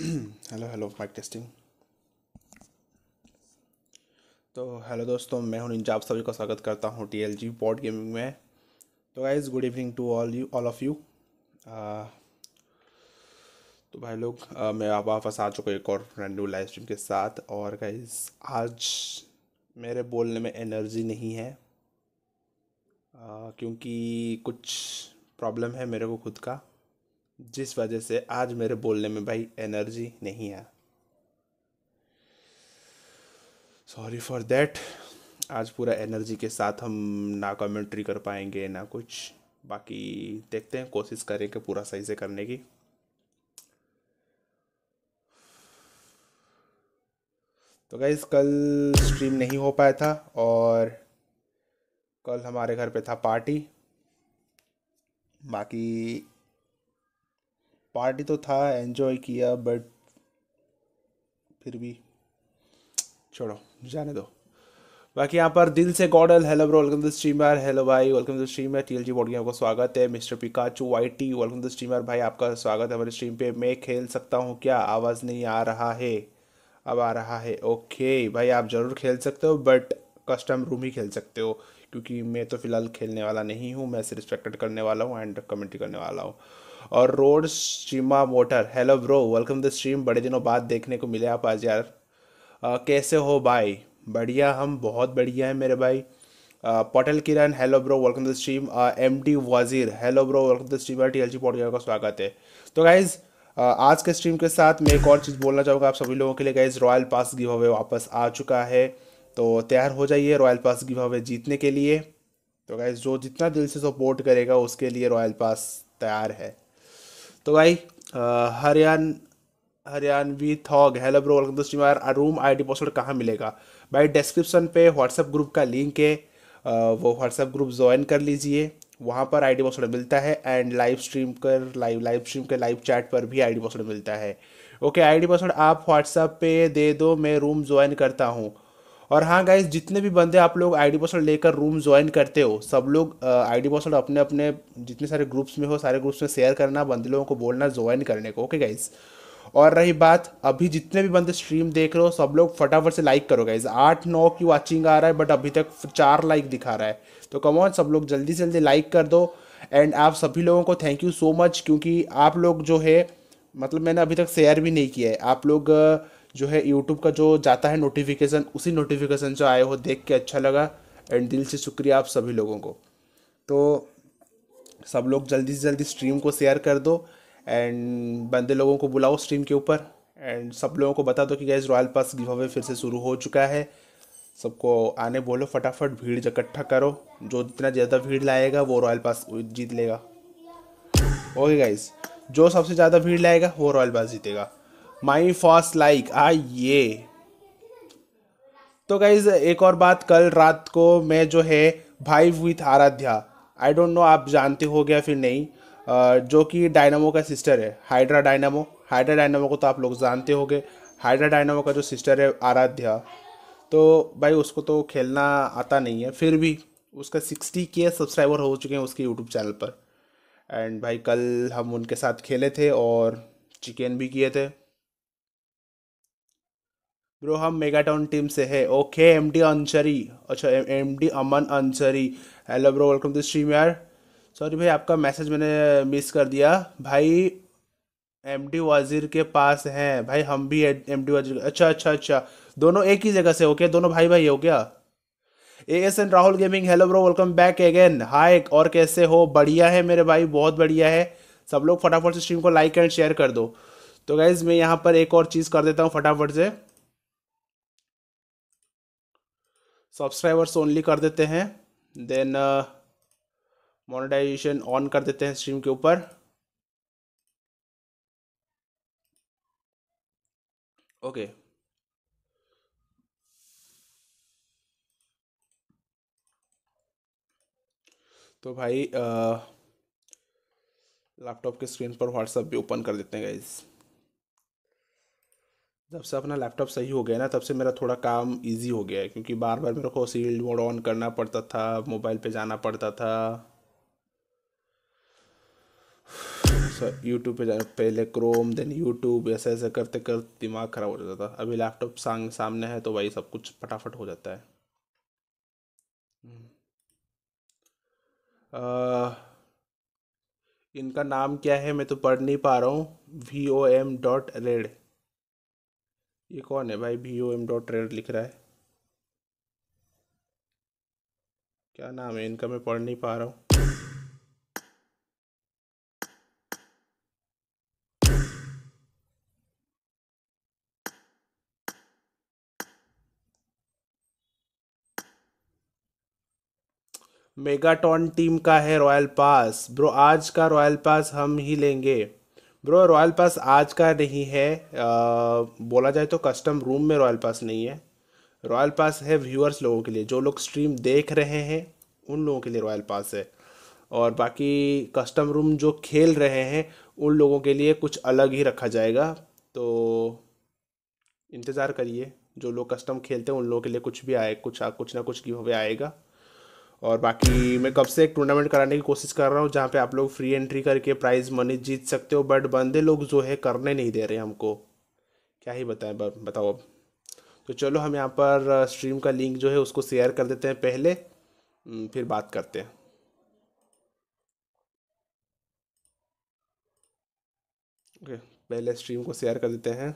Hello hello mic testing. तो hello दोस्तों, मैं हूं निंजा, आप सभी का स्वागत करता हूं टीएलजी पॉड गेमिंग में। तो guys, good evening to all of you. तो भाई लोग, मैं आप वापस आ चुका हूं एक और ब्रांड न्यू लाइव स्ट्रीम के साथ। और गाइज, आज मेरे बोलने में एनर्जी नहीं है, क्योंकि कुछ प्रॉब्लम है मेरे को खुद का, जिस वजह से आज मेरे बोलने में भाई एनर्जी नहीं है। Sorry for that. आज पूरा एनर्जी के साथ हम ना कमेंट्री कर पाएंगे ना कुछ। बाकी देखते हैं, कोशिश करेंगे पूरा सही से करने की। तो गाइस, कल स्ट्रीम नहीं हो पाया था, और कल हमारे घर पे था पार्टी। बाकी पार्टी तो था, एंजॉय किया, बट फिर भी छोड़ो, जाने दो। बाकी यहाँ पर दिल से गॉडल, hello bro, welcome to streamer. Hello भाई, welcome to streamer TLG body, आपका स्वागत है। Mister Pikachu YT, welcome to streamer भाई, आपका स्वागत है हमारे स्ट्रीम पे। मैं खेल सकता हूँ क्या? आवाज़ नहीं आ रहा है। अब आ रहा है। ओके भाई, आप ज़रूर खेल सकते हो, बट कस्टम रूम ही खेल सकते हो, क्योंकि मैं तो फिलहाल खेलने वाला नहीं हूँ। मैं सिर्फ रिस्पेक्टेड करने वाला हूँ एंड कमेंट्री करने वाला हूँ। और रोड स्ट्रीमा motor, hello bro, welcome to stream. बड़े दिनों बाद देखने को मिले आप आज यार। कैसे हो भाई? बढ़िया, हम बहुत बढ़िया हैं मेरे भाई। Patel Kiran, hello bro, welcome to stream. MD Wazir, hello bro, welcome to stream. TLG podcast का स्वागत है। तो गाइज, आज के स्ट्रीम के साथ मैं एक और चीज़ बोलना चाहूँगा आप सभी लोगों के लिए। Guys, royal pass giveaway वापस आ चुका है, तो तैयार हो जाइए रॉयल पास गिव अवे जीतने के लिए। तो गाइज, जो जितना दिल से सपोर्ट करेगा उसके लिए रॉयल पास तैयार है। तो भाई, हरियाण Haryanvi thug, hello bro, welcome to streamer. Room ID password कहाँ मिलेगा? भाई डिस्क्रिप्शन पे व्हाट्सएप ग्रुप का लिंक है, वो व्हाट्सएप ग्रुप ज्वाइन कर लीजिए। वहाँ पर आईडी पासवर्ड मिलता है, एंड लाइव स्ट्रीम के लाइव चैट पर भी आईडी पासवर्ड मिलता है। ओके, आईडी पासवर्ड आप व्हाट्सएप पे दे दो, मैं रूम ज्वाइन करता हूँ। और हाँ गाइज, जितने भी बंदे आप लोग आईडी पासवर्ड लेकर रूम ज्वाइन करते हो, सब लोग आईडी पासवर्ड अपने अपने जितने सारे ग्रुप्स में हो, सारे ग्रुप्स में शेयर करना, बंदे लोगों को बोलना ज्वाइन करने को। Okay guys. और रही बात, अभी जितने भी बंदे स्ट्रीम देख रहे हो, सब लोग फटाफट से लाइक करो गाइज। 8-9 की वाचिंग आ रहा है, बट अभी तक 4 लाइक दिखा रहा है। तो कम ऑन, सब लोग जल्दी से जल्दी लाइक कर दो। एंड आप सभी लोगों को थैंक यू सो मच, क्योंकि आप लोग जो है, मतलब मैंने अभी तक शेयर भी नहीं किया है। आप लोग जो है यूट्यूब का जो जाता है नोटिफिकेशन, उसी नोटिफिकेशन से आए हो, देख के अच्छा लगा। एंड दिल से शुक्रिया आप सभी लोगों को। तो सब लोग जल्दी से जल्दी स्ट्रीम को शेयर कर दो, एंड बंदे लोगों को बुलाओ स्ट्रीम के ऊपर। एंड सब लोगों को बता दो कि guys, royal pass giveaway फिर से शुरू हो चुका है। सबको आने बोलो, फटाफट भीड़ इकट्ठा करो। जो जितना ज़्यादा भीड़ लाएगा वो रॉयल पास जीत लेगा। ओके गाइस, जो सबसे ज़्यादा भीड़ लाएगा वो रॉयल पास जीतेगा। माई फर्स्ट लाइक आइए। तो गाइज, एक और बात, कल रात को मैं जो है भाई with Aaradhya, I don't know आप जानते हो गया फिर नहीं, जो कि डायनामो का सिस्टर है, हाइड्रा डायनामो को तो आप लोग जानते होंगे। हाइड्रा डायनामो का जो सिस्टर है आराध्या, तो भाई उसको तो खेलना आता नहीं है, फिर भी उसका 60K सब्सक्राइबर हो चुके हैं उसके यूट्यूब चैनल पर। एंड भाई, कल हम उनके साथ खेले थे और चिकन भी किए थे। ब्रो, हम मेगाटाउन टीम से है। ओके, एमडी अंसरी, अच्छा MD Aman Ansari, hello bro, welcome to stream यार। सॉरी भाई, आपका मैसेज मैंने मिस कर दिया भाई। एमडी वजीर के पास हैं भाई, हम भी एमडी वजीर, अच्छा अच्छा अच्छा। दोनों एक ही जगह से हो क्या? दोनों भाई भाई हो क्या? ASN Rahul gaming, hello bro, welcome back again. Hi, और कैसे हो? बढ़िया है मेरे भाई, बहुत बढ़िया है। सब लोग फटाफट से स्ट्रीम को लाइक एंड शेयर कर दो। तो गाइज, मैं यहाँ पर एक और चीज़ कर देता हूँ फटाफट से, सब्सक्राइबर्स ओनली कर देते हैं, देन मोनेटाइजेशन ऑन कर देते हैं स्ट्रीम के ऊपर। ओके। तो भाई, लैपटॉप के स्क्रीन पर व्हाट्सअप भी ओपन कर देते हैं गाइज। जब से अपना लैपटॉप सही हो गया ना, तब से मेरा थोड़ा काम इजी हो गया है, क्योंकि बार बार मेरे को सील्ड मोड ऑन करना पड़ता था, मोबाइल पे जाना पड़ता था। सर यूट्यूब पे जाना, पहले क्रोम देन यूट्यूब, ऐसे ऐसे करते करते दिमाग खराब हो जाता था। अभी लैपटॉप सामने है तो भाई सब कुछ फटाफट हो जाता है। अह, इनका नाम क्या है, मैं तो पढ़ नहीं पा रहा हूँ। vom.red, ये कौन है भाई? vom.red लिख रहा है, क्या नाम है इनका? मैं पढ़ नहीं पा रहा हूँ। मेगाटॉन टीम का है रॉयल पास ब्रो, आज का रॉयल पास हम ही लेंगे। ब्रो रॉयल पास आज का नहीं है, बोला जाए तो कस्टम रूम में रॉयल पास नहीं है। रॉयल पास है व्यूअर्स लोगों के लिए, जो लोग स्ट्रीम देख रहे हैं उन लोगों के लिए रॉयल पास है। और बाकी कस्टम रूम जो खेल रहे हैं उन लोगों के लिए कुछ अलग ही रखा जाएगा। तो इंतज़ार करिए, जो लोग कस्टम खेलते हैं उन लोगों के लिए कुछ भी आए, कुछ ना कुछ गिव अवे आएगा। और बाकी मैं कब से एक टूर्नामेंट कराने की कोशिश कर रहा हूँ जहाँ पे आप लोग फ्री एंट्री करके प्राइज मनी जीत सकते हो, बट बंदे लोग जो है करने नहीं दे रहे हमको। क्या ही बताएं, बताओ अब। तो चलो हम यहाँ पर स्ट्रीम का लिंक जो है उसको शेयर कर देते हैं पहले, फिर बात करते हैं। ओके, पहले स्ट्रीम को शेयर कर देते हैं।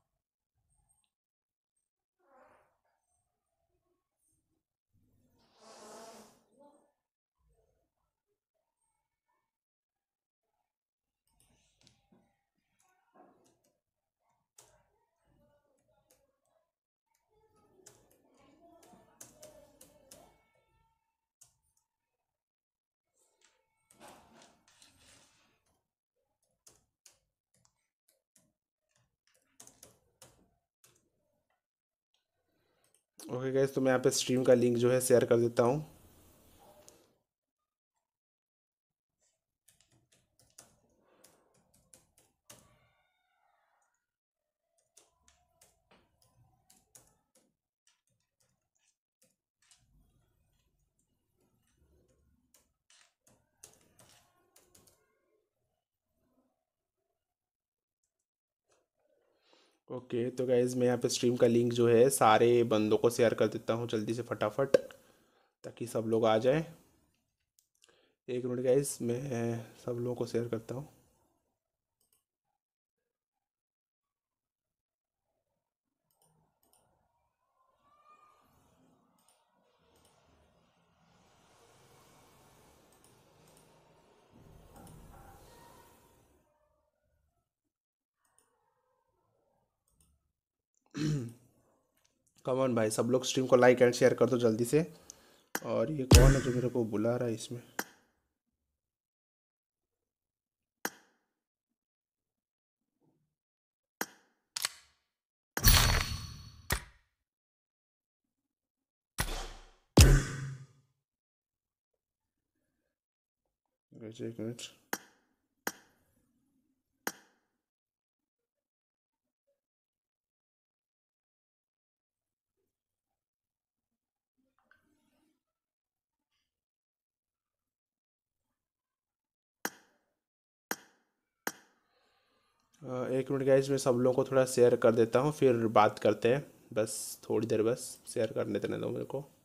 ओके गैस, तो मैं यहाँ पे स्ट्रीम का लिंक जो है शेयर कर देता हूँ। ओके तो गाइज़ मैं यहाँ पे स्ट्रीम का लिंक जो है सारे बंदों को शेयर कर देता हूँ जल्दी से फटाफट, ताकि सब लोग आ जाएं। एक मिनट गाइज़, मैं सब लोगों को शेयर करता हूँ। कमॉन भाई, सब लोग स्ट्रीम को लाइक एंड शेयर कर दो जल्दी से। और ये कौन है जो मेरे को बुला रहा है इसमें? एक मिनट। एक मिनट गाइज, मैं सब लोगों को थोड़ा शेयर कर देता हूँ, फिर बात करते हैं। बस थोड़ी देर, बस शेयर करने देने दो मेरे को।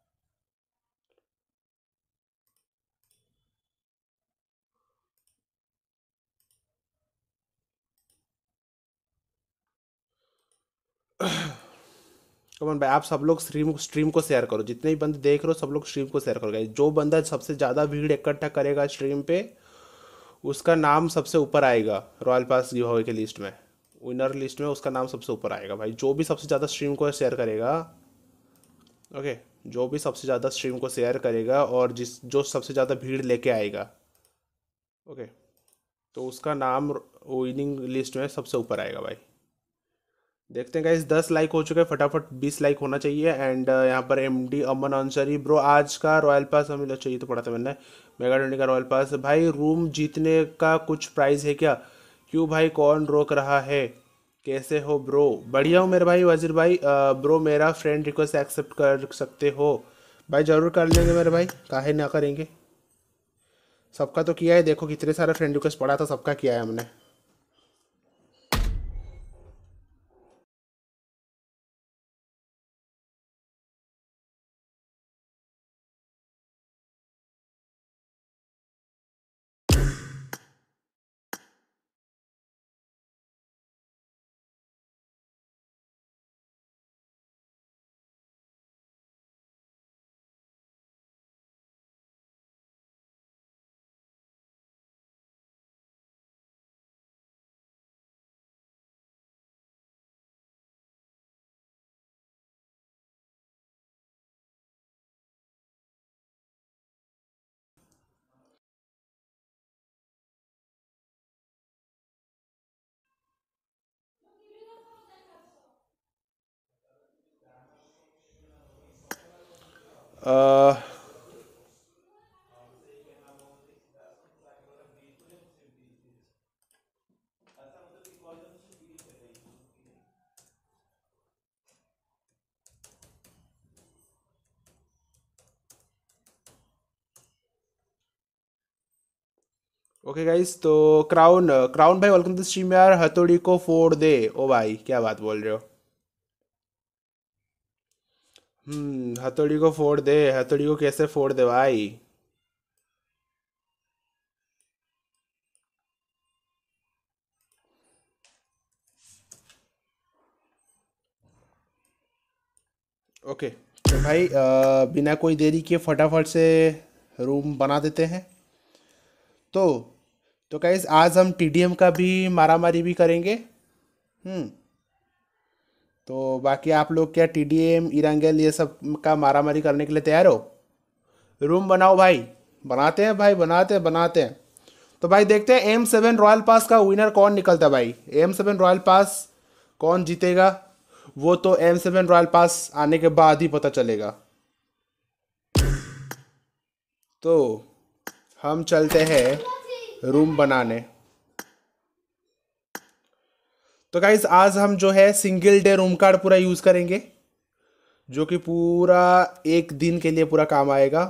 कमन भाई, आप सब लोग स्ट्रीम स्ट्रीम को शेयर करो, जितने भी बंदे देख रहे हो सब लोग स्ट्रीम को शेयर करो गाइज। जो बंदा सबसे ज़्यादा भीड़ इकट्ठा करेगा स्ट्रीम पे, उसका नाम सबसे ऊपर आएगा रॉयल पास गिव अवे की लिस्ट में। विनर लिस्ट में उसका नाम सबसे ऊपर आएगा भाई, जो भी सबसे ज़्यादा स्ट्रीम को शेयर करेगा। ओके, जो भी सबसे ज़्यादा स्ट्रीम को शेयर करेगा और जिस जो सबसे ज़्यादा भीड़ लेके आएगा, ओके, तो उसका नाम विनिंग लिस्ट में सबसे ऊपर आएगा भाई। देखते हैं गाइस, 10 लाइक हो चुके हैं, फटाफट 20 लाइक होना चाहिए। एंड यहाँ पर एमडी अमन अंसारी ब्रो, आज का रॉयल पास हमें चाहिए तो पड़ा था मैंने। मेगा ट्वेंटी का रॉयल पास भाई, रूम जीतने का कुछ प्राइस है क्या? क्यों भाई, कौन रोक रहा है? कैसे हो ब्रो? बढ़िया हो मेरे भाई वजीर भाई। ब्रो मेरा फ्रेंड रिक्वेस्ट एक्सेप्ट कर सकते हो? भाई ज़रूर कर लेंगे मेरे भाई, काहे ना करेंगे। सबका तो किया है, देखो कितने सारे फ्रेंड रिक्वेस्ट पड़ा था, सबका किया है हमने। ओके गाइस, तो क्राउन क्राउन भाई वेलकम टू स्ट्रीम यार। हथौड़ी को फोड़ दे। ओ भाई क्या बात बोल रहे हो? हथौड़ी को फोड़ दे, हथौड़ी को कैसे फोड़ दे भाई? ओके, तो भाई बिना कोई देरी के फटाफट से रूम बना देते हैं। तो तो गाइस आज हम टीडीएम का भी मारामारी भी करेंगे। हम्म। तो बाकी आप लोग क्या टीडीएम इरांगल ये सब का मारामारी करने के लिए तैयार हो? रूम बनाओ भाई। बनाते हैं भाई, बनाते हैं बनाते हैं। तो भाई देखते हैं M7 रॉयल पास का विनर कौन निकलता है भाई। M7 रॉयल पास कौन जीतेगा वो तो M7 रॉयल पास आने के बाद ही पता चलेगा। तो हम चलते हैं रूम बनाने। तो गाइज आज हम जो है सिंगल डे रूम कार्ड पूरा यूज करेंगे, जो कि पूरा एक दिन के लिए पूरा काम आएगा।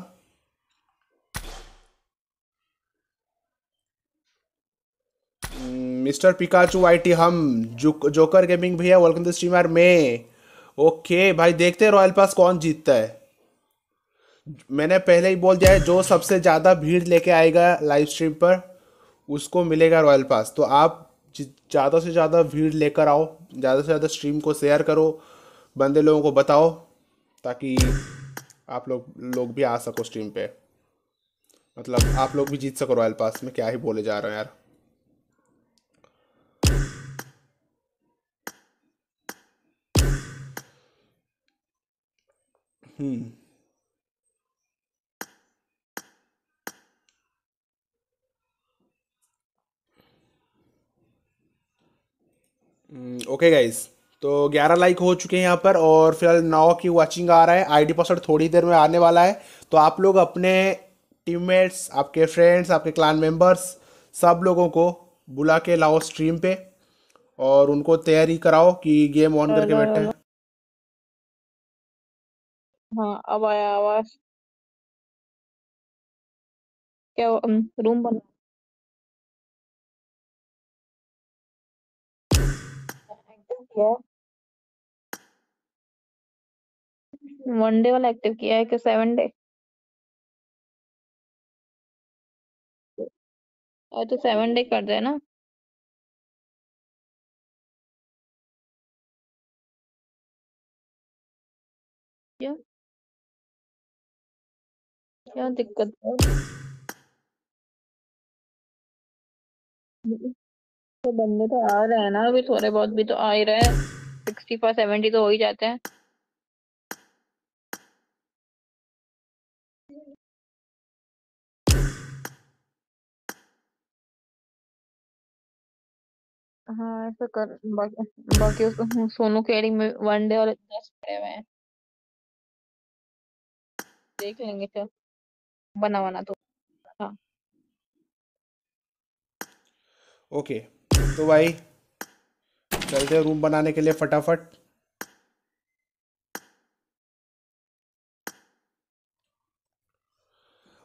मिस्टर पिकाचू वाईटी, हम जोकर गेमिंग भैया वेलकम टू स्ट्रीमर में। ओके भाई, देखते हैं रॉयल पास कौन जीतता है। मैंने पहले ही बोल दिया है, जो सबसे ज़्यादा भीड़ लेके आएगा लाइव स्ट्रीम पर उसको मिलेगा रॉयल पास। तो आप ज़्यादा से ज़्यादा भीड़ लेकर आओ, ज़्यादा से ज़्यादा स्ट्रीम को शेयर करो, बंदे लोगों को बताओ, ताकि आप लोग लोग भी आ सको स्ट्रीम पे। मतलब आप लोग भी जीत सको रॉयल पास में। क्या ही बोले जा रहे हैं यार। ओके गाइस, तो 11 लाइक हो चुके हैं यहाँ पर, और फिलहाल 9 की वाचिंग आ रहा है। आईडी पासवर्ड थोड़ी देर में आने वाला है। तो आप लोग अपने टीममेट्स, आपके फ्रेंड्स, आपके क्लान मेंबर्स, सब लोगों को बुला के लाओ स्ट्रीम पे, और उनको तैयारी कराओ कि गेम ऑन करके हेलो बैठे हेलो। हैं। हाँ, अब आया आवाज। क्या रूम बना एक्टिव किया है? वनडे वाला एक्टिव किया है कि 7 डे? और तो 7 डे कर दे ना। क्या क्या दिक्कत है? तो बंदे तो आ रहे हैं ना, अभी थोड़े बहुत भी तो आ ही रहे हैं। 65 70 तो हो ही जाते हैं। हाँ ऐसा कर। बाकी उसको सोनू केडी में 1 डे वाले 10 पड़े हुए हैं। देख लेंगे, चल। बना बना तो। हाँ। ओके, तो भाई चलते हैं रूम बनाने के लिए फटाफट।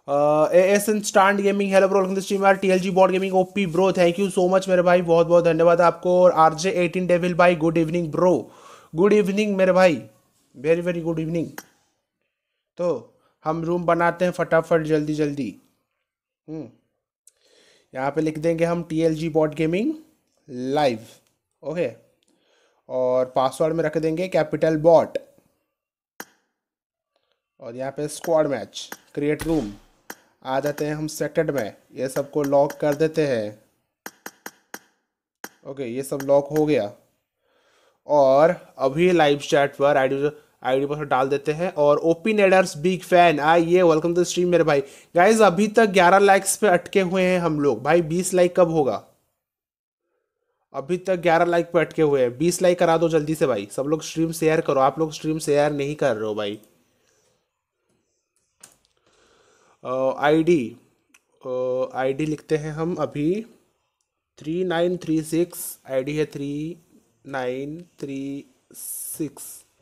S N stand gaming hello bro, welcome to stream यार। TLG bot gaming OP bro, thank you so much मेरे भाई, बहुत बहुत धन्यवाद आपको। और आरजे 18 डेविल भाई, good evening bro, good evening मेरे भाई, वेरी वेरी गुड इवनिंग। तो हम रूम बनाते हैं फटाफट जल्दी जल्दी। यहाँ पे लिख देंगे हम TLG bot gaming live, okay. और पासवर्ड में रख देंगे कैपिटल बॉट। और यहाँ पे स्क्वाड मैच, क्रिएट रूम, आ जाते हैं हम सेक्टेड में, ये सबको लॉक कर देते हैं। ओके, ये सब लॉक हो गया। और अभी लाइव चैट पर आईडी पर डाल देते हैं। और ओपी नेडर्स बिग फैन आइए, वेलकम टू स्ट्रीम मेरे भाई। गाइज अभी तक 11 लाइक्स पे अटके हुए हैं हम लोग भाई, 20 लाइक कब होगा? अभी तक 11 लाइक पे अटके हुए हैं, 20 लाइक करा दो जल्दी से भाई। सब लोग स्ट्रीम शेयर करो, आप लोग स्ट्रीम शेयर नहीं कर रहे हो भाई। आईडी आईडी लिखते हैं हम अभी 3936, आईडी है 3936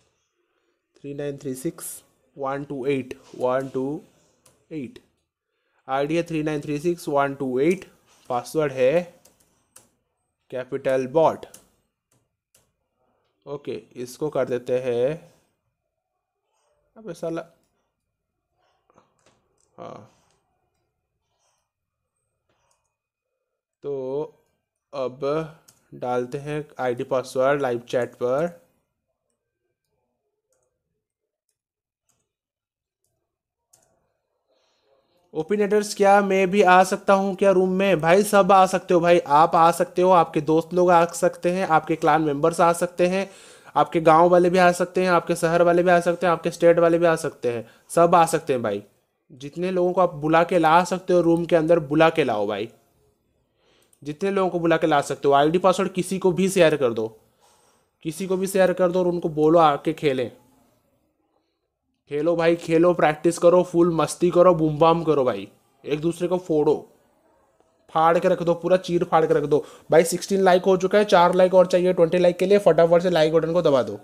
3936 128 128, आईडी है 3936 128, पासवर्ड है कैपिटल बॉट। ओके, इसको कर देते हैं। अब साला, हाँ तो अब डालते हैं आईडी पासवर्ड लाइव चैट पर। ओपिनेटर्स, क्या मैं भी आ सकता हूँ क्या रूम में? भाई सब आ सकते हो भाई, आप आ सकते हो, आपके दोस्त लोग आ सकते हैं, आपके क्लान मेंबर्स आ सकते हैं, आपके गांव वाले भी आ सकते हैं, आपके शहर वाले भी आ सकते हैं, आपके स्टेट वाले भी आ सकते हैं, सब आ सकते हैं भाई। जितने लोगों को आप बुला के ला सकते हो रूम के अंदर, बुला के लाओ भाई। जितने लोगों को बुला के ला सकते हो। आईडी पासवर्ड किसी को भी शेयर कर दो, किसी को भी शेयर कर दो और उनको बोलो आके खेलें। खेलो भाई, खेलो, प्रैक्टिस करो, फुल मस्ती करो, बूम बाम करो भाई, एक दूसरे को फोड़ो, फाड़ के रख दो, पूरा चीर फाड़ के रख दो भाई। 16 लाइक हो चुका है, 4 लाइक और चाहिए 20 लाइक के लिए, फटाफट से लाइक बटन को दबा दो।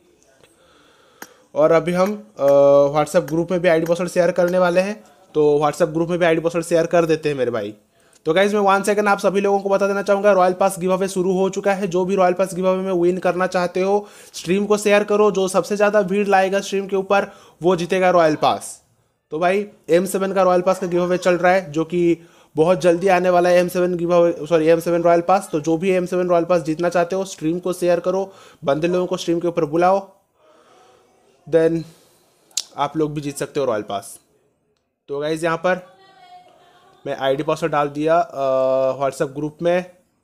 और अभी हम व्हाट्सएप ग्रुप में भी आईडी पासवर्ड शेयर करने वाले हैं, तो व्हाट्सएप ग्रुप में भी आईडी पासवर्ड शेयर कर देते हैं मेरे भाई। तो गाइज मैं 1 सेकंड आप सभी लोगों को बता देना चाहूँगा, रॉयल पास गिव अवे शुरू हो चुका है। जो भी रॉयल पास गिव अवे में विन करना चाहते हो, स्ट्रीम को शेयर करो, जो सबसे ज़्यादा भीड़ लाएगा स्ट्रीम के ऊपर वो जीतेगा रॉयल पास। तो भाई M7 का रॉयल पास का गिव अवे चल रहा है, जो कि बहुत जल्दी आने वाला है। M7 giveaway, sorry M7 royal pass. तो जो भी M7 रॉयल पास जीतना चाहते हो, स्ट्रीम को शेयर करो, बंदे लोगों को स्ट्रीम के ऊपर बुलाओ, देन आप लोग भी जीत सकते हो रॉयल पास। तो गाइज यहाँ पर मैं आईडी पासवर्ड डाल दिया व्हाट्सएप ग्रुप में,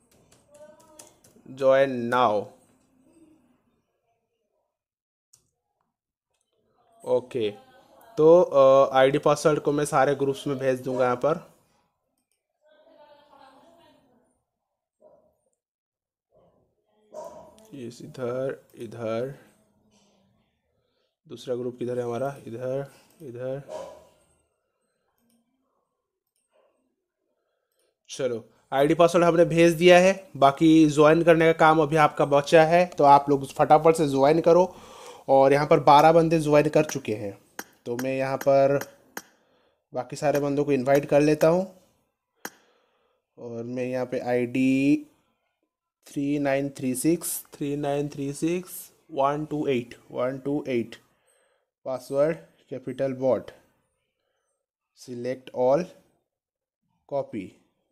ज्वाइन नाउ। ओके, तो आईडी पासवर्ड को मैं सारे ग्रुप्स में भेज दूंगा यहाँ पर। ये इधर इधर, दूसरा ग्रुप किधर है हमारा? इधर इधर। चलो, आईडी पासवर्ड हमने भेज दिया है, बाकी ज्वाइन करने का काम अभी आपका बचा है, तो आप लोग फटाफट से ज्वाइन करो। और यहाँ पर 12 बंदे ज्वाइन कर चुके हैं, तो मैं यहाँ पर बाकी सारे बंदों को इनवाइट कर लेता हूँ। और मैं यहाँ पे ID 3936 128 password capital bot, select all, copy.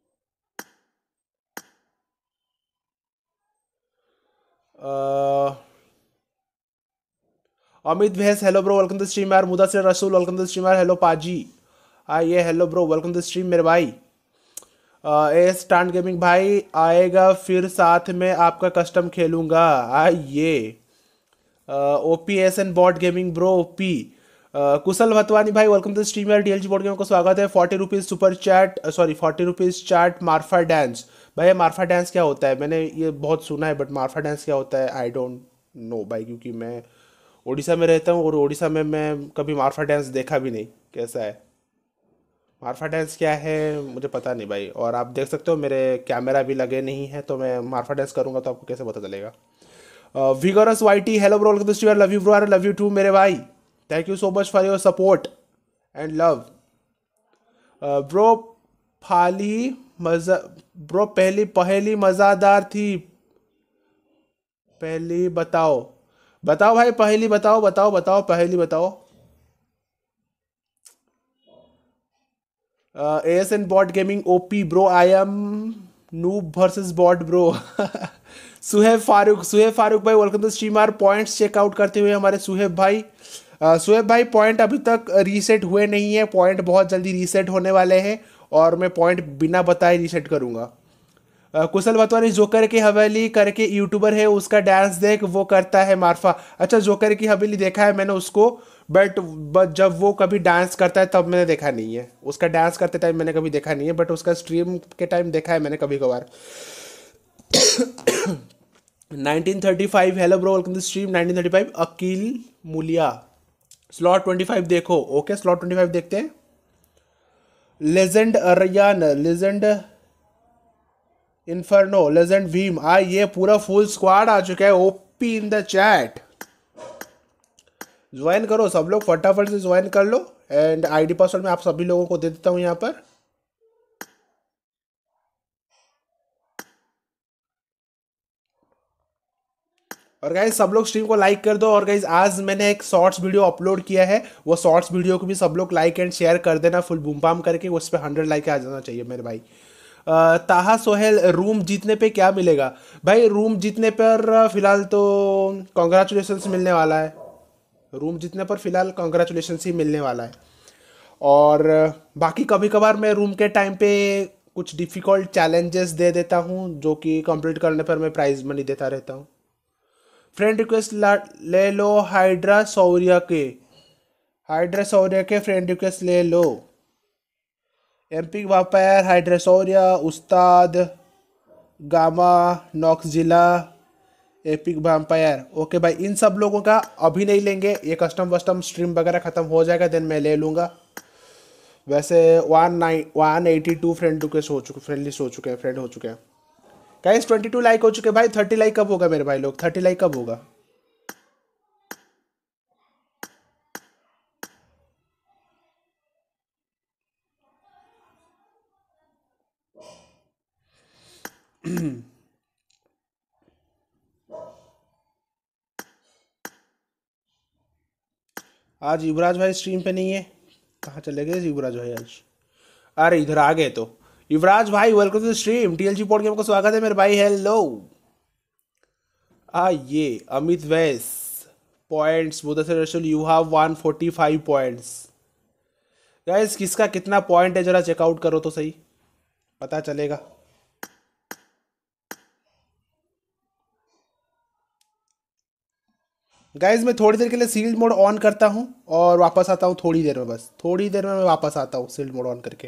Amit भैंस hello bro, welcome to stream यार। Mudassir Rasool welcome to stream यार, हेलो पाजी आइए, hello bro, welcome to stream मेरे भाई। ए स्टैंड गेमिंग भाई आएगा, फिर साथ में आपका कस्टम खेलूंगा, आइए। OPSN bot gaming bro, OP. Kushal Bhatwani भाई वेलकम टू स्ट्रीम यार, DLG बॉट गेमिंग को स्वागत है। 40 rupees super chat, sorry 40 rupees chat मार्फा डांस। भाई मार्फा डांस क्या होता है? मैंने ये बहुत सुना है, बट मार्फा डांस क्या होता है आई डोंट नो भाई, क्योंकि मैं उड़ीसा में रहता हूँ और उड़ीसा में मैं कभी मार्फा डांस देखा भी नहीं, कैसा है मार्फा डांस, क्या है मुझे पता नहीं भाई। और आप देख सकते हो मेरे कैमरा भी लगे नहीं है, तो मैं मार्फा डांस करूँगा तो आपको कैसे पता चलेगा। Vigorous YT hello bro, welcome to stream, love you bro, I love you too मेरे भाई, thank you so much for your support and love. Bro फाली मजा ब्रो पहली पहेली मज़ेदार थी। पहली बताओ। बताओ भाई पहेली बताओ बताओ बताओ पहेली बताओ। ASN bot gaming OP bro I am noob versus bot bro. Suhaib Farooq भाई वेलकम टू स्ट्रीम। आर पॉइंट्स चेकआउट करते हुए हमारे सुहेब भाई। सुहेब भाई पॉइंट अभी तक रीसेट हुए नहीं है, पॉइंट बहुत जल्दी रीसेट होने वाले हैं और मैं पॉइंट बिना बताए रीसेट करूंगा। कुशल वातवानी जोकर की हवेली करके यूट्यूबर है, उसका डांस देख, वो करता है मारफा। अच्छा जोकर की हवेली देखा है मैंने उसको, बट जब वो कभी डांस करता है तब मैंने देखा नहीं है। उसका डांस करते टाइम मैंने कभी देखा नहीं है, बट उसका स्ट्रीम के टाइम देखा है मैंने कभी कभार। 1935 hello bro welcome to stream. 1935 Aqeel मुलिया। स्लॉट 25 देखो। ओके स्लॉट 25 देखते हैं। Legend Aryan, legend inferno, legend Bheem, ये पूरा फुल स्क्वाड आ चुका है। OP in the chat. Join करो सब लोग, फटाफट से ज्वाइन कर लो। एंड आईडी पासवर्ड मैं आप सभी लोगों को दे देता हूं यहाँ पर। और गाइज सब लोग स्ट्रीम को लाइक कर दो। और गाइज आज मैंने एक शॉर्ट्स वीडियो अपलोड किया है, वो शॉर्ट्स वीडियो को भी सब लोग लाइक एंड शेयर कर देना फुल बूम बाम करके। उस पर 100 लाइक आ जाना चाहिए मेरे भाई। ताहा सोहेल रूम जीतने पे क्या मिलेगा? भाई रूम जीतने पर फिलहाल तो कॉन्ग्रेचुलेशन मिलने वाला है। रूम जीतने पर फिलहाल कॉन्ग्रेचुलेशन ही मिलने वाला है। और बाकी कभी कभार मैं रूम के टाइम पे कुछ डिफ़िकल्ट चैलेंजेस दे देता हूँ, जो कि कंप्लीट करने पर मैं प्राइज मनी देता रहता हूँ। फ्रेंड रिक्वेस्ट ले लो हाइड्रा सौर्य के फ्रेंड रिक्वेस्ट ले लो। एम्पिक वापायर, हाइड्रेसोरिया, उस्ताद, गामा, नॉक्सजिला, एपिक वैम्पायर। ओके भाई इन सब लोगों का अभी नहीं लेंगे, ये कस्टम वस्टम स्ट्रीम वगैरह खत्म हो जाएगा देन मैं ले लूँगा। वैसे 182 फ्रेंड रिक्वेस्ट हो चुके, फ्रेंड लिस्ट हो चुके हैं, फ्रेंड हो चुके हैं। गाइस 22 लाइक हो चुके हैं भाई। 30 लाइक कब होगा मेरे भाई लोग? 30 लाइक कब होगा? आज युवराज भाई स्ट्रीम पे नहीं है, कहाँ चले गए युवराज भाई आज? अरे इधर आ गए तो। युवराज भाई welcome to the stream. TLG pod game का स्वागत है मेरे भाई, हेलो। ये अमित वैस पॉइंट्स, मुदस्सिर रसूल यू हैव 145 पॉइंट्स। गाइस किसका कितना पॉइंट है जरा चेकआउट करो तो सही, पता चलेगा। गाइस मैं थोड़ी देर के लिए सील्ड मोड ऑन करता हूँ और वापस आता हूँ थोड़ी देर में, बस थोड़ी देर में मैं वापस आता हूँ सील्ड मोड ऑन करके।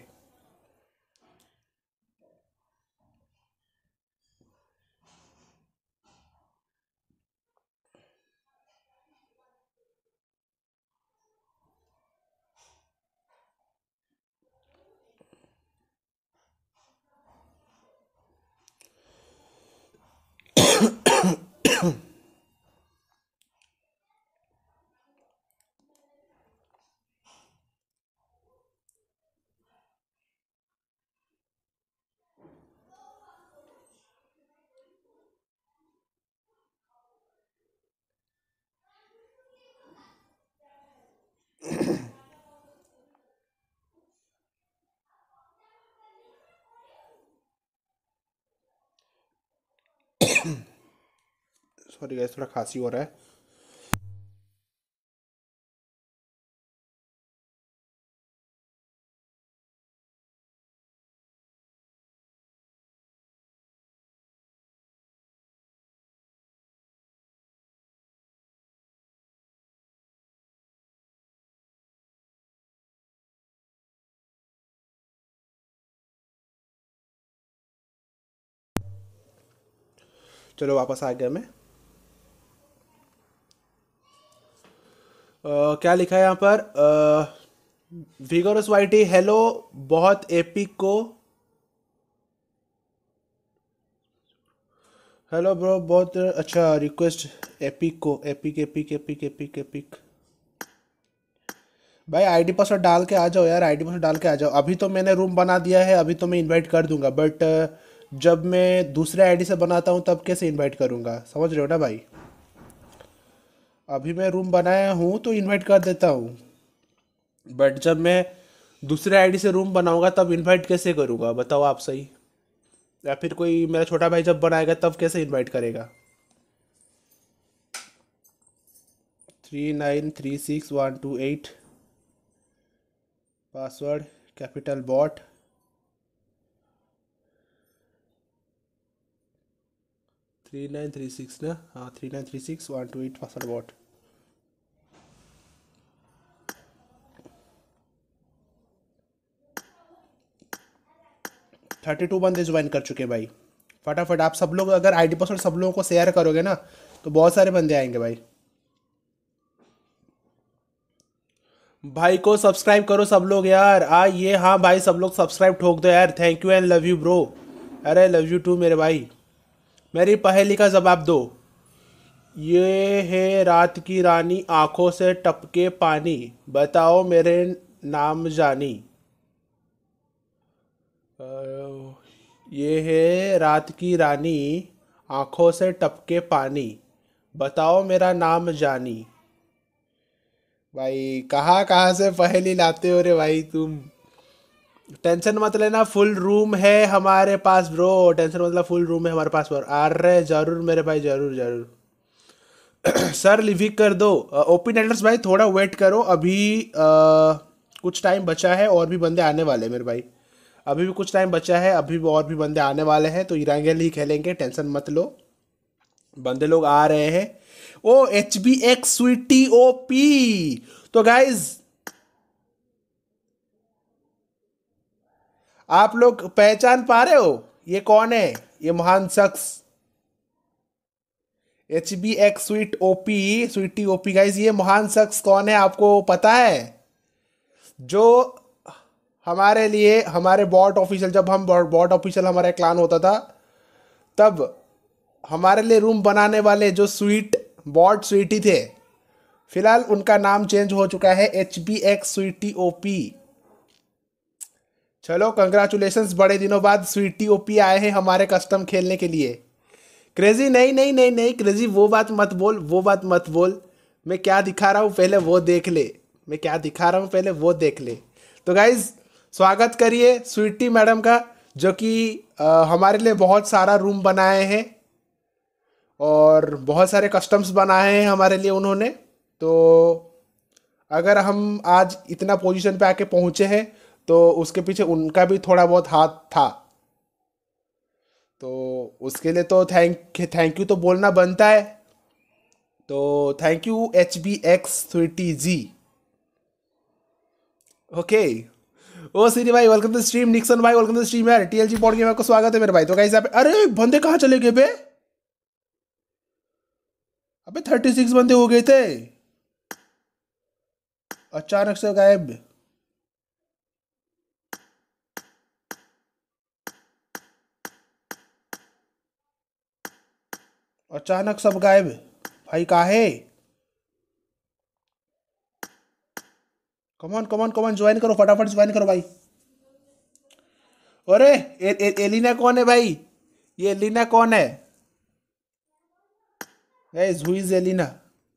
सॉरी गाइस थोड़ा खांसी हो रहा है। चलो वापस आ गया मैं। क्या लिखा है यहाँ पर? विगोरस वाइटी हेलो, बहुत एपिक को। हेलो ब्रो बहुत अच्छा रिक्वेस्ट। एपिक को, epic epic epic epic epic. भाई आईडी पासवर्ड डाल के आ जाओ यार, आईडी पासवर्ड डाल के आ जाओ। अभी तो मैंने रूम बना दिया है, अभी तो मैं इनवाइट कर दूंगा, बट जब मैं दूसरे आईडी से बनाता हूँ तब कैसे इनवाइट करूँगा, समझ रहे हो ना भाई। अभी मैं रूम बनाया हूँ तो इनवाइट कर देता हूँ, बट जब मैं दूसरे आईडी से रूम बनाऊंगा तब इनवाइट कैसे करूँगा बताओ आप सही। या फिर कोई मेरा छोटा भाई जब बनाएगा तब कैसे इनवाइट करेगा। 3936128 पासवर्ड कैपिटल बॉट। 3936 ना, हाँ 3936128 पासवर्ड बॉट। 32 बंदे ज्वाइन कर चुके हैं भाई। फटाफट आप सब लोग अगर आईडी पासवर्ड सब लोगों को शेयर करोगे ना तो बहुत सारे बंदे आएंगे भाई। भाई को सब्सक्राइब करो सब लोग यार, ये हाँ भाई सब लोग सब्सक्राइब ठोक दो यार। Thank you and love you bro. अरे लव यू टू मेरे भाई। मेरी पहेली का जवाब दो। ये है रात की रानी, आंखों से टपके पानी, बताओ मेरे नाम जानी। ये है रात की रानी, आंखों से टपके पानी, बताओ मेरा नाम जानी। भाई कहाँ कहाँ से पहेली लाते हो रे भाई तुम। टेंशन मत लेना, फुल रूम है हमारे पास ब्रो, टेंशन मतलब फुल रूम है हमारे पास। पर अरे जरूर मेरे भाई, जरूर जरूर। सर लिविक कर दो। ओपन एड्रेस भाई थोड़ा वेट करो, अभी कुछ टाइम बचा है और भी बंदे आने वाले हैं मेरे भाई। अभी भी कुछ टाइम बचा है, अभी भी और भी बंदे आने वाले हैं, तो इरांगेल ही खेलेंगे, टेंशन मत लो। बंदे लोग आ रहे हैं। ओ HBX स्वीटी OP। तो गाइज आप लोग पहचान पा रहे हो ये कौन है, ये महान शख्स HBX स्वीटी OP। गाइज ये महान शख्स कौन है आपको पता है? जो हमारे लिए, हमारे बॉट ऑफिशियल, जब हम बॉट ऑफिशियल हमारा क्लान होता था तब हमारे लिए रूम बनाने वाले जो बॉट स्वीटी थे, फिलहाल उनका नाम चेंज हो चुका है HBX स्वीटी OP। चलो कंग्रेचुलेशंस, बड़े दिनों बाद स्वीटी OP आए हैं हमारे कस्टम खेलने के लिए। क्रेजी नहीं नहीं नहीं नहीं क्रेजी, वो बात मत बोल, वो बात मत बोल। मैं क्या दिखा रहा हूँ पहले वो देख ले, मैं क्या दिखा रहा हूँ पहले वो देख ले। तो गाइज स्वागत करिए स्वीटी मैडम का, जो कि हमारे लिए बहुत सारा रूम बनाए हैं और बहुत सारे कस्टम्स बनाए हैं हमारे लिए उन्होंने। तो अगर हम आज इतना पोजीशन पे आके पहुंचे हैं तो उसके पीछे उनका भी थोड़ा बहुत हाथ था। तो उसके लिए तो थैंक यू तो बोलना बनता है। तो thank you HBX sweetie ji. Okay. ओ सीरी भाई वेलकम टू स्ट्रीम, निक्सन भाई वेलकम टू स्ट्रीम यार, TLG पॉड गेमर को स्वागत है मेरे भाई। तो गाइस यहाँ पे अरे बंदे कहाँ चले गए बे? अबे 36 बंदे हो गए थे, अचानक से गायब। अचानक सब गायब भाई, काहे? कमॉन कमॉन कमॉन ज्वाइन करो, फटाफट ज्वाइन करो भाई। अरे एलिना कौन है भाई? ये एलिना कौन है? Guys who is Elina?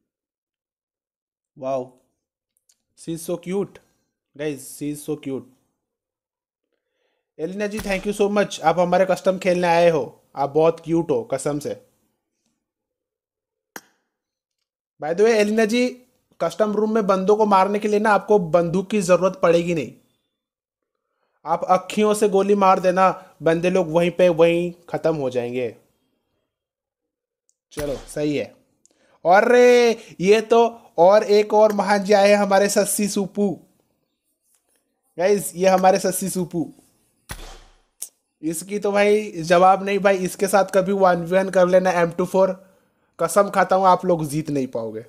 Wow she is so cute. Guys she is so cute. Elina ji thank you so much, आप हमारे कस्टम खेलने आए हो, आप बहुत क्यूट हो कसम से। By the way Elina ji, custom room में बंदों को मारने के लिए ना आपको बंदूक की जरूरत पड़ेगी नहीं, आप अखियों से गोली मार देना, बंदे लोग वहीं पे वहीं खत्म हो जाएंगे। चलो सही है। और ये तो और एक और महान जी आए हैं हमारे सस्सी सुपू। गाइस ये हमारे सस्सी सुपू, इसकी तो भाई जवाब नहीं भाई, इसके साथ कभी 1v1 कर लेना M24, कसम खाता हूं आप लोग जीत नहीं पाओगे।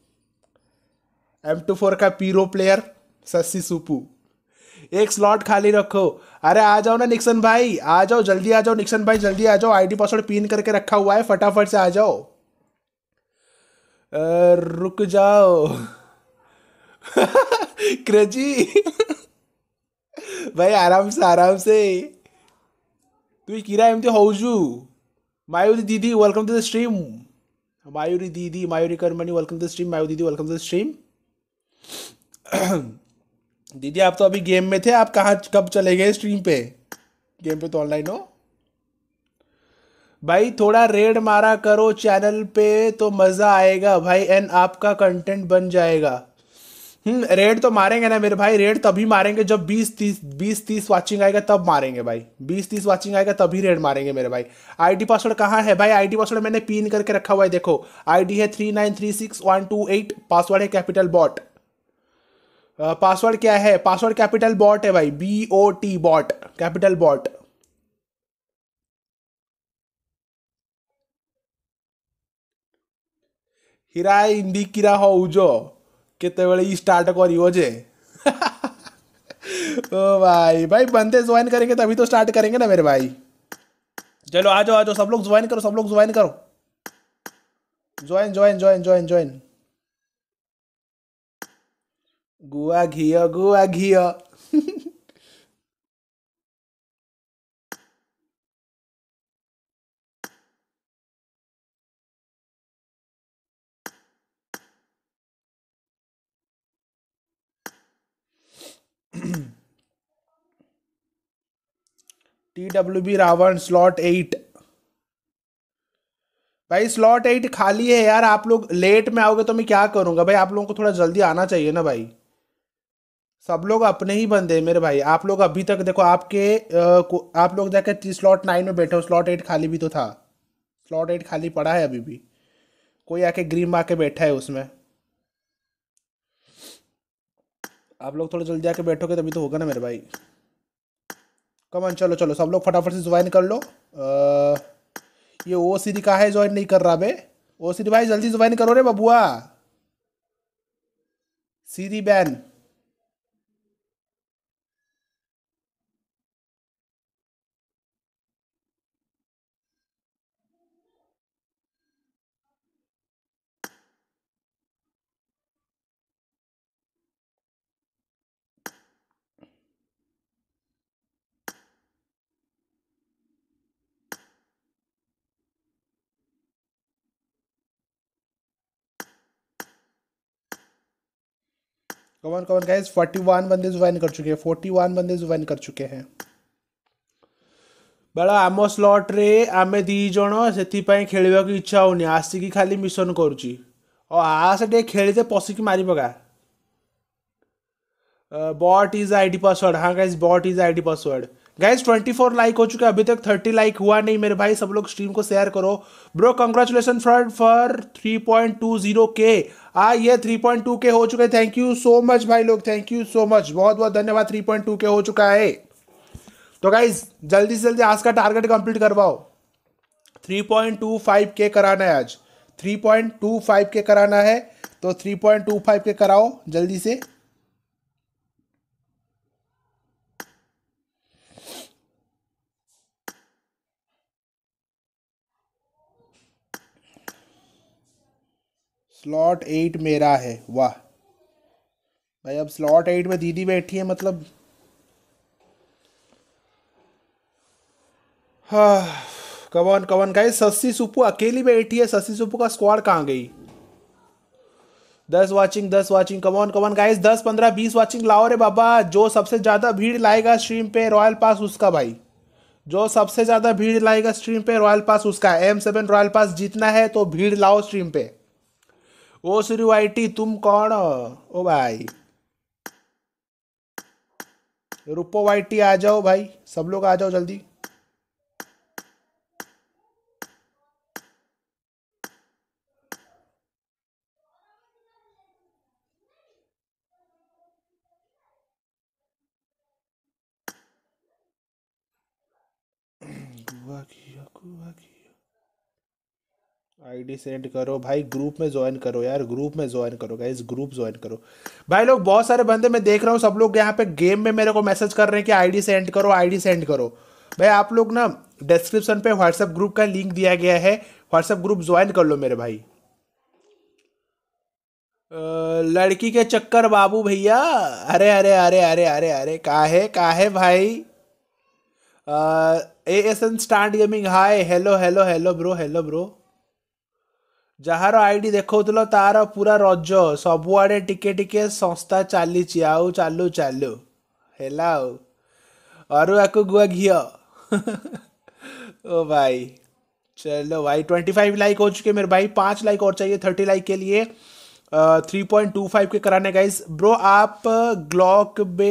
M24 का पीरो प्लेयर सस्सी सुपू। एक स्लॉट खाली रखो। अरे आ जाओ ना निक्सन भाई, आ जाओ जल्दी, आ जाओ निक्सन भाई जल्दी आ जाओ, आईडी पासवर्ड पिन करके रखा हुआ है, फटाफट से आ जाओ। रुक जाओ। क्रेजी। भाई आराम से आराम से। तू कीरा एमती होजू। मायूरी दीदी welcome to the stream. Mayuri दीदी, Mayuri Karmani welcome to the stream. Mayuri दीदी वेलकम टू द स्ट्रीम। दीदी आप तो अभी गेम में थे, आप कहाँ कब चले गए स्ट्रीम पे? गेम पे तो ऑनलाइन हो। भाई थोड़ा रेड मारा करो चैनल पे तो मजा आएगा भाई, एंड आपका कंटेंट बन जाएगा। रेड तो मारेंगे ना मेरे भाई, रेड तभी मारेंगे जब 20-30 वाचिंग आएगा तब मारेंगे भाई। 20-30 वाचिंग आएगा तभी रेड मारेंगे मेरे भाई। आईडी पासवर्ड कहाँ है भाई? आईडी पासवर्ड मैंने पिन करके रखा हुआ है, देखो। आईडी है 3936128। पासवर्ड है कैपिटल बॉट। पासवर्ड क्या है? पासवर्ड कैपिटल बॉट है भाई, BOT बॉट, कैपिटल बॉट। हिरा हिंदी किरा होउजो केतेबेले स्टार्ट करियो जे। ओ भाई भाई बंदे ज्वाइन करेंगे तभी तो स्टार्ट करेंगे ना मेरे भाई। चलो आ जाओ आ जाओ, सब लोग ज्वाइन करो, सब लोग ज्वाइन करो। Join join join join join. गुआ घियो गुआ घियो। TWB Ravan slot 8। भाई स्लॉट 8 खाली है यार, आप लोग लेट में आओगे तो मैं क्या करूंगा भाई? आप लोगों को थोड़ा जल्दी आना चाहिए ना भाई। सब लोग अपने ही बंदे हैं मेरे भाई। आप लोग अभी तक देखो आप लोग जाकर स्लॉट 9 में बैठे हो, स्लॉट 8 खाली भी तो था। स्लॉट 8 खाली पड़ा है अभी भी। कोई आके ग्रीन मार के बैठा है उसमें। आप लोग थोड़ा जल्दी आके बैठोगे तभी तो होगा ना मेरे भाई। कमन चलो चलो, सब लोग फटाफट से ज्वाइन कर लो। ये ओ सीरी का है ज्वाइन नहीं कर रहा बे? ओ सीरी भाई जल्दी ज्वाइन करो रे बबुआ। सीरी बैन। कमन कमन गाइस, 41 बंदे ज्वाइन कर चुके हैं, 41 बंदे ज्वाइन कर चुके हैं। बेला आम स्लॉट रे आमे दी जण से खेल इच्छा होनी, आसिकी खाली मिशन करुच्ची। और आसे टे खेलते पशिकी मारी पका। Bot is ID password. हाँ guys bot is ID password. Guys 24 like हो चुके हैं, अभी तक 30 लाइक हुआ नहीं मेरे भाई। सब लोग स्ट्रीम को शेयर करो। Bro congratulation for 3.20K। ये 3.2K हो चुके हैं। थैंक यू सो मच भाई लोग, थैंक यू सो मच, बहुत बहुत धन्यवाद। 3.2K हो चुका है। तो गाइस जल्दी से जल्दी आज का टारगेट कंप्लीट करवाओ। 3.25K कराना है आज। 3.25K कराना है, तो 3.25K कराओ जल्दी से। स्लॉट 8 मेरा है, वाह भाई। अब स्लॉट 8 में दीदी बैठी है मतलब। हाँ कवन कवन गाइस, सस्सी सुप्पू अकेली बैठी है। सस्सी सुप्पू का स्क्वाड कहाँ गई? 10 watching 10 watching, come on come on guys, 10 15 20 watching लाओ रे बाबा। जो सबसे ज्यादा भीड़ लाएगा स्ट्रीम पे रॉयल पास उसका भाई। जो सबसे ज्यादा भीड़ लाएगा स्ट्रीम पे रॉयल पास उसका। M7 रॉयल पास जीतना है तो भीड़ लाओ स्ट्रीम पे। ओ श्री वाईटी तुम कौन हो? ओ भाई रूपो वाईटी आ जाओ भाई, सब लोग आ जाओ जल्दी। गुआ किया गुआ किया। आईडी सेंड करो भाई, ग्रुप में ज्वाइन करो यार, ग्रुप में ज्वाइन करो गाइस, ग्रुप ज्वाइन करो भाई लोग। बहुत सारे बंदे मैं देख रहा हूँ, सब लोग यहाँ पे गेम में मेरे को मैसेज कर रहे हैं कि आईडी सेंड करो, आईडी सेंड करो। भाई आप लोग ना डिस्क्रिप्शन पे व्हाट्सएप ग्रुप का लिंक दिया गया है, व्हाट्सएप ग्रुप ज्वाइन कर लो मेरे भाई। लड़की के चक्कर बाबू भैया। अरे अरे अरे अरे अरे अरे काहे भाई। ASN start gaming hi hello hello hello bro. ଯାହାର ଆଇଡି ଦେଖଉଥିଲ ତାର ପୁରା ରଜ ସବୁଆଡେ ଟିକେ ଟିକେ ସଂସ୍ଥା ଚାଲିଛି ଆଉ ଚାଲୁ ଚାଲୁ ହେଲା ଆଉ ଅରୁଆକୁ ଗୁଆ ଘିଅ। ओ भाई चलो भाई 25 लाइक हो चुके मेरे भाई 5 लाइक और चाहिए 30 लाइक के लिए 3.25 के कराने गाइस ब्रो आप ग्लॉक बे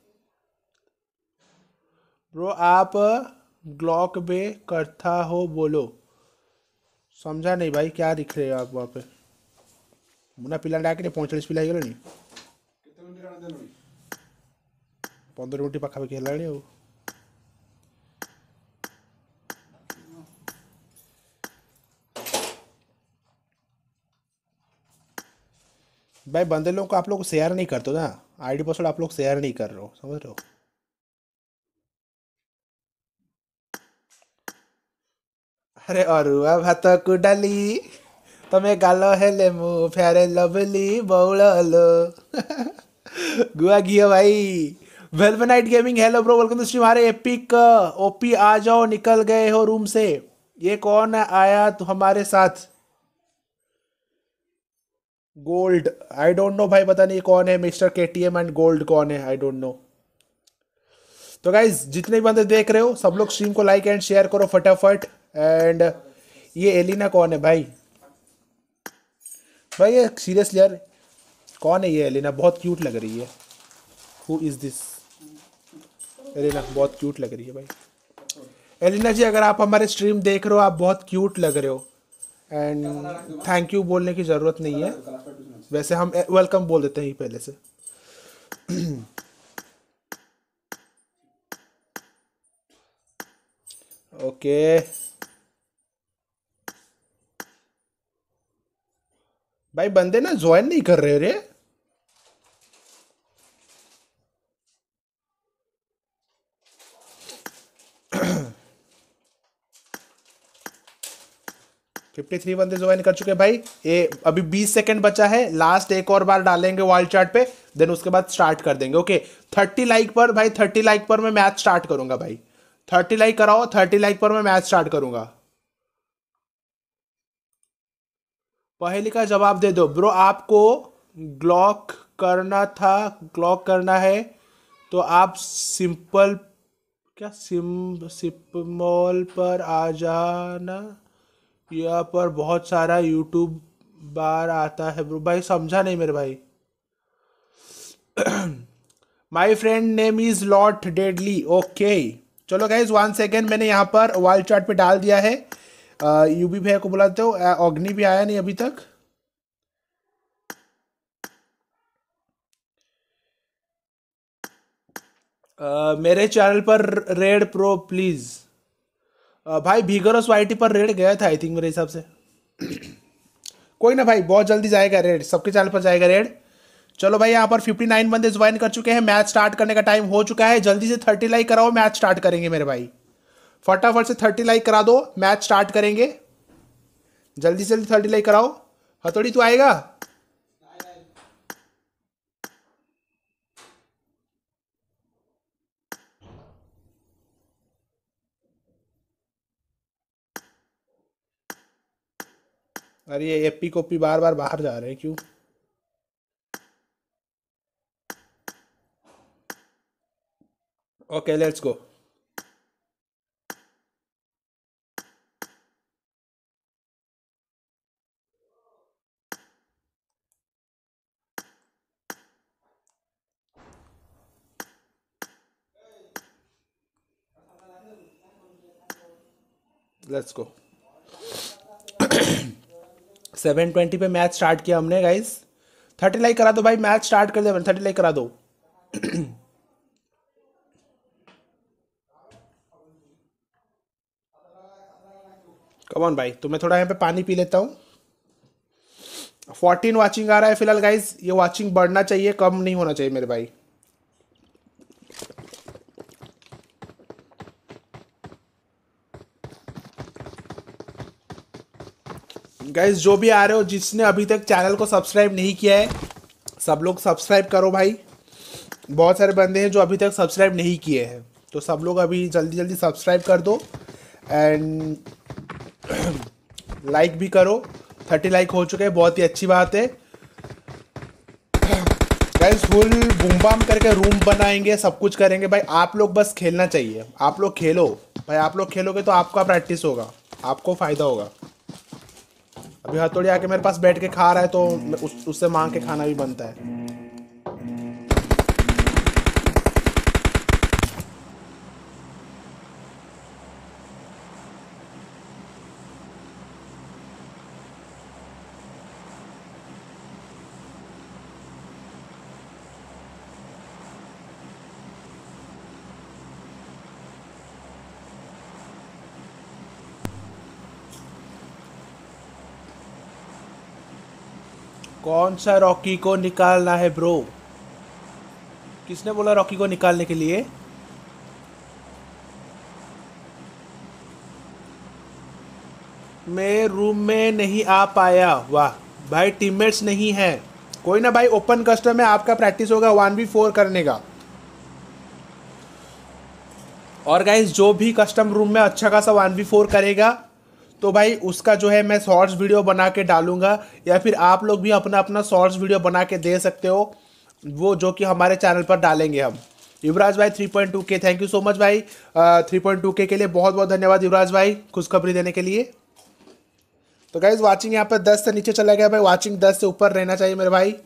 ब्रो आप ग्लॉक बे करता हो बोलो समझा नहीं भाई क्या दिख रहे हो आप वहाँ पे मुना पिला डाके 45 पिला ହେଇଗଲାଣି 15 ମିନିଟ୍ ପାଖାପାଖି ହେଲାଣି ଆଉ भाई बंदे लोगों को आप लोग शेयर नहीं करते हो ना आईडी पासवर्ड आप लोग शेयर नहीं कर रहे हो समझ रहे हो अरे अरुआ भात को डाली तमे गाल हेले मु फेरे लवली बौड़लो गुआ घियो भाई वेलवेनाइट gaming hello bro welcome to stream हमारे एपिक ओपी आ जाओ निकल गए हो रूम से ये कौन आया तो हमारे साथ गोल्ड आई डोंट नो भाई पता नहीं कौन है मिस्टर केटीएम एंड गोल्ड कौन है आई डोंट नो तो गाइज जितने भी बंदे देख रहे हो सब लोग स्ट्रीम को लाइक एंड शेयर करो फटाफट एंड ये एलिना कौन है भाई भाई ये सीरियसली यार कौन है ये एलिना बहुत क्यूट लग रही है हु इज दिस एलिना बहुत क्यूट लग रही है भाई एलिना जी अगर आप हमारे स्ट्रीम देख रहे हो आप बहुत क्यूट लग रहे हो एंड थैंक यू बोलने की ज़रूरत नहीं है वैसे हम वेलकम बोल देते हैं पहले से ओके भाई बंदे ना ज्वाइन नहीं कर रहे रे 53 बंदे ज्वाइन कर चुके हैं भाई ये अभी 20 सेकंड बचा है लास्ट एक और बार डालेंगे वाइल्ड चार्ट पे देन उसके बाद स्टार्ट कर देंगे ओके 30 लाइक पर भाई 30 लाइक पर मैं मैच स्टार्ट करूंगा भाई 30 लाइक कराओ 30 लाइक पर मैं मैच स्टार्ट करूंगा पहली का जवाब दे दो ब्रो आपको ग्लॉक करना था ग्लॉक करना है तो आप सिंपल क्या सिपमॉल पर आ जाना यहाँ पर बहुत सारा यूट्यूब बार आता है ब्रो भाई समझा नहीं मेरे भाई my friend name is lot deadly okay चलो गाइज 1 सेकेंड मैंने यहाँ पर वाइल्ड चार्ट पे डाल दिया है यूबी भैया को बुलाते हो अग्नि भी आया नहीं अभी तक मेरे चैनल पर रेड प्रो प्लीज भाई भीगरस वाईटी पर रेड गया था आई थिंक मेरे हिसाब से कोई ना भाई बहुत जल्दी जाएगा रेड सबके चैनल पर जाएगा रेड चलो भाई यहाँ पर 59 बंदे ज्वाइन कर चुके हैं मैच स्टार्ट करने का टाइम हो चुका है जल्दी से 30 लाइक कराओ मैच स्टार्ट करेंगे मेरे भाई फटाफट से 30 लाइक करा दो मैच स्टार्ट करेंगे जल्दी से जल्दी 30 लाइक कराओ हथौड़ी तू आएगा अरे ये एप्पी कोप्पी बार बार बाहर जा रहे हैं क्यों okay let's go let's go 7:20 पे मैच स्टार्ट किया हमने गाइस 30 लाइक करा दो भाई मैच स्टार्ट कर दे 30 लाइक करा दो कम ऑन भाई तो मैं थोड़ा यहाँ पे पानी पी लेता हूँ 14 वाचिंग आ रहा है फिलहाल गाइस ये वाचिंग बढ़ना चाहिए कम नहीं होना चाहिए मेरे भाई गाइज जो भी आ रहे हो, जिसने अभी तक चैनल को सब्सक्राइब नहीं किया है, सब लोग सब्सक्राइब करो भाई। बहुत सारे बंदे हैं जो अभी तक सब्सक्राइब नहीं किए हैं, तो सब लोग अभी जल्दी जल्दी सब्सक्राइब कर दो एंड लाइक भी करो। 30 लाइक हो चुके हैं, बहुत ही अच्छी बात है। गाइस फुल बूम बाम करके रूम बनाएंगे, सब कुछ करेंगे भाई। आप लोग बस खेलना चाहिए, आप लोग खेलो भाई। आप लोग खेलोगे तो आपका प्रैक्टिस होगा, आपको फ़ायदा होगा। अभी हथौड़ी आके मेरे पास बैठ के खा रहा है तो उससे मांग के खाना भी बनता है। कौन सा रॉकी को निकालना है ब्रो? किसने बोला रॉकी को निकालने के लिए? मैं रूम में नहीं आ पाया। वाह भाई, टीममेट्स नहीं है। कोई ना भाई, ओपन कस्टम में आपका प्रैक्टिस होगा 1v4 करने का। और गाइज जो भी कस्टम रूम में अच्छा खासा 1v4 करेगा तो भाई उसका जो है मैं शॉर्ट्स वीडियो बना के डालूंगा, या फिर आप लोग भी अपना अपना शॉर्ट्स वीडियो बना के दे सकते हो, वो जो कि हमारे चैनल पर डालेंगे हम। युवराज भाई 3.2K, thank you so much भाई। 3.2K के लिए बहुत बहुत धन्यवाद युवराज भाई, खुशखबरी देने के लिए। तो गाइज वाचिंग यहाँ पर 10 से नीचे चला गया भाई, वाचिंग 10 से ऊपर रहना चाहिए मेरे भाई।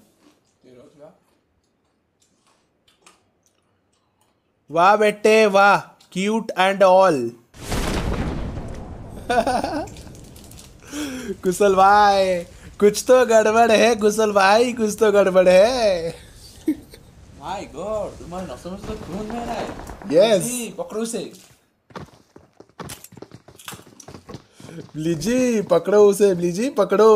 वाह बेटे वाह, क्यूट एंड ऑल। कुशल भाई कुछ तो गड़बड़ है, कुशल भाई कुछ तो गड़बड़ है। माय गॉड, तुम्हारे नसों में से तो खून बह रहा है। यस जी, पकड़ो उसे। ब्लीजी पकड़ो उसे, ब्लीजी पकड़ो।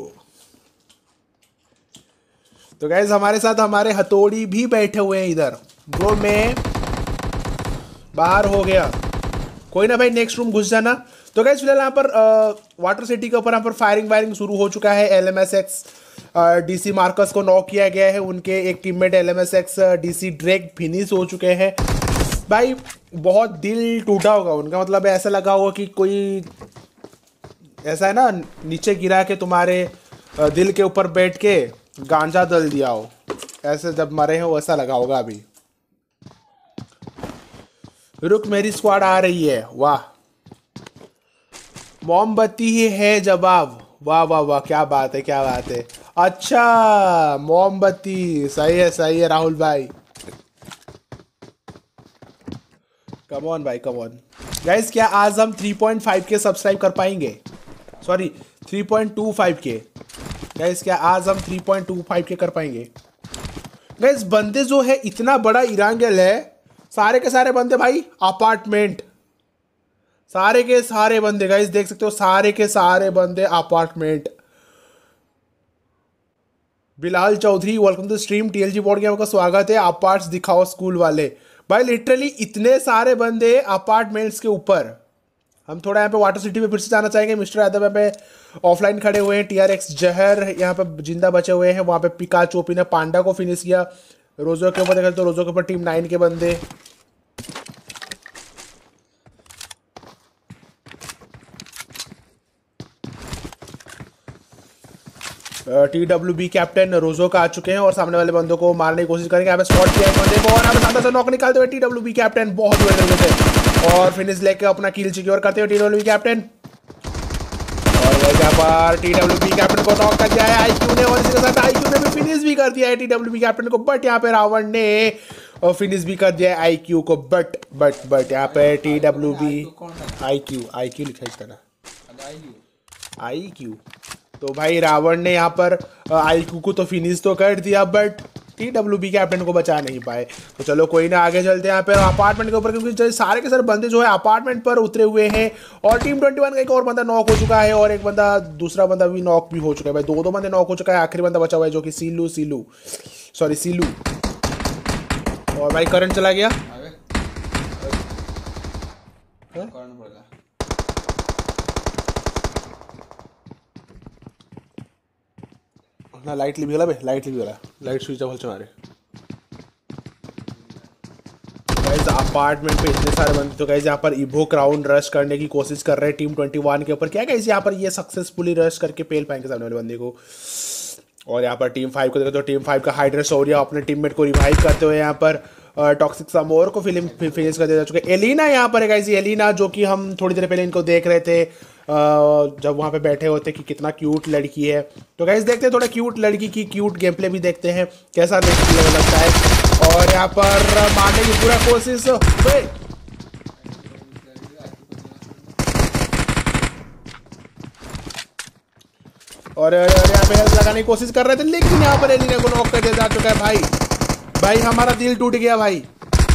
तो गाइज हमारे साथ हमारे हथौड़ी भी बैठे हुए हैं इधर। ब्रो मैं बाहर हो गया, कोई ना भाई, नेक्स्ट रूम घुस जाना। तो गाइज फिलहाल यहाँ पर वाटर सिटी के ऊपर यहाँ पर फायरिंग वायरिंग शुरू हो चुका है। LMSX DC मार्कस को नॉक किया गया है, उनके एक teammate LMSX DC Drake finish हो चुके हैं भाई। बहुत दिल टूटा होगा उनका, मतलब ऐसा लगा होगा कि कोई ऐसा है ना, नीचे गिरा के तुम्हारे दिल के ऊपर बैठ के गांजा दल दिया हो, ऐसे जब मरे हो वैसा लगा होगा अभी। रुक मेरी स्क्वाड आ रही है। वाह, मोमबत्ती ही है जवाब। वाह वाह वाह, क्या बात है क्या बात है। अच्छा मोमबत्ती, सही है राहुल भाई। कम ऑन भाई कम ऑन। गाइस क्या आज हम 3.5K सब्सक्राइब कर पाएंगे? Sorry 3.25K। गाइस क्या आज हम 3.25K कर पाएंगे? गाइस बंदे जो है इतना बड़ा इरांगल है, सारे के सारे बंदे भाई अपार्टमेंट, सारे के सारे बंदे गाइस देख सकते हो, सारे के सारे बंदे apartment. Bilal Chaudhary welcome to stream. TLG board game का स्वागत है। अपार्ट्स दिखाओ स्कूल वाले। भाई लिटरली इतने सारे बंदे अपार्टमेंट्स के ऊपर। हम थोड़ा यहाँ पे वाटर सिटी में फिर से जाना चाहेंगे। मिस्टर यादव यहाँ पे ऑफलाइन खड़े हुए हैं। TRX जहर यहाँ पे जिंदा बचे हुए हैं। वहाँ पे पिकाचू ओपी ने पांडा को फिनिश किया। रोजो के ऊपर देखा तो रोजो के ऊपर टीम 9 के बंदे। TWB कैप्टन रोजो का आ चुके हैं और सामने वाले बंदों को मारने की कोशिश करेंगे। यहाँ पे स्पॉट किया है बंदे को और यहाँ पे सादा से नॉक निकालते हुए TWB कैप्टन बहुत बुरे तरीके से और फिनिश लेके अपना किल सिक्योर करते हुए TWB कैप्टन। और यहाँ पर TWB कैप्टन को नॉक कर दिया है IQ ने और इसी के साथ IQ ने भी फिनिश भी कर दिया है TWB कैप्टन को। बट यहाँ पे रावण ने फिनिश भी कर दिया है IQ को। बट यहाँ पे TWB IQ लिखा इसका ना, IQ। तो भाई रावण ने यहाँ पर IQ को तो फिनिश तो कर दिया बट TWB कैप्टन को बचा नहीं पाए। तो चलो कोई ना, आगे चलते हैं यहाँ पर अपार्टमेंट के ऊपर, क्योंकि सारे के सारे बंदे जो है अपार्टमेंट पर उतरे हुए हैं। और टीम 21 का एक और बंदा नॉक हो चुका है और एक बंदा दूसरा बंदा भी नॉक भी हो चुका है भाई। दो बंदे नॉक हो चुका है, आखिरी बंदा बचा हुआ है जो कि सीलू। और भाई करंट चला गया। ना लाइट भी गला बे, लाइट भी गला, लाइट स्विच ऑफ मारे गाइस। अपार्टमेंट पे इतने सारे बंदे तो गाइस यहाँ पर इवो क्राउन रश करने की कोशिश कर रहे हैं टीम 21 के ऊपर। क्या गाइस यहाँ पर ये सक्सेसफुली रश करके पेल पाएंगे सामने वाले बंदे को। और यहाँ पर टीम 5 को देखो तो टीम 5 का हाइड्रोसोरिया अपने टीममेट को रिवाइव करते हुए यहाँ पर टॉक्सिक समोर को फिनिश कर दे चुके। एलिना यहाँ पर है गाइस, एलिना जो कि हम थोड़ी देर पहले इनको देख रहे थे जब वहाँ पे बैठे होते कि कितना क्यूट लड़की है। तो गाइस देखते हैं थोड़ा क्यूट लड़की की क्यूट गेम प्ले भी देखते हैं कैसा लगता है। और यहाँ पर मारने की पूरा कोशिश, और यहाँ पे हेल्थ लगाने की कोशिश कर रहे थे लेकिन यहाँ पर एलिना को नॉक कर दिया जा चुका है। भाई हमारा दिल टूट गया भाई।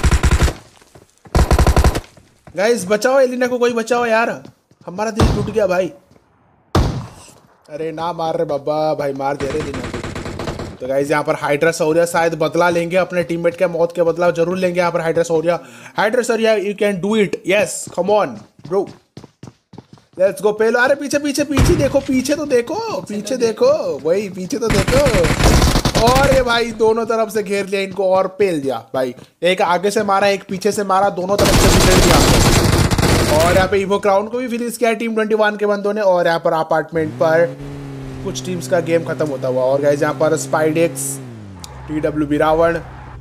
गाइस बचाओ एलिना को, कोई बचाओ यार, हमारा दिल टूट गया भाई। अरे ना मार रहे बाबा, भाई मार दे रहे एलिना को। तो गाइस यहाँ पर हाइड्रोसोरिया शायद बदला लेंगे अपने टीममेट के मौत के बदला जरूर लेंगे यहाँ पर हाइड्रोसोरिया you can do it, yes come on bro, let's go पेलो। अरे पीछे पीछे पीछे देखो, पीछे तो देखो, पीछे देखो, वही पीछे तो देखो। और ये भाई दोनों तरफ से घेर लिया इनको और पेल दिया भाई। एक आगे से मारा, एक पीछे से मारा, दोनों तरफ से घेर दिया। और यहाँ पे इवो क्राउन को भी फिनिश किया टीम 21 के बंदों ने। और यहाँ पर अपार्टमेंट पर कुछ टीम्स का गेम खत्म होता हुआ। और गाइस यहाँ पर स्पाइडेक्स, TWB Ravan,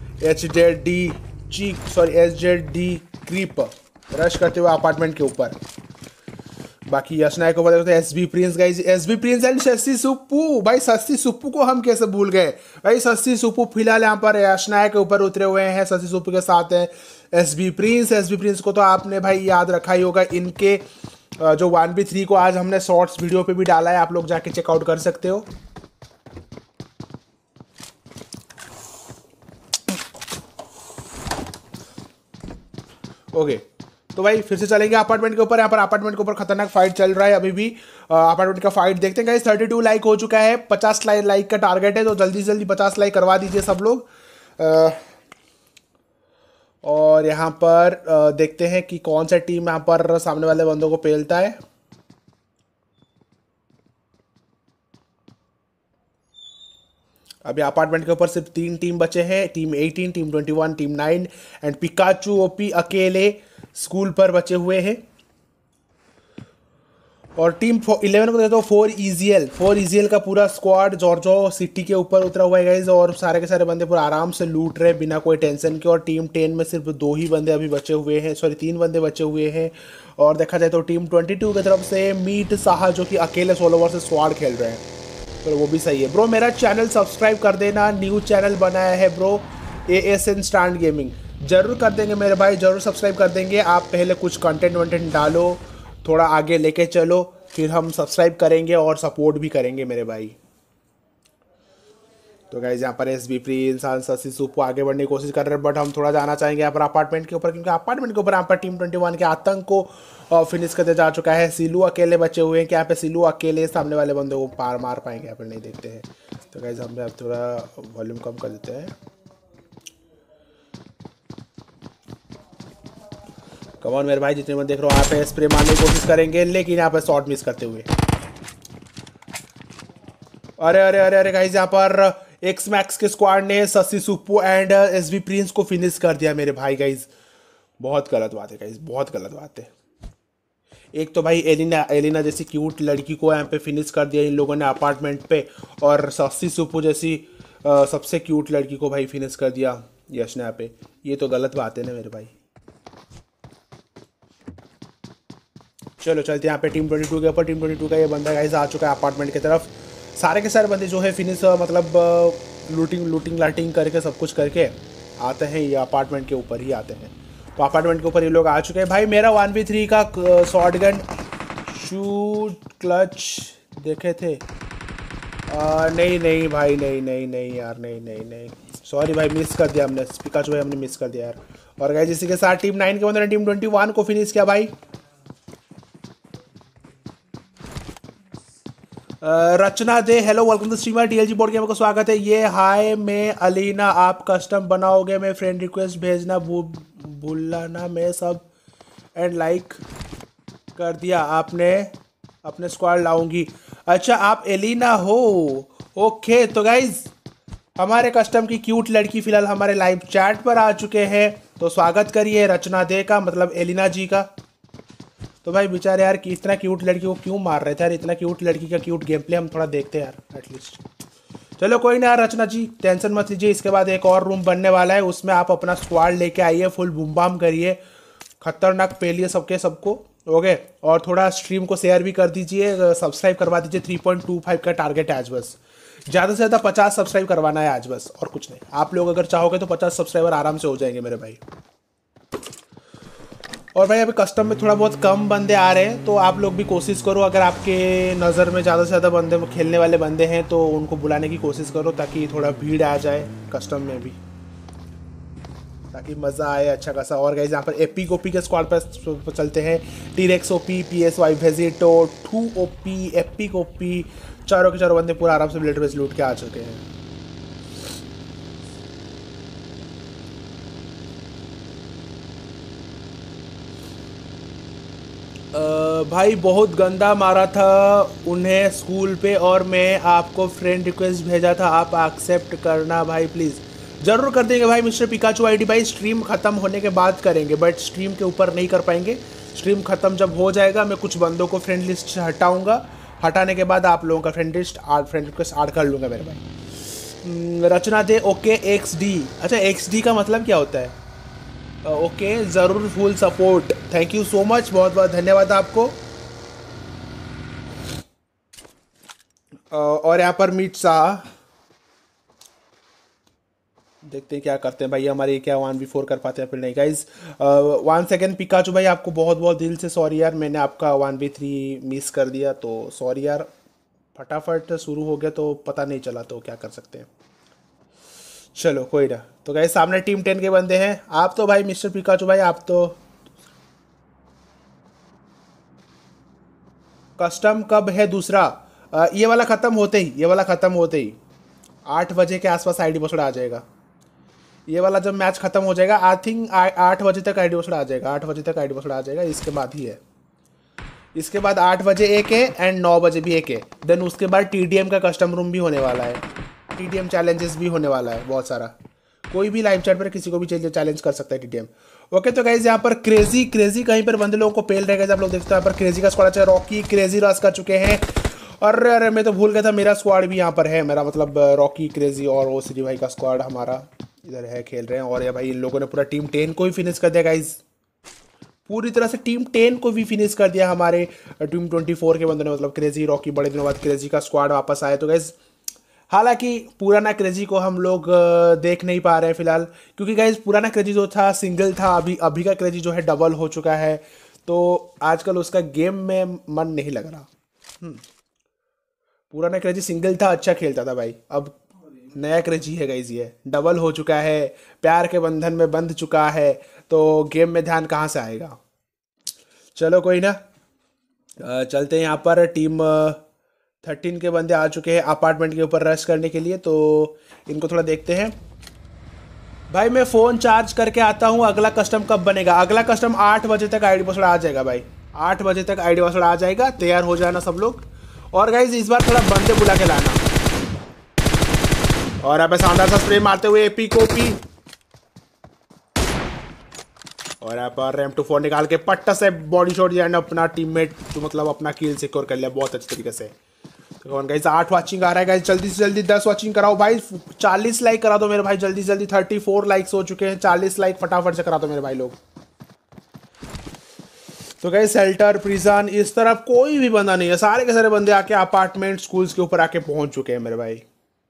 SJD creep rush करते हुए अपार्टमेंट के ऊपर। बाकी यशनाय को बताते हैं SB prince guys, SB prince and Shashi Suppu. भाई शशि सुप्पू को हम कैसे भूल गए भाई। शशि सुप्पू फिलहाल यहाँ पर यशनाय के ऊपर उतरे हुए हैं, शशि सुप्पू के साथ हैं SB प्रिंस को तो आपने भाई याद रखा ही होगा। इनके जो 1v3 को आज हमने शॉर्ट्स वीडियो पे भी डाला है, आप लोग जाके चेकआउट कर सकते हो। ओके तो भाई फिर से चलेंगे अपार्टमेंट के ऊपर। यहाँ पर अपार्टमेंट के ऊपर खतरनाक फाइट चल रहा है अभी भी। अपार्टमेंट का फाइट देखते हैं गाइस। 32 लाइक हो चुका है, 50 लाइक का टारगेट है, तो जल्दी से जल्दी 50 लाइक करवा दीजिए सब लोग। और यहाँ पर देखते हैं कि कौन सा टीम यहाँ पर सामने वाले बंदों को पेलता है। अभी अपार्टमेंट के ऊपर सिर्फ 3 टीम बचे हैं, team 18, team 21, team 9 and Pikachu OP अकेले स्कूल पर बचे हुए हैं। और टीम 11 को देखो 4 EZL का पूरा स्क्वाड जॉर्जो सिटी के ऊपर उतरा हुआ है गाइज। और सारे के सारे बंदे पूरा आराम से लूट रहे हैं बिना कोई टेंशन के। और टीम 10 में सिर्फ 2 ही बंदे अभी बचे हुए हैं, सॉरी 3 बंदे बचे हुए हैं। और देखा जाए तो टीम 22 की तरफ से मीट साहा जो कि अकेले सोलो वर्सेस स्क्वाड खेल रहे हैं, तो वो भी सही है। ब्रो मेरा चैनल सब्सक्राइब कर देना, न्यू चैनल बनाया है ब्रो, ASN स्टैंड गेमिंग। जरूर कर देंगे मेरे भाई, जरूर सब्सक्राइब कर देंगे। आप पहले कुछ कंटेंट वंटेंट डालो, थोड़ा आगे लेके चलो, फिर हम सब्सक्राइब करेंगे और सपोर्ट भी करेंगे मेरे भाई। तो गाइज यहाँ पर SB प्रिंस शशि सुप्पू आगे बढ़ने की कोशिश कर रहे हैं, बट हम थोड़ा जाना चाहेंगे यहाँ पर अपार्टमेंट के ऊपर, क्योंकि अपार्टमेंट के ऊपर यहाँ पर टीम 21 के आतंक को फिनिश करते जा चुका है। सिलू अकेले बचे हुए हैं, कि यहाँ पे सिलू अकेले सामने वाले बंदों को पार मार पाएंगे, यहाँ पर नहीं देखते हैं। तो गाइज हम अब थोड़ा वॉल्यूम कम कर देते हैं। कमॉन मेरे भाई, जितने बंदे देख रहे हो यहाँ पे स्प्रे मारने की कोशिश करेंगे, लेकिन यहाँ पे शॉट मिस करते हुए। अरे अरे अरे अरे गाइस यहाँ पर एक्स मैक्स के स्क्वाड ने Shashi Suppu and SB Prince को फिनिश कर दिया मेरे भाई। गाइस बहुत गलत बात है गाइस, बहुत गलत बात है। एक तो भाई एलिना जैसी क्यूट लड़की को यहाँ पे फिनिश कर दिया इन लोगों ने अपार्टमेंट पे, और शशि सुप्पू जैसी सबसे क्यूट लड़की को भाई फिनिश कर दिया यशना पे। ये तो गलत बात है ना मेरे भाई। चलो चलते हैं यहाँ पे टीम 22 के ऊपर। टीम 22 का ये बंदा गाइस आ चुका है अपार्टमेंट की तरफ। सारे के सारे बंदे जो है फिनिश मतलब लूटिंग लाटिंग करके सब कुछ करके आते हैं, ये अपार्टमेंट के ऊपर ही आते हैं। तो अपार्टमेंट के ऊपर ये लोग आ चुके हैं भाई। मेरा 1v3 का शॉर्ट गन शूट क्लच देखे थे, नहीं नहीं भाई, नहीं नहीं नहीं यार, नहीं नहीं नहीं, सॉरी भाई, मिस कर दिया हमने, पिकाचू भाई हमने मिस कर दिया यार। और गाइस इसी के साथ टीम 9 के बंदे ने टीम 21 को फिनिश किया भाई। Rachna De hello, welcome to streamer TLG board game को स्वागत है। ये हाय मैं अलीना, आप कस्टम बनाओगे, मैं फ्रेंड रिक्वेस्ट भेजना भूलना ना, मैं सब एंड लाइक कर दिया आपने, अपने स्क्वाड लाऊंगी। अच्छा आप एलिना हो, ओके तो गाइज हमारे कस्टम की क्यूट लड़की फिलहाल हमारे लाइव चैट पर आ चुके हैं, तो स्वागत करिए रचना दे का, मतलब एलिना जी का। तो भाई बेचारे यार कि इतना क्यूट लड़की को क्यों मार रहे थे यार, इतना क्यूट लड़की का क्यूट गेम प्ले हम थोड़ा देखते हैं यार एटलीस्ट। चलो कोई ना यार रचना जी, टेंशन मत लीजिए, इसके बाद एक और रूम बनने वाला है, उसमें आप अपना स्क्वाड लेके आइए, फुल बूम बाम करिए, खतरनाक पेलिए सबके सबको। ओके, और थोड़ा स्ट्रीम को शेयर भी कर दीजिए, सब्सक्राइब करवा दीजिए। 3.25 का टारगेट है आज, बस ज़्यादा से ज़्यादा 50 सब्सक्राइब करवाना है आज बस, और कुछ नहीं। आप लोग अगर चाहोगे तो 50 सब्सक्राइबर आराम से हो जाएंगे मेरे भाई। और भाई अभी कस्टम में थोड़ा बहुत कम बंदे आ रहे हैं, तो आप लोग भी कोशिश करो, अगर आपके नज़र में ज़्यादा से ज़्यादा बंदे खेलने वाले बंदे हैं तो उनको बुलाने की कोशिश करो, ताकि थोड़ा भीड़ आ जाए कस्टम में भी, ताकि मज़ा आए अच्छा खासा। और गाइस यहाँ पर एपी ओपी के स्क्वाड पर चलते हैं। T Rex OP, PSY Vegito, 2 OP, epic OP, चारों के चारों बंदे पूरा आराम से ब्लेड बेस लूट के आ चुके हैं। भाई बहुत गंदा मारा था उन्हें स्कूल पे, और मैं आपको फ्रेंड रिक्वेस्ट भेजा था, आप एक्सेप्ट करना भाई प्लीज़। ज़रूर कर देंगे भाई मिस्टर पिकाचू आईडी भाई, स्ट्रीम ख़त्म होने के बाद करेंगे, बट स्ट्रीम के ऊपर नहीं कर पाएंगे। स्ट्रीम ख़त्म जब हो जाएगा मैं कुछ बंदों को फ्रेंड लिस्ट से हटाऊँगा, हटाने के बाद आप लोगों का फ्रेंड रिक्वेस्ट ऐड कर लूँगा मेरे भाई। रचना दे ओके XD, अच्छा XD का मतलब क्या होता है? ओके ज़रूर, full support, thank you so much, बहुत बहुत धन्यवाद आपको। और यहाँ पर मीट शाह, देखते हैं क्या करते हैं भाई, हमारे क्या 1v4 कर पाते हैं फिर नहीं। गाइज 1 सेकेंड पिकाचू भाई, आपको बहुत बहुत दिल से सॉरी यार, मैंने आपका 1v3 मिस कर दिया, तो सॉरी यार, फटाफट शुरू हो गया तो पता नहीं चला, तो क्या कर सकते हैं। चलो कोई ना। तो गाइस सामने टीम 10 के बंदे हैं, आप तो भाई मिस्टर पिकाचू भाई आप तो कस्टम कब है दूसरा? ये वाला ख़त्म होते ही, ये वाला ख़त्म होते ही 8 बजे के आसपास आईडी पासवर्ड आ जाएगा। ये वाला जब मैच ख़त्म हो जाएगा आई थिंक 8 बजे तक आईडी पासवर्ड आ जाएगा, 8 बजे तक आईडी पासवर्ड आ जाएगा, इसके बाद ही है। इसके बाद 8 बजे एक है एंड 9 बजे भी एक है। देन उसके बाद TDM का कस्टम रूम भी होने वाला है, TDM चैलेंजेस भी होने वाला है बहुत सारा, कोई भी लाइव चैट पर किसी को भी चैलेंज कर सकता है TDM। ओके तो गाइज यहाँ पर क्रेजी कहीं पर बंदे लोगों को पेल रहेगा, आप लोग देखते हैं यहाँ पर क्रेजी का स्क्वाड अच्छा, रॉकी क्रेजी रस कर चुके हैं। और अरे मैं तो भूल गया था मेरा स्क्वाड भी यहाँ पर है, मेरा मतलब रॉकी क्रेजी और वो श्री भाई का स्क्वाड हमारा इधर है, खेल रहे हैं। और ये भाई इन लोगों ने पूरा टीम 10 को ही फिनिश कर दिया गाइज, पूरी तरह से टीम 10 को भी फिनिश कर दिया हमारे टीम 24 के बंदों ने, मतलब क्रेजी रॉकी, बड़े दिनों बाद क्रेजी का स्क्वाड वापस आए। तो गाइज हालांकि पुराना क्रेजी को हम लोग देख नहीं पा रहे हैं फिलहाल, क्योंकि गाइज पुराना क्रेजी जो था सिंगल था, अभी का क्रेजी जो है डबल हो चुका है, तो आजकल उसका गेम में मन नहीं लग रहा। पुराना क्रेजी सिंगल था, अच्छा खेलता था भाई, अब नया क्रेजी है गाइज, ये डबल हो चुका है, प्यार के बंधन में बंध चुका है, तो गेम में ध्यान कहाँ से आएगा। चलो कोई ना, चलते हैं। यहाँ पर टीम 13 के बंदे आ चुके हैं अपार्टमेंट के ऊपर रश करने के लिए, तो इनको थोड़ा देखते हैं। भाई मैं फ़ोन चार्ज करके आता हूँ, अगला कस्टम कब बनेगा? अगला कस्टम 8 बजे तक आईडी पासवर्ड आ जाएगा भाई, 8 बजे तक आईडी पासवर्ड आ जाएगा, तैयार हो जाना सब लोग। और गाइज इस बार थोड़ा बंदे बुला के लाना। और यहाँ पे शानदार सा स्प्रे मारते हुए एपी कोपी, और यहाँ पर रैम 2-4 निकाल के पट्टा से बॉडी शॉट दिया, अपना टीममेट जो मतलब अपना किल सिक्योर कर लिया बहुत अच्छे तरीके से। तो गाइस 8 वाचिंग आ रहा है गाइस, जल्दी से जल्दी 10 वाचिंग कराओ भाई, 40 लाइक करा दो मेरे भाई, जल्दी से जल्दी 34 लाइक्स हो चुके हैं, 40 लाइक फटाफट से करा दो मेरे भाई लोग। तो गाइस शेल्टर प्रिजन इस तरफ कोई भी बंदा नहीं है, सारे के सारे बंदे आके अपार्टमेंट स्कूल्स के ऊपर आके पहुंच चुके हैं मेरे भाई।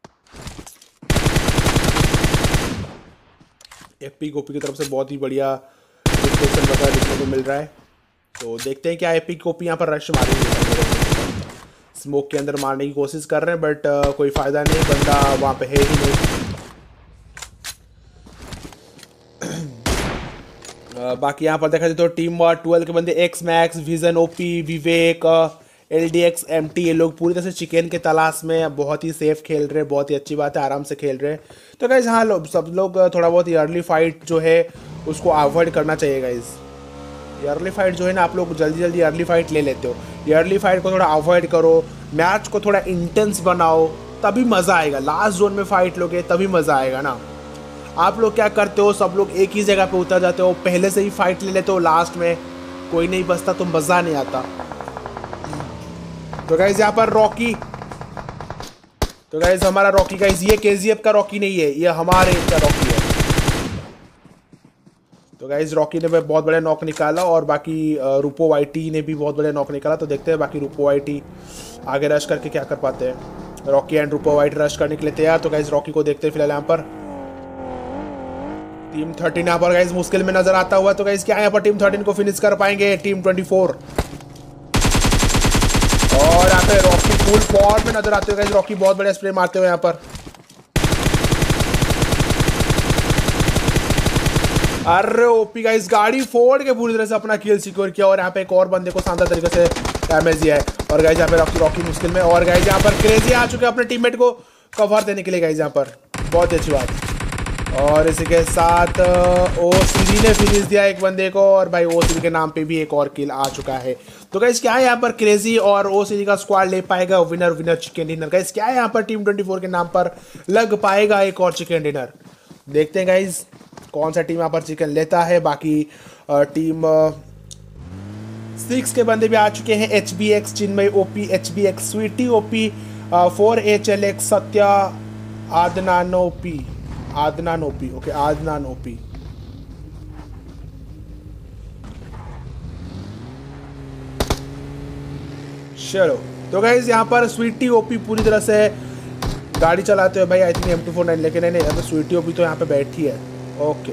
एपी गोपी की तरफ से बहुत ही बढ़िया डिस्कशन वगैरह देखने को मिल रहा है, तो देखते हैं क्या एपी गोपी यहाँ पर रश मारेंगे। स्मोक के अंदर मारने की कोशिश कर रहे हैं, बट कोई फायदा नहीं, बंदा वहाँ पे है ही नहीं। बाकी यहाँ पर देखा जाए तो टीम 12 के बंदे X Max, vision OP, Vivek, LDX MT, ये लोग पूरी तरह से चिकन के तलाश में बहुत ही सेफ खेल रहे हैं, बहुत ही अच्छी बात है, आराम से खेल रहे हैं। तो गाइस हाँ सब लोग थोड़ा बहुत अर्ली फाइट जो है उसको अवॉइड करना चाहिए गाइस। अर्ली फाइट जो है ना, आप लोग जल्दी जल्दी अर्ली फाइट ले लेते हो, अर्ली फाइट को थोड़ा अवॉइड करो, मैच को थोड़ा इंटेंस बनाओ, तभी मज़ा आएगा। लास्ट जोन में फाइट लोगे तभी मज़ा आएगा ना। आप लोग क्या करते हो, सब लोग एक ही जगह पे उतर जाते हो, पहले से ही फाइट ले लेते हो, लास्ट में कोई नहीं बचता तो मज़ा नहीं आता। तो गाइस यहाँ पर रॉकी, तो गाइस हमारा रॉकी गाइस, ये केजीएफ का रॉकी नहीं है, ये हमारे का रॉकी है। तो गाइस रॉकी ने बहुत बड़ा नॉक निकाला और बाकी रूपो वाईटी ने भी बहुत बड़ा नॉक निकाला। तो देखते हैं बाकी रूपो वाईटी आगे रश करके क्या कर पाते हैं। Rocky and Rupo YT rush करने के लिए तैयार। तो गाइस रॉकी को देखते हैं फिलहाल यहाँ पर टीम 13 यहाँ पर गाइस मुश्किल में नजर आता हुआ। तो गाइस क्या यहाँ पर टीम 13 को फिनिश कर पाएंगे टीम 24? और यहाँ पे रॉकी फुल फॉर्म में नजर आते हुए गाइस, रॉकी बहुत बड़े स्प्रे मारते हुए यहाँ पर। अरे ओपी गाइस, गाड़ी फोड़ के पूरी तरह से अपना किल सिक्योर किया और यहाँ पे एक और बंदे को शानदार तरीके से डैमेज दिया है। और गाइस यहाँ पे रॉकी मुश्किल में, और गाइस यहाँ पर क्रेजी आ चुके हैं अपने टीममेट को कवर देने के लिए गाइस यहाँ पर, बहुत अच्छी बात। और इसी के साथ ओसीजी ने फिनिश दिया एक बंदे को और भाई ओसीजी के नाम पे भी एक और किल आ चुका है। तो गाइस क्या है यहाँ पर क्रेजी और ओसीजी का स्क्वाड ले पाएगा winner winner chicken dinner? Guys क्या है यहाँ पर टीम 24 के नाम पर लग पाएगा एक और चिकन डिनर? देखते हैं गाइस कौन सा टीम यहाँ पर चिकन लेता है। बाकी टीम 6 के बंदे भी आ चुके हैं, HBX Chinmay OP, HBX Sweety OP, 4HLX Satya, Adnan OP, Adnan OP, okay Adnan OP. चलो तो गाइस यहाँ पर स्वीटी ओपी पूरी तरह से गाड़ी चलाते हुए भाई, आई थिंक M249 लेके नहीं यहाँ पे स्वीटी ओपी तो यहाँ पे बैठी है। ओके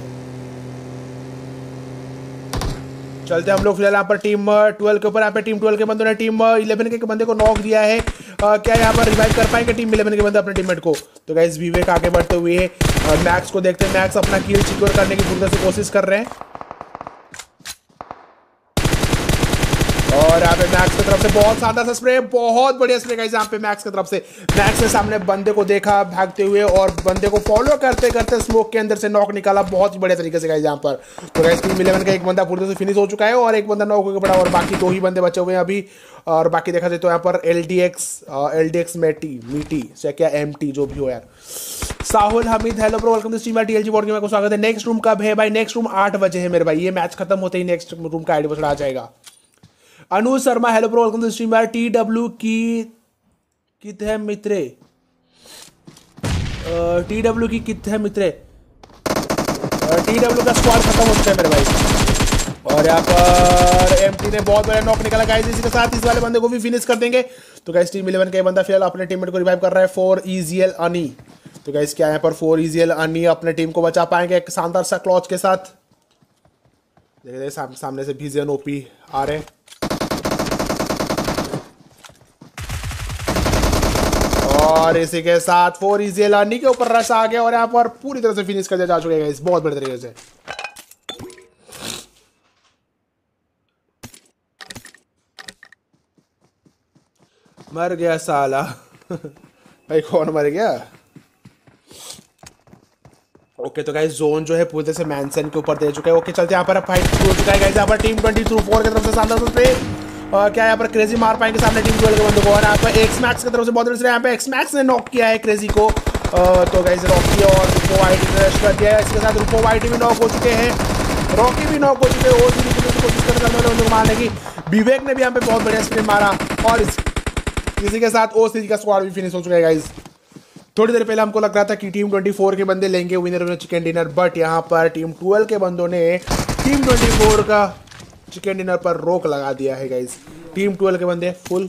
चलते हम लोग फिलहाल यहाँ पर टीम 12 के ऊपर। यहाँ पे टीम 12 के बंदों ने टीम 11 के बंदे को नॉक दिया है। क्या यहाँ पर रिवाइव कर पाएंगे टीम 11 के बंदे अपने टीममेट को? तो गाइस विवेक आगे बढ़ते हुए मैक्स को देखते हैं, मैक्स अपना किल सिक्योर करने की पूरी तरह से कोशिश कर रहे हैं। और यहाँ पे मैक्स की तरफ से बहुत शानदार सा स्प्रे, बहुत बढ़िया स्प्रे गाइस यहाँ पे मैक्स की तरफ से। मैक्स ने सामने बंदे को देखा भागते हुए और बंदे को फॉलो करते करते स्मोक के अंदर से नॉक निकाला बहुत ही बढ़िया तरीके से गाइस यहाँ पर। तो गाइस टीम 11 का एक बंदा पूरी तरह से फिनिश हो चुका है और एक बंदा नॉक होकर पड़ा और बाकी 2 ही बंदे बचे हुए हैं अभी। और बाकी देखा जाए तो यहाँ पर LDX मीटी से क्या MT जो भी हो यार। Sahul Hameed hello bro, welcome to stream by TLG board gamer को स्वागत है। नेक्स्ट रूम कब है भाई? नेक्स्ट रूम 8 बजे है मेरे भाई, ये मैच खत्म होते ही नेक्स्ट रूम का आईडी पर आ जाएगा। Anuj Sharma hello bro, welcome to stream यार। TW की कित है मित्रे, TW की कित है मित्रे, TW का स्क्वाड खत्म हो चुका है मेरे भाई। और यहाँ पर MT ने बहुत बड़ा नॉक निकाला गाइस, इसी के साथ इस वाले बंदे को भी फिनिश कर देंगे। तो गाइस टीम 11 का ये बंदा फिलहाल अपने टीममेट को रिवाइव कर रहा है 4EZL अनी। तो गाइस क्या यहाँ पर 4EZL अनी अपने टीम को बचा पाएंगे एक शानदार सा क्लॉच के साथ? देखिए सामने से VZN OP आ रहे हैं और इसी के साथ 4EZL अनी के ऊपर रश आ गया और यहाँ पर पूरी तरह से फिनिश कर दिया जा चुका है बहुत बड़े तरीके से। मर गया साला भाई, कौन मर गया? ओके तो गाइस जोन जो है पूरी तरह से मैंसन के ऊपर दे चुका है। ओके चलते यहाँ पर फाइट हो चुका है गाइस, यहाँ पर टीम 24 की तरफ से शानदार पे क्या यहाँ पर क्रेजी मार पाएंगे सामने टीम 12 के बंदों को। और यहाँ पर एक्स-मैक्स की तरफ से बहुत देर से यहाँ पे एक्स-मैक्स ने नॉक किया है क्रेजी को। तो गाइस रॉकी और रूपो वाईटी ने रश कर दिया है, इसके साथ रूपो वाईटी भी नॉक हो चुके हैं, रॉकी भी नॉक हो चुके हैं। और भी कोशिश कर रहे हैं उनको मारने की। विवेक ने भी यहाँ पे बहुत बढ़िया स्प्रे मारा और इसी के साथ ओसीजी का स्क्वाड भी फिनिश हो चुका है गाइस। थोड़ी देर पहले हमको लग रहा था कि टीम 24 के बंदे लेंगे winner winner chicken dinner, but यहाँ पर टीम 12 के बंदों ने टीम 24 का चिकन डिनर पर रोक लगा दिया है गाइस। टीम 12 के बंदे फुल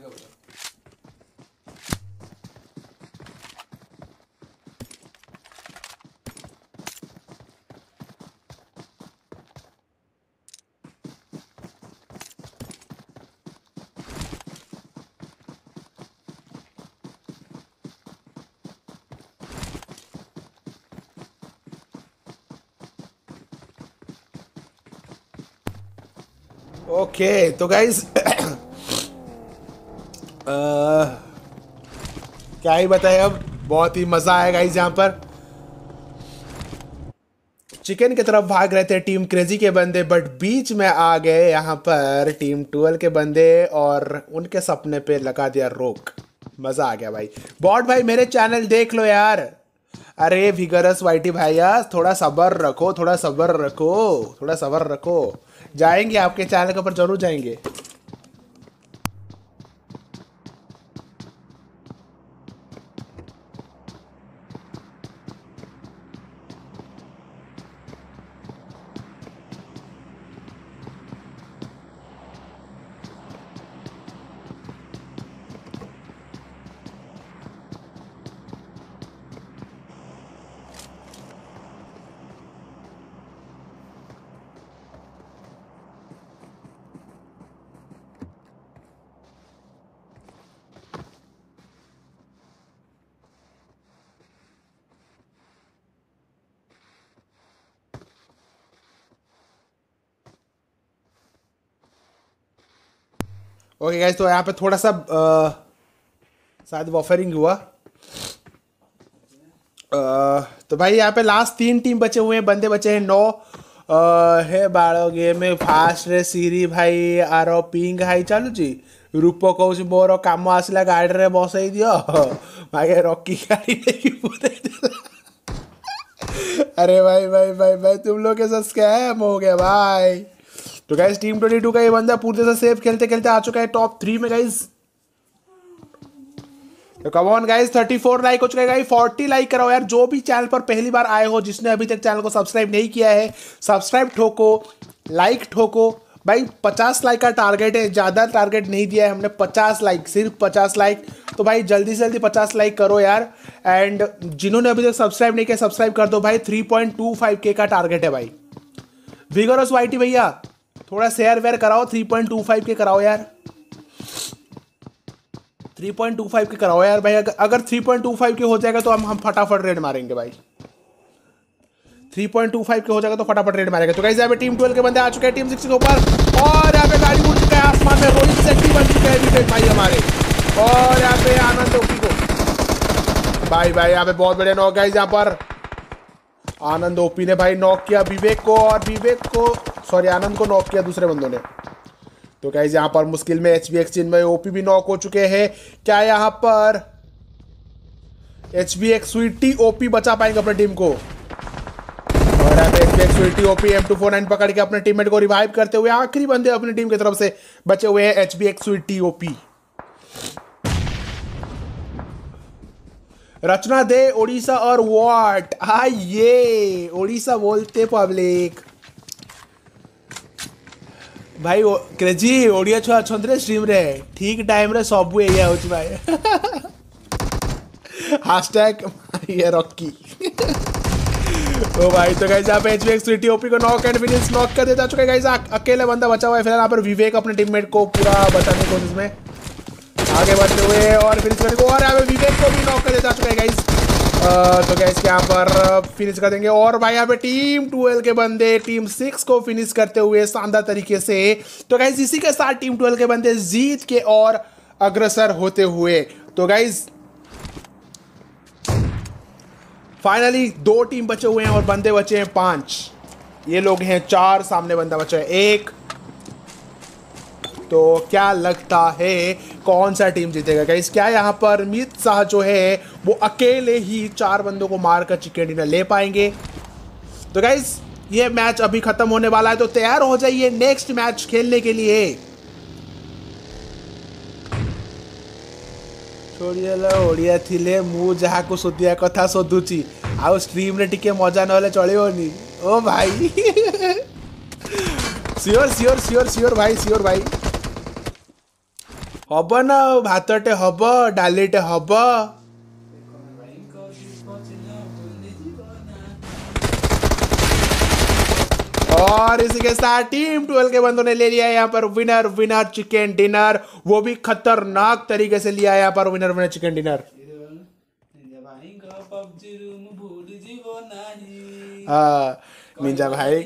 ओके तो गाइस क्या ही बताएं, अब बहुत ही मजा आया गाइस। यहाँ पर चिकन की तरफ भाग रहे थे टीम क्रेजी के बंदे, बट बीच में आ गए यहाँ पर टीम 12 के बंदे और उनके सपने पे लगा दिया रोक। मजा आ गया भाई। बॉट भाई मेरे चैनल देख लो यार। अरे विगरस वाइटी भाई यार थोड़ा सब्र रखो, थोड़ा सब्र रखो, थोड़ा सब्र रखो। जाएंगे आपके चैनल के ऊपर जरूर जाएंगे। ओके गाइस, तो यहाँ पे थोड़ा सा शायद वॉफरिंग हुआ। तो भाई यहाँ पे लास्ट 3 टीम बचे हुए हैं, बंदे बचे हैं 9। हे बाड़ो गेम में फास्ट रे सीरी भाई आर पिंग हाई चालुची। रूप कौच मोर काम आसला गाड़ी रे बसई दियो भाई रॉकी गाड़ी लेके पूरे अरे भाई भाई भाई भाई तुम लोग के साथ स्कैम हो गया भाई। तो गाइस टीम 22 का ये बंदा पूरे से सेफ खेलते खेलते आ चुका है टॉप 3 में गाइस। तो कम ऑन गाइस 34 लाइक हो चुका है गाइस, 40 लाइक कराओ यार। जो भी चैनल पर पहली बार आए हो, जिसने अभी तक चैनल को सब्सक्राइब नहीं किया है, सब्सक्राइब ठोको, लाइक ठोको भाई। 50 लाइक का टारगेट है, ज़्यादा टारगेट नहीं दिया है हमने, 50 लाइक, सिर्फ 50 लाइक। तो भाई जल्दी से जल्दी 50 लाइक करो यार। एंड जिन्होंने अभी तक सब्सक्राइब नहीं किया सब्सक्राइब कर दो भाई। 3.25K का टारगेट है भाई। विगरस वाइटी भैया थोड़ा शेयर वेयर कराओ, 3.25K कराओ यार, 3.25K कराओ यार भाई। अगर 3.25K हो जाएगा तो हम फटाफट रेड मारेंगे भाई। 3.25K हो जाएगा तो फटाफट रेड मारेंगे। तो गाइस यहाँ पे टीम 12 के बंदे आ चुके हैं टीम 6 के ऊपर, और यहाँ पे गाड़ी उड़ चुका है आसमान में। रोहित शेट्टी बन चुके हैं विकेट भाई हमारे, और यहाँ पे आनंद ओपी को भाई भाई यहाँ पे बहुत बड़े नॉक गाइस। यहाँ पर आनंद ओपी ने भाई नॉक किया विवेक को, और विवेक को सॉरी आनंद को नॉक किया दूसरे बंदों ने। तो गाइस यहाँ पर मुश्किल में HBX चिन्मय ओपी भी नॉक हो चुके हैं। क्या यहाँ पर HBX स्वीटी ओपी बचा पाएंगे अपने टीम को? और यहाँ पे HBX स्वीटी ओपी M249 पकड़ के अपने टीममेट को रिवाइव करते हुए आखिरी बंदे अपनी टीम की तरफ से बचे हुए हैं HBX Sweety OP. Rachna De Odisha और व्हाट आइए ओडिशा बोलते पब्लिक भाई। क्रेजी ओडिया छुआ अच्छा स्ट्रीम रे ठीक टाइम रे सब एरिया हो भाई हैशटैग ये रॉकी ओ भाई। तो गाइस यहाँ पे HBX स्वीटी ओपी को नॉक एंड फिनिश नॉक कर देता चुका है गाइस। अकेले बंदा बचा हुआ है फिलहाल यहाँ पर विवेक अपने टीममेट को पूरा बचाने की कोशिश में आगे बढ़ते हुए और फिनिश करने को, और यहाँ पे विवेक को भी नॉक कर देता चुका है गाइस। तो गाइस यहाँ पर फिनिश कर देंगे, और भाई यहाँ पे टीम 12 के बंदे टीम 6 को फिनिश करते हुए शानदार तरीके से। तो गाइस इसी के साथ टीम 12 के बंदे जीत के और अग्रसर होते हुए। तो गाइस फाइनली 2 टीम बचे हुए हैं और बंदे बचे हैं 5। ये लोग हैं 4, सामने बंदा बचा है 1। तो क्या लगता है कौन सा टीम जीतेगा गाइस? क्या यहाँ पर मीत शाह जो है वो अकेले ही 4 बंदों को मारकर चिकन डिनर ले पाएंगे? तो गाइस ये मैच अभी खत्म होने वाला है, तो तैयार हो जाइए नेक्स्ट मैच खेलने के लिए। ओडिया थिले मु जहाँ को सोधिया कथा सोधुची आउ स्ट्रीम रे टिके मजा नहले चलिबनी ओ भाई सियोर सियोर सियोर सियोर भाई सियोर भाई हब ना भातटे हब डालीटे हब। और इसी के साथ टीम 12 के बंदों ने ले लिया है यहाँ पर विनर विनर चिकन डिनर, वो भी खतरनाक तरीके से लिया है यहाँ पर विनर विनर चिकन डिनर। हाँ निंजा भाई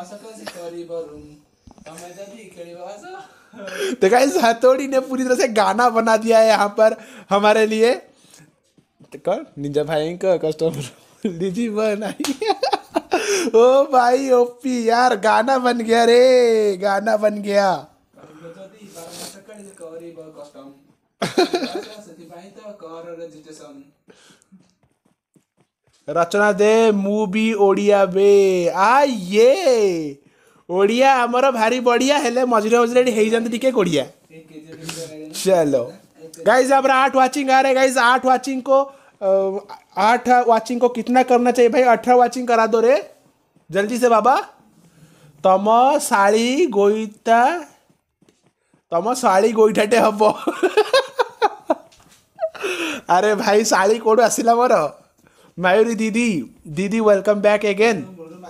तो गाइस हथौड़ी ने पूरी तरह से गाना बना दिया है यहाँ पर हमारे लिए। तो कौन निंजा भाई का कस्टमर दीजी बनाई ओ भाई ओपी यार गाना बन गया रे, गाना बन गया। ସେଥିପାଇଁ ତ କର ରେଜିଷ୍ଟ୍ରେସନ रचना दे मुवी ओडिया बे आ ये ओडिया हमर भारी बढ़िया हेले मझिरे मझिरे हेई जंती टिके कोडिया चलो गाइस यहाँ पर 8 वाचिंग आ रहे गाइस 8 वाचिंग को 8 वाचिंग को कितना करना चाहिए भाई 18 वाचिंग करा दो रे जल्दी से बाबा तम शाली गोईठाटे हम अरे भाई शाली कोड आसिला मोर मयूरी दीदी welcome back again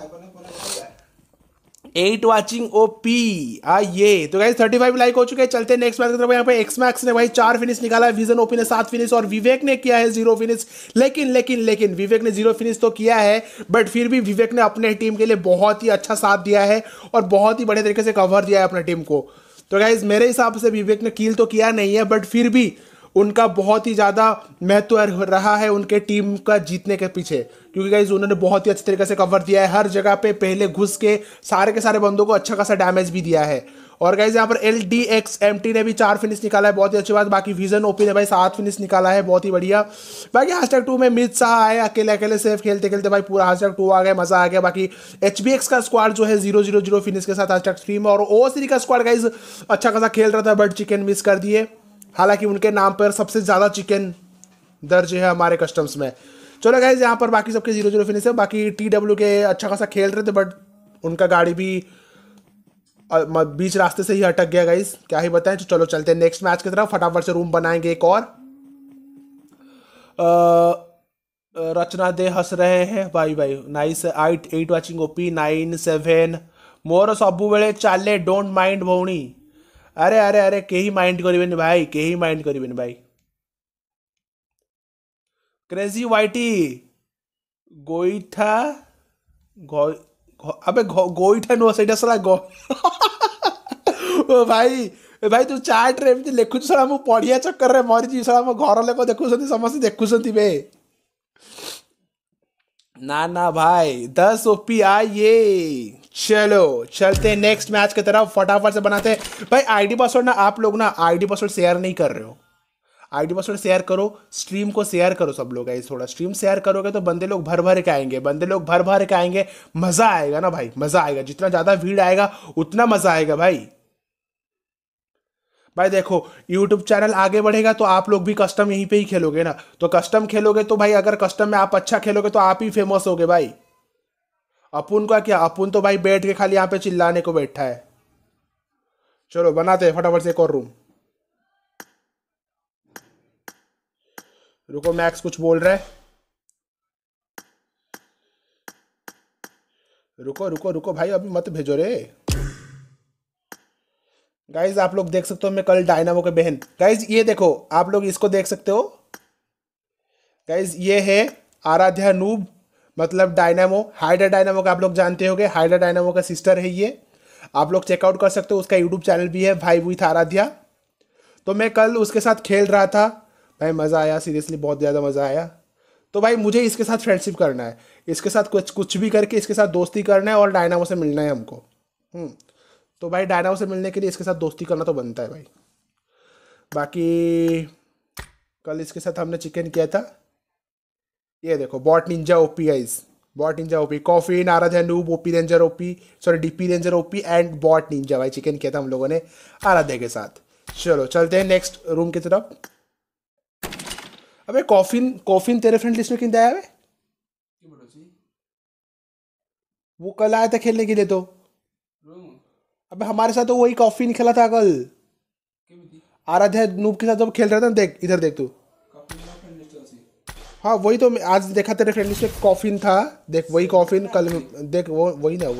8 watching OP ये तो गाइस 35 लाइक हो चुके हैं चलते हैं नेक्स्ट मैच की तरफ यहाँ पे एक्स मैक्स ने भाई 4 फिनिश निकाला है विजन ओपी ने 7 फिनिश और विवेक ने किया है 0 फिनिश लेकिन विवेक ने 0 फिनिश तो किया है बट फिर भी विवेक ने अपने टीम के लिए बहुत ही अच्छा साथ दिया है और बहुत ही बड़े तरीके से कवर दिया है अपने टीम को तो गाइस मेरे हिसाब से विवेक ने किल तो किया नहीं है बट फिर भी उनका बहुत ही ज़्यादा महत्व रहा है उनके टीम का जीतने के पीछे क्योंकि गाइज उन्होंने बहुत ही अच्छे तरीके से कवर दिया है हर जगह पे पहले घुस के सारे बंदों को अच्छा खासा डैमेज भी दिया है और गाइज यहाँ पर LDXMT ने भी 4 फिनिश निकाला है बहुत ही अच्छी बात बाकी विजन ओपी ने भाई 7 फिनिश निकाला है बहुत ही बढ़िया बाकी #2 में मित शाह आए अकेले सेफ खेलते भाई पूरा #2 आ गया मजा आ गया बाकी HBX का स्क्वाड जो है 0-0-0 फिनिश के साथ #3 में और OC का स्क्वाड गाइज अच्छा खासा खेल रहा था बट चिकन मिस कर दिए हालांकि उनके नाम पर सबसे ज़्यादा चिकन दर्ज है हमारे कस्टम्स में चलो गाइज यहाँ पर बाकी सबके 0-0 फिनिश है बाकी TW के अच्छा खासा खेल रहे थे बट उनका गाड़ी भी बीच रास्ते से ही अटक गया गाइज क्या ही बताएं तो चलो चलते हैं नेक्स्ट मैच की तरफ फटाफट से रूम बनाएंगे एक और रचना दे हंस रहे हैं भाई नाइस 8 वाचिंग ओपी 9-7 मोर सबु बेले चाले डोंट माइंड भौणी अरे केही माइंड करिवेनी भाई क्रेजी वाइटी गोईठा अबे गोईठा नुह सेटा सला ओ भाई तू चाट रे एमती लेखु सला मु पढ़िया चक्कर रे मरि जी सला मो घर लोक देखुसंती समस्त देखुसंती बे ना भाई 10 ओपी ये चलो चलते हैं नेक्स्ट मैच की तरफ फटाफट से बनाते हैं भाई आईडी पासवर्ड ना आप लोग ना आईडी पासवर्ड शेयर नहीं कर रहे हो आईडी पासवर्ड शेयर करो स्ट्रीम को शेयर करो सब लोग गाइस थोड़ा स्ट्रीम शेयर करोगे तो बंदे लोग भर के आएंगे मजा आएगा ना भाई मजा आएगा जितना ज्यादा भीड़ आएगा उतना मजा आएगा भाई देखो YouTube चैनल आगे बढ़ेगा तो आप लोग भी कस्टम यहीं पे ही खेलोगे ना तो कस्टम खेलोगे तो भाई अगर कस्टम में आप अच्छा खेलोगे तो आप ही फेमस होगे भाई अपुन का क्या अपुन तो भाई बैठ के खाली यहाँ पे चिल्लाने को बैठा है चलो बनाते हैं फटाफट से एक और रूम रुको मैक्स कुछ बोल रहा है रुको भाई अभी मत भेजो रे गाइज आप लोग देख सकते हो मैं कल डायनामो के बहन गाइज ये देखो आप लोग इसको देख सकते हो गाइज ये है आराध्या नूब मतलब डायनामो हाइडर डायनामो का आप लोग जानते होंगे हाइडर डायनामो का सिस्टर है ये आप लोग चेकआउट कर सकते हो उसका यूट्यूब चैनल भी है भाई विथ आराध्या तो मैं कल उसके साथ खेल रहा था भाई मज़ा आया सीरियसली बहुत ज़्यादा मज़ा आया तो भाई मुझे इसके साथ फ्रेंडशिप करना है इसके साथ कुछ भी करके इसके साथ दोस्ती करना है और डायनामो से मिलना है हमको तो भाई डायनामो से मिलने के लिए इसके साथ दोस्ती करना तो बनता है भाई बाकी कल इसके साथ हमने चिकन किया था ये देखो bot ninja OP guys bot ninja OP coffee Aradhya noob OP ranger OP sorry DP ranger OP and bot ninja भाई चिकन किया था हम लोगों ने आराध्या के साथ चलो चलते हैं नेक्स्ट रूम की तरफ अबे कॉफिन तेरे फ्रेंड लिस्ट में किंदा है वो कल आया था खेलने के लिए तो अबे हमारे साथ तो वही कॉफी नहीं खेला था कल आराध्या नूब के साथ जब खेल रहा था देख इधर देख तू हाँ वही तो आज देखा तेरे फ्रेंड लिस्ट में कॉफिन था देख वही कॉफिन कल देख वो वही ना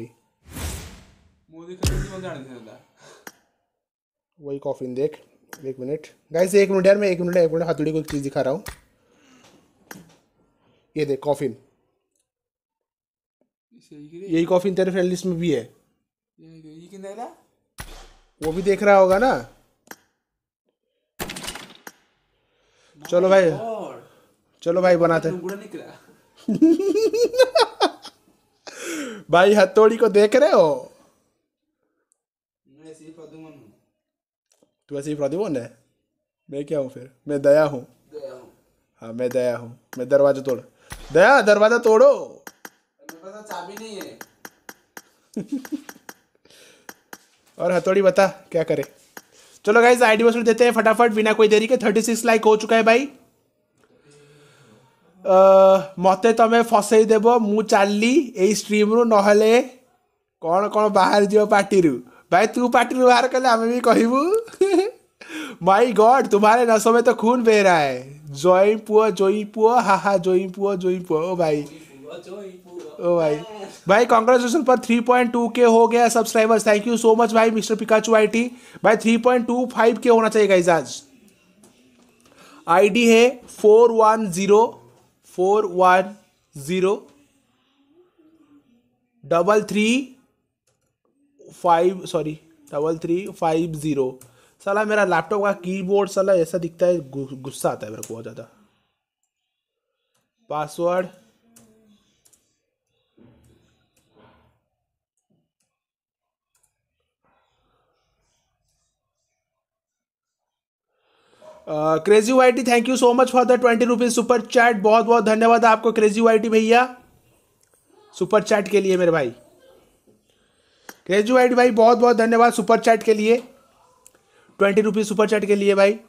वही कॉफिन देख 1 मिनट गाइस 1 मिनट यार मैं 1 मिनट हथौड़ी को एक चीज़ दिखा रहा हूँ ये देख कॉफिन यही कॉफिन तेरे फ्रेंड लिस्ट में भी है वो भी देख रहा होगा ना चलो भाई बनाते भाई हथौड़ी को देख रहे हो तू ऐसे ही प्रद्युमन है मैं क्या हूँ फिर? मैं दया हूँ। गया हूँ। हाँ मैं दया हूँ। मैं दरवाजा तोड़। दया दरवाजा तोड़ो। मेरे पास चाबी नहीं है। और हथौड़ी बता क्या करे। चलो गाइस आईडी पासवर्ड देते हैं फटाफट बिना कोई देरी के। 36 लाइक हो चुका है भाई। मते तमें फसई देव मु चाली एई स्ट्रीम रु नहले कौन कौन बाहर जीव पार्टी रु। भाई तू पार्टी रु बाहर कले हमें भी कहबू। माय गॉड तुम्हारे नसों में तो खून बह रहा है। जोई पुओ हा हा जोई पुओ ओ भाई। ओ भाई भाई कांग्रेचुलेशन पर 3.2 के हो गया subscribers. Thank you so much भाई मिस्टर पिकाचू आईटी। भाई 3.25 के होना चाहिए गाइस आज। आईडी है 410 410 335 साला मेरा लैपटॉप का कीबोर्ड साला ऐसा दिखता है। गुस्सा आता है मेरे को बहुत ज्यादा। Password crazy YT thank you so much for the 20 rupees super chat. बहुत बहुत धन्यवाद आपको क्रेजी वाईटी भैया सुपर चैट के लिए। मेरे भाई क्रेजी वाईटी भाई बहुत बहुत धन्यवाद सुपर चैट के लिए। 20 रुपीज सुपर चैट के लिए भाई।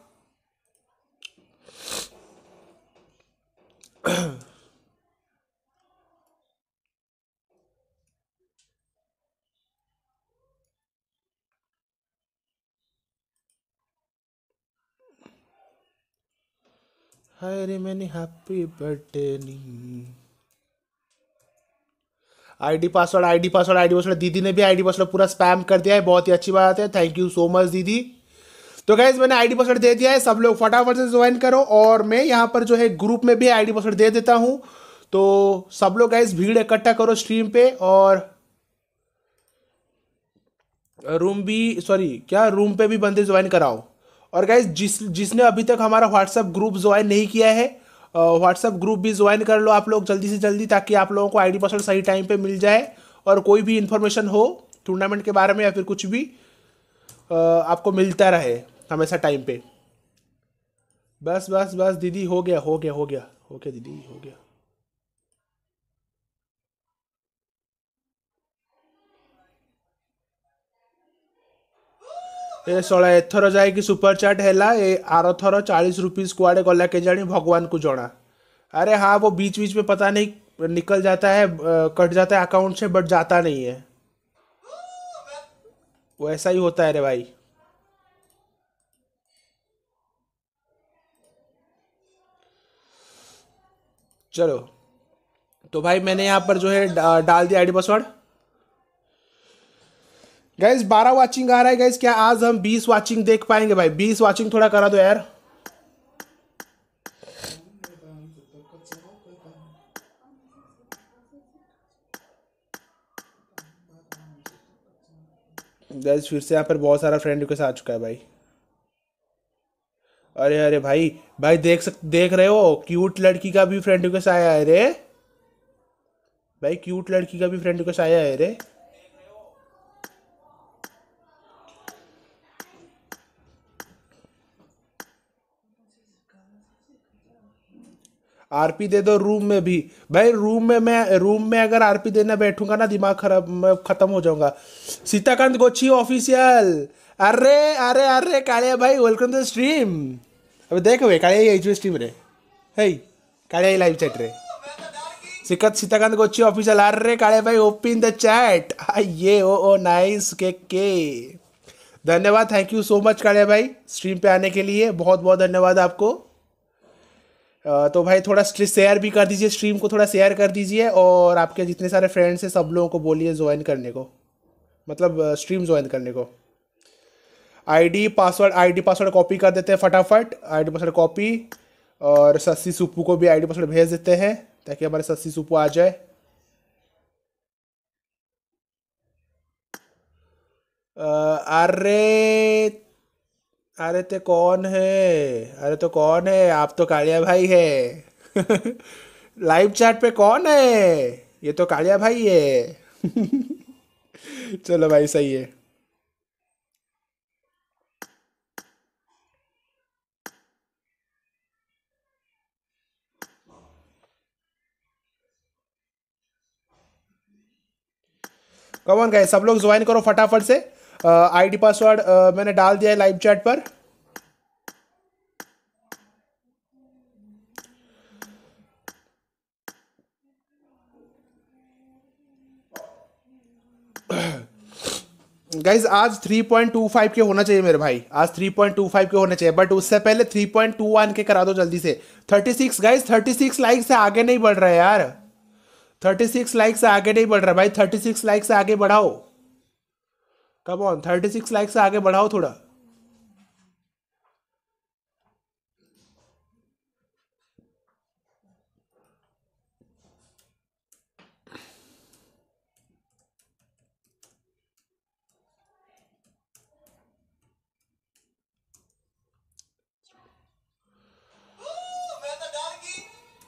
हाय मैंने हैप्पी बर्थडे नी। आईडी पासवर्ड दीदी ने भी आईडी पासवर्ड पूरा स्पैम कर दिया है। बहुत ही अच्छी बात है। थैंक यू सो मच दीदी। तो गाइज मैंने आईडी पासवर्ड दे दिया है। सब लोग फटाफट से ज्वाइन करो। और मैं यहाँ पर जो है ग्रुप में भी आईडी पासवर्ड दे देता हूँ। तो सब लोग गाइज भीड़ इकट्ठा करो स्ट्रीम पे। और रूम पे भी बंदे ज्वाइन कराओ। और गाइज जिसने अभी तक हमारा व्हाट्सएप ग्रुप ज्वाइन नहीं किया है व्हाट्सएप ग्रुप भी ज्वाइन कर लो आप लोग जल्दी से जल्दी, ताकि आप लोगों को आईडी पासवर्ड सही टाइम पे मिल जाए। और कोई भी इन्फॉर्मेशन हो टूर्नामेंट के बारे में या फिर कुछ भी आपको मिलता रहे हमेशा टाइम पे। बस बस बस दीदी हो गया दीदी हो गया। ए शला एथर जाए कि सुपर चैट हैला ए आर थर 40 रुपीज कुआड़े गला के जानी भगवान को जଣା। अरे हाँ वो बीच बीच में पता नहीं निकल जाता है कट जाता है अकाउंट से बट जाता नहीं है। वो ऐसा ही होता है रे भाई। चलो तो भाई मैंने यहाँ पर जो है डाल दिया आईडी पासवर्ड। गाइज 12 वाचिंग आ रहा है गाइज। क्या आज हम 20 वाचिंग देख पाएंगे भाई? 20 वाचिंग थोड़ा करा दो यार। गाइज फिर से यहाँ पर बहुत सारा फ्रेंड रिक्वेस्ट आ चुका है भाई। अरे अरे भाई भाई देख रहे हो क्यूट लड़की का भी फ्रेंड रिक्वेस्ट आया है रे भाई। क्यूट लड़की का भी फ्रेंड रिक्वेस्ट आया है रे। आरपी दे दो रूम में भी भाई। रूम में अगर आरपी देना बैठूंगा ना दिमाग खराब मैं खत्म हो जाऊंगा। सीताकांत गोची ऑफिशियल। अरे अरे अरे कालिया भाई वेलकम टू स्ट्रीम। अबे देख भाई कालिया ये स्ट्रीम रे हे कालिया लाइव चैट रे सीताकांत गोची ऑफिशियल। अरे कालिया भाई ओपन द चैट ये ओ नाइस के धन्यवाद। Thank you so much Kalia भाई स्ट्रीम पे आने के लिए। बहुत बहुत धन्यवाद आपको। तो भाई थोड़ा शेयर भी कर दीजिए स्ट्रीम को, थोड़ा शेयर कर दीजिए। और आपके जितने सारे फ्रेंड्स हैं सब लोगों को बोलिए ज्वाइन करने को, मतलब स्ट्रीम ज्वाइन करने को। आईडी पासवर्ड कॉपी कर देते हैं फटाफट। ID password copy. और सस्सी सुप्पू को भी आईडी पासवर्ड भेज देते हैं ताकि हमारे सस्सी सुप्पू आ जाए। अरे अरे तो कौन है? अरे तो कौन है? आप तो कालिया भाई है। लाइव चैट पे कौन है? ये तो कालिया भाई है। चलो भाई सही है। कम ऑन गाइस, सब लोग ज्वाइन करो फटाफट से। आईडी पासवर्ड मैंने डाल दिया है लाइव चैट पर। गाइज आज 3.25 के होना चाहिए मेरे भाई, आज 3.25 के होने चाहिए, बट उससे पहले 3.21 के करा दो जल्दी से। 36 गाइज, 36 लाइक से आगे नहीं बढ़ रहा है यार। 36 लाइक से आगे नहीं बढ़ रहा भाई, 36 लाइक से आगे बढ़ाओ। कम ऑन, 36 लाइक से आगे बढ़ाओ थोड़ा। मैं तो डर गई।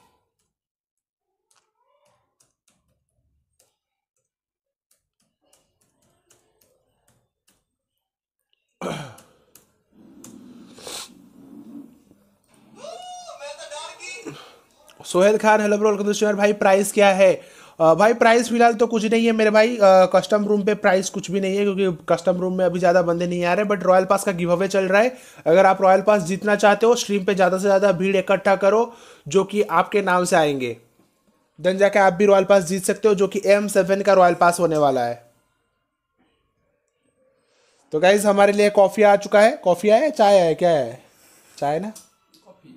मैं तो डर गई। Sohail Khan, hello bro, welcome to streamer. भाई प्राइस क्या है? भाई प्राइस फिलहाल तो कुछ नहीं है मेरे भाई। कस्टम रूम पे प्राइस कुछ भी नहीं है, क्योंकि कस्टम रूम में अभी ज़्यादा बंदे नहीं आ रहे। बट रॉयल पास का गिव अवे चल रहा है। अगर आप रॉयल पास जीतना चाहते हो, स्ट्रीम पे ज़्यादा से ज़्यादा भीड़ इकट्ठा करो जो कि आपके नाम से आएंगे, देन जाके आप भी रॉयल पास जीत सकते हो, जो कि M7 का रॉयल पास होने वाला है। तो गाइज हमारे लिए कॉफ़ी आ चुका है। कॉफ़ी आया है, चाय है, क्या है? चाय ना? कॉफी।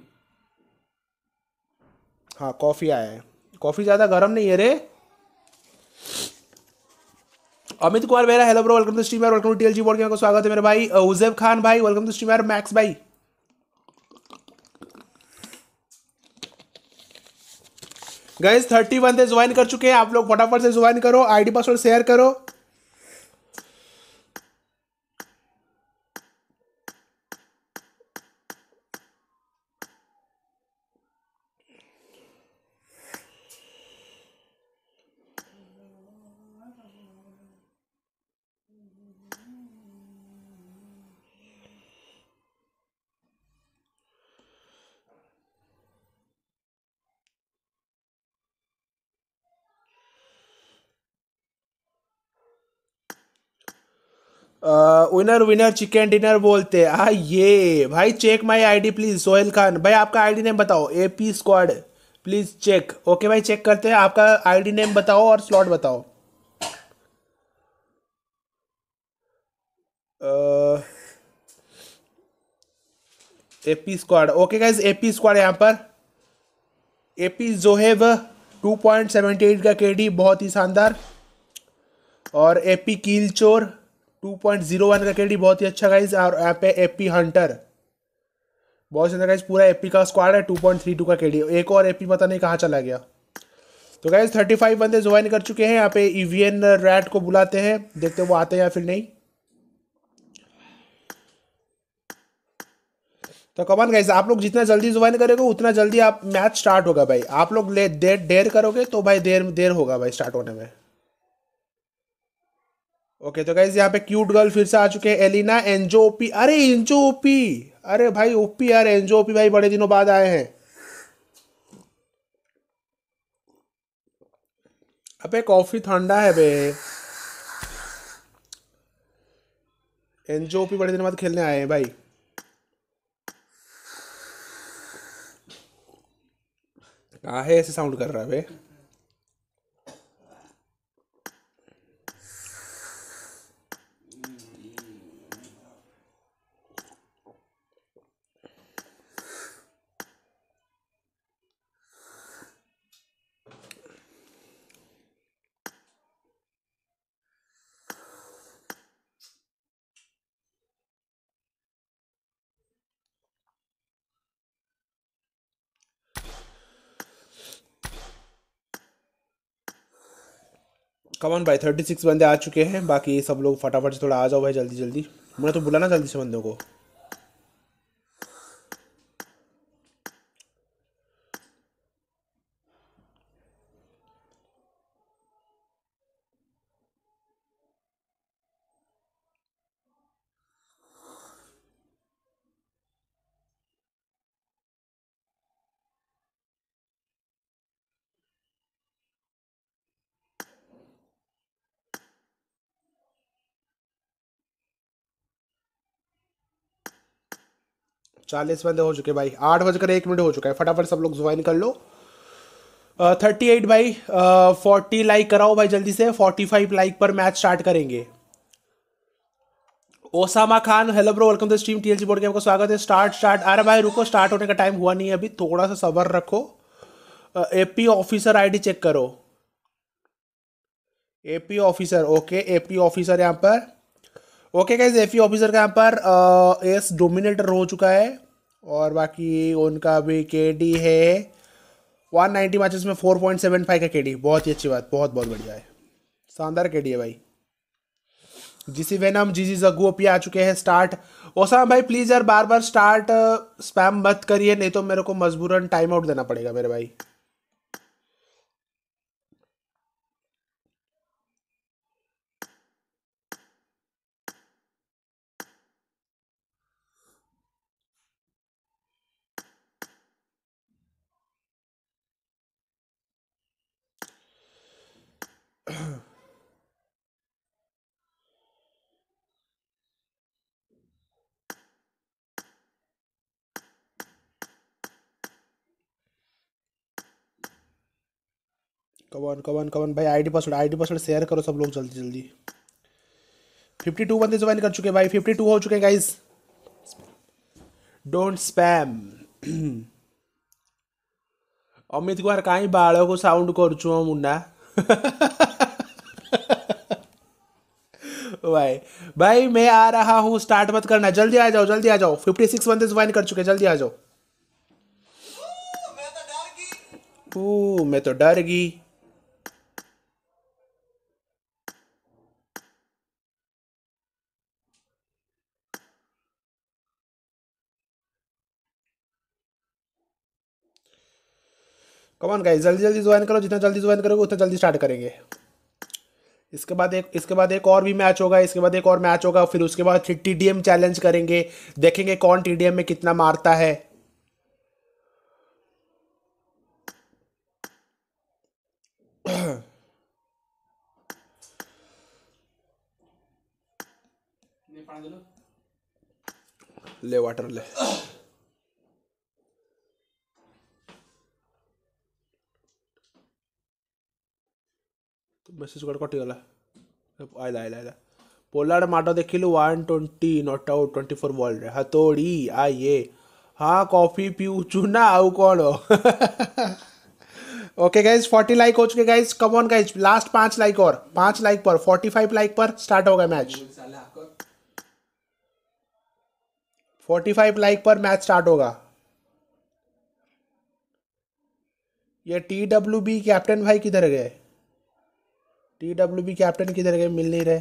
हाँ कॉफ़ी आया है। कॉफ़ी ज़्यादा गर्म नहीं है रे। अमित कुमार मेरा, hello bro, welcome to streamer, welcome to TLG board game को स्वागत है मेरे भाई। उजैब खान भाई, वेलकम टू स्ट्रीमर। मैक्स भाई, गाइस 30 बंदे ज्वाइन कर चुके हैं, आप लोग फटाफट से ज्वाइन करो, आईडी पासवर्ड शेयर करो। विनर विनर चिकन डिनर बोलते हैं। हाँ ये भाई, check my ID please. Sohail Khan भाई, आपका आईडी नेम बताओ। AP squad please check. Okay भाई, चेक करते हैं। आपका आईडी नेम बताओ और स्लॉट बताओ। AP squad, okay guys, AP squad यहाँ पर। AP जोहेब 2.78 का KD, बहुत ही शानदार। और AP कील चोर 2.01 का KD, बहुत ही अच्छा गाइज। और यहाँ पे AP हंटर, बहुत शानदार गाइज। पूरा AP का स्क्वाड है, 2.32 का KD। एक और AP पता नहीं कहाँ चला गया। तो गाइज 35 बंदे ज्वाइन कर चुके हैं। यहाँ पे EVN रैट को बुलाते हैं, देखते हैं वो आते हैं या फिर नहीं। तो कमान गाइज, आप लोग जितना जल्दी ज्वाइन करोगे उतना जल्दी आप मैच स्टार्ट होगा भाई। आप लोग ले देर देर करोगे तो भाई देर देर होगा भाई स्टार्ट होने में। ओके तो गाइज यहाँ पे क्यूट गर्ल फिर से आ चुके हैं, एलिना। एंजो ओपी, अरे एंजो ओपी, अरे भाई ओपी यार, एंजो ओपी भाई बड़े दिनों बाद आए हैं। अबे कॉफी ठंडा है बे। एंजो ओपी बड़े दिनों बाद खेलने आए हैं भाई। काहे ऐसे साउंड कर रहा है बे? कमान भाई 36 बंदे आ चुके हैं, बाकी सब लोग फटाफट से थोड़ा आ जाओ भाई, जल्दी जल्दी। मैंने तो बुलाना जल्दी से बंदों को। 40 बंदे हो चुके भाई, 8 बजकर 1 मिनट हो चुका है, फटाफट सब लोग ज्वाइन कर लो। 38 भाई, 40 लाइक कराओ भाई जल्दी से, 45 लाइक पर मैच स्टार्ट करेंगे। Osama Khan, hello bro, welcome to stream TLG board game का स्वागत है। स्टार्ट। अरे भाई रुको, स्टार्ट होने का टाइम हुआ नहीं है अभी, थोड़ा सा सब्र रखो। एपी ऑफिसर आईडी चेक करो। AP officer, okay, AP officer यहाँ पर, ओके गाइस, एपी ऑफिसर का यहाँ पर एस डोमिनेटर हो चुका है। और बाकी उनका भी केडी है 190 मैचेस में 4.75 का केडी, बहुत ही अच्छी बात, बहुत बहुत बढ़िया है, शानदार केडी है भाई। जीसी वेनम, जीजी जग्गू ओपी आ चुके हैं। स्टार्ट। ओसामा भाई प्लीज यार बार बार स्टार्ट स्पैम मत करिए, नहीं तो मेरे को मजबूरन टाइम आउट देना पड़ेगा मेरे भाई। कवन कवन कवन भाई, आईडी पासवर्ड शेयर करो सब लोग जल्दी जल्दी। 52 बंदे ज्वाइन कर चुके हैं भाई, 52 हो चुके हैं guys. Don't spam. Amit Kumar कहीं बालों को साउंड करुचु मुन्ना। भाई भाई मैं आ रहा हूँ, स्टार्ट मत करना, जल्दी आ जाओ, जल्दी आ जाओ। 56 बंदे ज्वाइन कर चुके हैं, जल्दी आ जाओ। मैं तो डर गई। कमान गाइस, जल्दी जल्दी ज्वाइन करो, जितना जल्दी ज्वाइन करोगे उतना जल्दी स्टार्ट करेंगे। इसके बाद एक और भी मैच होगा, इसके बाद एक और मैच होगा, फिर उसके बाद फिर टीडीएम चैलेंज करेंगे, देखेंगे कौन टीडीएम में कितना मारता है। ले वाटर ले। मेसेज कर कटिगला, आइला आइला आइला। पोलार्ड माट देखिलु 120 नॉट आउट 24 बॉल रे हतोड़ी आइए। हाँ कॉफी पीऊचु ना आउ कौन। ओके गाइज, 40 लाइक हो चुके guys, come on guys, last 5 like और 5 लाइक पर 45 लाइक पर स्टार्ट होगा मैच। 45 लाइक पर मैच स्टार्ट होगा। ये TWB कैप्टन भाई किधर गए? TWB कैप्टन किधर गए, मिल नहीं रहे।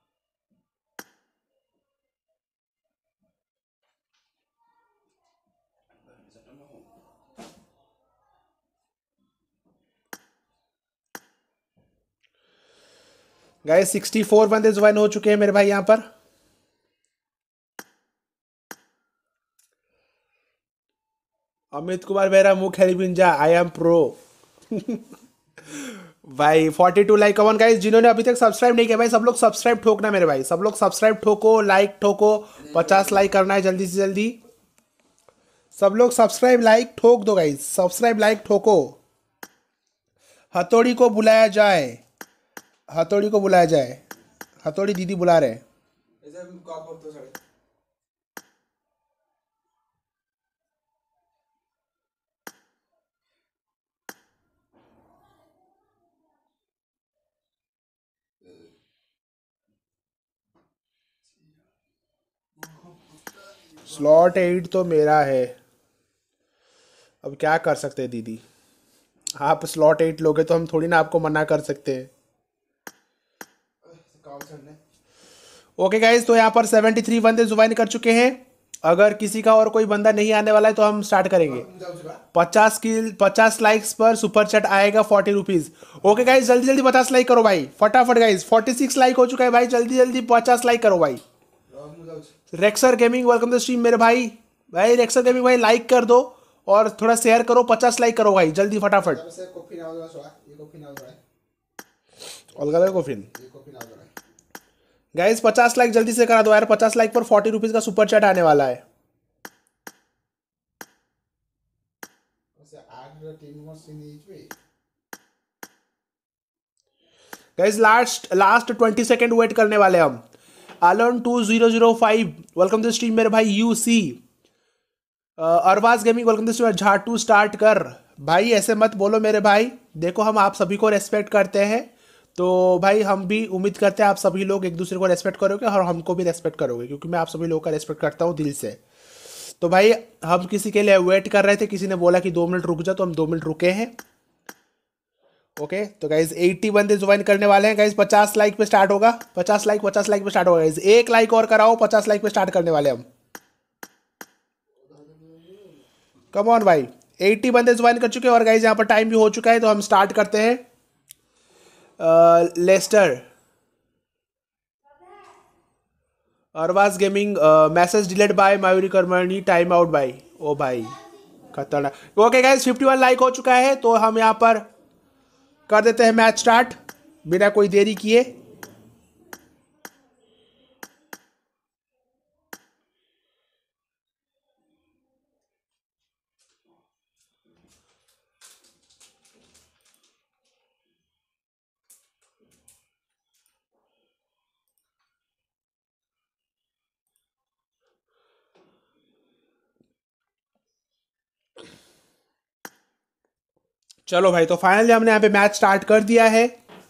गाइस 64 बंदे ज्वाइन हो चुके हैं मेरे भाई यहाँ पर। अमित कुमार मेरा मुंह खेल बिंजा, आई एम प्रो। भाई 42 लाइक कमन गाइस, जिन्होंने अभी तक सब्सक्राइब नहीं किया भाई सब लोग सब्सक्राइब ठोकना मेरे भाई, सब लोग सब्सक्राइब ठोको, लाइक ठोको, 50 लाइक करना है जल्दी से जल्दी। सब लोग सब्सक्राइब लाइक ठोक दो गाइस, सब्सक्राइब लाइक ठोको। हथौड़ी को बुलाया जाए, हथौड़ी को बुलाया जाए, हथौड़ी दीदी बुला रहे हैं। स्लॉट 8 तो मेरा है, अब क्या कर सकते हैं दीदी, आप स्लॉट 8 लोगे तो हम थोड़ी ना आपको मना कर सकते हैं। ओके गाइज, तो यहाँ पर 73 बंदे ज्वाइन कर चुके हैं। अगर किसी का और कोई बंदा नहीं आने वाला है तो हम स्टार्ट करेंगे। 50 लाइक्स पर सुपर चैट आएगा 40 रुपीज। ओके गाइज, जल्दी जल्दी 50 लाइक करो भाई, फटाफट गाइज। 46 लाइक हो चुका है भाई, जल्दी जल्दी 50 लाइक करो भाई। Rexer gaming welcome to stream मेरे भाई। भाई रेक्सर गेमिंग भाई लाइक कर दो और थोड़ा शेयर करो, 50 लाइक करो भाई जल्दी फटाफट। गाइस 50 लाइक जल्दी से करा दो यार, 50 लाइक पर 40 रुपीज का सुपर चैट आने वाला है। गाइस लास्ट 20 सेकेंड वेट करने वाले हम। आलन 2005 वेलकम टू स्ट्रीम मेरे भाई। UC Arbaz gaming welcome to stream. झाटू स्टार्ट कर भाई, ऐसे मत बोलो मेरे भाई। देखो हम आप सभी को रेस्पेक्ट करते हैं, तो भाई हम भी उम्मीद करते हैं आप सभी लोग एक दूसरे को रेस्पेक्ट करोगे और हमको भी रेस्पेक्ट करोगे, क्योंकि मैं आप सभी लोगों का रेस्पेक्ट करता हूँ दिल से। तो भाई हम किसी के लिए वेट कर रहे थे, किसी ने बोला कि 2 मिनट रुक जा, तो हम 2 मिनट रुके हैं। ओके तो गाइज 80 बंदे ज्वाइन करने वाले हैं गाइज। 50 लाइक पे स्टार्ट होगा, 50 लाइक पे स्टार्ट होगा गाइज। 1 लाइक और कराओ, 50 लाइक पे स्टार्ट करने वाले हम। कम ऑन भाई, 80 बंदे ज्वाइन कर चुके हैं और गाइज यहाँ पर टाइम भी हो चुका है, तो हम स्टार्ट करते हैं। Lester Arbaz gaming message delete by Mayuri Karmani time out by. ओ भाई खतरनाक। ओके गाइज 51 लाइक हो चुका है, तो हम यहाँ पर कर देते हैं मैच स्टार्ट बिना कोई देरी किए। चलो भाई, तो फाइनली हमने यहाँ पे मैच स्टार्ट कर दिया है।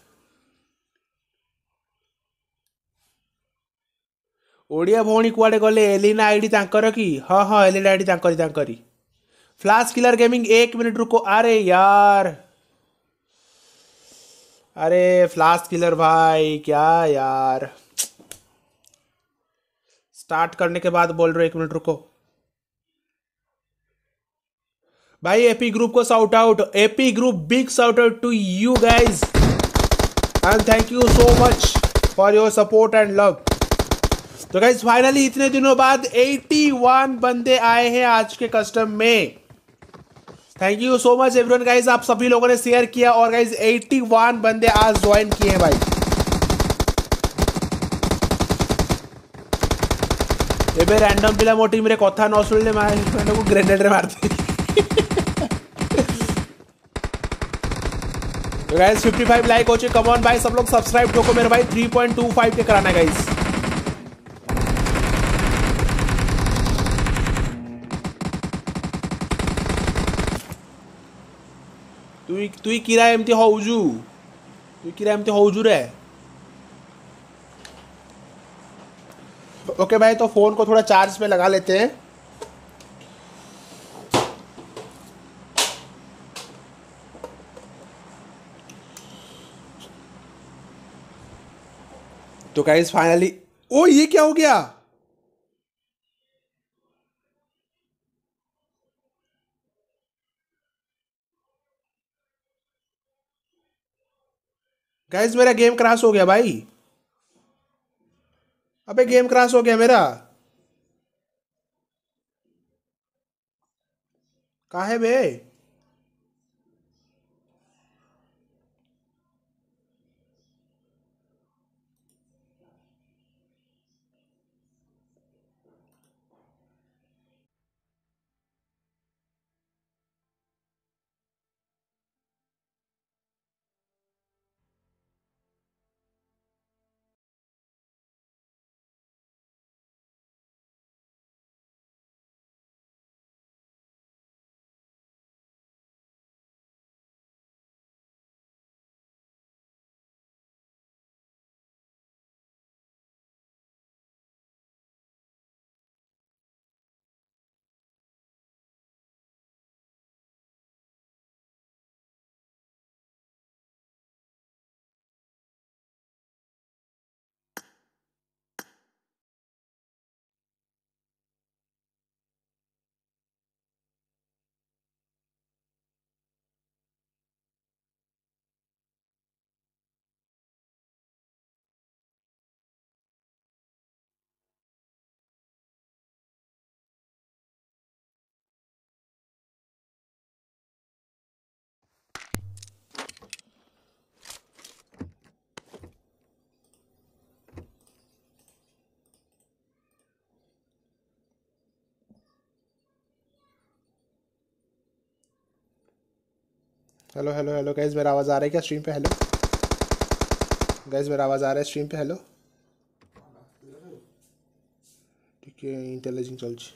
ओडिया भौणी कुआडे गले, एलिना आईडी तांकर की? हाँ हाँ एलिना आईडी तांकरी। फ्लाश किलर गेमिंग 1 मिनट रुको। अरे यार, अरे फ्लाश किलर भाई क्या यार, स्टार्ट करने के बाद बोल रहे 1 मिनट रुको। भाई एपी ग्रुप को shout out, AP group big shout out to you guys and thank you so much for your support and love. तो गाइज फाइनली इतने दिनों बाद 81 बंदे आए हैं आज के कस्टम में। Thank you so much everyone guys, आप सभी लोगों ने शेयर किया और गाइज 81 बंदे आज ज्वाइन किए हैं भाई। एबे रैंडम पिला मोटी मेरे कथा न सुनले मैंने को ग्रेनेड रे मारती। तो गाइज 55 लाइक हो चुके। कम ऑन भाई सब लोग सब्सक्राइब ठोको मेरे भाई। 3.25 के कराना है गाइज। তুই কিরা এমতি হউজু, রে। ओके भाई, तो फोन को थोड़ा चार्ज पे लगा लेते हैं। तो गाइस फाइनली, ओ ये क्या हो गया गाइस? मेरा गेम क्रैश हो गया भाई। अबे गेम क्रैश हो गया मेरा। कहाँ है बे? हेलो हेलो हेलो गाइस, मेरा आवाज़ आ रहा है क्या स्ट्रीम पे? हेलो गाइस, मेरा आवाज़ आ रहा है स्ट्रीम पे? हेलो ठीक है, इंटेलिजेंस चलছি।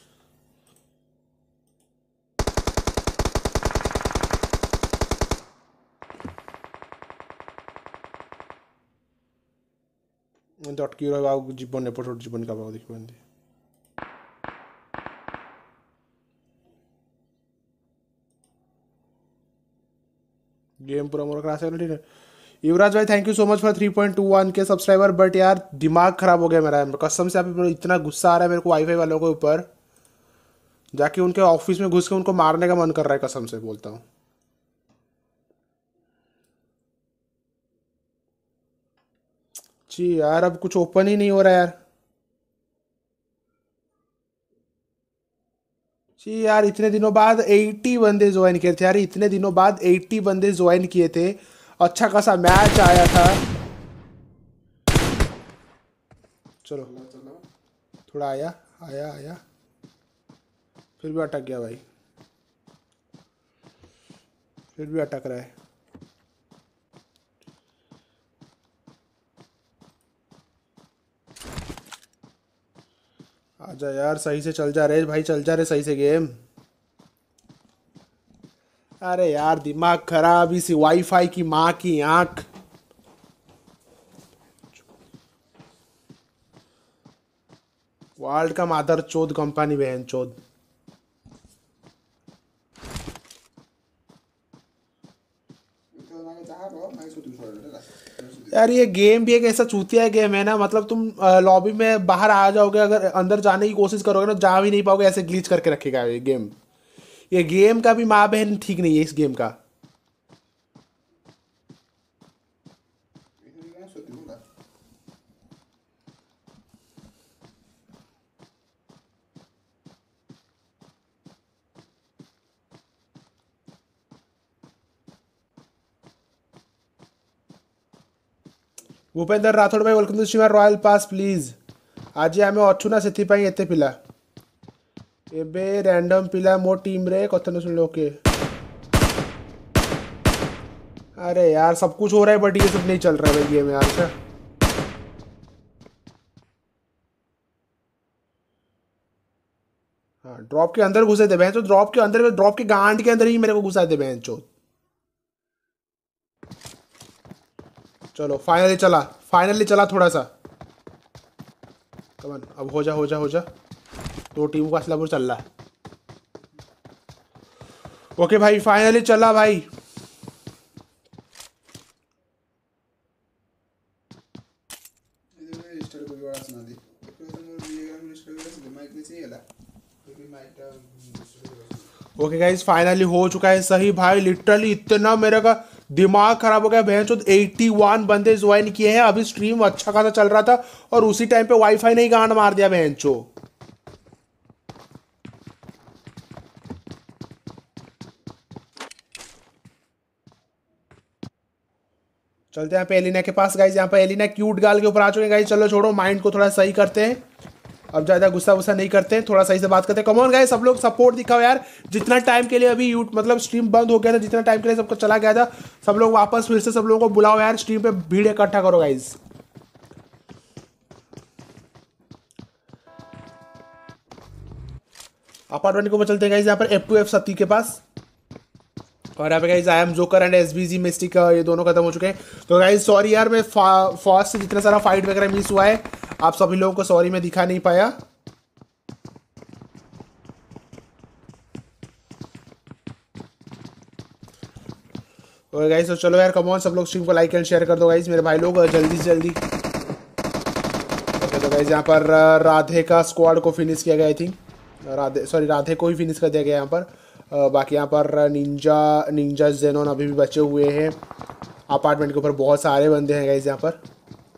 ଅଟକି ରହିବ, ଆଉ ଜୀବନ ଏପଟ ସେପଟ ଜୀବନ କାମ ଦେଖିବ ଏମିତି। गेम पूरा मोर क्लास है ठीक है। युवराज भाई thank you so much for 3.21 के सब्सक्राइबर। बट यार दिमाग खराब हो गया मेरा कसम से। अभी इतना गुस्सा आ रहा है मेरे को वाईफाई वालों के ऊपर, जाके उनके ऑफिस में घुस के उनको मारने का मन कर रहा है, कसम से बोलता हूँ। जी यार अब कुछ ओपन ही नहीं हो रहा यार। जी यार इतने दिनों बाद 80 बंदे ज्वाइन किए थे यार, इतने दिनों बाद 80 बंदे ज्वाइन किए थे, अच्छा खासा मैच आया था। चलो थोड़ा आया आया आया, फिर भी अटक गया भाई, फिर भी अटक रहा है। आजा यार, सही से चल जा रहे भाई, चल जा रहे सही से गेम। अरे यार दिमाग खराब, इसी वाईफाई की माँ की आंख। वर्ल्ड का मादर चोद कंपनी बहन चोद। यार ये गेम भी एक ऐसा चूतिया गेम है ना, मतलब तुम लॉबी में बाहर आ जाओगे, अगर अंदर जाने की कोशिश करोगे ना जा भी नहीं पाओगे, ऐसे ग्लिच करके रखेगा ये गेम। ये गेम का भी माँ बहन ठीक नहीं है इस गेम का। भूपेंद्र राठौड़ भाई welcome to stream. Royal pass please. आज आम अच्छु ना से एते पिला एबे रैंडम पिला मो टीम रे कथा न सुन ओके। अरे यार सब कुछ हो रहा है बट ये सब नहीं चल रहा है भाई गेम यार। अच्छा हाँ ड्रॉप के अंदर घुसे थे बहन चो, ड्रॉप के अंदर, ड्रॉप के गांड के अंदर ही मेरे को घुसाए थे बहन चो। चलो फाइनली चला, फाइनली चला थोड़ा सा। कमन अब हो जा हो जा हो जा। दो टीम का असलापुर चल रहा है। ओके भाई फाइनली चला भाई। ओके गाइस फाइनली हो चुका है सही भाई। लिटरली इतना मेरे का दिमाग खराब हो गया भैंसो। 81 बंदे ज्वाइन किए हैं, अभी स्ट्रीम अच्छा खासा चल रहा था और उसी टाइम पे वाईफाई नहीं गांड मार दिया भैंसो। चलते हैं यहाँ पे एलिना के पास गाइस। यहाँ पे एलिना क्यूट गाल के ऊपर आ चुके हैं गाइस। चलो छोड़ो, माइंड को थोड़ा सही करते हैं, अब ज़्यादा गुस्सा वुस्सा नहीं करते हैं, थोड़ा सही से बात करते हैं। कम ऑन गाइस सब लोग सपोर्ट दिखाओ यार। जितना टाइम के लिए अभी मतलब स्ट्रीम बंद हो गया था, जितना टाइम के लिए सबको चला गया था, सब लोग वापस फिर से सब लोगों को बुलाओ यार, स्ट्रीम पे भीड़ इकट्ठा करो गाइस। अपार्टमेंट के ऊपर चलते हैं गाइस, यहाँ पर F2F सती के पास। और यहाँ पे guys I am joker and SBG mystic ये दोनों खत्म हो चुके हैं। तो गाइस सॉरी यार, मैं फर्स्ट से जितना सारा फाइट वगैरह मिस हुआ है आप सभी लोगों को सॉरी मैं दिखा नहीं पाया। और गाइस तो चलो यार कम ऑन सब लोग स्ट्रीम को लाइक एंड शेयर कर दो गाइस मेरे भाई लोग जल्दी से जल्दी। ओके तो गाइस यहाँ पर राधे का स्क्वाड को फिनिश किया गया, आई थिंक राधे को ही फिनिश कर दिया गया यहाँ पर। बाकी यहाँ पर निंजा जेनोन अभी भी बचे हुए हैं। अपार्टमेंट के ऊपर बहुत सारे बंदे हैं गाइस यहाँ पर।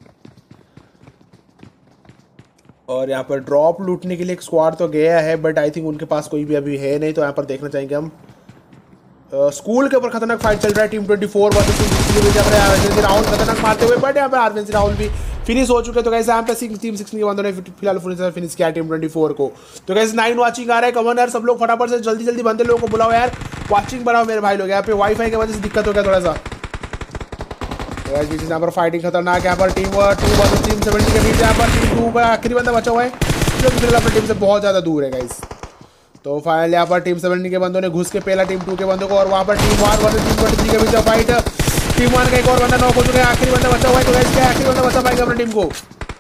और यहाँ पर ड्रॉप लूटने के लिए एक स्क्वाड तो गया है बट आई थिंक उनके पास कोई भी अभी है नहीं। तो यहाँ पर देखना चाहेंगे हम स्कूल के ऊपर खतरनाक फाइट चल रहा है। टीम 24 वर्सेस राहुल खतरनाक मारते हुए, बट यहाँ पर आरवेंसी राहुल भी फिनिश हो चुके हैं। तो गाइस यहाँ पे टीम 16 के बंदों ने फिलहाल फिनिश किया टीम 24 को। तो गाइस 9 वाचिंग आ रहा है, कमन यार सब लोग फटाफट से जल्दी जल्दी बंदे लोगों को बुलाओ यार। वाचिंग बढ़ाओ मेरे भाई लोग। यहाँ पे वाईफाई की वजह से दिक्कत हो गया थोड़ा सा। तो गाइस बीच यहाँ पर फाइटिंग खतरनाक। यहाँ पर टीम 2 वर्सेस टीम 70 के बीच यहाँ पर टीम 2 का आखिरी बंदा बचा हुआ है जो कि अपनी टीम से बहुत ज़्यादा दूर है गाइस। तो फाइनल यहाँ पर टीम 70 के बंदों ने घुस के पहला टीम 2 के बंदों को, और वहाँ पर टीम 1 वर्सेस टीम 23 के बीच फाइट। टीम 1 का एक और बंदा नॉक हो चुका है, आखिरी बंदा बचा हुआ है। तो गाइस क्या आखिरी बंदा बचा पाएगा अपनी टीम को?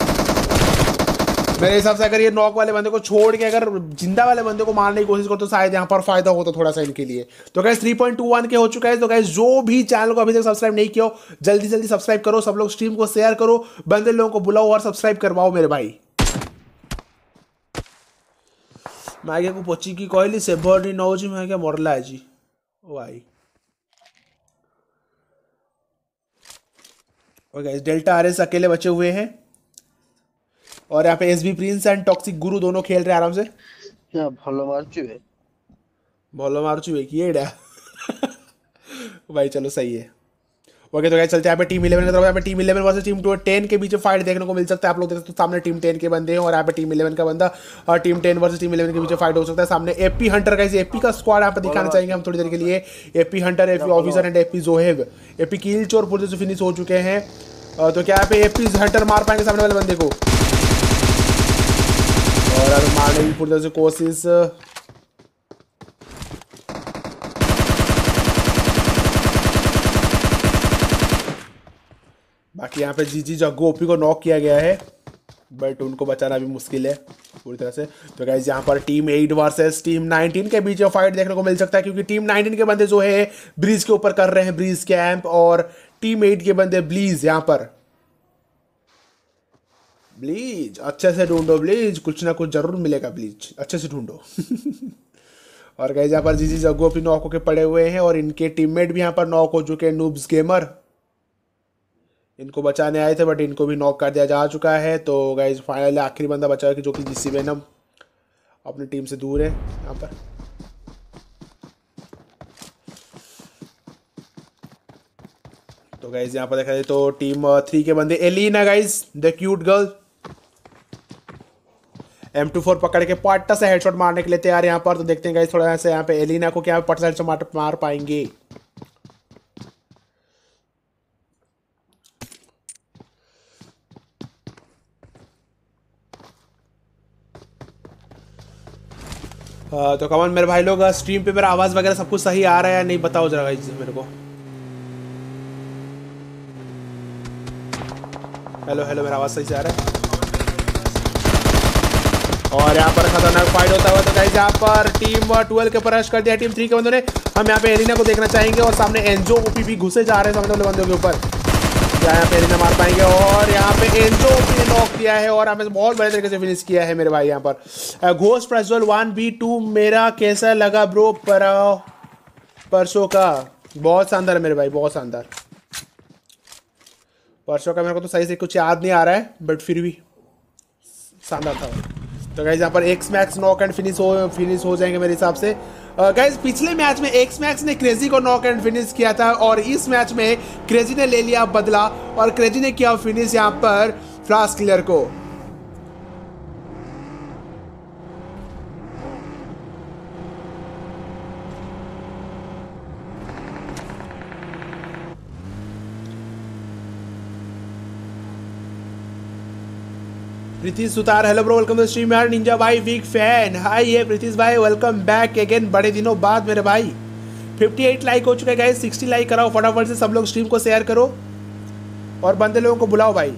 मेरे हिसाब से अगर ये नॉक वाले बंदे को छोड़ के अगर जिंदा वाले बंदे को मारने की कोशिश करो तो शायद यहाँ पर फायदा होता थोड़ा सा इनके लिए। तो गाइस 3.21 के हो चुका है। तो गाइस जो भी चैनल को अभी तक सब्सक्राइब नहीं किया हो जल्दी जल्दी सब्सक्राइब करो, सब लोग स्ट्रीम को शेयर करो, बंदे लोगों को बुलाओ और सब्सक्राइब करवाओ मेरे भाई। मागे को पची की कहली सेभरनी नौजी मागे मरला आजी ओ भाई। और गाइस डेल्टा आरएस अकेले बचे हुए हैं और यहाँ पे एसबी प्रिंस एंड टॉक्सिक गुरु दोनों खेल रहे हैं आराम से। क्या भलो मारचू है, भलो मारचू है कि ये डा भाई चलो सही है। ओके तो गाइस चलते हैं यहाँ पे टीम 11 की तरफ। यहाँ पे टीम 11 वर्सेस टीम 10 के बीच फाइट देखने को मिल सकता है। आप लोग देख सकते हो सामने टीम 10 के बंदे हैं और यहाँ पे टीम 11 का बंदा, और टीम 10 वर्सेस टीम 11 के बीच फाइट हो सकता है। सामने एपी हंटर गाइस, एपी का स्क्वाड यहाँ पे दिखाना चाहेंगे हम थोड़ी देर के लिए। AP hunter, AP officer and AP Zoheb. AP kill चोर पूरे से फिनिश हो चुके हैं। तो क्या यहाँ पे एपी हंटर मार पाएंगे सामने वाले बंदे को? और अगर मारने की पूरी तरह से कोशिश, बाकी यहाँ पे जीजी जग्गू ओपी को नॉक किया गया है बट उनको बचाना भी मुश्किल है पूरी तरह से। तो गाइस यहाँ पर टीम 8 वर्सेस टीम 19 के बीच फाइट देखने को मिल सकता है क्योंकि टीम 19 के बंदे जो है ब्रीज के ऊपर कर रहे हैं, ब्रीज कैंप, और टीम 8 के बंदे ब्लीज। यहाँ पर ब्लीज अच्छे से ढूंढो, ब्लीज कुछ ना कुछ जरूर मिलेगा, ब्लीज अच्छे से ढूंढो और गाइस यहाँ पर जीजी जग्गू अपनी नॉक होके पड़े हुए हैं और इनके टीममेट भी यहाँ पर नॉक हो चुके हैं। नूब्स गेमर इनको बचाने आए थे बट इनको भी नॉक कर दिया जा चुका है। तो गाइस फाइनली आखिरी बंदा बचा है कि जो कि जीसी वेनम अपनी टीम से दूर है यहाँ पर। तो गाइस यहाँ पर देखा जाए तो टीम 3 के बंदे Elina guys the cute girl M24 पकड़ के पट्टा से हेडशॉट मारने के लिए तैयार है यहाँ पर। तो देखते हैं गाइस थोड़ा सा यहाँ पे एलिना को क्या पट्टा से मार पाएंगे। तो कमान मेरे भाई लोग स्ट्रीम पे मेरा आवाज वगैरह सब कुछ सही आ रहा है या नहीं बताओ जरा गाइस मेरे को। हेलो हेलो, मेरा आवाज सही से आ रहा है? और यहाँ पर खतरनाक फाइट होता हुआ। तो गाइस यहाँ पर टीम 12 के ऊपर रश कर दिया टीम 3 के बंदों ने। हम यहाँ पे एलिना को देखना चाहेंगे और सामने एंजो ओपी भी घुसे जा रहे हैं सामने वाले बंदों के ऊपर। क्या यहाँ पे एलिना मार पाएंगे? और यहाँ पे एंजो ओपी ने नॉक किया है और हमें बहुत बड़े तरीके से फिनिश किया है मेरे भाई। यहाँ पर घोस्ट प्रज्वल 1v2 मेरा कैसा लगा ब्रो परसों का? बहुत शानदार है मेरे भाई, बहुत शानदार। परसों का मेरे को तो सही से कुछ याद नहीं आ रहा है बट फिर भी शानदार था। तो गाइस यहाँ पर X Max knock and finish हो जाएंगे मेरे हिसाब से। गाइस पिछले मैच में एक्स मैक्स ने क्रेजी को नॉक एंड फिनिश किया था और इस मैच में क्रेजी ने ले लिया बदला और क्रेजी ने किया फिनिश यहाँ पर फ्लास्क क्लियर को। Preetish Sutar, hello bro, welcome to stream यार। निंजा भाई बिग फैन, हाय ये प्रीतिश भाई, वेलकम बैक अगेन बड़े दिनों बाद मेरे भाई। 58 लाइक हो चुका है गाइस, 60 लाइक कराओ फटाफट से, सब लोग स्ट्रीम को शेयर करो और बंदे लोगों को बुलाओ भाई।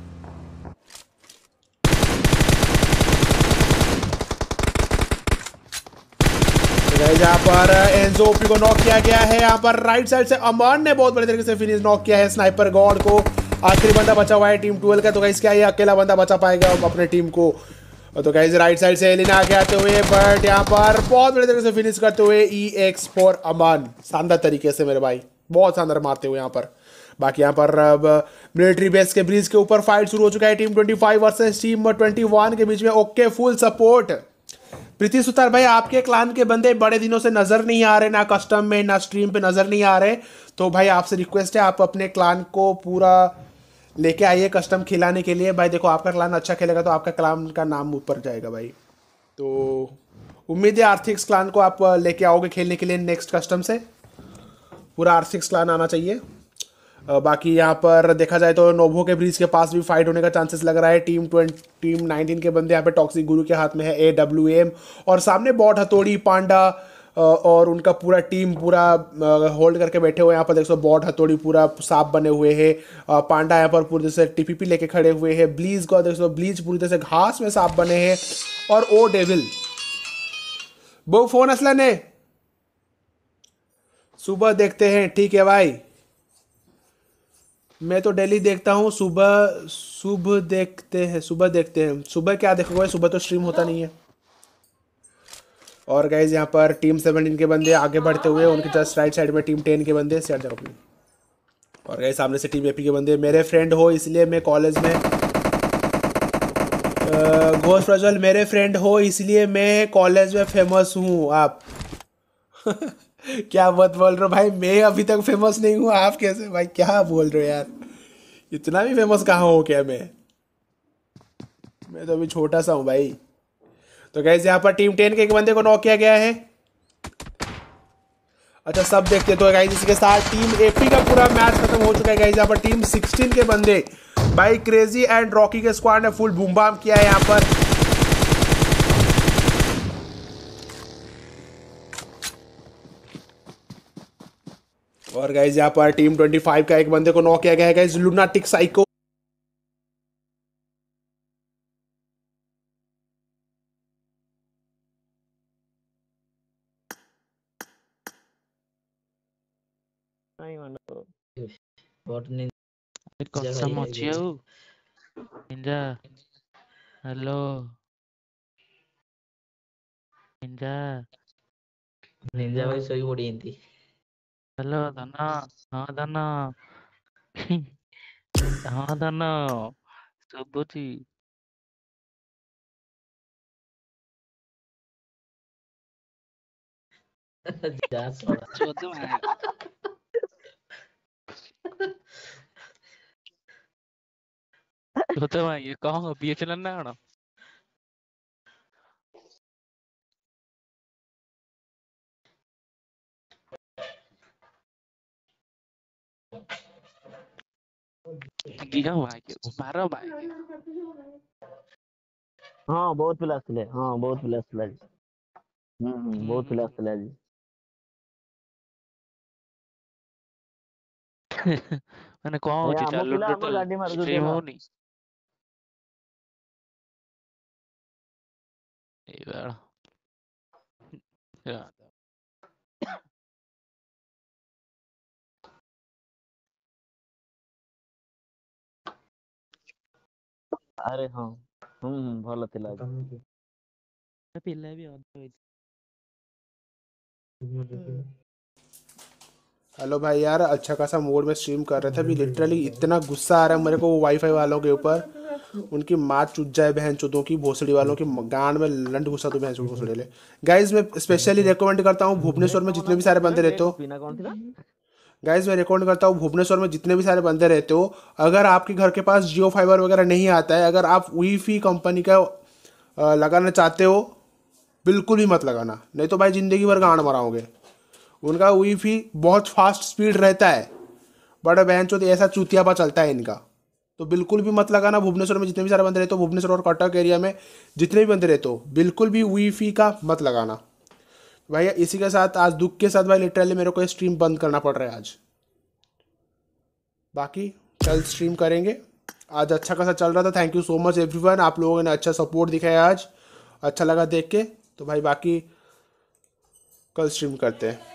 गाइस यहाँ पर एंजो ओपी को नॉक किया गया है। यहाँ पर राइट साइड से अमन ने बहुत बड़े तरीके से फिनिश नॉक किया है स्नाइपर गॉड को। आखिरी बंदा बचा हुआ है टीम 12 का। तो गाइस क्या ये अकेला बंदा बचा पाएगा अपने टीम को? तो गाइस राइट साइड से एलिना आगे आते हुए बट यहाँ पर बहुत बड़े तरीके से फिनिश करते हुए EX फॉर अमन, शानदार तरीके से मेरे भाई, बहुत शानदार मारते हुए यहाँ पर। बाकी यहाँ पर अब मिलिट्री बेस के ब्रिज के ऊपर फाइट शुरू हो चुका है टीम 25 वर्सेस टीम 21 के बीच में। Okay full support. Preeti Sutar भाई, आपके क्लान के बंदे बड़े दिनों से नजर नहीं आ रहे, ना कस्टम में ना स्ट्रीम पे नजर नहीं आ रहे। तो भाई आपसे रिक्वेस्ट है आप अपने क्लान को पूरा लेके आइए कस्टम खिलाने के लिए भाई। देखो आपका क्लान अच्छा खेलेगा तो आपका क्लान का नाम ऊपर जाएगा भाई। तो उम्मीद है आर्थिक क्लान को आप लेके आओगे खेलने के लिए नेक्स्ट कस्टम से। पूरा आर्थिक क्लान आना चाहिए। बाकी यहाँ पर देखा जाए तो नोवो के ब्रिज के पास भी फाइट होने का चांसेस लग रहा है। टीम 19 के बंदे यहाँ पे टॉक्सिक गुरु के हाथ में है AWM, और सामने बॉट हथौड़ी पांडा और उनका पूरा टीम पूरा होल्ड करके बैठे हुए हैं। यहाँ पर देखो बॉट हथौड़ी पूरा सांप बने हुए हैं। पांडा यहाँ पर पूरी तरह से TPP लेके खड़े हुए हैं। ब्लीज को देखो, ब्लीज पूरी तरह से घास में सांप बने हैं। और ओ डेविल वो फोन असलन है, सुबह देखते हैं। ठीक है भाई, मैं तो डेली देखता हूँ। सुबह देखते हैं। सुबह क्या देखोगे, सुबह तो स्ट्रीम होता नहीं है। और गाइज यहाँ पर टीम 17 के बंदे आगे बढ़ते हुए, उनके जस्ट राइट साइड में टीम 10 के बंदे सेट जाओ अपनी। और गाइज सामने से टीम AP के बंदे। मेरे फ्रेंड हो इसलिए मैं कॉलेज में घोष प्रज्वल, मेरे फ्रेंड हो इसलिए मैं कॉलेज में फेमस हूँ। आप क्या बात बोल रहे हो भाई, मैं अभी तक फेमस नहीं हूँ। आप कैसे भाई, क्या बोल रहे हो यार, इतना भी फेमस कहाँ हो क्या मैं तो अभी छोटा सा हूँ भाई। तो गाइस यहाँ पर टीम 10 के एक बंदे को नॉक किया गया है। अच्छा सब देखते तो गाइस इसके साथ टीम AP का पूरा मैच खत्म हो चुका है। गाइस यहाँ पर टीम 16 के बंदे भाई क्रेजी एंड रॉकी के स्क्वाड ने फुल बूम बाम किया है यहाँ पर। और गाइस यहाँ पर टीम 25 का एक बंदे को नॉक किया गया है गाइस, लुनाटिक साइको। कसम ଅଛି ଆଉ ନିଞ୍ଜା ହ୍ୟାଲୋ ନିଞ୍ଜା ଭାଇ ଶୋଇ ପଡିଛନ୍ତି। ହ୍ୟାଲୋ ଧନ। ହଁ ଧନ ହଁ ଧନ ଶୁଭୁଛି। ଯା ଶଳା। ଚୋଦ ମାଇ ଚୋଦ ମାଇ କଣ BSNL ନା କଣ? ଦିଅ ଭାଇ ମାର ଭାଇ। ହଁ ବହୁତ ପିଲା ଆସିଥିଲେ। ବହୁତ ପିଲା ଆସିଥିଲେ ଆଜି। ବହୁତ ପିଲା ଆସିଥିଲେ ଆଜି। ମାନେ କଣ ହଉଛି, ଆମ ଚାଲୁ ପିଲା ଆମ ଟୋଟାଲ ଗାଡି ମାରୁଛନ୍ତି ଷ୍ଟ୍ରିମ୍ ହେଲା। ହଉନି ଏଇବାଳ। ଆରେ ହଁ ଭଲ ଥିଲା ଆଜି। ପିଲା ବି ଅଧା हेलो भाई यार, अच्छा खासा मोड में स्ट्रीम कर रहे थे अभी। लिटरली इतना गुस्सा आ रहा है मेरे को वो वाईफाई वालों के ऊपर। उनकी माँ चुज जाए बहन चुदों की, भोसड़ी वालों की गांड में लंड घुसा तो बहन चुद भोसड़ी ले। गाइज मैं स्पेशली रिकमेंड करता हूँ भुवनेश्वर में जितने भी सारे बंदे रहते हो, गाइज मैं रिकमेंड करता हूँ भुवनेश्वर में जितने भी सारे बंदे रहते हो, अगर आपके घर के पास जियो फाइबर वगैरह नहीं आता है, अगर आप वीफी कंपनी का लगाना चाहते हो, बिल्कुल भी मत लगाना, नहीं तो भाई ज़िंदगी भर गांड मराओगे। उनका वाईफाई बहुत फास्ट स्पीड रहता है, बड़ा बहन चोद ऐसा चूतियापा चलता है इनका, तो बिल्कुल भी मत लगाना। भुवनेश्वर में जितने भी सारे बंदे रहते हो, भुवनेश्वर और कटक एरिया में जितने भी बंदे रहते हो, बिल्कुल भी वाईफाई का मत लगाना। भाई इसी के साथ आज दुख के साथ भाई लिटरली मेरे को स्ट्रीम बंद करना पड़ रहा है आज। बाकी कल स्ट्रीम करेंगे। आज अच्छा खासा चल रहा था। Thank you so much everyone, आप लोगों ने अच्छा सपोर्ट दिखाया आज, अच्छा लगा देख के। तो भाई बाकी कल स्ट्रीम करते हैं।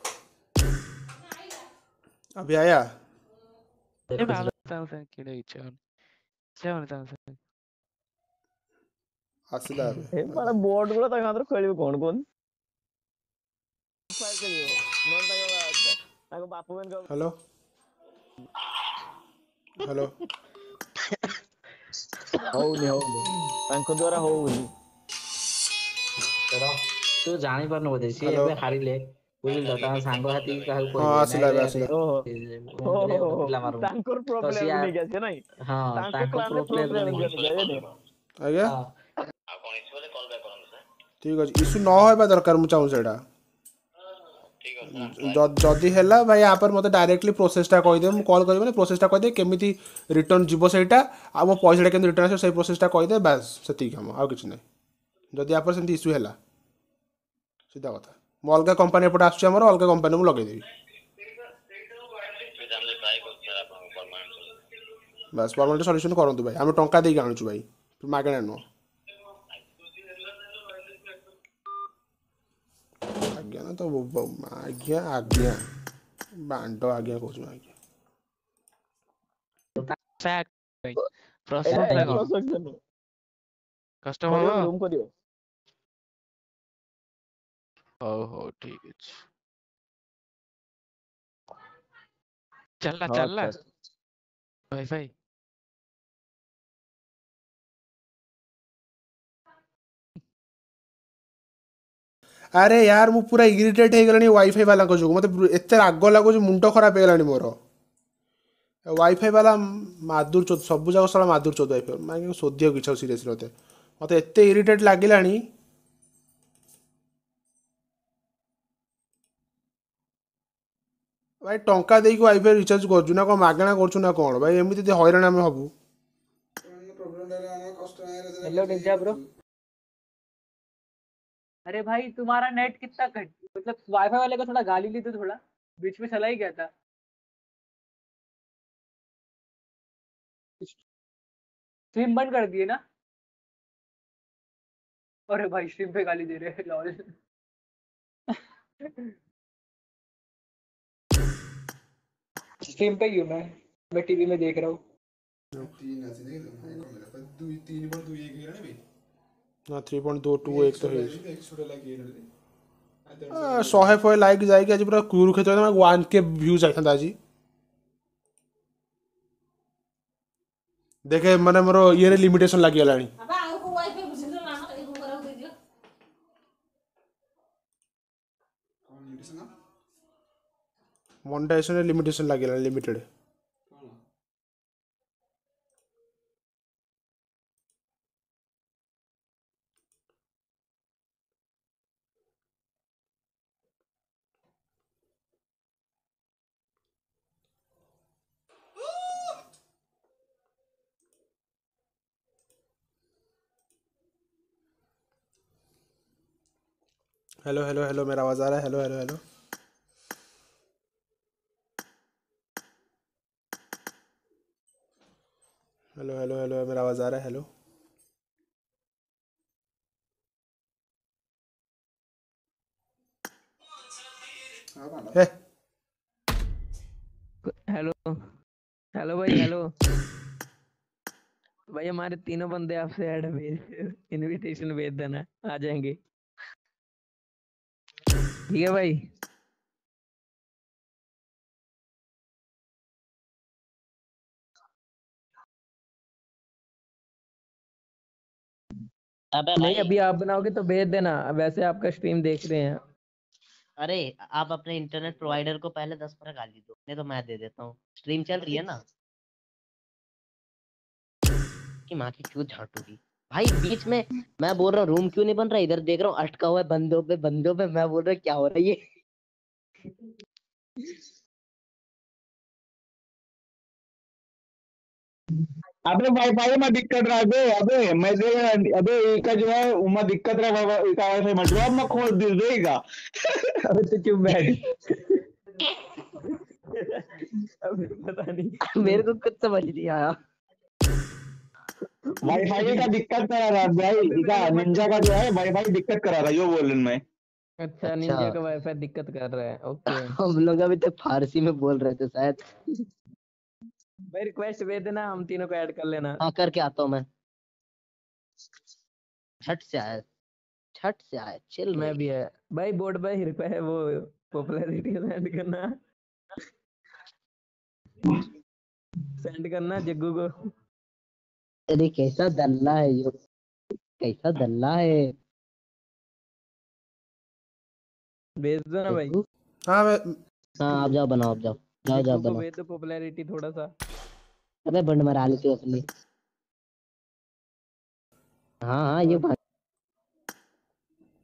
अभी आया ଆସିଲା ଏବେ। ଏ ମାନେ ବୋର୍ଡ ଗୁଡା ତାଙ୍କ ହାତରେ ଖେଳିବ କଣ କୁହନି। ତାଙ୍କ ବାପୁ ମାନଙ୍କ हेलो हेलो ହଉନି ତାଙ୍କ ଦ୍ଵାରା ହଉନି। ତୁ ଜାଣିପାରୁନୁ ବୋଧେ ସିଏ हेलो ଏବେ ହାରିଲେ, ବୁଝିଲ ତ, ତାଙ୍କ ସାଙ୍ଗ ହାତୀ କାହାକୁ हाँ କହିବେ ଆସିଲା ଏବେ ନାଇଁ ଆସିଲା। ପିଲା ମାରୁ ତାଙ୍କର ପ୍ରୋ ତ ସିଏ ପ୍ଲେୟର ନେଇକି ଆସିବେ ନାଇଁ, ହଁ ତାଙ୍କ ତାଙ୍କ କ୍ଲାନରେ ପ୍ରୋ ପ୍ଲେୟର ନେଇକି ଆସିବେ। ଆଜ୍ଞା ହଁ ठीक अच्छे इश्यू न होगा दरकार मुझे चाहूँ सेटा जदि है भाई यहाँ पर मतलब डायरेक्टली प्रोसेसटा कहीदे मुझे कल कर प्रोसेसटा कहीदे केमी रिटर्न जीव सहीटा आ मो पैसा केमी रिटर्न आस प्रोसेसटा कहीदे बास से कम आउ कि ना जदि यहाँ पर सेमती इश्यू है सीधा कथा मु अलग कंपानी एपटे आसमर अलग कंपानी मुझे लगेदेवी बास परमानेंट सल्यूशन करूँ भाई आम टाँचा देकी आणुचु भाई मागणा नुह आज्ञा ना तो आज्ञा आज्ञा बांड आज्ञा कहूँ आज्ञा ଫ୍ୟାକ୍ଟ ଭାଇ ପ୍ରସେସ ଟା କଣ କଷ୍ଟମ ହବ ରୁମ୍ କରିବ ହଉ ହଉ ଠିକ ଅଛି ଚାଲିଲା ହଁ ଚାଲିଲା ଆଚ୍ଛା ୱାଇଫାଇ अरे यार मु पूरा इरिटेट हो गलानी वाईफाई वाला जो मत एत राग लगुच मुंड खराब हो गलानी मोर वाईफाई वाला मादुर चौथ सब जाक साला मादुर चौथ वाईफाई मैं शोधिया इच्छा सीरीयस मत मत एत इरिटेट लगिलानी भाई टंका देकी वाईफाई रिचार्ज करछु ना कौन मागणा करछु ना कौन भाई एमती हैरान आम हबू हेलो निंजा ब्रो। अरे भाई तुम्हारा नेट कितना कट मतलब वाईफाई वाले को थोड़ा गाली ली तो थोड़ा बीच में चला ही गया था। स्ट्रीम बंद कर दिए ना। अरे भाई स्ट्रीम पे गाली दे रहे हैं लॉल। स्ट्रीम पे ही हूँ मैं टीवी में देख रहा हूँ। ना 3.221 तो है 100 लाइक जाएगी आज पूरा क्रूर खेत 1K व्यूज आइथा आज देखे माने मोर ये लिमिटेशन लगी गलानी मोनेटाइजेशन लिमिटेशन लगी गलानी लिमिटेड हेलो हेलो हेलो मेरा आवाज आ रहा है hello hello hello hello hello hello मेरा आवाज आ रहा है हेलो हे हेलो हेलो भाई हेलो भाई हमारे तीनों बंदे आपसे ऐड भेज इनविटेशन भेज देना आ जाएंगे ठीक है भाई अबे नहीं भाई अभी आप बनाओगे तो भेज देना वैसे आपका स्ट्रीम देख रहे हैं अरे आप अपने इंटरनेट प्रोवाइडर को पहले 10 पर गाली दो नहीं तो मैं दे देता हूँ स्ट्रीम चल रही है ना कि माँ की क्यों झाटूगी भाई बीच में मैं बोल रहा हूँ रूम क्यों नहीं बन रहा इधर देख रहा हूँ अटका हुआ है बंदों पे मैं बोल रहा हूँ क्या हो रहा है ये अबे वाईफाई में दिक्कत रहा बे अबे मैं दे अबे इसका जो है उमा दिक्कत रहा इसका वाईफाई मत अब मैं खोल दिल देगा अबे तो चुप बैठ अबे पता नहीं मेरे को कुछ समझ नहीं आया वाईफाई का दिक्कत करा रहा भाई इसका निंजा का जो है वाईफाई दिक्कत करा रहा यो बोल मैं अच्छा निंजा का वाईफाई दिक्कत कर रहा है ओके हम लोग अभी तक फारसी में बोल रहे थे शायद भाई रिक्वेस्ट भेज देना हम तीनों को ऐड कर लेना हाँ करके आता हूँ मैं छठ से आया चिल मैं भी है भाई बोर्ड भाई रिक्वेस्ट वो पॉपुलैरिटी सेंड करना जग्गू को अरे कैसा दल्ला है यो कैसा दल्ला है भेज दो ना भाई हाँ मैं हाँ आप जाओ बनाओ आप जाओ जाओ जग्गू को बनाओ भेज दो पॉपुलैरिटी थोड़ा सा अबे बंड मरा लेते हो अपनी हाँ हाँ ये बात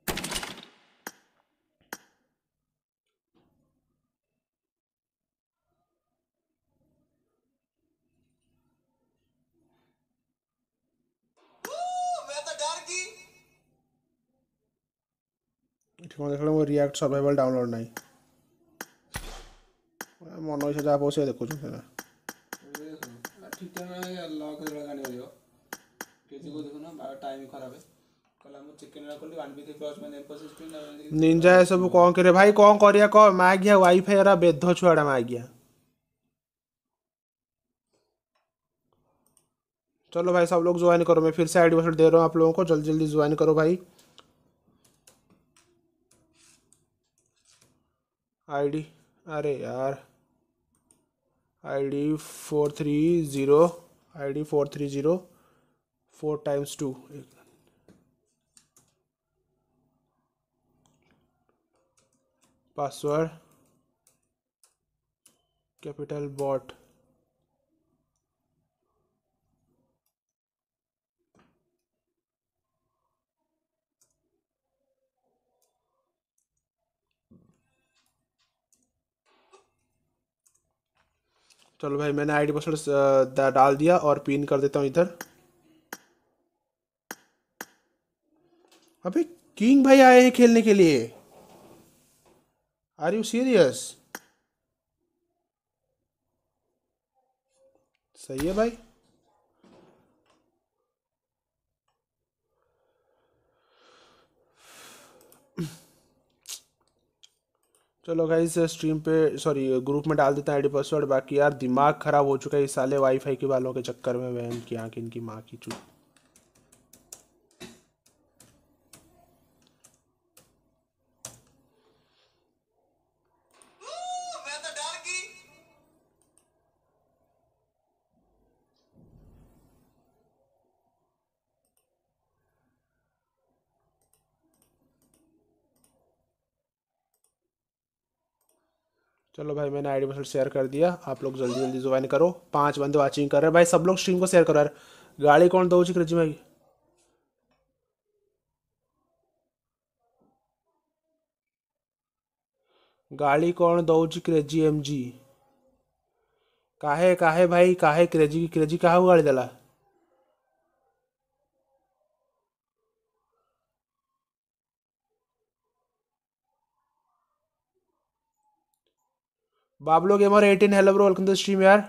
ଏଠି କ'ଣ ଦେଖିଲେ ମୋ ରିଆକ୍ଟ ସର୍ଭାଇଭାଲ୍ ଡାଉନଲୋଡ଼ ନାହିଁ। ମନ ଇଚ୍ଛା ଯାହା ପଇସା ଦେଖୁଛନ୍ତି ନା। ଠିକ୍ ଟାଇମ୍ ଲକ୍ ହେଇଗଲା ଗାଡ଼ି କରିବ କେଜିକୁ ଦେଖୁନ ଟାଇମ୍ ଖରାପ କହିଲା ମୁଁ ଚିକେନ୍ କଲି 1 ପ୍ଲସ୍ ମାନେ ଏମ୍ଫୋସିସ୍ ନିଞ୍ଜା ଏସବୁ କ'ଣ କରେ ଭାଇ? କ'ଣ କରିବା କହ? ମାଗିଆ ୱାଇଫାଇ ଏରା ବେଧ ଛୁଆଟା ମାଗିଆ। चलो भाई सब लोग ज्वाइन करो, मैं फिर से आईडी पासवर्ड दे रहा हूँ आप लोगों को, जल्दी जल्दी ज्वाइन करो भाई। आईडी, अरे यार ID 430, ID 430 4 times 2, password capital bot. चलो भाई मैंने आईडी पासवर्ड डाल दिया और पिन कर देता हूँ इधर। अबे किंग भाई आए हैं खेलने के लिए, आर यू सीरियस? सही है भाई। चलो गाइस स्ट्रीम पे सॉरी ग्रुप में डाल देता है आईडी पासवर्ड। बाकी यार दिमाग खराब हो चुका है इस साले वाईफाई के वालों के चक्कर में, वहन की आंख इनकी माँ की चू। चलो भाई मैंने आईडी पासवर्ड शेयर कर दिया, आप लोग जल्दी जल्दी ज्वाइन करो। 5 बंदे वाचिंग कर रहे हैं भाई, सब लोग स्ट्रीम को शेयर करो यार। गाड़ी कौन दौची क्रेजी भाई? गाड़ी कौन दौची क्रेजी एमजी? काहे काहे भाई काहे क्रेजी क्रेजी काहे गाड़ी देला? बाबलो gamer 18 hello bro, welcome to the stream यार।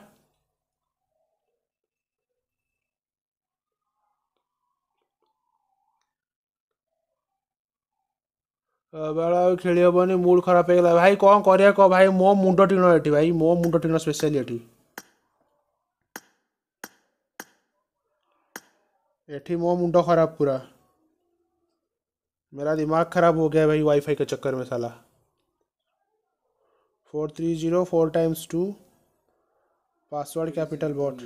बेला खेली हेबनी, मूड खराब हो भाई। कौन करिया कह भाई, मो मुंड टीण एठी भाई, मो मुंड टीण स्पेशली एठी एठी मो मुंड खराब पूरा। मेरा दिमाग खराब हो गया भाई वाईफाई के चक्कर में साला। 430 4 टाइम्स 2 पासवर्ड कैपिटल बॉट।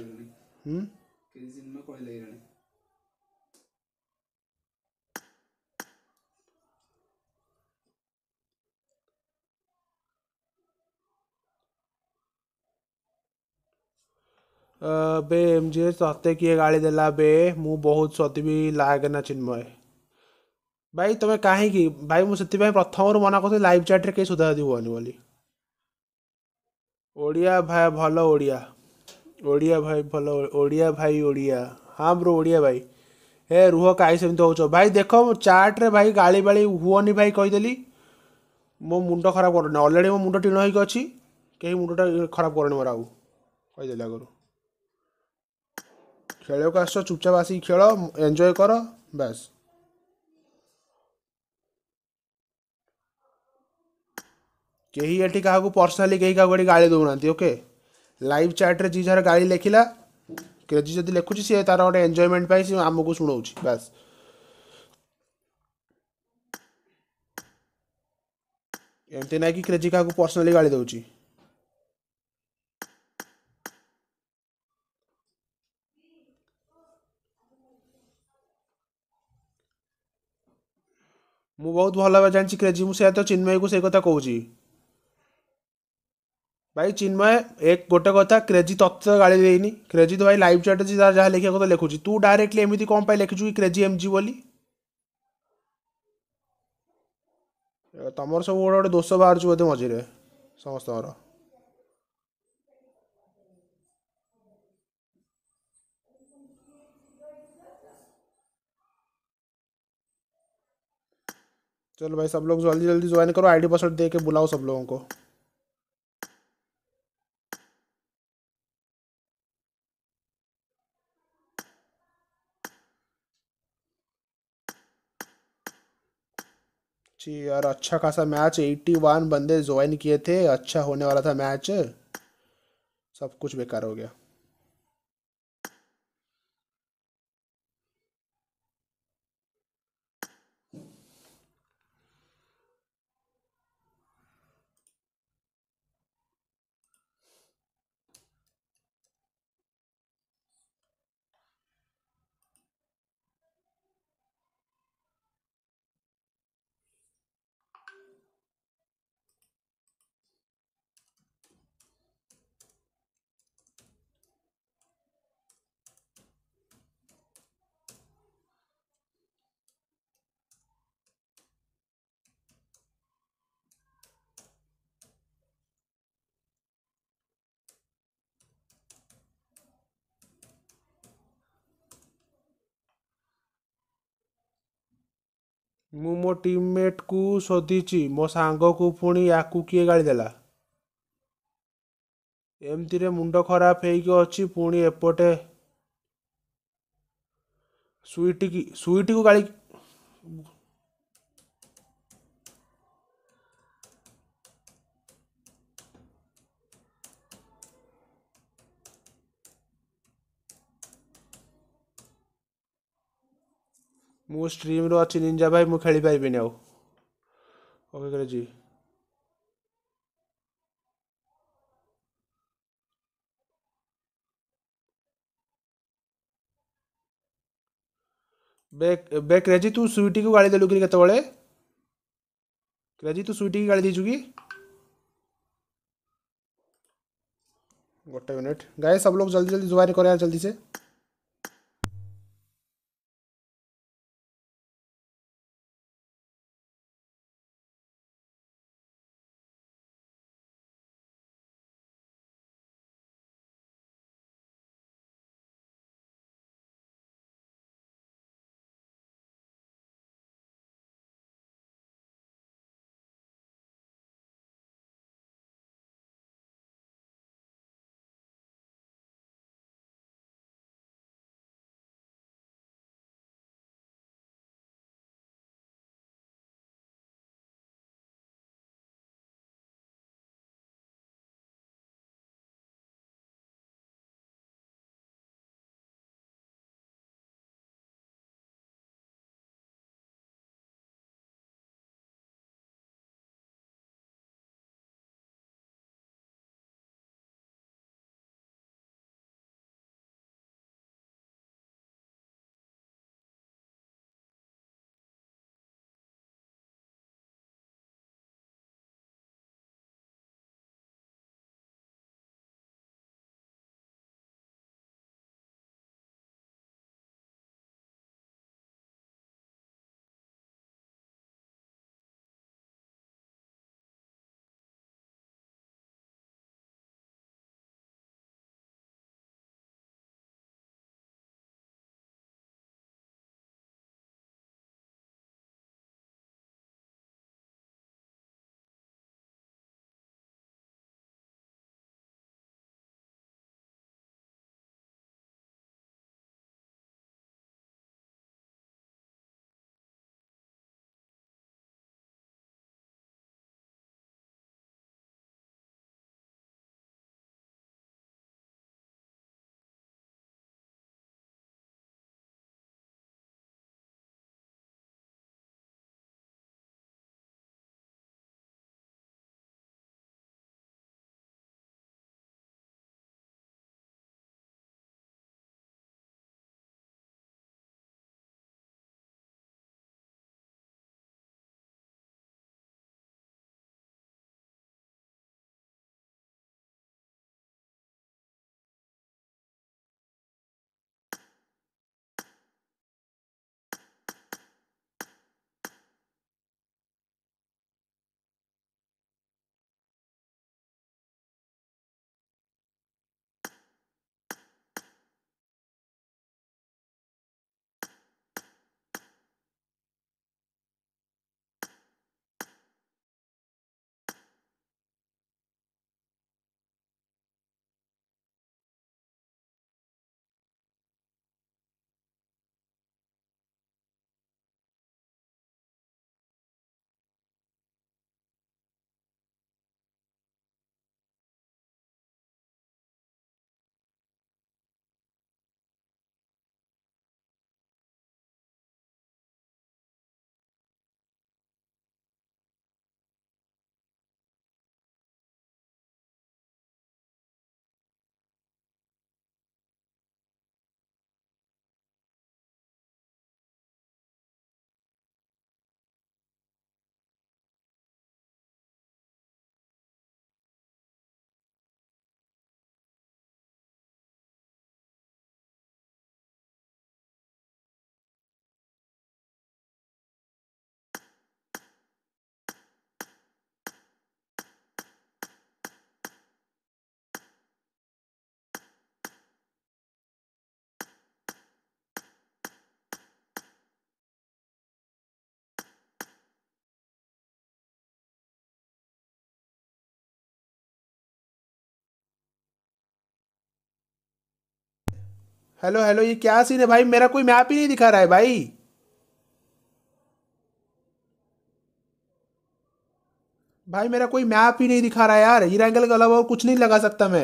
बे एमजे सत्य किए गाड़ी देला बे, मु बहुत सती लागे ना चिन्मय भाई तुम्हें कहीं भाई मुझे प्रथम मना कर लाइव चैट रे कहीं सुधादी हुआनी बोली। ओडिया भाई भल, ओडिया ओडिया भाई भल, ओडिया भाई ओडिया। हाँ ब्रो ओडिया भाई। हे रुह कहीं सेमती हो भाई, देख चाट रे भाई गाली बाली हुअनी भाई, कहीदेली मो मुंड खराब करनी। ऑलरेडी मो मुंड टीण होगी अच्छी, कहीं मुंडा खराब करनी मोर आउ कहीदेली आगु। खेल को आस चुपचाप आसिक खेल, एंजॉय कर बस। कहीं एटी क्या पर्सनाली कहीं क्या गाड़ी दौना ओके। लाइव चैट रे जी जार गाड़ी लिखला क्रेजी जब लिखुची सी तार गोटे एंजॉयमेंट सी आमको शुणाऊँ बस। एमती ना कि क्रेजी क्या पर्सनाली गाड़ी दौची। मु बहुत भल भाव जानी क्रेजी, मुझे तो चिन्मय को से कथा कहूँ भाई। चिन्मय एक गोटे कथा, क्रेजी तत्व गाड़ी देनी। क्रेजी तो भाई लाइव चैट जहाँ लिखा तो लिखुची, तू डायरेक्टली एमती कौन पाई लिखुचु कि क्रेजी एमजी बोली? तमर सब गोटे गोटे दोष बाहर बोधे मझे समस्त। चलो भाई सब लोग जल्दी जल्दी ज्वाइन करो, आईडी पासवर्ड दे के बुलाओ सब लोगों को। जी यार अच्छा खासा मैच, 81 बंदे ज्वाइन किए थे, अच्छा होने वाला था मैच, सब कुछ बेकार हो गया। ମୁଁ ମୋ ଟିମମେଟକୁ ଶୋଧିଛି, ମୋ ସାଙ୍ଗକୁ ପୁଣି ୟାକୁ କିଏ ଗାଳି ଦେଲା। ଏମିତିରେ ମୁଣ୍ଡ ଖରାପ ହେଇକି ଅଛି, ପୁଣି ଏପଟେ ସୁଇଟିକୁ ଗାଳି। ମୁଁ ଷ୍ଟ୍ରିମ୍ରେ ଅଛି ନିଞ୍ଜା ଭାଇ, ମୁଁ ଖେଳିପାରିବିନି ଆଉ। Okay crazy. ବେ କ୍ରେଜି ତୁ ସୁଇଟିକୁ ଗାଳି ଦେଲୁ କି କେତେବେଳେ? କ୍ରେଜି ତୁ ସୁଇଟିକି ଗାଳି ଦେଇଛୁ କି? ଗୋଟେ मिनट गाइस, सब लोग जल्दी जल्दी ज्वाइन करें यार जल्दी से। हेलो हेलो, ये क्या सीन है भाई? मेरा कोई मैप ही नहीं दिखा रहा है भाई। भाई मेरा कोई मैप ही नहीं दिखा रहा है यार। ये एंगल के अलावा और कुछ नहीं लगा सकता मैं।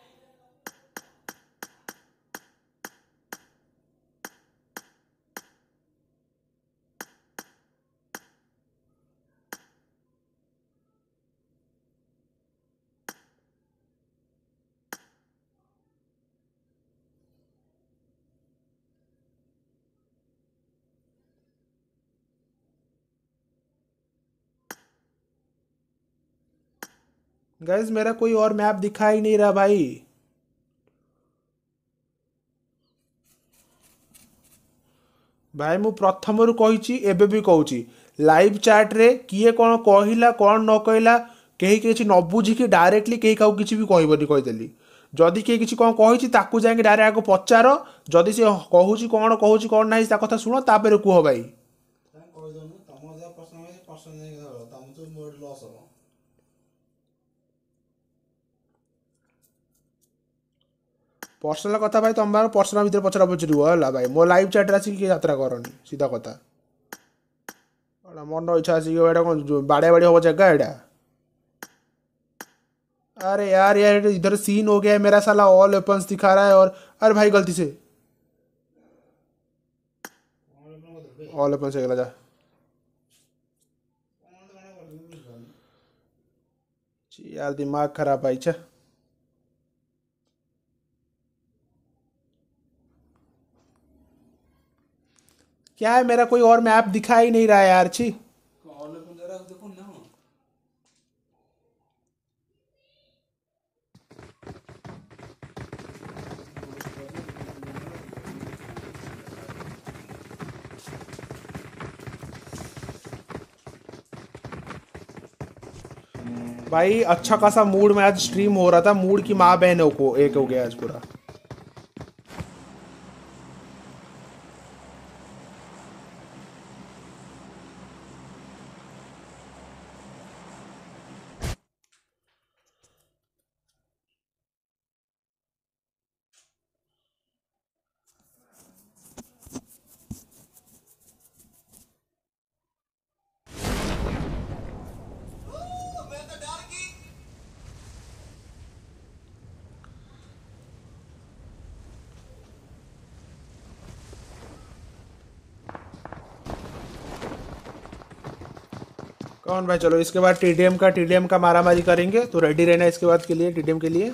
गाइस मेरा कोई और मैप दिखा ही नहीं रहा भाई। भाई मु प्रथमरु कहिची एबे भी कहूची, लाइव चैट रे किए कौन कहिला कौन न कहिला केही किछि न बुझी कि डायरेक्टली केही काउ किछि भी कहबनी कहदेली। जदि केही किछि कौन कहिछि ताकू जाके डायरेक्ट आगो पचार, जदि से कहूची कौन नाही ता कथा सुनो तापर कुह भाई। पर्सनल कथा भाई तुम बार पर्सनल भीतर पचरा पचर है भाई। मो लाइव चैट आसिक यात्रा करनी सीधा कथा। मन इच्छा आसिक कौन बाड़िया बाड़ी हम जगह एटा। अरे यार यार इधर सीन हो गया है मेरा, साला ऑल वेपन्स दिखा रहा है। और अरे भाई गलती से ऑल वेपन्स से गला जा। यार दिमाग खराब भाई। छा क्या है, मेरा कोई और मैप दिखा ही नहीं रहा है यार। छी भाई अच्छा खासा मूड में आज स्ट्रीम हो रहा था। मूड की माँ बहनों को एक हो गया आज पूरा। कौन भाई? चलो इसके बाद टीडीएम का मारामारी करेंगे, तो रेडी रहना इसके बाद के लिए, टीडीएम के लिए।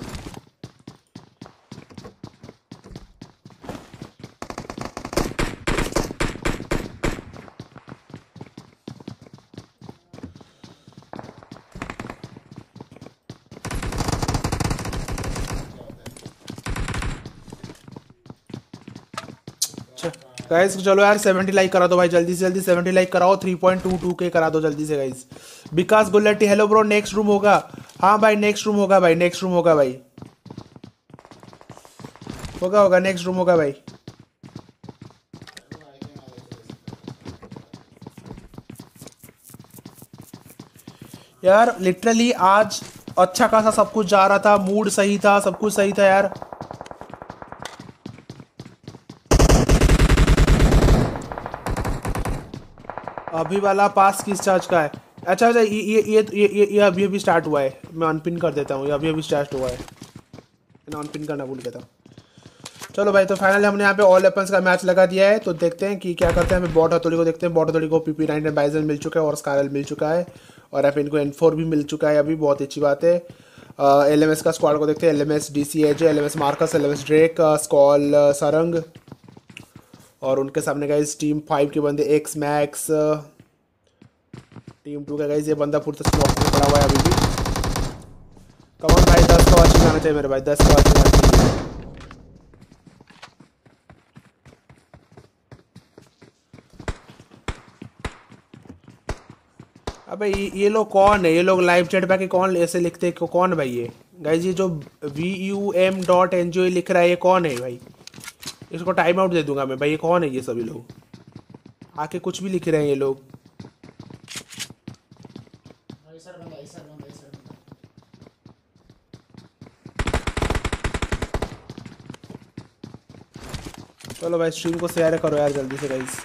गाइस चलो यार 70 लाइक करा दो भाई, जल्दी से जल्दी 70 लाइक कराओ। 3.22 करा दो जल्दी से guys. Vikas Gullati hello bro, next room होगा। हाँ भाई नेक्स्ट रूम होगा भाई, नेक्स्ट रूम होगा भाई, होगा नेक्स्ट रूम होगा भाई। यार लिटरली आज अच्छा खासा सब कुछ जा रहा था, मूड सही था, सब कुछ सही था यार। अभी वाला पास किस चार्ज का है? अच्छा अच्छा ये अभी स्टार्ट हुआ है। मैं अनपिन कर देता हूँ, ये अभी स्टार्ट हुआ है। मैंने अनपिन करना भूल गया था। चलो भाई तो फाइनली हमने यहाँ पे ऑल वेपन्स का मैच लगा दिया है। तो देखते हैं कि क्या करते हैं। हमें बॉट हथौड़ी को देखते हैं। बॉट हथौड़ी को PP9 बाइजन मिल चुका है और स्कारल मिल चुका है और यहाँ पे इनको N4 भी मिल चुका है अभी, बहुत अच्छी बात है। LMS का स्क्वाड को देखते हैं। LMS DC AJ, LMS Marcus, LMS Drake, स्कॉल सरंग और उनके सामने गाइस टीम 5 के बंदे एक्स मैक्स, टीम 2 का गाइस ये बंदा पूरा स्मोक में पड़ा हुआ है अभी भी। कमान भाई 10 का वाचिंग आना चाहिए मेरे भाई, 10 का वाचिंग आना चाहिए। अबे ये लोग कौन है? ये लोग लाइव चैट पे कौन ऐसे लिखते हैं? कौन भाई ये गाइस? ये जो VUM.NJ लिख रहा है ये कौन है भाई? इसको टाइम आउट दे दूंगा मैं भाई। ये कौन है ये सभी लोग? आके कुछ भी लिख रहे हैं ये लोग। चलो भाई स्ट्रीम को शेयर करो यार जल्दी से गाइस।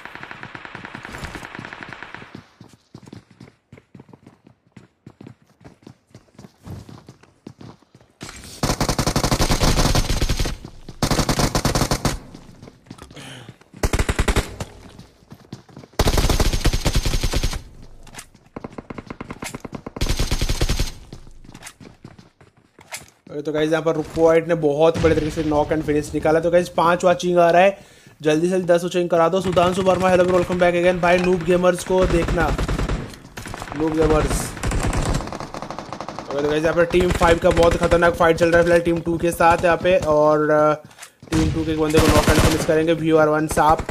तो गाइज यहाँ पर रुको वाइट ने बहुत बड़े तरीके से नॉक एंड फिनिश निकाला। तो गाइज 5 वाचिंग आ रहा है, जल्दी से 10 वाचिंग करा दो। Sudhanshu Verma hello welcome back again भाई। नूब गेमर्स को देखना, नूब गेमर्स। तो गाइज यहाँ पर टीम 5 का बहुत खतरनाक फाइट चल रहा है फिलहाल टीम 2 के साथ यहाँ पे, और टीम 2 के एक बंदे को नॉक एंड फिनिश करेंगे। VR1 साप,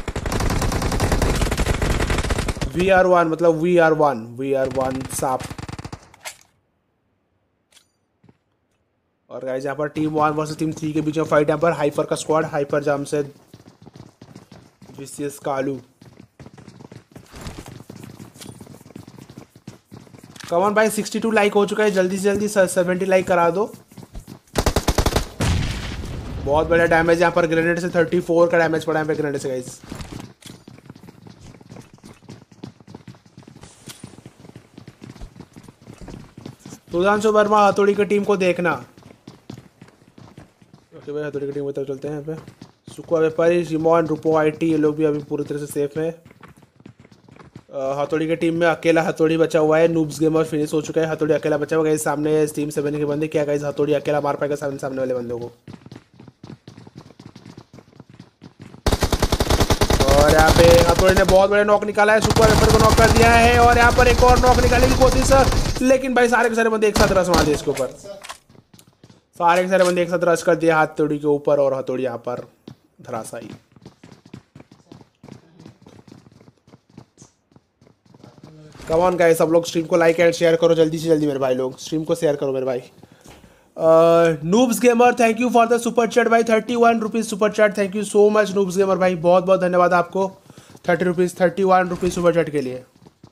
VR1 मतलब VR1 साप। और गाइस यहाँ पर टीम 1 वर्सेस टीम 3 के बीच में फाइट। यहाँ पर हाइपर का squad, Hyper Jamshed, Vicious Kalu. Come on भाई 62 लाइक हो चुका है, जल्दी से जल्दी 70 लाइक करा दो। बहुत बड़ा डैमेज यहाँ पर ग्रेनेड से, 34 का डैमेज पड़ा यहाँ पे ग्रेनेड से गाइस। सुधांशु वर्मा हथौड़ी की टीम को देखना। ओके भाई हथौड़ी की टीम की तरफ चलते हैं। यहाँ पे सुखा व्यापारी, रिमोन, रूपो IT ये लोग भी अभी पूरी तरह से सेफ है। हथौड़ी की टीम में अकेला हथौड़ी बचा हुआ है। नूब्स गेमर फिनिश हो चुका है, हथौड़ी अकेला बचा हुआ है। सामने टीम 7 के बंदे, क्या गाइस हथौड़ी अकेला मार पाएगा सामने वाले बंदों को? और यहाँ पे हथौड़ी ने बहुत बड़े नॉक निकाला है, सुपर वेपर को नॉक कर दिया है। और यहाँ पर एक और नॉक निकालने की कोशिश, लेकिन भाई सारे के सारे बंदे एक साथ रस मार दिए इसके ऊपर। सारे के सारे बंदे एक साथ रश कर दिया हथौड़ी के ऊपर, और हथौड़ी यहाँ पर धराशायी। कम ऑन गाइस, सब लोग स्ट्रीम को लाइक एंड शेयर करो जल्दी से जल्दी मेरे भाई लोग, स्ट्रीम को शेयर करो मेरे भाई। Noobs gamer thank you for the super chat भाई, 31 rupees super chat. Thank you so much noobs gamer भाई, बहुत बहुत धन्यवाद आपको 30 रुपीज़ 31 रुपीज़ सुपर चैट के लिए।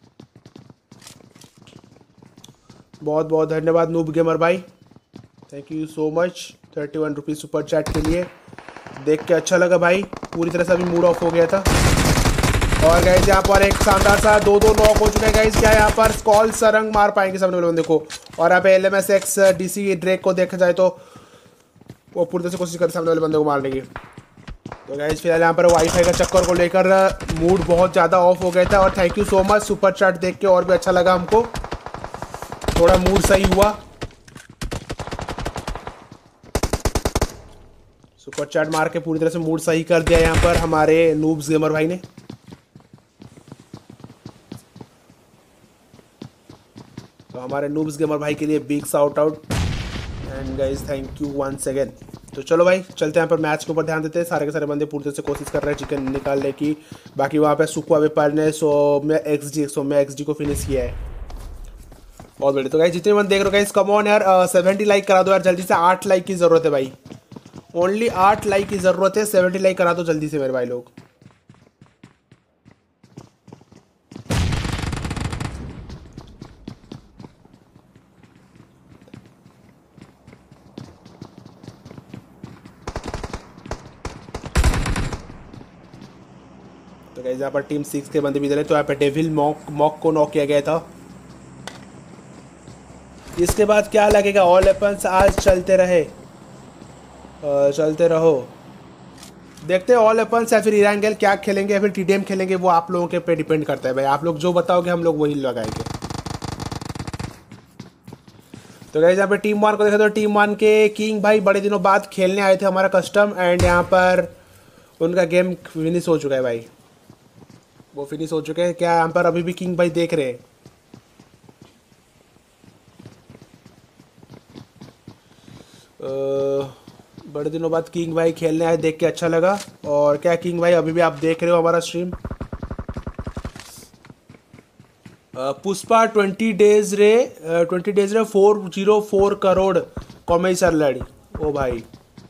बहुत बहुत धन्यवाद नूब गेमर भाई, thank you so much 31 rupees super chat के लिए। देख के अच्छा लगा भाई, पूरी तरह से अभी मूड ऑफ हो गया था। और गाइस यहाँ पर एक शानदार सा 2-2 नॉक हो चुके हैं गाइस। क्या यहाँ पर स्कॉल सरंग मार पाएंगे सामने वाले बंदे को? और यहाँ पे LMSX DC ड्रेक को देखा जाए तो वो पूरी तरह से कोशिश कर सामने वाले बंदे को मारने की। तो गाइस फिलहाल यहाँ पर वाईफाई का चक्कर को लेकर मूड बहुत ज़्यादा ऑफ हो गया था। और thank you so much super chat देख के, और भी अच्छा लगा हमको, थोड़ा मूड सही हुआ। सुपर चैट मार के पूरी तरह से मूड सही कर दिया यहाँ पर हमारे नूब्स गेमर भाई ने। तो हमारे नूब्स गेमर भाई के लिए big shout out and guys thank you once again. तो चलो भाई चलते हैं यहाँ पर मैच के ऊपर ध्यान देते हैं। सारे के सारे बंदे पूरी तरह से कोशिश कर रहे हैं चिकन निकालने की। बाकी वहाँ पे सुखा व्यापार ने 100 में XG को फिनिश किया है, बहुत बढ़िया। तो गाइस जितने बंदे देख रहे हो गाइस कम ऑन यार 70 लाइक करा दो यार जल्दी से, 8 लाइक की ज़रूरत है भाई, ओनली 8 लाइक की ज़रूरत है। 70 लाइक करा दो जल्दी से मेरे भाई लोग। तो गाइस यहाँ पर टीम 6 के बंदे भी इधर है। तो यहाँ पर डेविल मॉक को नॉक किया गया था। इसके बाद क्या लगेगा? ऑल वेपन्स आज चलते रहे, चलते रहो। देखते हैं ऑल वेपन्स या फिर इरांगेल क्या खेलेंगे या फिर TDM खेलेंगे, वो आप लोगों के पे डिपेंड करता है भाई। आप लोग जो बताओगे हम लोग वही लगाएंगे। तो गाइस यहाँ पे टीम 1 को देखा तो टीम 1 के किंग भाई बड़े दिनों बाद खेलने आए थे हमारा कस्टम, एंड यहाँ पर उनका गेम फिनिश हो चुका है भाई, वो फिनिश हो चुके हैं। क्या यहाँ पर अभी भी किंग भाई देख रहे हैं? बड़े दिनों बाद किंग भाई खेलने आए, देख के अच्छा लगा। और क्या किंग भाई अभी भी आप देख रहे हो हमारा स्ट्रीम? पुष्पा 20 डेज रे 404 करोड़ कमाई सारी। ओ भाई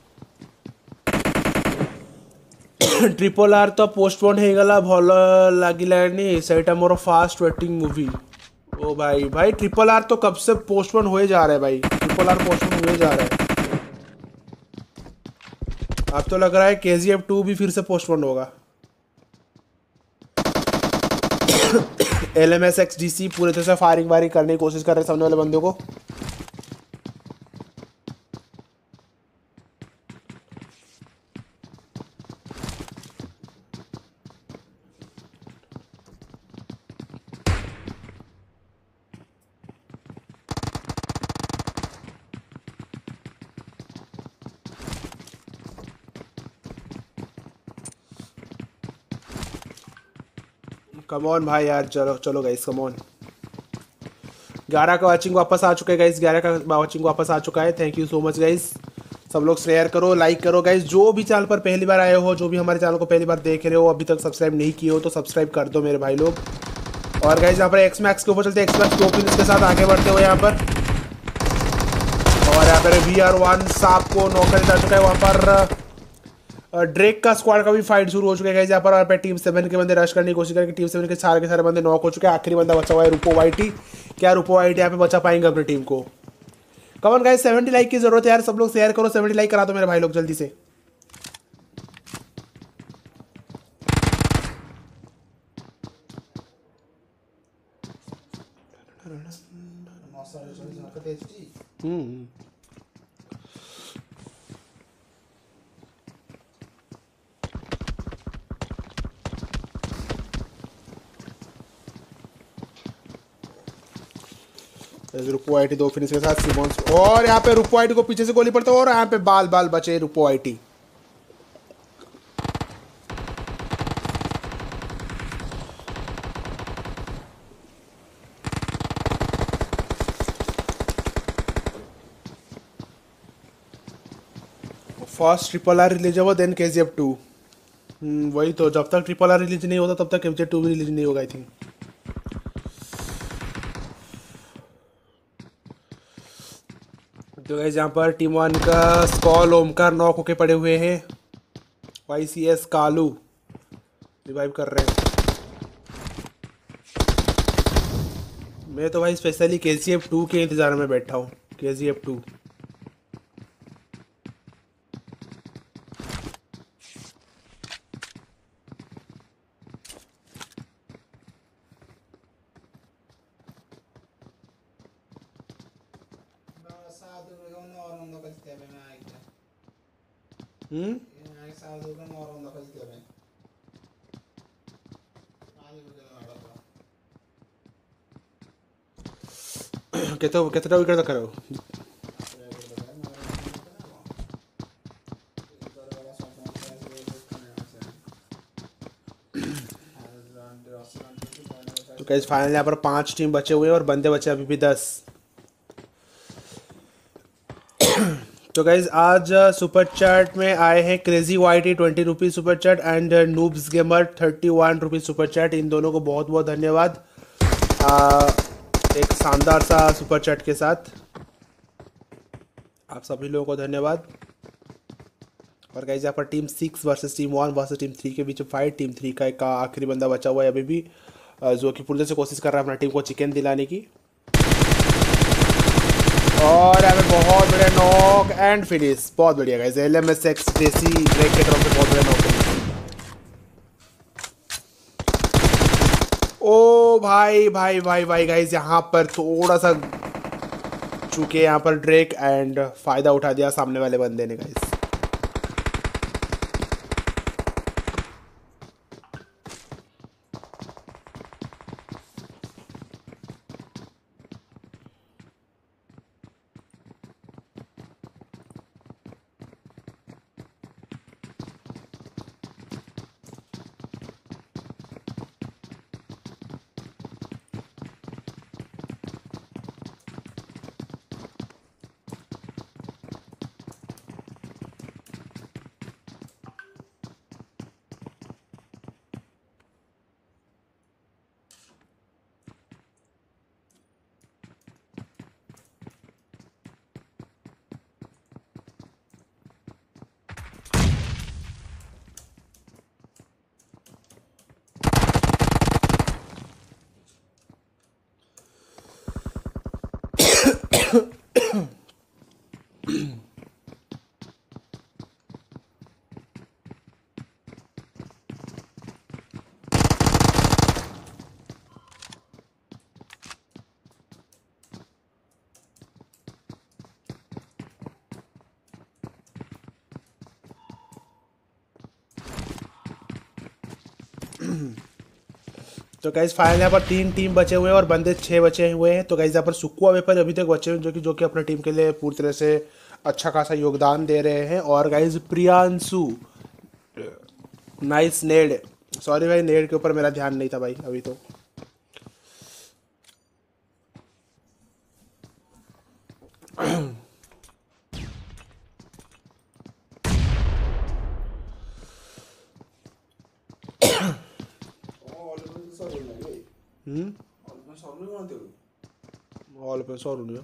RRR तो पोस्टपोन हो गला, भल लगिलानी सेटा मोर फास्ट वेटिंग मूवी। ओ भाई RRR तो कब से पोस्टपोन हो जा रहा है भाई, RRR पोस्टपोन हो जा रहा है। अब तो लग रहा है KGF 2 भी फिर से पोस्टपोन होगा। LMS XDC पूरे तरह से फायरिंग वायरिंग करने की कोशिश कर रहे हैं सामने वाले बंदे को। कम ऑन भाई यार, चलो चलो गाइस, कम ऑन। 11 का वाचिंग वापस आ चुका है गाइस, 11 का वाचिंग वापस आ चुका है। Thank you so much guys. सब लोग शेयर करो, लाइक करो गाइस। जो भी चैनल पर पहली बार आए हो, जो भी हमारे चैनल को पहली बार देख रहे हो, अभी तक सब्सक्राइब नहीं किए हो तो सब्सक्राइब कर दो मेरे भाई लोग। और गाइस यहाँ पर एक्स मैक्स के ऊपर चलते हैं, एक्स मैक्स 2 पिन के साथ आगे बढ़ते हुए यहाँ पर। और यहाँ पर VR1 सांप को नॉक कर जा चुका है। वहाँ पर ड्रेक का स्क्वाड का भी फाइट शुरू हो चुका है गाइस। यहाँ पर टीम 7 के बंदे रश करने की कोशिश करेंगे। टीम 7 के सारे बंदे नॉक हो चुके हैं। आखिरी बंदा बचा हुआ है रूपो वाईटी। क्या रूपो वाईटी यहाँ पे बचा पाएंगे अपनी टीम को? कमन गाइस, 70 लाइक की जरूरत है यार, सब लोग शेयर करो। 70 लाइक करा दो मेरे भाई लोग जल्दी से। रूपो आईटी 2 फिनिश के साथ सिमोन्स, और यहाँ पे रूपो आईटी को पीछे से गोली पड़ता है और यहाँ पे बाल बाल बचे रूपो आईटी। फर्स्ट RRR रिलीज हुआ देन KGF 2। वही तो, जब तक RRR रिलीज नहीं होता तब तक KGF 2 भी रिलीज नहीं होगा आई थिंक। तो गाइस यहाँ पर टीम 1 का स्कॉल ओमकार नॉक होके पड़े हुए हैं। YCS कालू रिवाइव कर रहे हैं। मैं तो भाई स्पेशली KGF 2 के इंतजार में बैठा हूँ। KGF 2 କେତେଟା ୱିକେଟ୍ ଦରକାର ଆଉ? तो गाइस फाइनली यहाँ पर 5 टीम बचे हुए हैं और बंदे बचे अभी भी 10। तो गाइज आज सुपर चैट में आए हैं crazy YT 20 rupees super chat and noobs gamer 31 rupees super chat. इन दोनों को बहुत बहुत धन्यवाद एक शानदार सा सुपर चैट के साथ। आप सभी लोगों को धन्यवाद। और गाइज यहाँ पर team 6 versus team 1 versus team 3 के बीच फाइट। टीम 3 का एक आखिरी बंदा बचा हुआ है अभी भी, जो कि पूरी से कोशिश कर रहा है अपना टीम को चिकन दिलाने की। और यहाँ पे बहुत बढ़िया नॉक एंड फिनिश, बहुत बढ़िया गाइस। LMS XDC ब्रेक के तरफ से बहुत बढ़िया नॉक। ओ भाई भाई भाई भाई गाइस, यहाँ पर थोड़ा सा चूके यहाँ पर ड्रेक एंड फायदा उठा दिया सामने वाले बंदे ने गाइस। तो गाइज फाइनल यहाँ पर 3 टीम बचे हुए हैं और बंदे 6 बचे हुए हैं। तो गाइज यहाँ पर सुकुआ वेपर अभी तक बचे हुए हैं जो कि अपने टीम के लिए पूरी तरह से अच्छा खासा योगदान दे रहे हैं। और guys Priyanshu nice Ned, sorry भाई नेड के ऊपर मेरा ध्यान नहीं था भाई अभी तो। ऑल पे 100 रुपये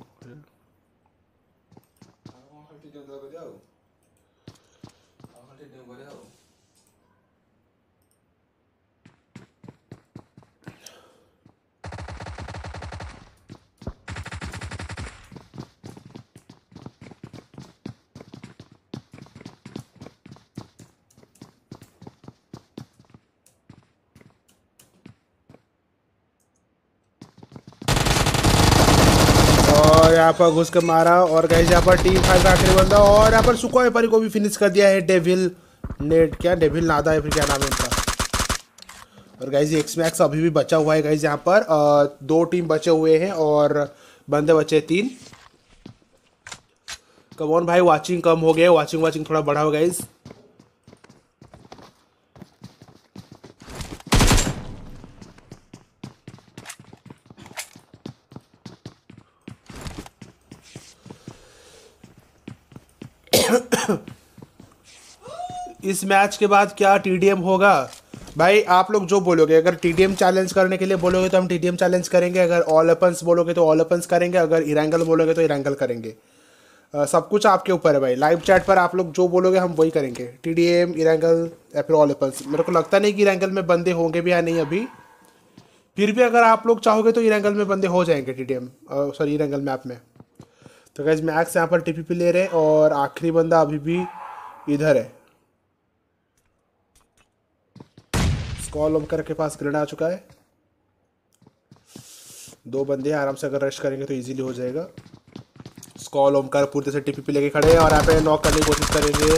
और यहाँ पर घुस कर मारा। और गाइस यहाँ पर टीम फाइव का आखिरी बंदा और यहाँ पर सुखा व्यापारी को भी फिनिश कर दिया है डेविल नेट, क्या डेविल नादा है फिर क्या नाम है इनका। और गाइस एक्स मैक्स अभी भी बचा हुआ है गाइस, यहाँ पर 2 टीम बचे हुए हैं और बंदे बचे 3। कमोन भाई वाचिंग कम हो गया, वाचिंग थोड़ा बढ़ाओ गाइस। इस मैच के बाद क्या टीडीएम होगा भाई, आप लोग जो बोलोगे। अगर टीडीएम चैलेंज करने के लिए बोलोगे तो हम टीडीएम चैलेंज करेंगे, अगर ऑल ओपन्स बोलोगे तो ऑल ओपन्स करेंगे, अगर इरेंगल बोलोगे तो इरेंगल करेंगे। सब कुछ आपके ऊपर है भाई। लाइव चैट पर आप लोग जो बोलोगे हम वही करेंगे, टीडीएम इरेंगल या फिर ऑल ओपन्स। मेरे को लगता नहीं कि इरेंगल में बंदे होंगे भी या नहीं अभी, फिर भी अगर आप लोग चाहोगे तो इरेंगल में बंदे हो जाएंगे टीडीएम सॉरी इरेंगल मैप में। तो गाइस मैक्स यहाँ पर टीपीपी ले रहे हैं और आखिरी बंदा अभी भी इधर है। स्कॉल ओमकर के पास ग्रेनेड आ चुका है, 2 बंदे आराम से अगर रश करेंगे तो इजीली हो जाएगा। स्कॉल ओमकर पूरी तरह से टीपीपी लेके खड़े हैं और यहाँ पे नॉक करने की कोशिश करेंगे।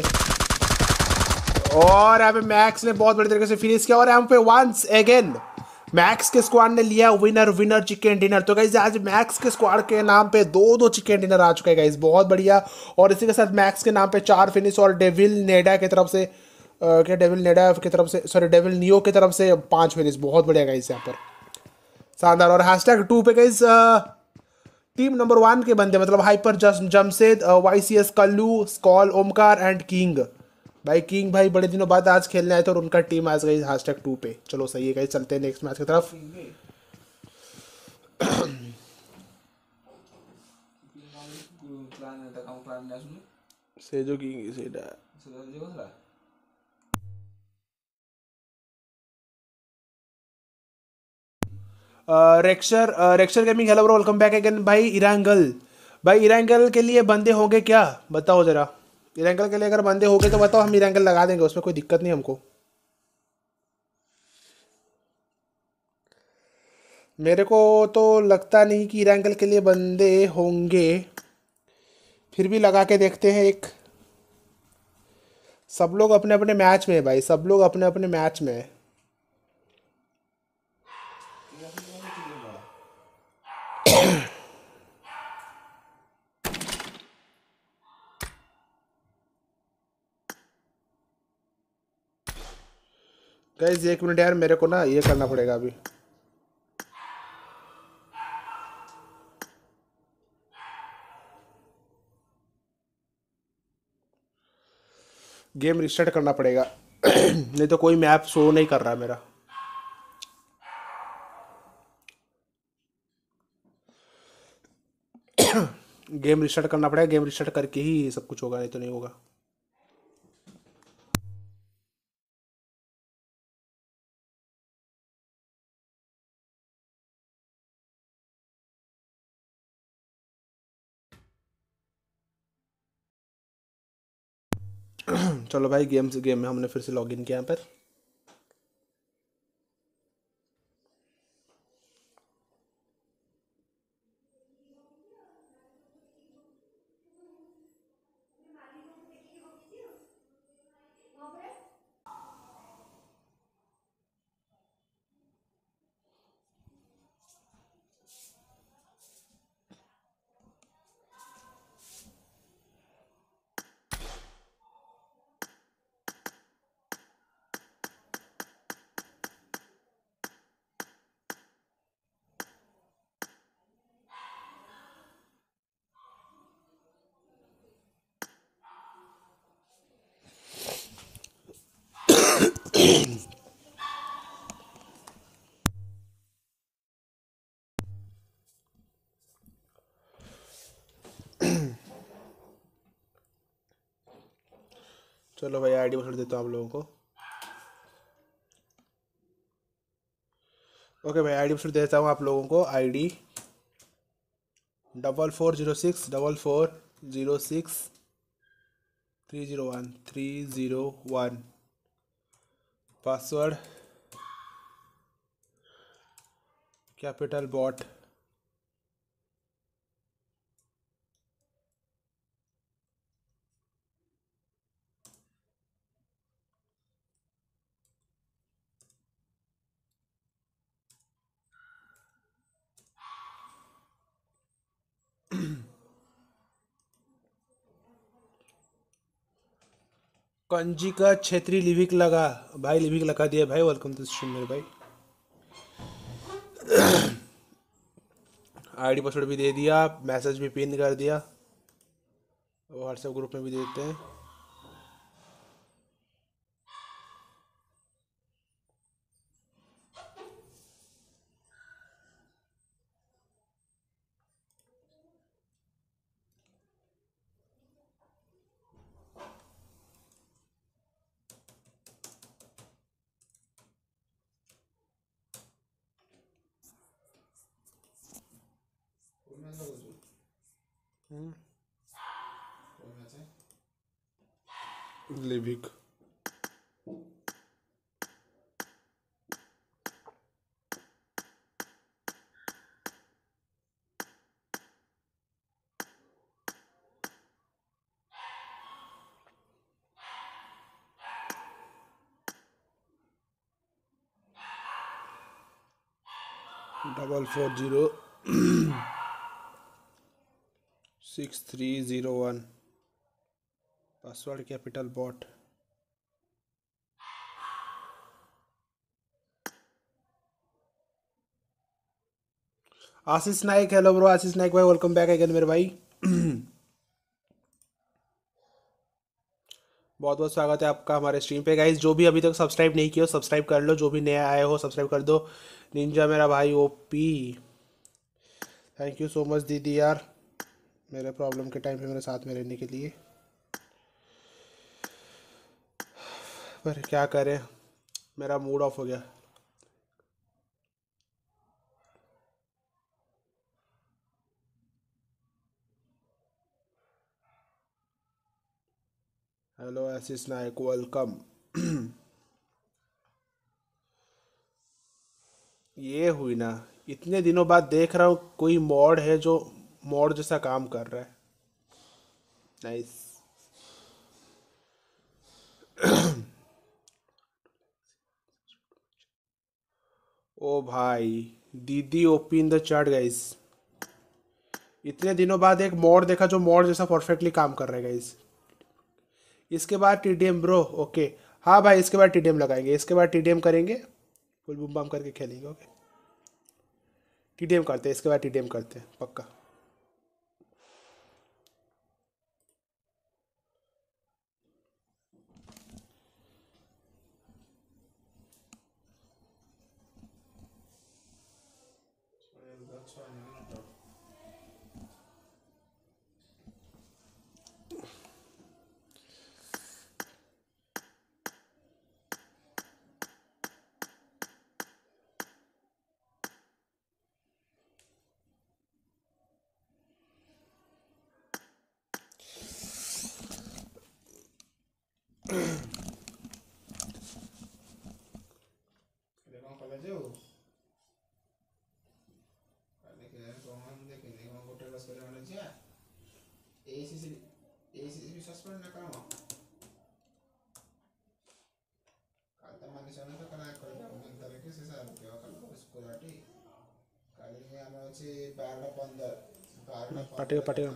और यहाँ पे मैक्स ने बहुत बड़ी तरीके से फिनिश किया और यहाँ पे वंस अगेन मैक्स के स्क्वाड ने लिया विनर चिकन डिनर। तो गाइस आज मैक्स के स्क्वाड के नाम पे 2 चिकन डिनर आ चुका है गाइस, बहुत बढ़िया। और इसी के साथ मैक्स के नाम पे 4 फिनिश और डेविल नेडा की तरफ से डेविल नियो की तरफ से 5 फिनिश, बहुत बढ़िया गाइस यहाँ पर शानदार। और #2 पे गाइस टीम नंबर 1 के बंदे मतलब हाइपर जमशेद, YCS कल्लू, स्कॉल ओमकार एंड किंग। भाई किंग भाई बड़े दिनों बाद आज खेलने आए थे और उनका टीम आज गई #2 पे। चलो सही है गाइस, चलते हैं नेक्स्ट मैच की तरफ। सेजो किंग सेडा Rexer gaming hello bro, welcome back again. भाई इरांगल के लिए बंदे होंगे क्या बताओ जरा। इरांगल के लिए अगर बंदे होंगे तो बताओ, हम इरांगल लगा देंगे, उसमें कोई दिक्कत नहीं हमको। मेरे को तो लगता नहीं कि इरांगल के लिए बंदे होंगे, फिर भी लगा के देखते हैं एक। सब लोग अपने अपने मैच में है भाई, सब लोग अपने अपने मैच में है। गाइस 1 मिनट यार, मेरे को ना ये करना पड़ेगा अभी। गेम रिस्टार्ट करना पड़ेगा नहीं तो कोई मैप शो नहीं कर रहा मेरा। गेम रिस्टार्ट करना पड़ेगा, गेम रिस्टार्ट करके ही सब कुछ होगा, नहीं तो नहीं होगा। चलो भाई गेम में हमने फिर से लॉगिन किया यहाँ पर। चलो भाई आईडी पासवर्ड देता हूँ आप लोगों को। ओके भाई आईडी पासवर्ड देता हूँ आप लोगों को। ID 4406 password capital bot. कंजी का छेत्री लिविक लगा भाई, लिविक लगा दिया भाई। वेलकम टू स्ट्रीम मेरे भाई। आईडी पासवर्ड भी दे दिया, मैसेज भी पिन कर दिया, व्हाट्सएप ग्रुप में भी दे देते हैं। Livik double 406301 password capital bot. Ashish Naik, hello bro Ashish Naik भाई, वेलकम बैक अगेन मेरे भाई। बहुत बहुत स्वागत है आपका हमारे स्ट्रीम पे गाइस। जो भी अभी तक सब्सक्राइब नहीं किया सब्सक्राइब कर लो, जो भी नया आए हो सब्सक्राइब कर दो। निंजा मेरा भाई OP, thank you so much दीदी यार, मेरे प्रॉब्लम के टाइम पे मेरे साथ में रहने के लिए। पर क्या करें, मेरा मूड ऑफ हो गया। Hello Ashish Nayak, welcome. ये हुई ना, इतने दिनों बाद देख रहा हूँ कोई मॉड है जो मॉड जैसा काम कर रहा है। नाइस। ओ भाई दीदी OP in the chat guys. इतने दिनों बाद एक मॉड देखा जो मॉड जैसा परफेक्टली काम कर रहा है गाइस। इसके बाद टीडीएम ब्रो, ओके हाँ भाई इसके बाद टीडीएम लगाएंगे, इसके बाद टीडीएम करेंगे, फुल बूम बम करके खेलेंगे। ओके टीडीएम करते हैं, इसके बाद टीडीएम करते हैं पक्का। पाटेगा पाटेगा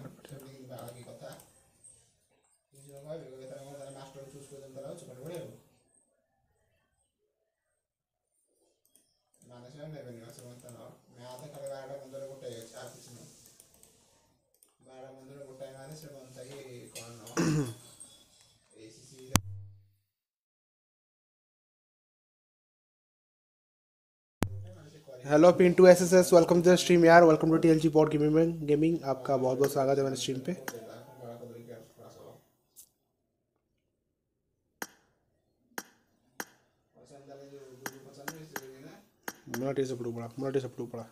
hello Pintu SSS, welcome to the stream यार, welcome to TLG pod gaming. आपका बहुत बहुत स्वागत है मेरे स्ट्रीम पे। मराठी सपड़ू पड़ा।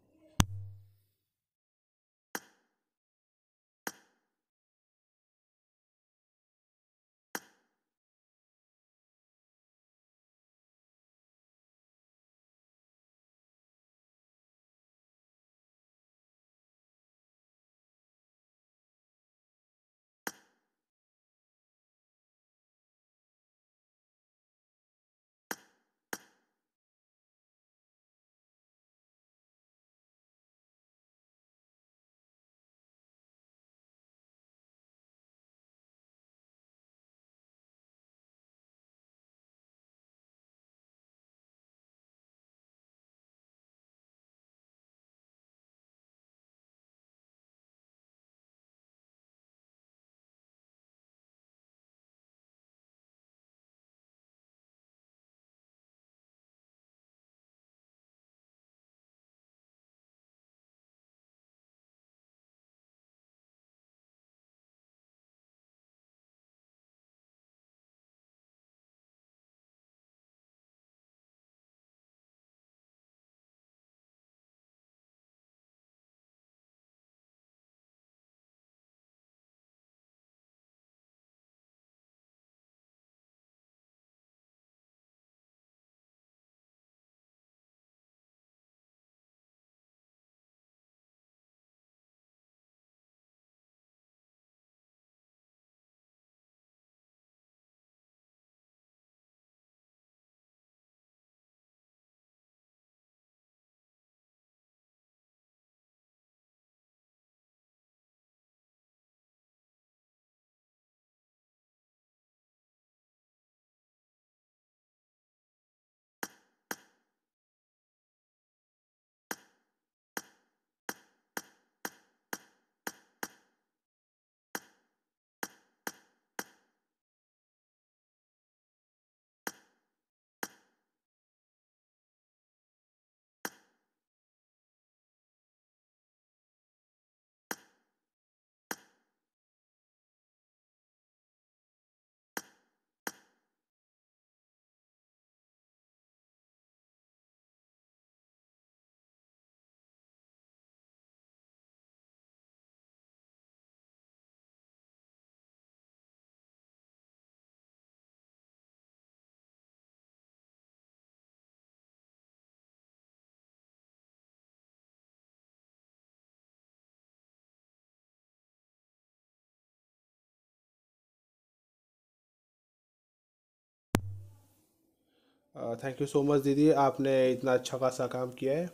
थैंक यू सो मच दीदी, आपने इतना अच्छा खासा काम किया है।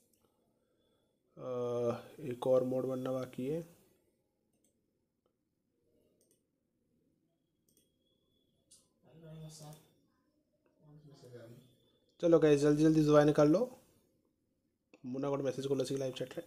एक और मोड बनना बाकी है। चलो गाइस, जल्दी जल्दी ज्वाइन कर लो। मुन्ना को मैसेज कर लो लाइव चैट रे।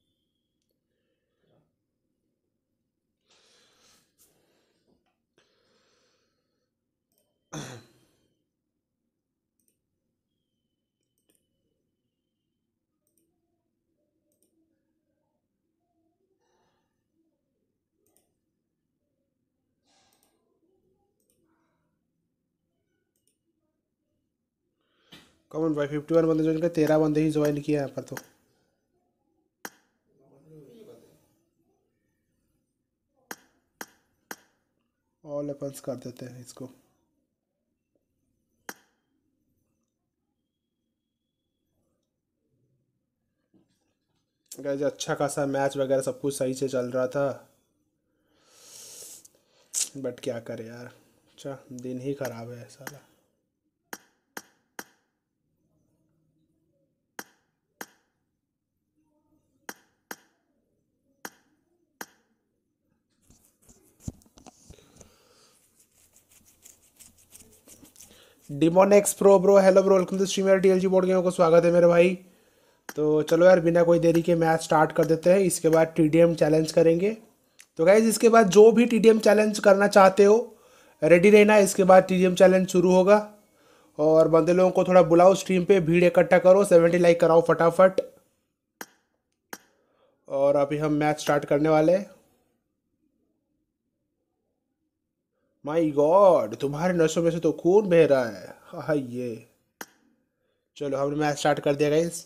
कॉमन भाई 51 बंदे ज्वाइन कर, 13 बंदे ही ज्वाइन किए यहाँ पर तो। ऑल अपन्स कर देते हैं इसको। गाइस अच्छा खासा मैच वगैरह सब कुछ सही से चल रहा था, बट क्या करे यार, अच्छा दिन ही खराब है साला। Demon X pro bro, hello bro, welcome to stream यार, टीएलजी बोर्ड गेम को स्वागत है मेरे भाई। तो चलो यार बिना कोई देरी के मैच स्टार्ट कर देते हैं। इसके बाद टीडीएम चैलेंज करेंगे। तो गाइज इसके बाद जो भी टीडीएम चैलेंज करना चाहते हो रेडी रहना, इसके बाद टीडीएम चैलेंज शुरू होगा। और बंदे लोगों को थोड़ा बुलाओ स्ट्रीम पे, भीड़ इकट्ठा करो, 70 लाइक कराओ फटाफट। और अभी हम मैच स्टार्ट करने वाले हैं। माय गॉड, तुम्हारे नसों में से तो खून बह रहा है। हाँ ये चलो हमने मैच स्टार्ट कर दिया गाइस।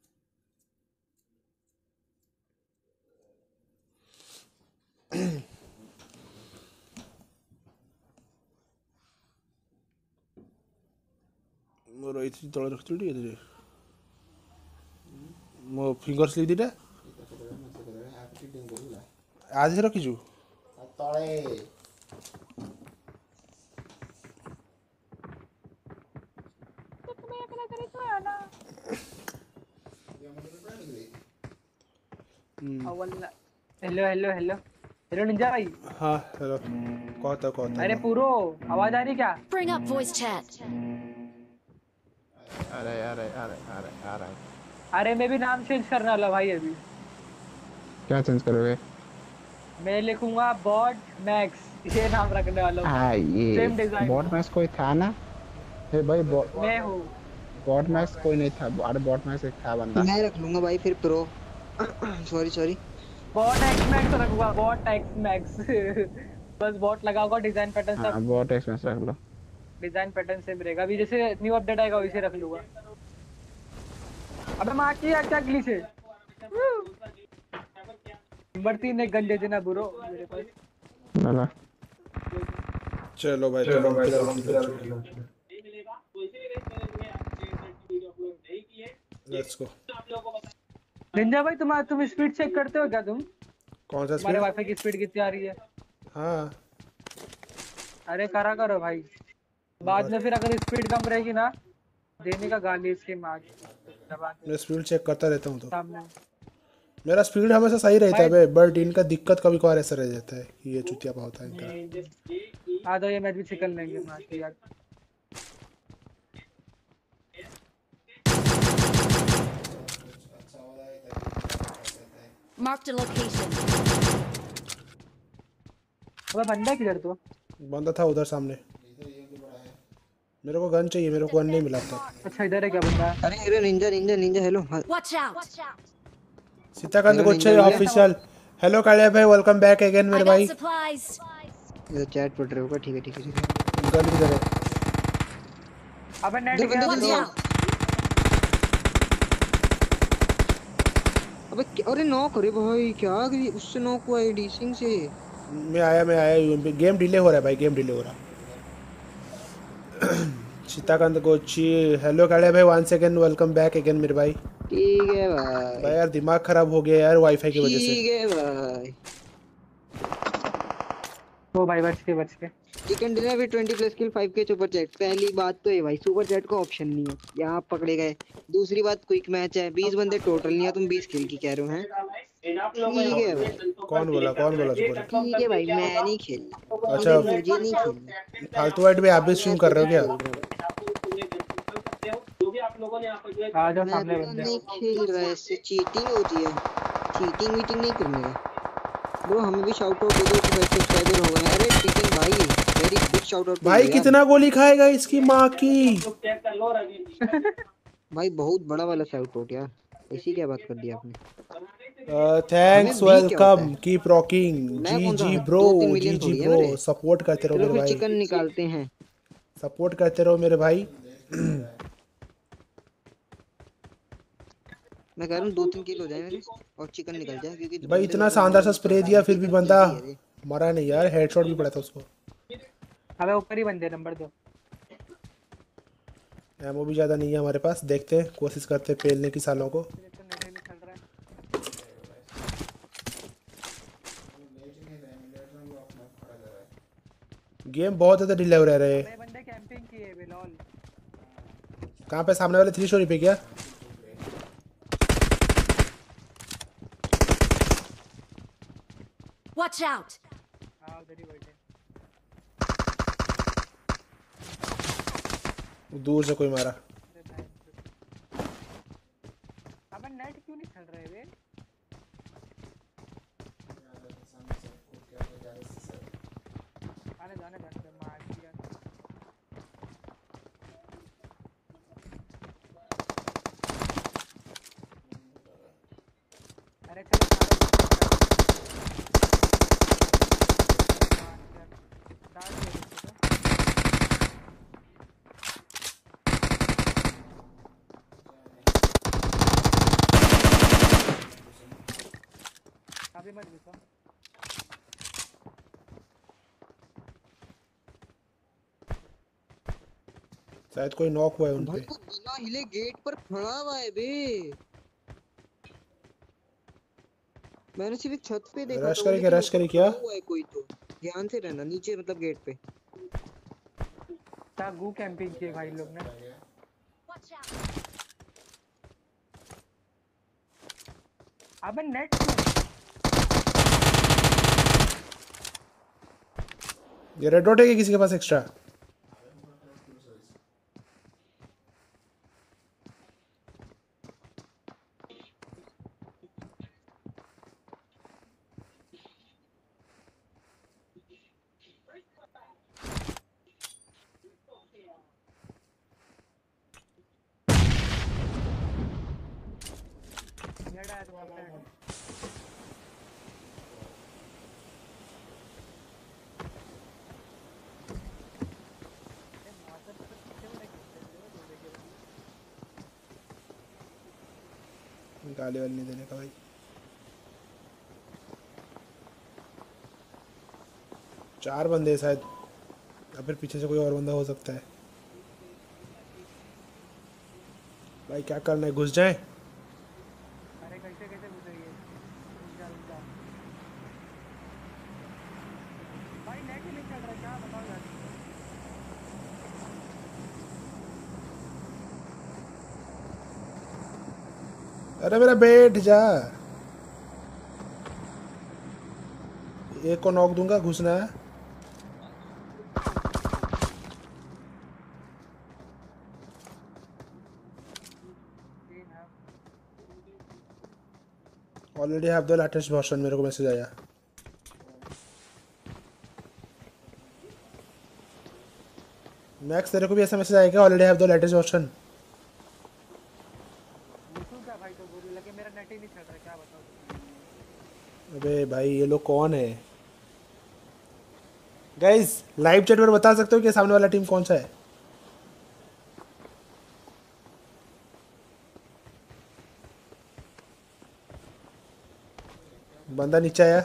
ମୋର ଏଇଠି ତଳେ ରଖିଥିଲି ଟିକେ ଏଥିରେ ମୋ ଫିଙ୍ଗର ସ୍ଲିପ୍ ଦିଟା ଆଜି ରଖିଛୁ ତଳେ hello hello hello hello ninja भाई। हाँ हेलो कहता अरे पूरो आवाज आ रही क्या? Bring up voice chat. अरे अरे मैं भी नाम चेंज करने वाला भाई अभी। क्या चेंज करोगे? मैं लिखूंगा बॉट मैक्स, ये नाम रखने वाला हूँ। हाँ ये सेम डिजाइन। बॉट मैक्स कोई था ना? हे भाई मैं हूँ। बॉट मैक्स कोई नहीं था। अरे बॉट मैक्स एक था बंदा। मैं रख लूंगा भाई फिर pro. Sorry bot X max रखूंगा, बॉट एक्स मैक्स। बस बॉट लगाऊंगा, डिजाइन पैटर्न हाँ सब बॉट एक्स मैक्स रख लो। डिजाइन पैटर्न सेम रहेगा। अभी जैसे न्यू अपडेट आएगा वैसे रख लूंगा। अबे मां की क्या ग्लिच है? नंबर 3 एक गन दे देना ब्रो मेरे पास। लाला चलो भाई लेट्स गो। निंजा भाई तुम स्पीड चेक करते हो क्या तुम? कौन सा हमारे स्पीड? वाईफाई की स्पीड कितनी आ रही है? हाँ अरे करा करो भाई, बाद में फिर अगर स्पीड कम रहेगी ना देने का गाली इसके माँ की। मैं स्पीड चेक करता रहता हूँ तो सामने मेरा स्पीड हमेशा सही रहता है बट इनका दिक्कत कभी कभार ऐसा रह जाता है कि ये चुतियापा होता है इनका। आ जाओ ये मैच भी चिकन लेंगे माँ की यार। Marked a location. अबे बंदा किधर तो? बंदा था उधर सामने। मेरे को गन चाहिए, मेरे को गन नहीं मिला था। अच्छा इधर है क्या बंदा? अरे ninja hello. Watch out. Sitakant कोच्चे ऑफिशियल। हेलो कालिया भाई, वेलकम बैक अगेन मेरे भाई। Supplies. ये चैट पढ़ रहे होगा। ठीक है गन किधर है? अबे नेट गया। अबे अरे नॉक करे भाई, क्या उससे नॉक हुआ है डीसिंग से। मैं आया गेम डिले हो रहा है भाई, गेम डिले हो रहा। सीताकांत कोच्ची हेलो कालिया भाई, one second welcome back again मेरे भाई। ठीक है भाई यार दिमाग खराब हो गया यार वाईफाई की वजह से। ठीक है भाई। ओ भाई बच के चिकन डिनर भी 20 प्लस किल 5k सुपर चैट। पहली बात तो ये भाई सुपर चैट का ऑप्शन नहीं है, यहाँ पकड़े गए। दूसरी बात क्विक मैच है, 20 बंदे टोटल नहीं है, तुम 20 किल की कह रहे हो हैं। ठीक है भाई। कौन बोला सुपर? ठीक है भाई मैं नहीं खेल। अच्छा मुझे नहीं खेलना। फालतू वाइट में आप भी स्ट्रीम कर रहे हो क्या? आ जाओ मैं सामने तो बंदे। नहीं खेल रहा है, इससे चीटिंग होती है। चीटिंग वीटिंग नहीं करने का ब्रो। हमें भी शाउट आउट दे दो कि भाई सब्सक्राइबर हो गए। अरे चिकन भाई वेरी बिग शाउट आउट भाई कितना गोली खाएगा इसकी माँ की। भाई बहुत बड़ा वाला शाउट आउट यार। ऐसी क्या बात कर दी आपने। थैंक्स हमें भी क्या होता वेलकम है? Keep rocking. मैं कौन सा जी हूँ? ब्रो 2-3 मिलियन थोड़ी है मेरे। सपोर्ट करते रहो चलो मेरे फिर भाई, चिकन निकालते हैं। सपोर्ट करते रहो मेरे भाई। मैं कह रहा हूँ 2-3 किल हो जाए मेरे और चिकन निकल जाए, क्योंकि भाई इतना शानदार सा स्प्रे दिया फिर भी बंदा मरा नहीं यार, हेडशॉट भी पड़ा था उसको। अबे ऊपर ही बंदे नंबर 2। एमओ भी ज्यादा नहीं है हमारे पास, देखते हैं कोशिश करते हैं पेलने की सालों को। गेम बहुत ज्यादा डिले हो रहा है। बंदे कैंपिंग किए बे लॉल। कहाँ पे? सामने वाले 3 स्टोरी पे क्या? Watch out. हां उधर ही बैठे। दूर से कोई मारा। अबे नेट क्यों नहीं चल रहा है बे? आने जाने बंद मार दिया। अभी मत घुसो। शायद कोई नॉक हुआ है उन भाई पे। वो बिना हिले गेट पर खड़ा हुआ है बे। मैंने सिर्फ एक छत पे देखा रश था वो, करे क्या, लेकिन रश ऊपर करे क्या? खड़ा हुआ है कोई तो। ध्यान से रहना नीचे, मतलब गेट पे। क्या गू कैंपिंग किए भाई लोग ने। अबे नेट ये रेड डॉट है क्या किसी के पास एक्स्ट्रा? नेट आया तुम्हारे साइड। गाली वाली नहीं देने का भाई। 4 बंदे हैं शायद, या फिर पीछे से कोई और बंदा हो सकता है। भाई क्या करना है, घुस जाए? अरे कैसे कैसे घुसेंगे। भाई नेट ही नहीं चल रहा, क्या बताओ यार। अरे मेरा बैठ जा। एक को नॉक दूंगा, घुसना है। Already have the latest version, मेरे को मैसेज आया। मैक्स तेरे को भी ऐसा मैसेज आएगा, already have the latest version? घुसूं क्या भाई, तो बोली लगे मेरा नेट ही नहीं चल रहा, क्या बताओ। अबे भाई ये लोग कौन है? गाइस लाइव चैट पर बता सकते हो कि सामने वाला टीम कौन सा है? बंदा नीचे आया।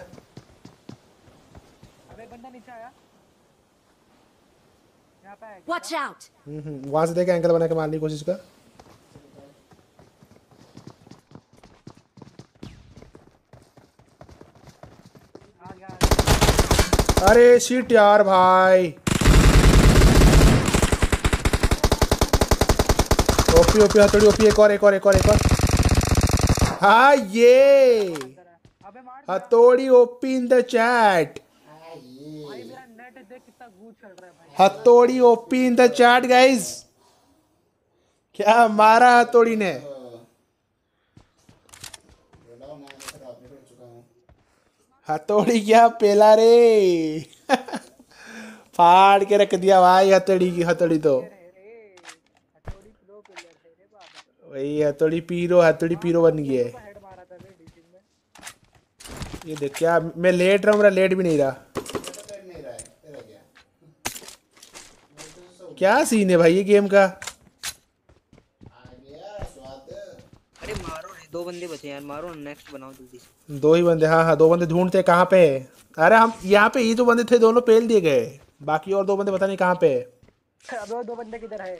अबे बंदा नीचे आया, यहाँ पे आया। Watch out! वहां से देख एंगल बना के मारने की कोशिश कर। आ गया। अरे शिट यार भाई। ओपी ओपी हथौड़ी ओपी, एक और एक और एक और एक और। हाँ ये अबे मार। हथौड़ी ओपी इन द चैट। भाई मेरा नेट देख कितना गूज चल रहा है भाई। हथौड़ी OP in the chat guys. क्या मारा हथौड़ी ने। हथौड़ी क्या पेला रे। फाड़ के रख दिया भाई हथौड़ी की, हथौड़ी तो वही हथौड़ी पीरो बन गई है। हेड मारा था बे डीसिंग में। ये देख क्या मैं लेट रहा हूँ, मेरा लेट भी नहीं रहा। क्या सीन है भाई ये गेम का। अरे मारो रे, 2 बंदे बचे यार, मारो नेक्स्ट बनाओ जल्दी से। 2 ही बंदे, हाँ हाँ 2 बंदे ढूंढते हैं, कहाँ पे है? अरे हम यहाँ पे ये जो बंदे थे दोनों पेल दिए गए, बाकी और 2 बंदे पता नहीं कहाँ पे है। अबे वो 2 बंदे किधर है?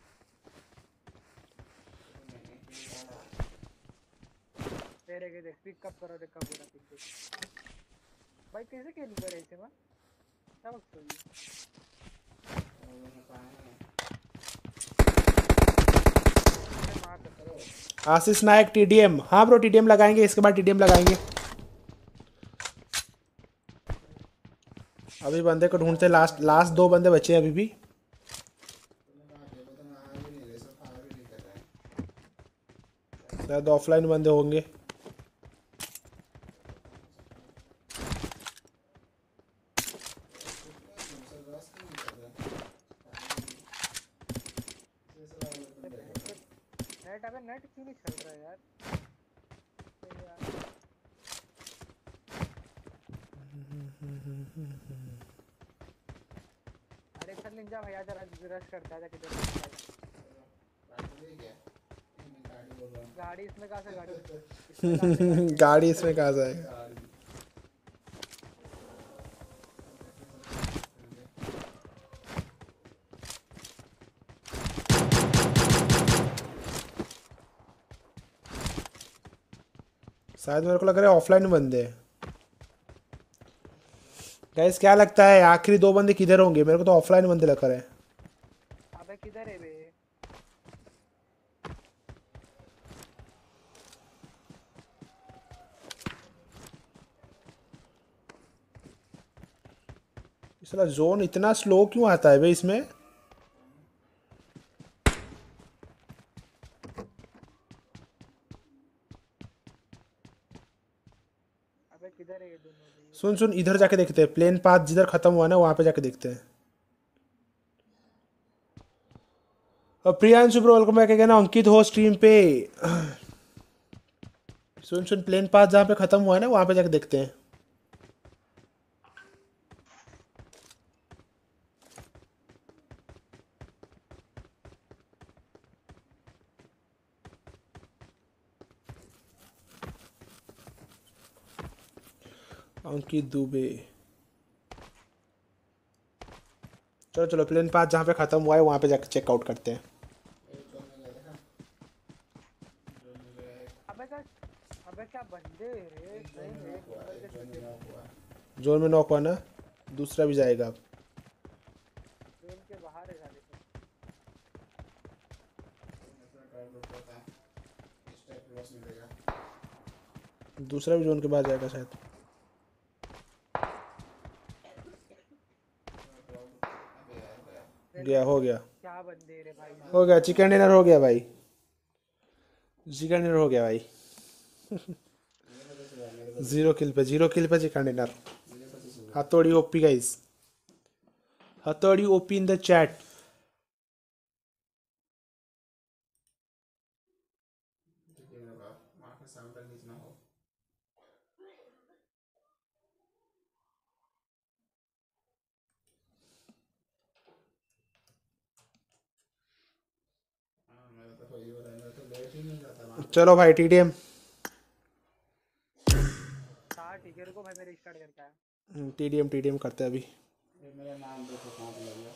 तेरे के देख पिकअप करो, देखा पूरा पिक। भाई कैसे खेल कर ऐसे में? क्या वक्त हो गई? आशीष नायक टीडीएम, हाँ ब्रो टीडीएम लगाएंगे, इसके बाद टीडीएम लगाएंगे। अभी बंदे को ढूंढते, लास्ट 2 बंदे बचे हैं अभी भी। शायद ऑफलाइन बंदे होंगे। नेट अबे नेट क्यों नहीं चल रहा है यार? अरे चल निंजा भाई आजा, रश करता है, किधर गाड़ी इसमें कहाँ से गाड़ी गाड़ी इसमें कहाँ से आएगा? शायद मेरे को लग रहा है ऑफलाइन बंदे हैं। गाइस क्या लगता है आखिरी 2 बंदे किधर होंगे? मेरे को तो ऑफलाइन बंदे लग रहे हैं। अबे किधर है बे? इसला जोन इतना स्लो क्यों आता है बे इसमें? अबे किधर है ये दोनों भी? सुन सुन, इधर जाके देखते हैं। प्लेन पाथ जिधर खत्म हुआ ना वहां पे जाके देखते हैं। और Priyanshu bro welcome back again. Ankit हो स्ट्रीम पे। सुन सुन, प्लेन पाथ जहाँ पे खत्म हुआ है ना वहां पे जाके देखते हैं। अंकित दुबे। चलो चलो, प्लेन पाथ जहाँ पे खत्म हुआ है वहां पे जाके चेकआउट करते हैं। अबे क्या बंदे रे? सही में एक नंबर के शूटर। जोन में नॉक हुआ ना, दूसरा भी जाएगा अब। जोन के बाहर है साले सब। दूसरा भी जोन के बाद जाएगा शायद। गया, हो गया, क्या बंदे रे भाई? हो गया। चिकन डिनर हो गया भाई, चिकन डिनर हो गया भाई। 0 किल पे चिकन डिनर। हथौड़ी ओपी गाइस, हथौड़ी ओपी इन द चैट। चलो भाई टीडीएम। ठीक है, रुको भाई मैं रिस्टार्ट करके आया। टीडीएम करते हैं अभी। मेरा नाम देखो कहाँ पे लग गया।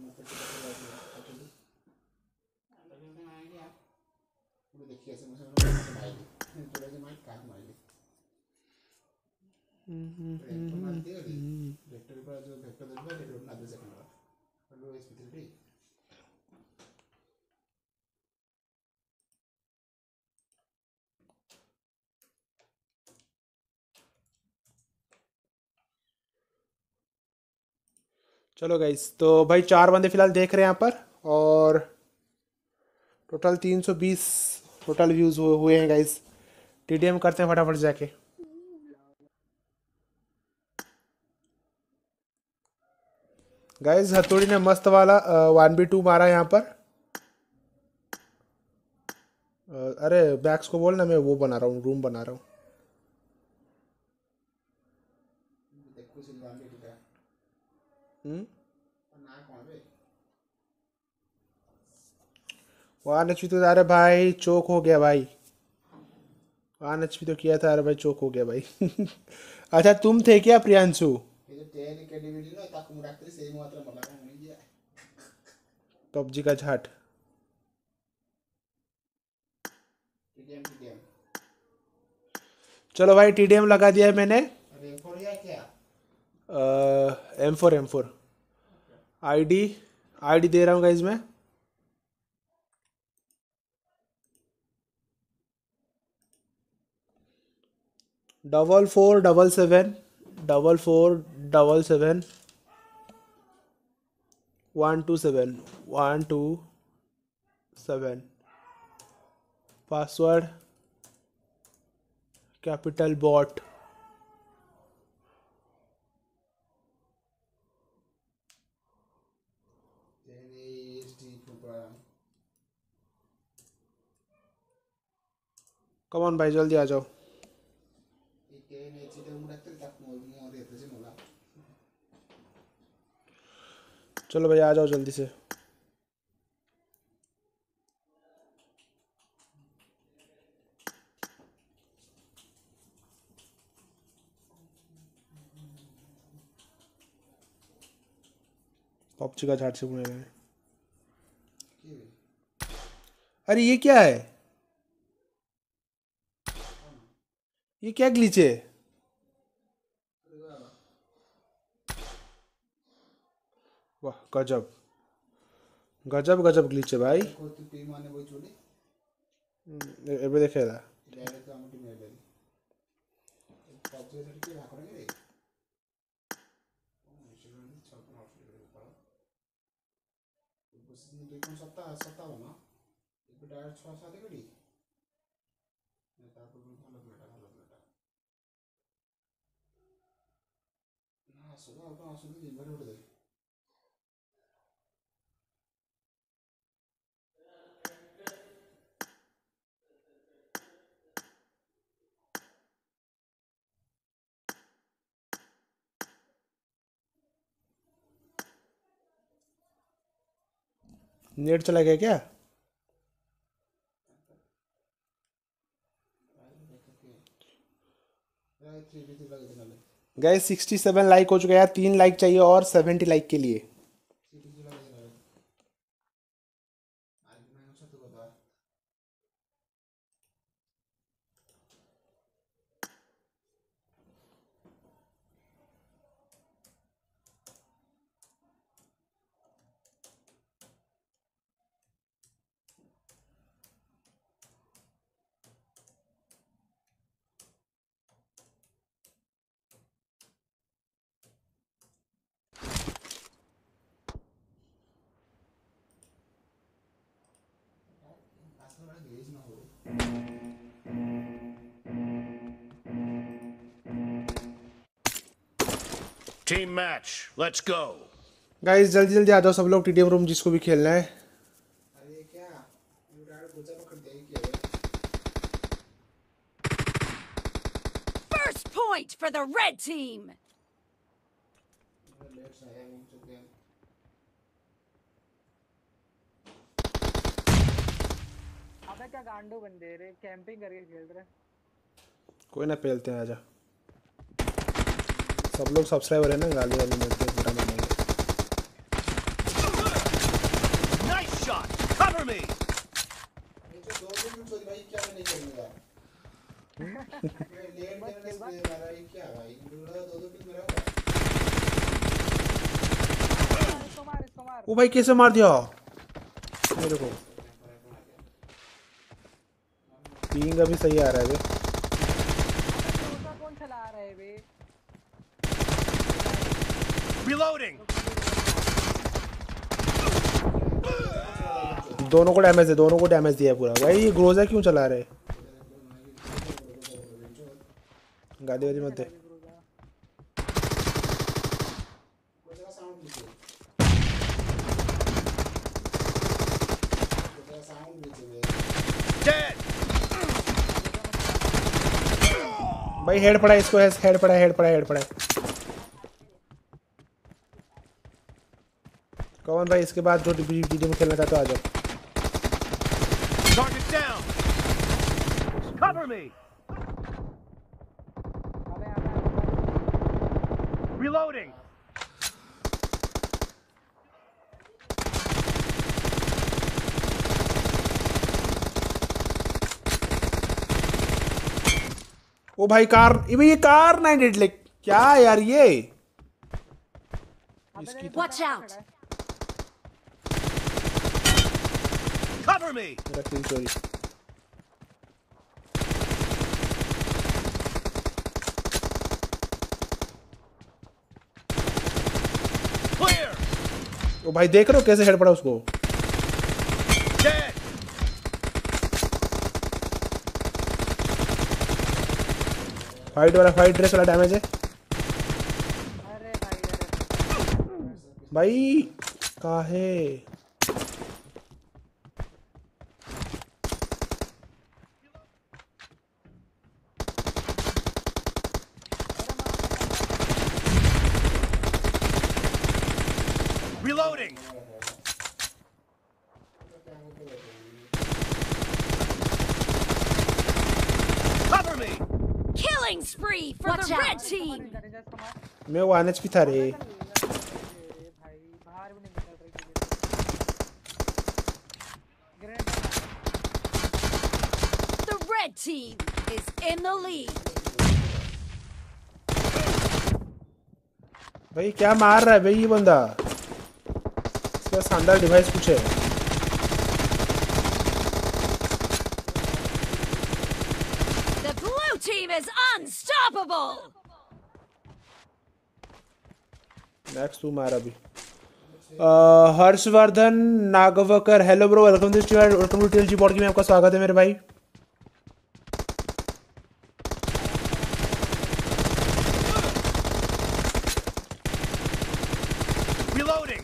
देखिए ऐसे मुझे मारेगी थोड़ा सा माइक काट मारेगी। तो मारती है वेक्टर पर जो वेक्टर देखो वेक्टर ना दे सेकंड पर लो स्पेशलिटी। चलो गाइस, तो भाई 4 बंदे फिलहाल देख रहे हैं यहाँ पर, और टोटल 320 टोटल व्यूज हुए हैं गाइस। टीडीएम करते हैं फटाफट जाके। गाइस हथौड़ी ने मस्त वाला 1v2 मारा यहाँ पर। अरे बैक्स को बोल ना, मैं वो बना रहा हूँ, रूम बना रहा हूँ। वन एचपी तो, अरे भाई चोक हो गया भाई। 1 एचपी तो किया था, अरे भाई चोक हो गया भाई। अच्छा तुम थे क्या प्रियांशु? पबजी का झाट। चलो भाई टीडीएम लगा दिया है मैंने। M4 आईडी दे रहा हूँ गाइज मैं। Double 477 127 password capital bot. Come on भाई जल्दी आ जाओ। चलो भाई आ जाओ जल्दी से। पबजी का झाट से बुने गए। अरे ये क्या है? ये क्या ग्लिच है? वाह गजब गजब गजब ग्लिच है भाई। ଏବେ ଦେଖେଇଲା। नेट चला गया क्या? गाइस 67 लाइक हो चुका है, 3 लाइक चाहिए और 70 लाइक के लिए। Team match, let's go. Guys जल्दी जल्दी आ जाओ सब लोग टीडीएम रूम जिसको भी खेलना है। First point for the red team. अबे क्या गांडू बंदे रे, कैंपिंग करके खेल रहे। कोई ना पेलते हैं, आजा। सब लोग सब्सक्राइबर है ना, गाली वाली मिलती है पूरा मानेंगे। Nice shot. Cover me. ओ भाई कैसे मार दिया मेरे को? पिंग अभी सही आ रहा है बे। कौन चला रहा है बे? Reloading. दोनों को डैमेज है, दोनों को डैमेज दिया पूरा। भाई ये ग्रोजा क्यों चला रहे? गाली वाली मत दे। भाई हेड पड़ा इसको, हेड पड़ा, हेड पड़ा, हेड पड़ा। कौन भाई इसके बाद जो टीडी में खेलना चाहते हो आ जाओ। Target down. Cover me. Reloading. ओ भाई कार, ये कार 98 लाइक क्या यार ये? Watch out. Cover me. मेरा किल चोरी। Clear. ओ भाई देख रहे हो कैसे हेड पड़ा उसको? Dead. फाइट वाला, फाइट ड्रेस वाला डैमेज है। भाई काहे? Reloading. Cover me. Killing spree for the red team. मैं वो आने की था रे। The red team is in the lead. भाई क्या मार रहा है भाई ये बंदा, इसका शानदार डिवाइस कुछ है। The blue team is unstoppable. Next तू मार अभी। Harshvardhan Nagvekar, hello bro, welcome to stream, welcome to TLG podcast में आपका स्वागत है मेरे भाई। Reloading.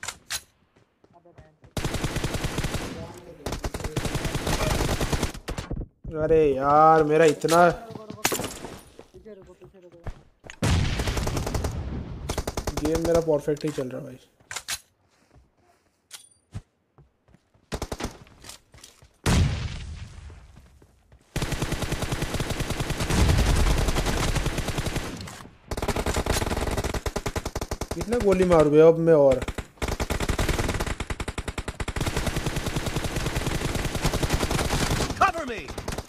अरे यार मेरा इतना गेम मेरा परफेक्ट ही चल रहा है भाई। कितना गोली मारू बे अब मैं और। Cover me.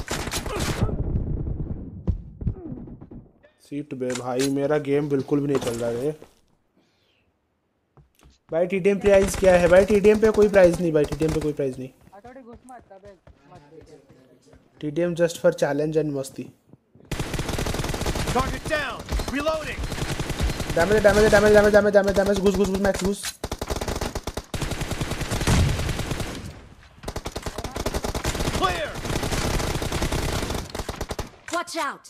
सीट बे भाई, मेरा गेम बिल्कुल भी नहीं चल रहा है भाई। टीडीएम प्राइस क्या है भाई? टीडीएम पे कोई प्राइस नहीं भाई, टीडीएम पे कोई प्राइस नहीं। TDM just for challenge and मस्ती। Target down. Reloading. Damage damage damage damage damage damage damage, घुस घुस घुस मैक्स घुस। Clear. Watch out.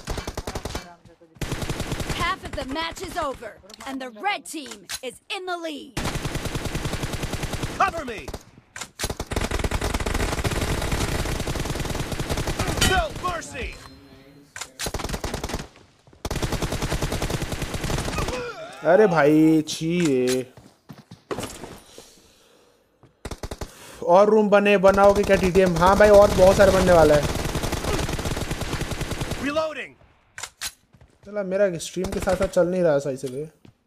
Half of the match is over, and the red team is in the lead. Cover me. No mercy. अरे भाई छी रे। और room बनाओगे क्या टीटीएम? हाँ भाई, और बहुत सारे बनने वाला है। Reloading. चला मेरा स्ट्रीम के साथ साथ चल नहीं रहा सही से बे।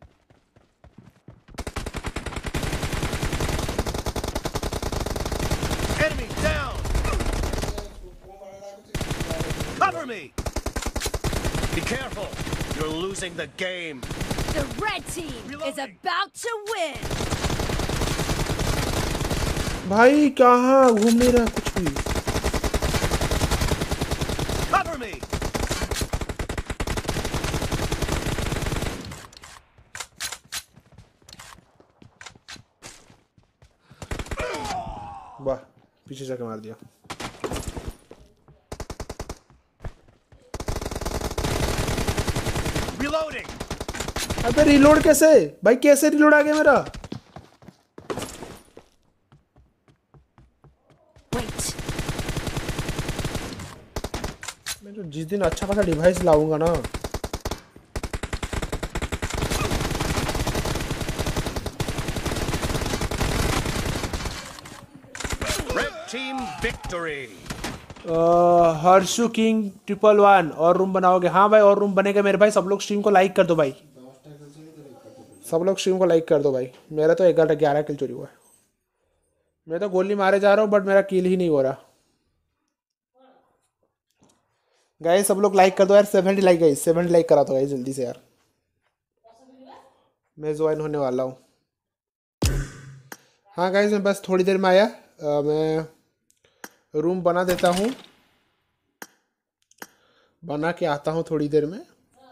Enemy down. Cover me. Be careful. You're losing the game. The red team is about to win. भाई कहाँ घूम नहीं रहा कुछ भी। Cover me. वाह, पीछे जाके मार दिया। Reloading. अबे रिलोड कैसे भाई? कैसे रिलोड आ गया मेरा? Wait. मैं तो जिस दिन अच्छा खासा डिवाइस लाऊंगा ना। Red team victory. Harshu king 111 और रूम बनाओगे? हाँ भाई, और रूम बनेगा मेरे भाई। सब लोग स्ट्रीम को लाइक कर दो भाई, सब लोग स्ट्रीम को लाइक कर दो भाई। मेरा तो 11 किल चोरी हुआ है। मैं तो गोली मारे जा रहा हूँ बट मेरा किल ही नहीं हो रहा। गाइस सब लोग लाइक कर दो यार, 70 लाइक गाइस, 70 लाइक करा दो गाइस जल्दी से यार। मैं ज्वाइन होने वाला हूँ। हाँ गाइस मैं बस थोड़ी देर में आया। मैं रूम बना देता हूँ, बना के आता हूँ थोड़ी देर में।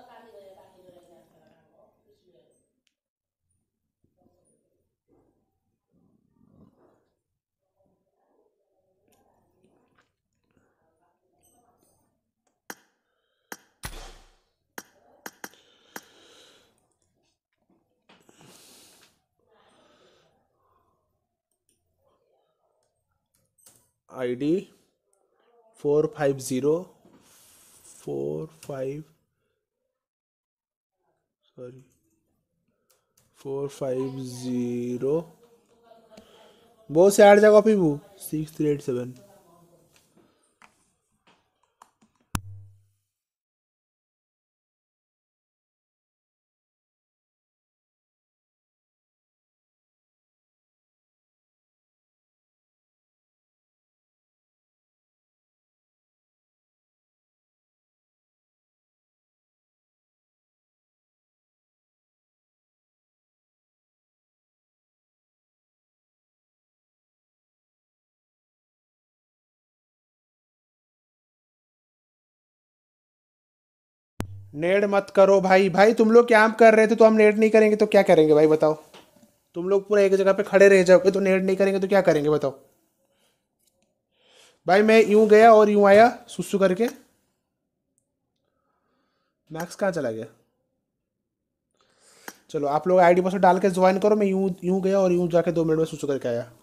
आईडी 450 बहुत से 8 जगह पे वो 6387। नेड मत करो भाई। भाई तुम लोग कैंप कर रहे थे तो हम नेड नहीं करेंगे तो क्या करेंगे भाई बताओ। तुम लोग पूरा एक जगह पे खड़े रह जाओगे तो नेड नहीं करेंगे तो क्या करेंगे बताओ। भाई मैं यूं गया और यूं आया सुसु करके। मैक्स कहाँ चला गया? चलो आप लोग आईडी पासवर्ड डाल के ज्वाइन करो। मैं यूं यूं गया और यूं जाके 2 मिनट में सुसु करके आया।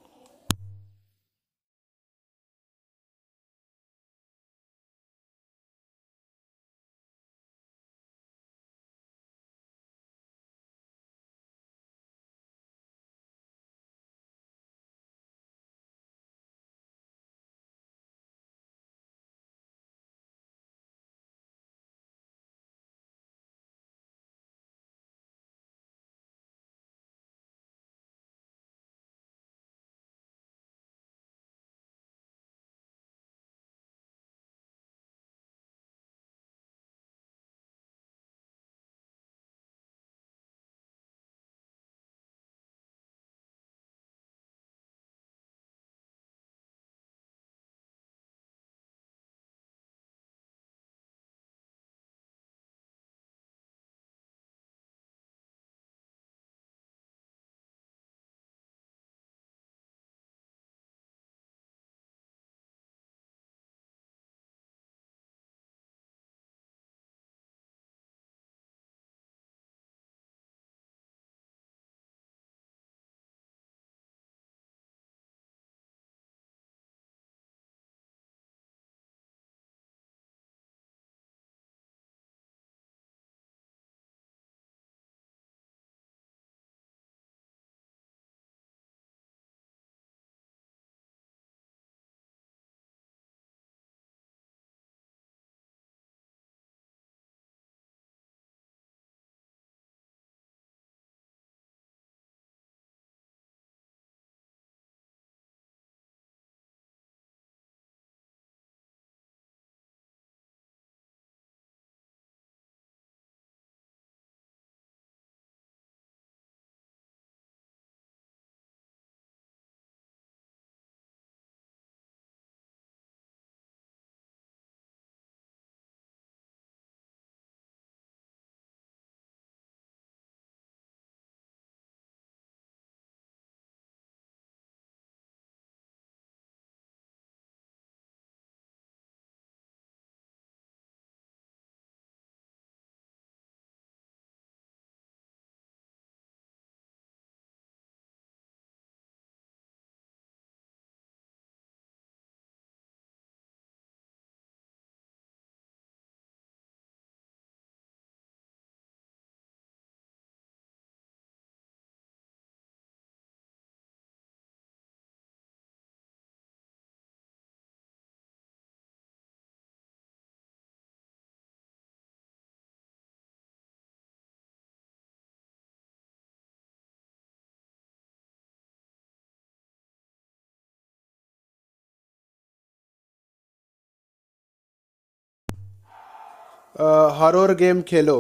हॉरर गेम खेलो।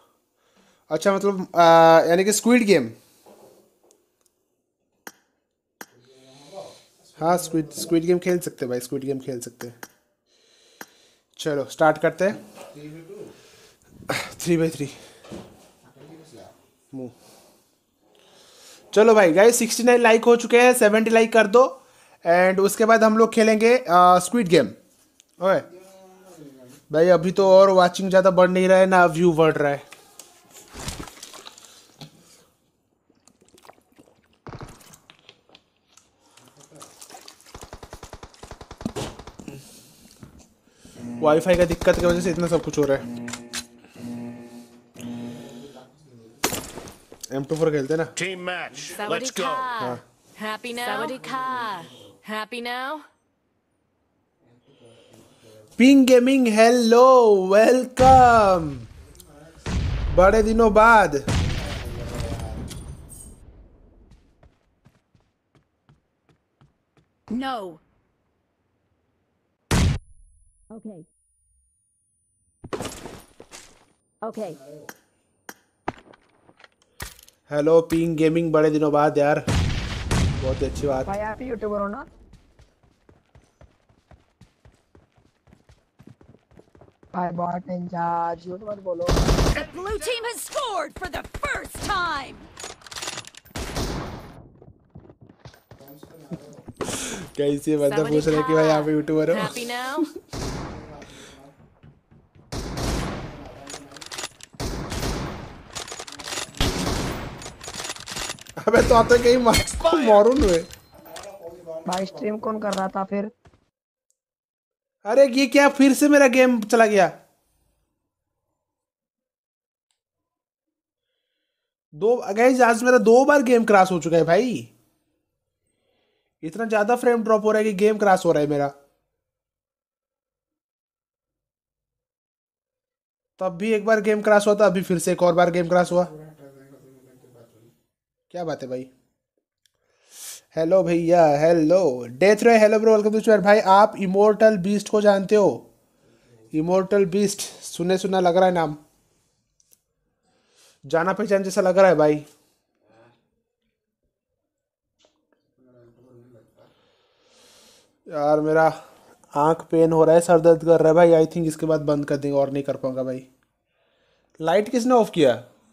अच्छा मतलब यानी कि स्क्विड गेम। हाँ स्क्विड स्क्विड गेम खेल सकते हैं भाई। स्क्विड गेम खेल सकते हैं। चलो स्टार्ट करते हैं। 3x3 move. चलो भाई गाइस 69 लाइक हो चुके हैं। 70 लाइक कर दो एंड उसके बाद हम लोग खेलेंगे स्क्विड गेम। ओए भाई अभी तो और वाचिंग ज़्यादा बढ़ नहीं रहा है ना व्यू बढ़ रहा है। वाईफाई का दिक्कत की वजह से इतना सब कुछ हो रहा है। M24 खेलते हैं ना। Team match. Let's Sawadee go. ka. Happy now? Sawadee ka. Happy now? Ping gaming hello welcome. बड़े दिनों बाद। No. Okay. Okay. Hello Ping gaming बड़े दिनों बाद यार। बहुत अच्छी बात। भाई आप यूट्यूबर हो ना? भाई बहुत निंजा झूठ मत बोलो। The blue team has scored for the first time. कैसे बंदा पूछ रहा है कि भाई आप यूट्यूबर हो? Happy now? अबे तो आते कहीं मारून हुए। भाई स्ट्रीम कौन कर रहा था फिर? अरे ये क्या फिर से मेरा गेम चला गया? दो गाइस आज मेरा 2 बार गेम क्रैश हो चुका है भाई। इतना ज्यादा फ्रेम ड्रॉप हो रहा है कि गेम क्रैश हो रहा है मेरा। तब भी एक बार गेम क्रैश हुआ था, अभी फिर से एक और बार गेम क्रैश हुआ। क्या बात है भाई? हेलो भैया, hello death ray, hello bro, welcome to chat. भाई आप इमोर्टल बीस्ट को जानते हो? इमोर्टल बीस्ट सुने सुना लग रहा है नाम, जाना पहचान जैसा लग रहा है भाई। यार मेरा आंख पेन हो रहा है, सर दर्द कर रहा है भाई। आई थिंक इसके बाद बंद कर देंगे और नहीं कर पाऊंगा भाई। लाइट किसने ऑफ किया?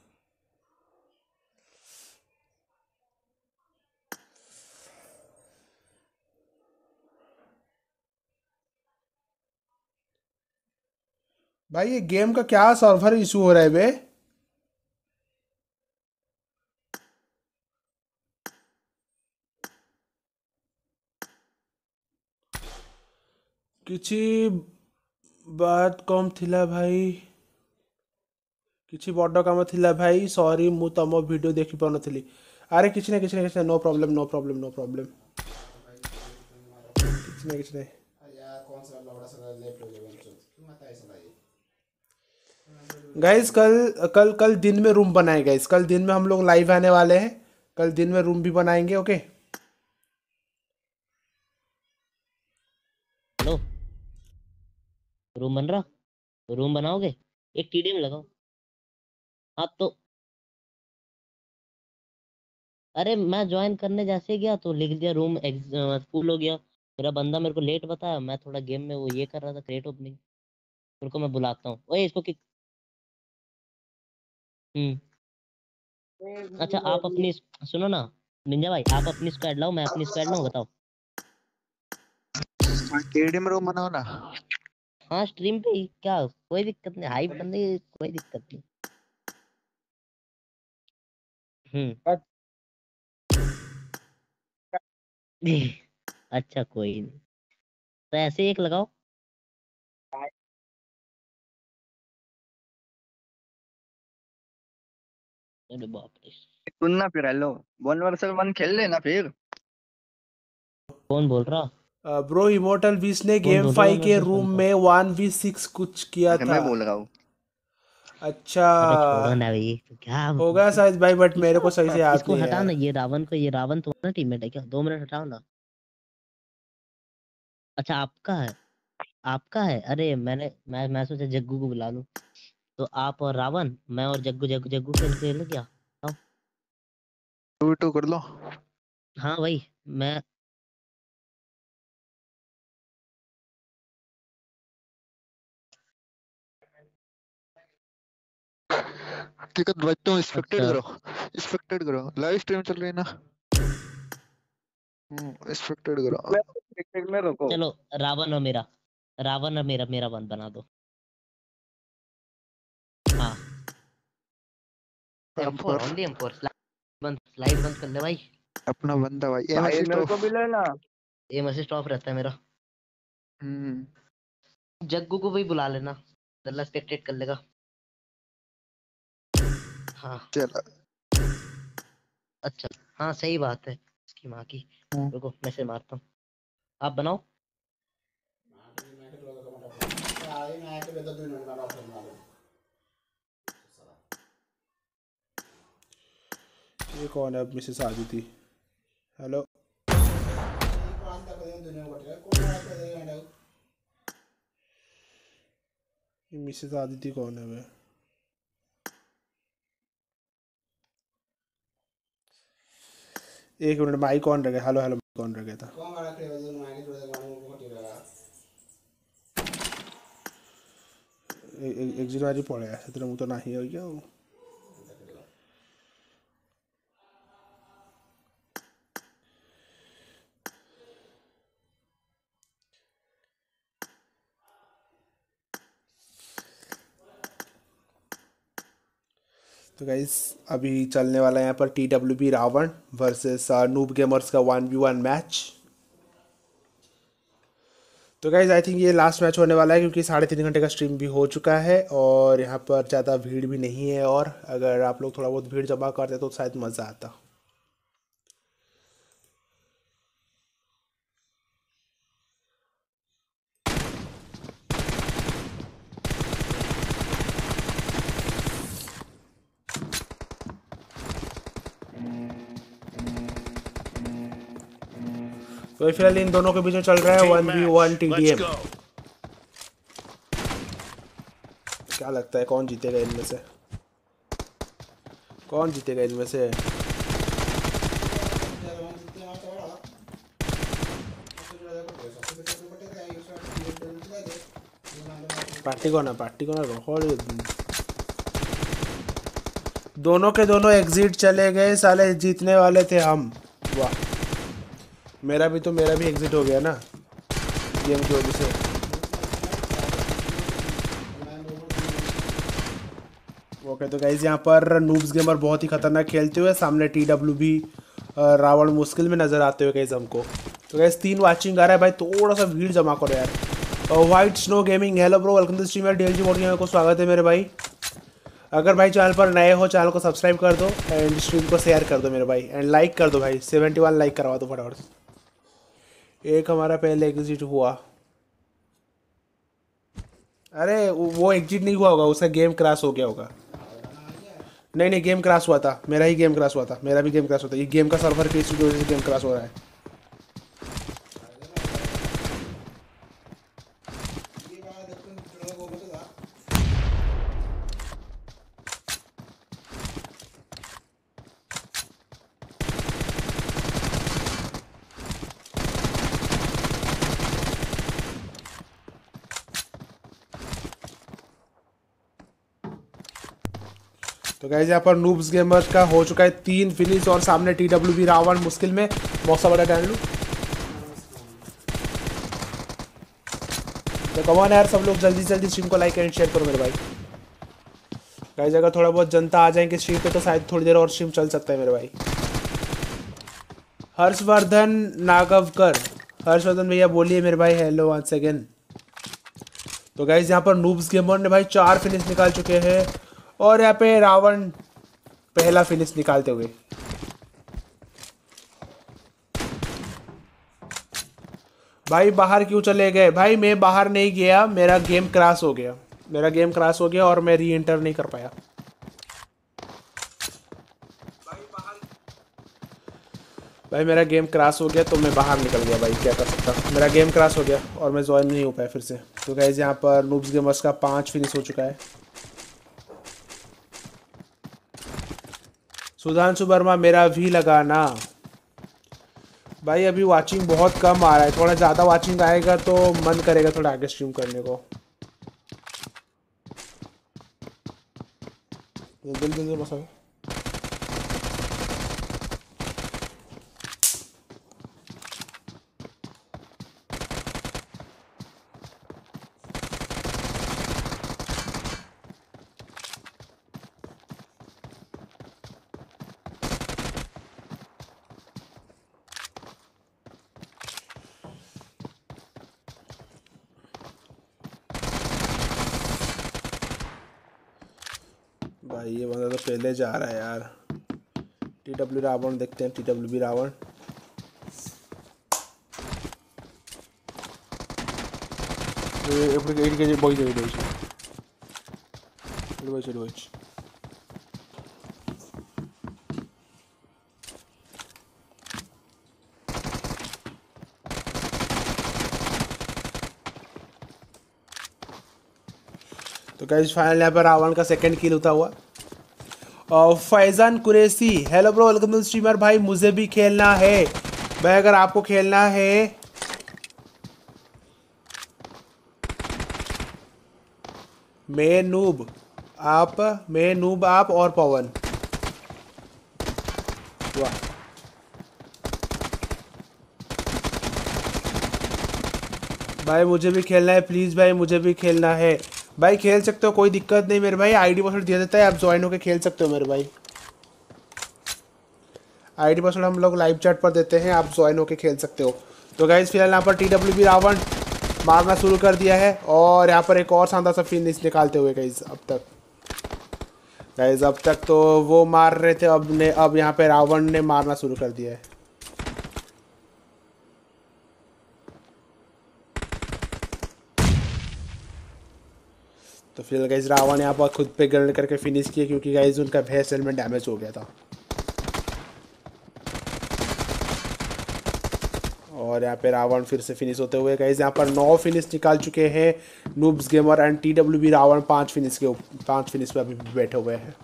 भाई ये गेम का क्या सर्वर इशू हो रहा है बे? किसी बात कम थिला भाई, किसी बड़ काम थिला भाई। सॉरी मु तम वीडियो देखि पार नथिली। अरे किसी ना किसी ना, no problem no problem no problem, किसी ना किसी। गाइस कल कल कल दिन में रूम बनाए गाइस, कल दिन में हम लोग लाइव आने वाले हैं। कल दिन में रूम भी बनाएंगे। ओके हेलो, रूम बन रहा? रूम बनाओगे? एक टीडीएम लगाओ। हाँ तो अरे मैं ज्वाइन करने जैसे गया तो लिख दिया रूम फुल हो गया। मेरा बंदा मेरे को लेट बताया, मैं थोड़ा गेम में वो ये कर रहा था, क्रिएट ओपनिंग। मेरे को मैं बुलाता हूँ। ओए इसको किक। अच्छा आप अपनी सुनो ना निंजा भाई, आप अपनी स्क्वाड लाओ, मैं अपनी स्क्वाड लाऊं, बताओ। टीडीएम रूम बनाओ ना। हाँ स्ट्रीम पे ही, क्या कोई दिक्कत नहीं, हाइप करने की कोई दिक्कत नहीं। अच्छा कोई नहीं, तो ऐसे एक लगाओ। अरे बाप रे, सुनना फिर, हेलो 1 वर्सेस 1 खेल लेना फिर। कौन बोल रहा? ब्रो इमोर्टल बीस ने गेम 5 के रूम में 1v6 कुछ किया था। मैं बोल रहा हूँ। अच्छा अरे छोड़ो ना भाई, तो क्या होगा शायद भाई, बट मेरे को सही से याद इसको नहीं है हटाओ यार। ना, ये रावण को, ये रावण तुम्हारा टीममेट है क्या? 2 मिनट हटाओ ना। अच्छा आपका है, आपका है। अरे मैं सोचा जग्गू को बुला लूं। तो आप और रावण, मैं और जग्गू, जग्गू खेल क्या? 2v2 कर लो। हाँ भाई मैं ठीक है बच्चों, एक्सपेक्टेड करो, एक्सपेक्टेड करो, लाइव स्ट्रीम चल रही है ना। एक्सपेक्टेड करो। में रखो। चलो रावण और मेरा बंद बना दो। हाँ M4 ओनली M4 स्लाइड बंद कर ले भाई। अपना बंदा भाई, एम भाई असिस्ट मेरे ऑफ। को भी लेना। एम असिस्ट ऑफ रहता है मेरा। जग्गू को भी बुला लेना, दल्ला स्पेक्टेट कर लेगा। हाँ चलो अच्छा, हाँ सही बात है इसकी माँ की। रुको मैसेज मारता हूँ, आप बनाओ। ये कौन है अब? मिसेस आदिति। हेलो ये मिसेस आदिति कौन है बे? एक मिनट, माइक ऑन रह गया। हेलो हेलो, माइक ऑन रह गया था। एग्जिट मारी पड़े से मु तो नहीं हो गया। तो गाइस अभी चलने वाला है यहाँ पर TWB Ravan versus noob gamers का 1v1 मैच। तो गाइस आई थिंक ये लास्ट मैच होने वाला है क्योंकि 3.5 घंटे का स्ट्रीम भी हो चुका है और यहाँ पर ज़्यादा भीड़ भी नहीं है, और अगर आप लोग थोड़ा बहुत भीड़ जमा करते तो शायद मज़ा आता। तो फिलहाल इन दोनों के बीच में चल रहा है 1v1 TDM। क्या लगता है कौन जीतेगा इनमें से? कौन जीतेगा इनमें से? पार्टी को ना रोहल। दोनों के दोनों एग्जिट चले गए, साले जीतने वाले थे हम। वाह, मेरा भी एग्जिट हो गया ना गेम की वजह से। ओके तो गाइज यहाँ पर नूब्स गेमर बहुत ही खतरनाक खेलते हुए, सामने TWB रावण मुश्किल में नजर आते हुए गाइज हमको। तो गाइज 3 वाचिंग आ रहा है भाई, थोड़ा सा भीड़ जमा करो यार। White snow gaming, hello bro, welcome to stream. DLG mod gamer को स्वागत है मेरे भाई। अगर भाई चैनल पर नए हो चैनल को सब्सक्राइब कर दो एंड स्ट्रीम को शेयर कर दो मेरे भाई, एंड लाइक कर दो भाई, 71 लाइक करवा दो फटाफट से। एक हमारा पहले एग्जिट हुआ। अरे वो एग्जिट नहीं हुआ होगा, उसका गेम क्रैश हो गया होगा। नहीं गेम क्रैश हुआ था, मेरा ही गेम क्रैश हुआ था, मेरा भी गेम क्रैश होता है। ये गेम का सर्वर की इशू की वजह से गेम क्रैश हो रहा है। तो गाइस यहाँ पर नूब्स गेमर्स का हो चुका है 3 फिनिश और सामने TWB रावण मुश्किल में। मौसा बड़ा डाल लूँ तो कमान यार, सब लोग जल्दी जल्दी स्ट्रीम को लाइक एंड शेयर करो मेरे भाई। गाइस अगर थोड़ा बहुत जनता आ जाएंगे स्ट्रीम पे तो शायद थोड़ी देर और स्ट्रीम चल सकता है मेरे भाई। हर्षवर्धन नागवकर, हर्षवर्धन भैया बोलिए मेरे भाई, हेलो वंस अगेन। तो गाइस यहाँ पर नूब्स गेमर ने भाई 4 फिनिश निकाल चुके हैं और यहाँ पे रावण पहला फिनिश निकालते हुए। भाई बाहर क्यों चले गए? भाई मैं बाहर नहीं गया, मेरा गेम क्रैश हो गया, और मैं री एंटर नहीं कर पाया। भाई मेरा गेम क्रैश हो गया तो मैं बाहर निकल गया भाई, क्या कर सकता। मेरा गेम क्रैश हो गया और मैं ज्वाइन नहीं हो पाया फिर से। तो गाइस यहाँ पर नूब्स गेमर्स का 5 फिनिश हो चुका है। सुधांशु वर्मा मेरा भी लगाना भाई। अभी वाचिंग बहुत कम आ रहा है, थोड़ा ज़्यादा वाचिंग आएगा तो मन करेगा थोड़ा आगे स्ट्रीम करने को। जल्दी बस। भाई ये बंदा तो पहले जा रहा है यार। TW रावण देखते हैं, TWB रावण। तो गाइस फाइनल यहाँ पर रावण का सेकंड किल होता हुआ। Faizan Qureshi, hello bro, welcome to streamer. भाई मुझे भी खेलना है भाई, अगर आपको खेलना है मैं नूब आप और पवन। वाह भाई मुझे भी खेलना है प्लीज़ भाई, मुझे भी खेलना है भाई। खेल सकते हो कोई दिक्कत नहीं मेरे भाई, आईडी पासवर्ड दिया देता है, आप ज्वाइन होकर खेल सकते हो मेरे भाई। आईडी पासवर्ड हम लोग लाइव चैट पर देते हैं, आप ज्वाइन होकर खेल सकते हो। तो गाइस फिलहाल यहाँ पर TWB रावण मारना शुरू कर दिया है और यहाँ पर एक और शानदार सा फिनिश निकालते हुए गाइस अब तक तो वो मार रहे थे, अब यहाँ पे रावण ने मारना शुरू कर दिया है। तो फिलहाल गाइस रावण यहाँ पर खुद पे गन करके फिनिश किया क्योंकि गाइस उनका भैंस हेलमेट डैमेज हो गया था। और यहाँ पे रावण फिर से फिनिश होते हुए गाइस यहाँ पर 9 फिनिश निकाल चुके हैं noobs gamer and TWB Ravan 5 finish पे अभी बैठे हुए हैं।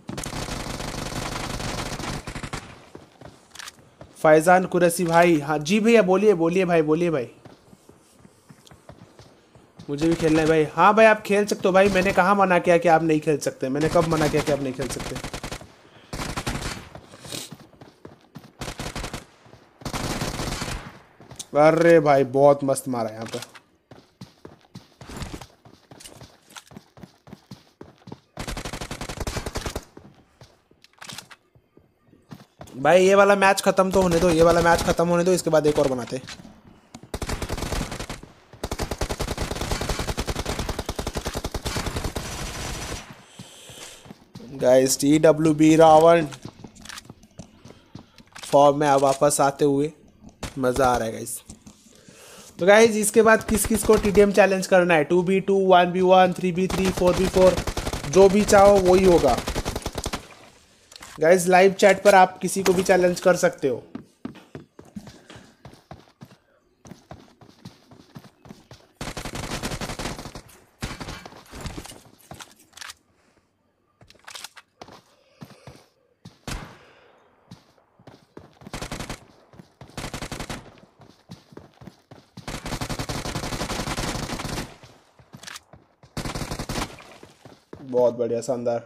फैजान कुरैशी भाई, हाँ जी भैया बोलिए भाई। मुझे भी खेलना है भाई। हाँ भाई आप खेल सकते हो भाई, मैंने कहाँ मना किया कि आप नहीं खेल सकते, मैंने कब मना किया कि आप नहीं खेल सकते। अरे भाई बहुत मस्त मारा यहाँ पे। भाई ये वाला मैच खत्म तो होने दो, इसके बाद एक और बनाते। गाइस TWB रावण फॉर्म में अब वापस आते हुए मज़ा आ रहा है गाइस। तो गाइस इसके बाद किस किस को TTM चैलेंज करना है, 2v2 1v1 3v3 4v4 जो भी चाहो वही होगा गाइस। लाइव चैट पर आप किसी को भी चैलेंज कर सकते हो। बहुत बढ़िया शानदार।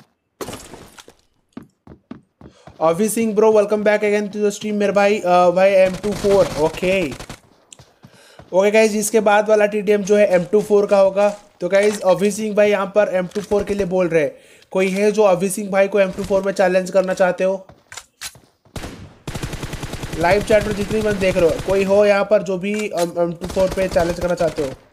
Abhi Singh bro welcome back again to the stream मेरे भाई। भाई M24 ओके गाइज, इसके बाद वाला TTM जो है M24 का होगा। तो गाइज अभी सिंह भाई यहाँ पर M24 के लिए बोल रहे हैं, कोई है जो अभी सिंह भाई को M24 में चैलेंज करना चाहते हो? लाइव चैट में जितनी बंद देख रहे हो कोई हो यहाँ पर जो भी M24 पे चैलेंज करना चाहते हो?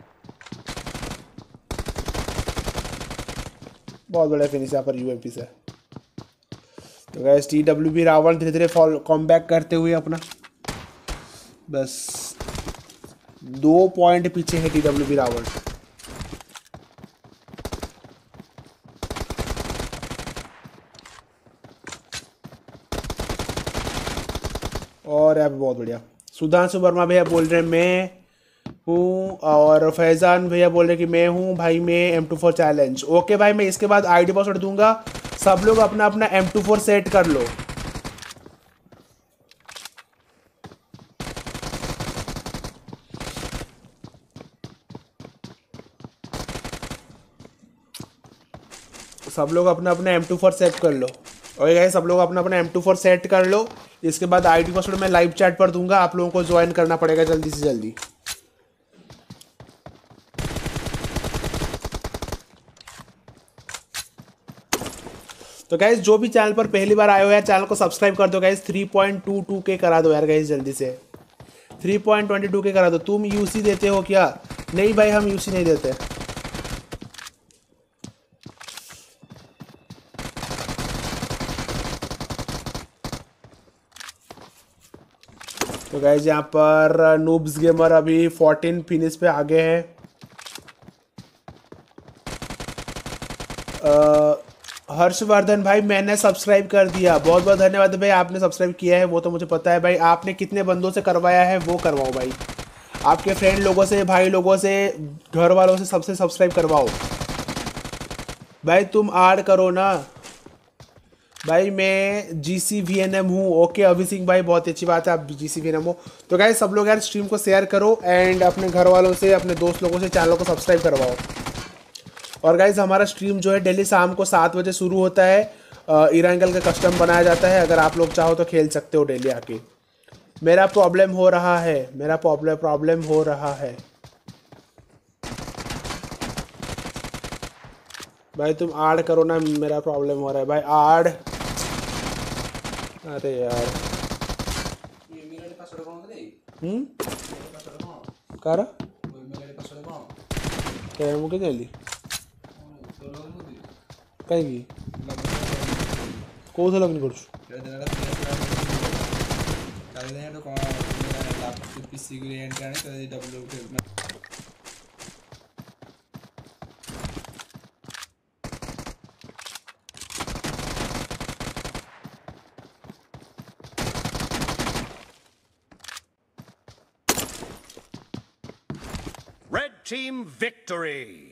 बहुत बड़ा फिनिश यहाँ पर UMP से। तो गाइस TWB रावण धीरे धीरे कम बैक करते हुए अपना बस 2 पॉइंट पीछे है TWB रावण। और यहाँ पे बहुत बढ़िया सुधांशु वर्मा भैया बोल रहे हैं मैं हूँ, और फैजान भैया बोल रहे कि मैं हूँ भाई, मैं M24 चैलेंज। ओके भाई मैं इसके बाद आईडी पासवर्ड दूंगा, सब लोग अपना अपना M24 सेट कर लो। सब लोग अपना अपना M24 सेट कर लो। ओके गाइस सब लोग अपना अपना M24 सेट कर लो। इसके बाद आईडी पासवर्ड मैं लाइव चैट पर दूंगा, आप लोगों को ज्वाइन करना पड़ेगा जल्दी से जल्दी। तो गाइस जो भी चैनल पर पहली बार आए हो यार चैनल को सब्सक्राइब कर दो गाइस। 3.22 करा दो यार गाइस जल्दी से, 3.22 करा दो। तुम यूसी देते हो क्या? नहीं भाई हम यूसी नहीं देते। तो गाइस यहाँ पर नूब्स गेमर अभी 14 फिनिश पे आगे है। हर्षवर्धन भाई मैंने सब्सक्राइब कर दिया, बहुत बहुत धन्यवाद भाई, आपने सब्सक्राइब किया है वो तो मुझे पता है भाई। आपने कितने बंदों से करवाया है वो करवाओ भाई, आपके फ्रेंड लोगों से, भाई लोगों से, घर वालों से, सबसे सब्सक्राइब करवाओ भाई। तुम ऐड करो ना भाई। मैं GCVNM हूँ। ओके अभी सिंह भाई बहुत अच्छी बात है आप GCVNM हो। तो गाइस सब लोग यार स्ट्रीम को शेयर करो एंड अपने घर वालों से, अपने दोस्त लोगों से चैनल को सब्सक्राइब करवाओ। और गाइज हमारा स्ट्रीम जो है डेली शाम को 7 बजे शुरू होता है। इरांगल का कस्टम बनाया जाता है, अगर आप लोग चाहो तो खेल सकते हो डेली आके। मेरा प्रॉब्लम हो रहा है, मेरा प्रॉब्लम हो रहा है भाई, तुम ऐड करो ना, मेरा प्रॉब्लम हो रहा है भाई, ऐड। अरे यार कार क्या मुझे जाइली कहीं कौन सा लगनी करूँ Red team victory.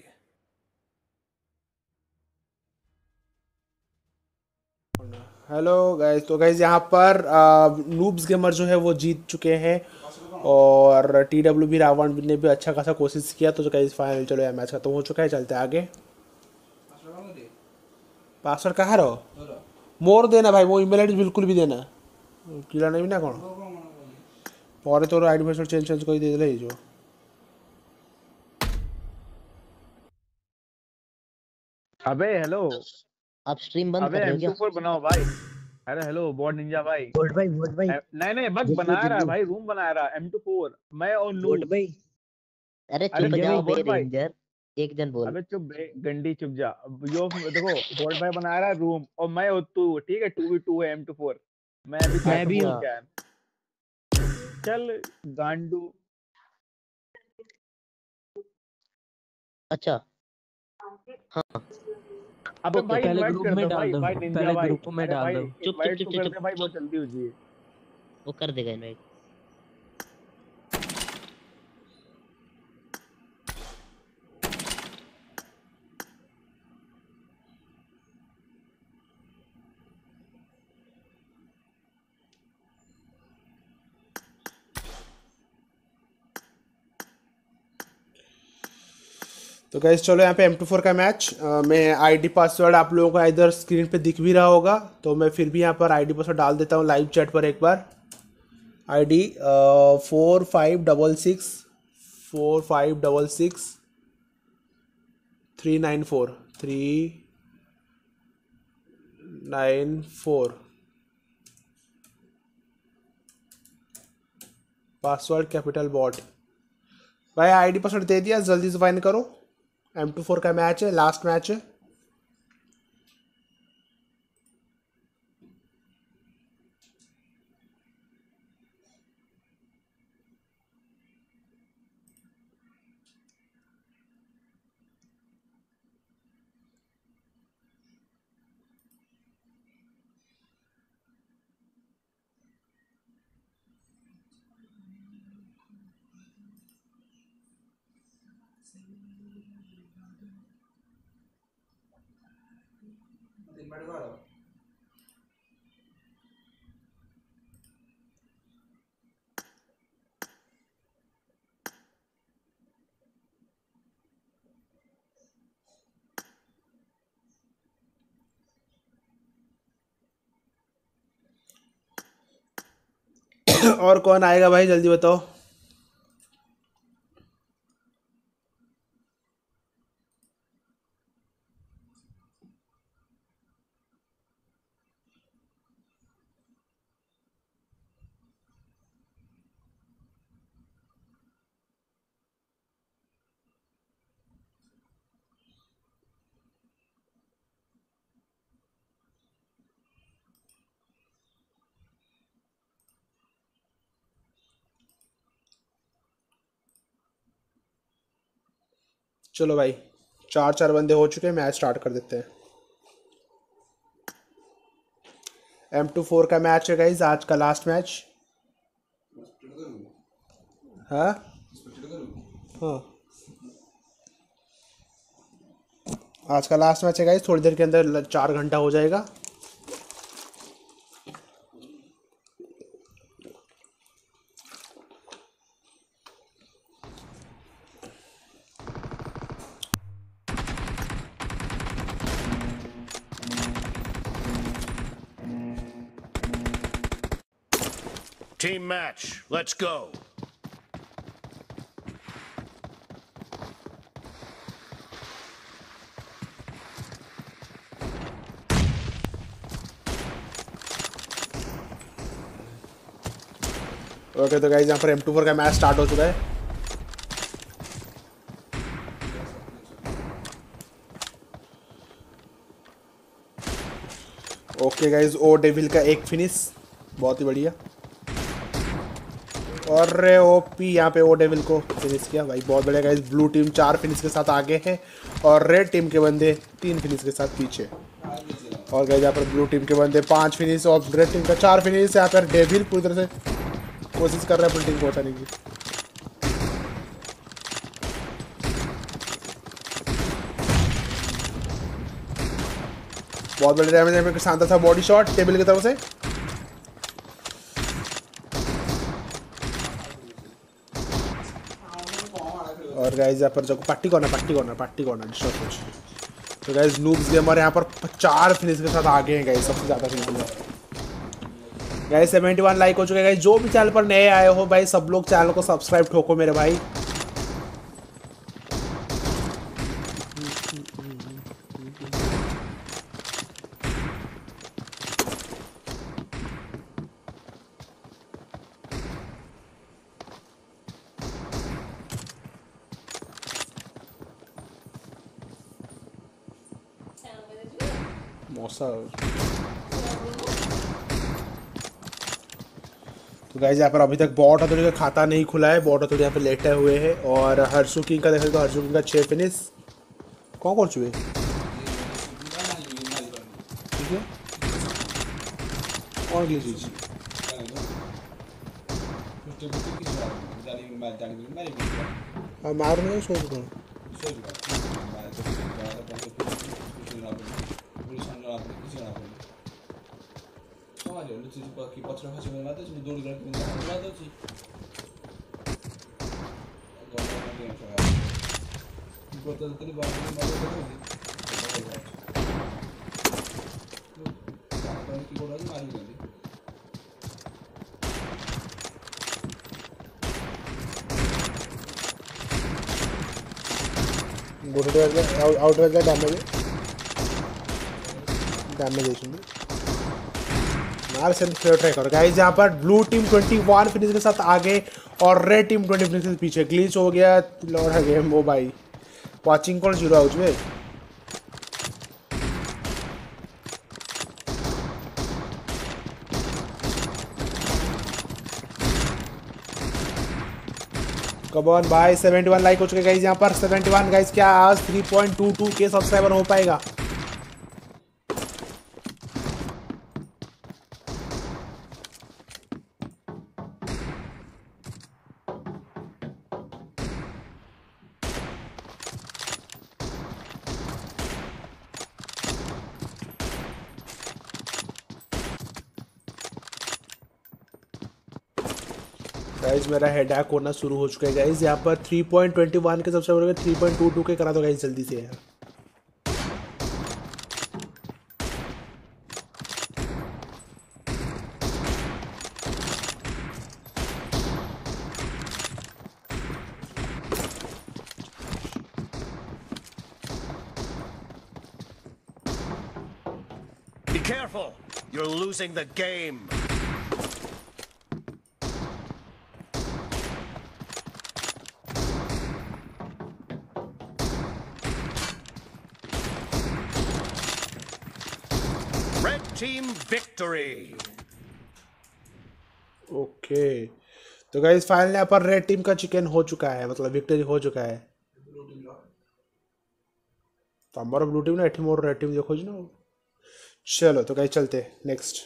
Hello guys, तो गाइज यहाँ पर नूब्स गेमर जो है वो जीत चुके हैं और TW भी रावण ने भी अच्छा खासा कोशिश किया। तो गाइज फाइनल चलो यार मैच खत्म हो चुका है, चलते हैं आगे। पासवर्ड कहाँ रहो मोर देना भाई, वो ईमेल आईडी बिल्कुल भी देना किला नहीं ना कौन पर तोर आईडी पासवर्ड चेंज कर दे दे जो। अबे हेलो, आप स्ट्रीम बंद अबे कर रहे हो क्या? M24 बनाओ भाई। अरे हेलो बॉट निंजा भाई। वोट भाई नहीं बग बना रहा है भाई, रूम बना रहा है M24 मैं और नू। वोट भाई अरे अरे चुप जाओ बे बोल भाई। रेंजर, एक जन बोल। अबे चुप बे गंडी, चुप जा। यो देखो बोट भाई बना रहा है रूम और मैं और तू, ठीक है 2v2 है M24। मैं अभी मैं भी हूँ। चल गांडू। अच्छा हाँ अबे भाई पहले इनवाइट ग्रुप कर में दो डाल भाई, दो, भाई निंजा पहले भाई। ग्रुप में अरे डाल भाई दो। चुप इनवाइट चुप तो चुप कर चुप दे भाई, बहुत चुप, जल्दी हो जी। वो कर देगा इनवाइट। तो गाइस चलो यहाँ पे M24 का मैच। मैं आईडी पासवर्ड आप लोगों को इधर स्क्रीन पे दिख भी रहा होगा, तो मैं फिर भी यहाँ पर आईडी पासवर्ड डाल देता हूँ लाइव चैट पर एक बार। ID 4566 394 password capital bot. भाई आईडी पासवर्ड दे दिया, जल्दी से फाइन करो। M24 का मैच है, लास्ट मैच है। और कौन आएगा भाई जल्दी बताओ। चलो भाई 4 बंदे हो चुके हैं, मैच स्टार्ट कर देते हैं। M24 का मैच है गाइज, आज का लास्ट मैच। हाँ हाँ आज का लास्ट मैच है गाइज, थोड़ी देर के अंदर 4 घंटा हो जाएगा। Team match. Let's go. Okay तो गाइस यहाँ पर M24 का मैच स्टार्ट हो चुका है। ओके गाइस, ओ डेविल का एक फिनिश, बहुत ही बढ़िया। और ओपी यहाँ पे ओ डेविल को फिनिश किया भाई, बहुत बढ़िया गाइस। ब्लू टीम 4 फिनिश के साथ आगे है और रेड टीम के बंदे 3 फिनिश के साथ पीछे। और गाइस यहाँ पर ब्लू टीम के बंदे 5 फिनिश और रेड टीम का 4 फिनिश। यहाँ पर डेविल पूरी तरह से कोशिश कर रहा है अपनी टीम को बचाने की। बहुत बड़े डैमेज है, शानदार था बॉडी शॉट टेबल की तरफ से। और गाइस यहाँ पर जो पट्टी कॉर्नर तो गाइस नूब्स गेमर यहाँ पर 4 फिनिश के साथ आगे हैं गाइस, सबसे ज़्यादा फिनिश। गाइस 71 लाइक हो चुके हैं गाइस। जो भी चैनल पर नए आए हो भाई, सब लोग चैनल को सब्सक्राइब ठोको मेरे भाई। मौसा तो गाइस यहाँ पर अभी तक बॉट अथॉरिटी का खाता नहीं खुला है, बॉट अथॉरिटी यहाँ पे लेटे हुए हैं। और हर्षू किंग का देखें तो हर्षू किंग का 6 फिनिश कौन कर चुके, ठीक है। और अगली चीज मार नहीं सोच रहा हूँ। कि पत्र खसी में मात्र इसमें दौड़ करके निकाल दो जी। बोतल तेरी बात में मार दो की बोला जी मारी गई। बोतल आउट वाला डैमेज मार से ट्राई करो गाइस। यहाँ पर ब्लू टीम 21 फिनिश के साथ आगे और रेड टीम 20 फिनिश के पीछे। ग्लिच हो गया लौड़ा गेम वो भाई, वाचिंग कौन 0 आउट में। कम ऑन भाई, 71 लाइक हो चुके गाइस यहाँ पर। 71 गाइस, क्या आज 3.22 के सब्सक्राइबर हो पाएगा? गाइस मेरा हेडैक होना शुरू हो चुका है गाइस। यहाँ पर 3.21 के सब्सक्राइबर 3.22 के करा दो गाइस जल्दी से यार। Be careful! You're losing the game. Red team victory. Okay तो गाइस फाइनली यहाँ पर रेड टीम का चिकन हो चुका है, मतलब विक्ट्री हो चुका है। तो हमारा ब्लू टीम ना एटी मोर रेड टीम जो खोज ना। चलो तो गाइस चलते नेक्स्ट।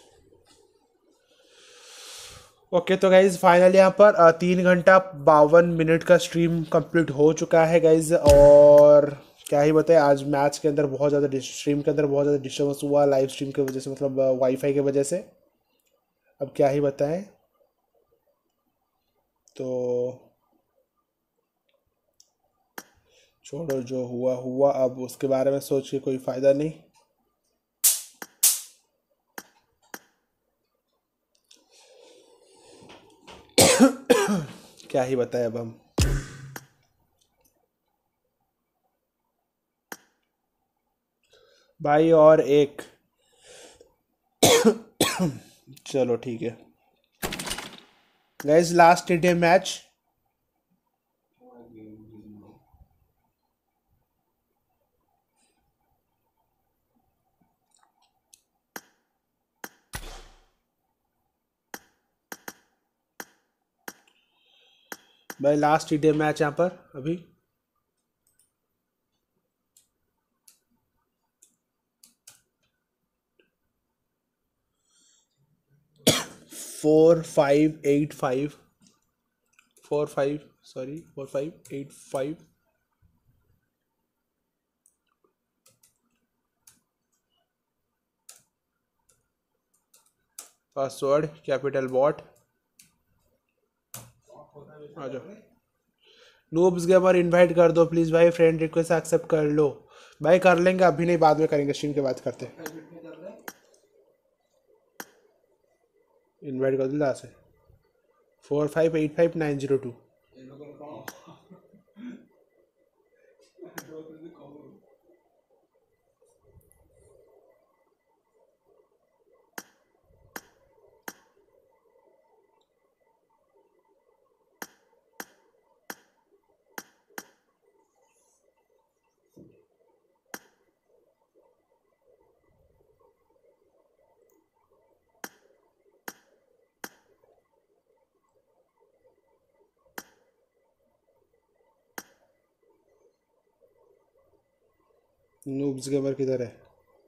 ओके तो गाइज फाइनली यहाँ पर 3 घंटा 52 मिनट का स्ट्रीम कंप्लीट हो चुका है गाइज। और क्या ही बताएं, आज मैच के अंदर बहुत ज़्यादा स्ट्रीम के अंदर बहुत ज़्यादा डिस्टर्बेंस हुआ लाइव स्ट्रीम की वजह से, मतलब वाईफाई की वजह से। अब क्या ही बताएं, तो छोड़ो, जो हुआ हुआ, अब उसके बारे में सोच के कोई फ़ायदा नहीं। क्या ही बताए अब हम। भाई और एक चलो ठीक है गाइस, लास्ट टी मैच। भाई लास्ट टी मैच यहाँ पर अभी। Four five eight five 4585। Password capital bot. आ जाओ नूब्स गेमर, इनवाइट कर दो प्लीज भाई, फ्रेंड रिक्वेस्ट एक्सेप्ट कर लो भाई। कर लेंगे अभी नहीं, बाद में करेंगे, स्ट्रीम के बाद करते हैं। इनवाइट कर दो से 4585902। नूब्स गेमर किधर है?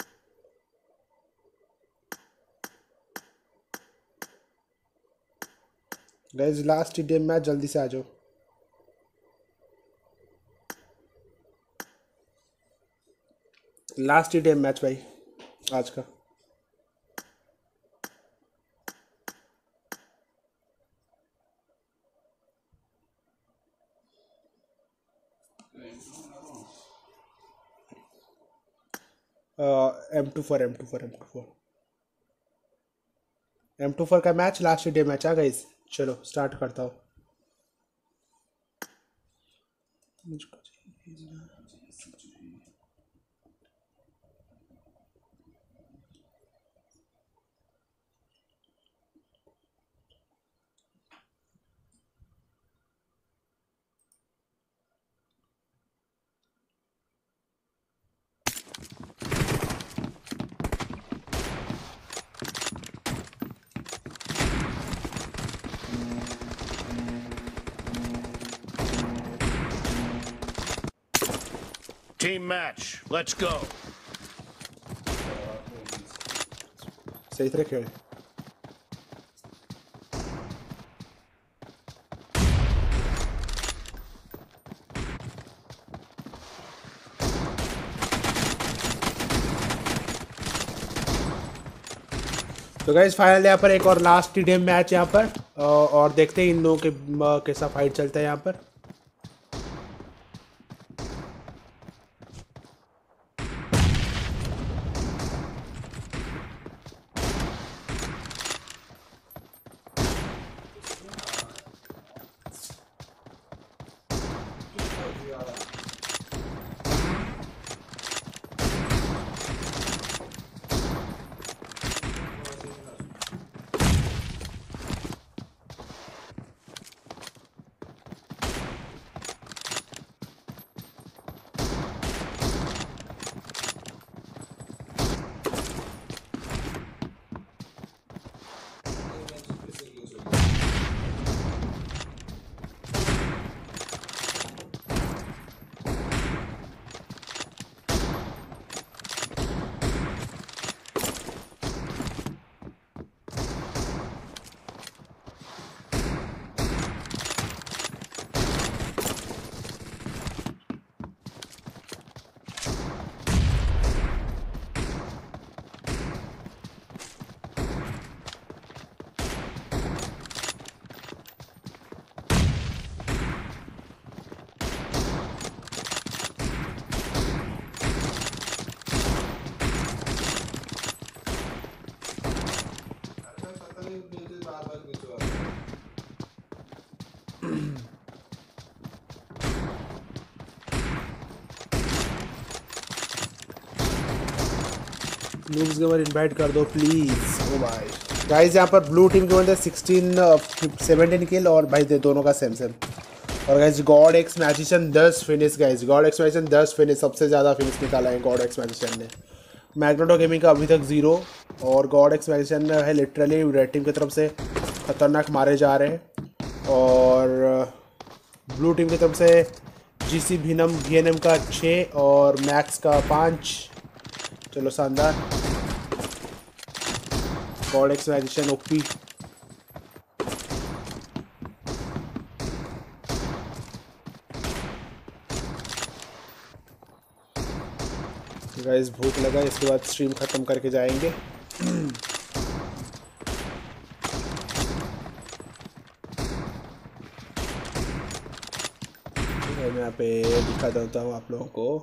गाइस लास्ट टी मैच, जल्दी से आ जाओ। लास्ट टी मैच भाई आज का। M24 का मैच, लास्ट डे मैच आ गाइस। चलो स्टार्ट करता हूँ। Team match, let's go. सही तरह खेल। तो गाइस फाइनल यहाँ पर एक और लास्ट टी मैच यहाँ पर, और देखते हैं इन लोगों के कैसा फाइट चलता है यहाँ पर। नूब्स गेमर इनवाइट कर दो प्लीज। ओ भाई गाइस यहाँ पर ब्लू टीम के बंदे 17 किल और भाई दे दोनों का सेम सेम। और guys god X magician 10 finish guys, god X magician 10 finish, सबसे ज़्यादा फिनिश निकाला है गॉड एक्स मैजिशियन ने। मैग्नेटो गेमिंग का अभी तक 0 और गॉड एक्स मैजिशियन है लिटरली रेड टीम की तरफ से खतरनाक मारे जा रहे हैं। और ब्लू टीम की तरफ से जीसी वीएनएम का 6 और मैक्स का 5। चलो शानदार। God X magician OP. Guys भूख लगा, इसके बाद स्ट्रीम खत्म करके जाएंगे। मैं यहाँ पे दिखा देता हूँ आप लोगों को।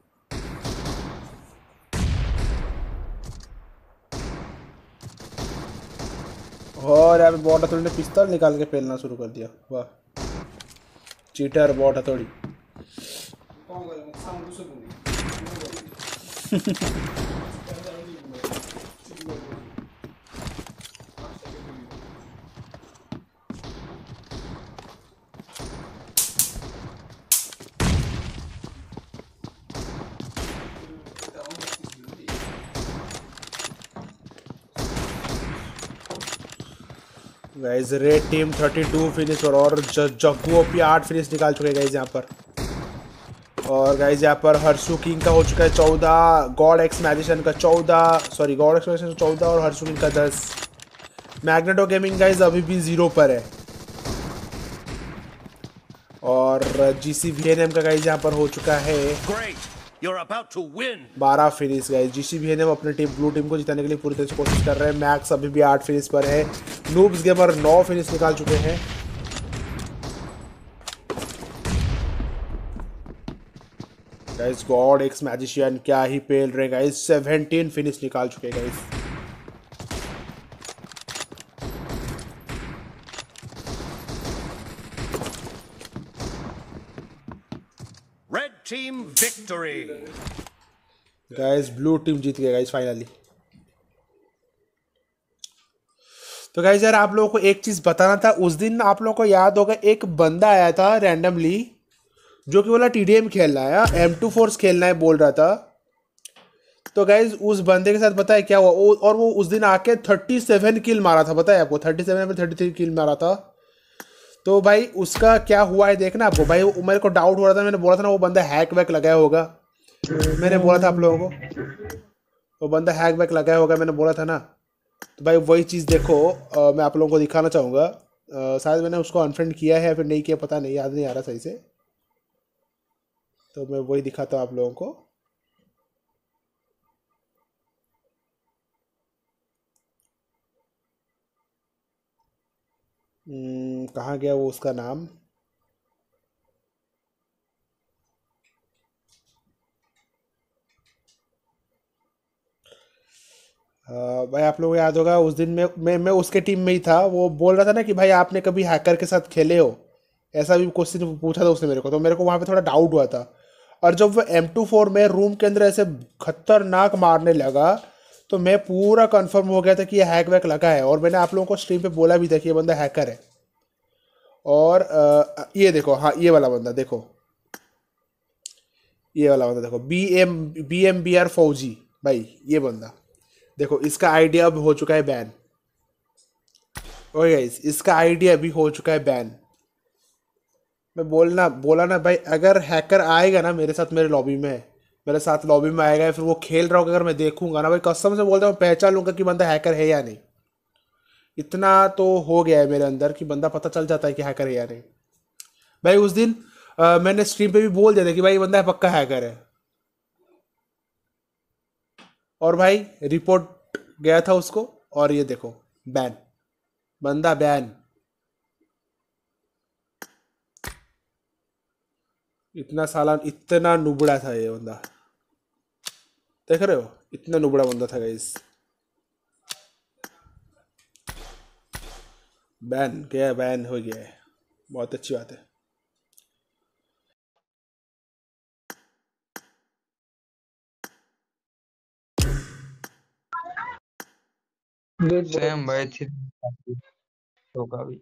और यहाँ पे बॉट हथौड़ी ने पिस्तौल निकाल के फेलना शुरू कर दिया। वाह चीटर बॉट हथौड़ी। गाइस रेड टीम 32 फिनिश और जग्गू ओपी 8 फिनिश निकाल चुके हैं गाइस यहाँ पर। और गाइस यहाँ पर हर्षू किंग का हो चुका है 14, गॉड एक्स मैजिशियन का 14, सॉरी गॉड एक्स मैजिशियन का 14 और हर्षू किंग का 10। मैग्नेटो गेमिंग गाइस अभी भी 0 पर है। और जीसी वीएनएम का गाइस यहाँ पर हो चुका है 12 फिनिश गाइस। जीसी वीएनएम अपनी टीम ब्लू टीम को जिताने के लिए पूरी तरह से कोशिश कर रहे हैं। मैक्स अभी भी 8 फिनिश पर है। नूब्स गेमर 9 फिनिश निकाल चुके हैं। गाइस गॉड एक्स मैजिशियन क्या ही पेल रहे गाइस, 17 फिनिश निकाल चुके हैं guys. Red team victory. Guys blue team जीत गई गाइस फाइनली। तो गाइस यार आप लोगों को एक चीज बताना था। उस दिन आप लोगों को याद होगा एक बंदा आया था रैंडमली जो कि बोला टीडीएम खेलना है, M2 खेलना है बोल रहा था। तो गाइज उस बंदे के साथ पता है क्या हुआ, और वो उस दिन आके 37 किल मारा था, पता है आपको 37 में 33 किल मारा था। तो भाई उसका क्या हुआ है देखना आपको। भाई मेरे को डाउट हो रहा था, मैंने बोला था ना वो बंदा हैक वैक लगाया होगा, मैंने बोला था आप लोगों को वो बंदा हैक वैक लगाया होगा, मैंने बोला था ना। तो भाई वही चीज़ देखो मैं आप लोगों को दिखाना चाहूँगा। शायद मैंने उसको अनफ्रेंड किया है या फिर नहीं किया पता नहीं, याद नहीं आ रहा सही से। तो मैं वही दिखाता हूँ आप लोगों को। कहाँ गया वो उसका नाम। भाई आप लोगों को याद होगा उस दिन मैं उसके टीम में ही था। वो बोल रहा था ना कि भाई आपने कभी हैकर के साथ खेले हो, ऐसा भी क्वेश्चन पूछा था उसने मेरे को। तो मेरे को वहाँ पे थोड़ा डाउट हुआ था। और जब वो M24 में रूम के अंदर ऐसे खतरनाक मारने लगा तो मैं पूरा कंफर्म हो गया था कि ये हैक वैक लगा है। और मैंने आप लोगों को स्ट्रीम पे बोला भी था कि ये बंदा हैकर है। और ये देखो, हाँ ये वाला बंदा देखो, ये वाला बंदा देखो, BMBR फौजी भाई, ये बंदा देखो, इसका आइडिया अब हो चुका है बैन। ओके गाइस, इसका आइडिया भी हो चुका है बैन। मैं बोला ना भाई, अगर हैकर आएगा ना मेरे साथ, मेरे साथ लॉबी में आएगा, फिर वो खेल रहा होगा, अगर मैं देखूंगा ना भाई, कसम से बोलता हूँ पहचान लूंगा कि बंदा हैकर है या नहीं। इतना तो हो गया है मेरे अंदर कि बंदा पता चल जाता है कि हैकर है या नहीं। भाई उस दिन मैंने स्ट्रीम पे भी बोल दिया था कि भाई ये बंदा पक्का हैकर है। और भाई रिपोर्ट गया था उसको, और ये देखो बैन, बंदा बैन। इतना नुबड़ा था ये बंदा, देख रहे हो, इतना नुबड़ा बंदा था गाइस। बैन हो गया है। बहुत अच्छी बात है। सेम भाई थी तो का भी।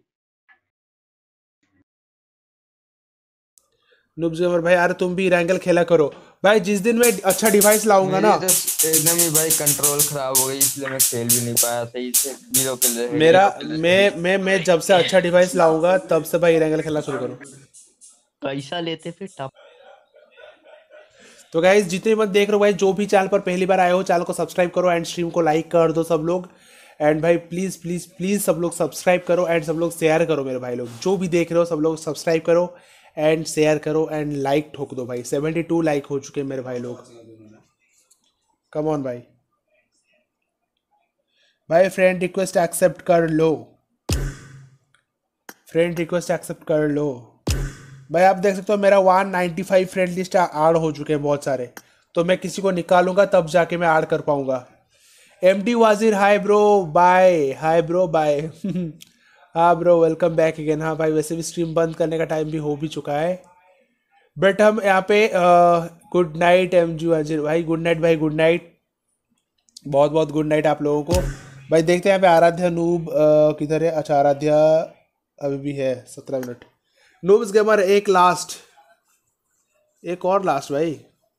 नुब्स गेमर भाई यार तुम भी रैंगल खेला करो भाई। जिस दिन मैं अच्छा डिवाइस लाऊंगा मेरी ना, तो एकदम ही भाई कंट्रोल खराब हो गई, इसलिए मैं खेल भी नहीं पाया सही से। जीरो किल रहे, मेरा जीरो किल रहे। मैं जब से अच्छा डिवाइस लाऊंगा तब से भाई रैंगल खेलना शुरू करो। कैसा लेते फिर टप। तो गाइज जितने बंद देख रहे हो भाई, जो भी चैनल पर पहली बार आए हो चैनल को सब्सक्राइब करो एंड स्ट्रीम को लाइक कर दो सब लोग। एंड भाई प्लीज प्लीज प्लीज सब लोग सब्सक्राइब करो एंड सब लोग शेयर करो। मेरे भाई लोग जो भी देख रहे हो सब लोग सब्सक्राइब करो एंड शेयर करो एंड लाइक ठोक दो भाई। 72 लाइक हो चुके हैं मेरे भाई लोग। कम ऑन भाई। भाई फ्रेंड रिक्वेस्ट एक्सेप्ट कर लो, फ्रेंड रिक्वेस्ट एक्सेप्ट कर लो भाई। आप देख सकते हो मेरा 195 फ्रेंड लिस्ट ऐड हो चुके हैं बहुत सारे। तो मैं किसी को निकालूंगा तब जाके मैं ऐड कर पाऊंगा। MD Wazir hi bro bye, hi bro bye. हाँ ब्रो वेलकम बैक अगेन। हाँ भाई वैसे भी स्ट्रीम बंद करने का टाइम भी हो भी चुका है, बट हम यहाँ पे गुड नाइट एमडी वाजिर भाई, गुड नाइट भाई, गुड नाइट, बहुत बहुत गुड नाइट आप लोगों को भाई। देखते हैं यहाँ पे आराध्या नूब किधर है। अच्छा आराध्या अभी भी है 17 मिनट। नूब्स गेमर एक लास्ट, एक और लास्ट भाई।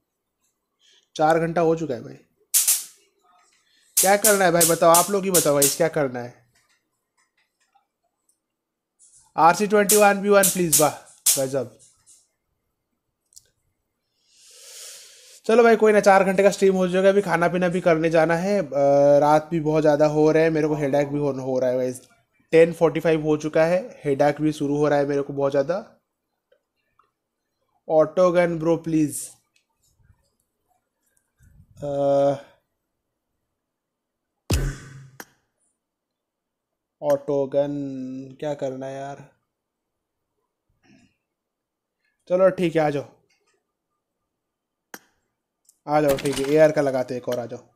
4 घंटा हो चुका है भाई। क्या करना है भाई बताओ, आप लोग ही बताओ भाई क्या करना है। RC21B1 प्लीज वाह गजब। चलो भाई कोई ना, 4 घंटे का स्ट्रीम हो जाएगा। अभी खाना पीना भी करने जाना है, रात भी बहुत ज़्यादा हो रहा है, मेरे को हेडेक भी हो रहा है भाई। 10:45 हो चुका है, हेडेक भी शुरू हो रहा है मेरे को बहुत ज़्यादा। Auto gun bro please. Auto gun क्या करना है यार। चलो ठीक है आ जाओ, आ जाओ ठीक है। एआर का लगाते हैं एक और, आ जाओ।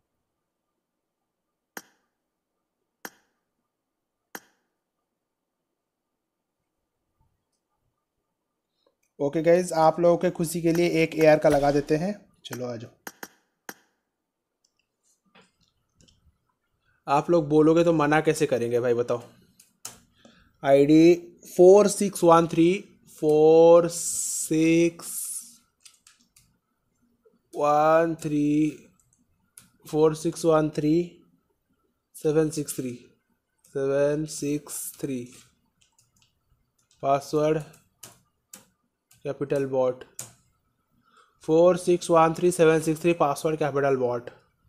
ओके गाइज आप लोगों के खुशी के लिए एक एआर का लगा देते हैं। चलो आ जाओ। आप लोग बोलोगे तो मना कैसे करेंगे भाई बताओ। ID 4613 password capital bot 4613 password capital bot.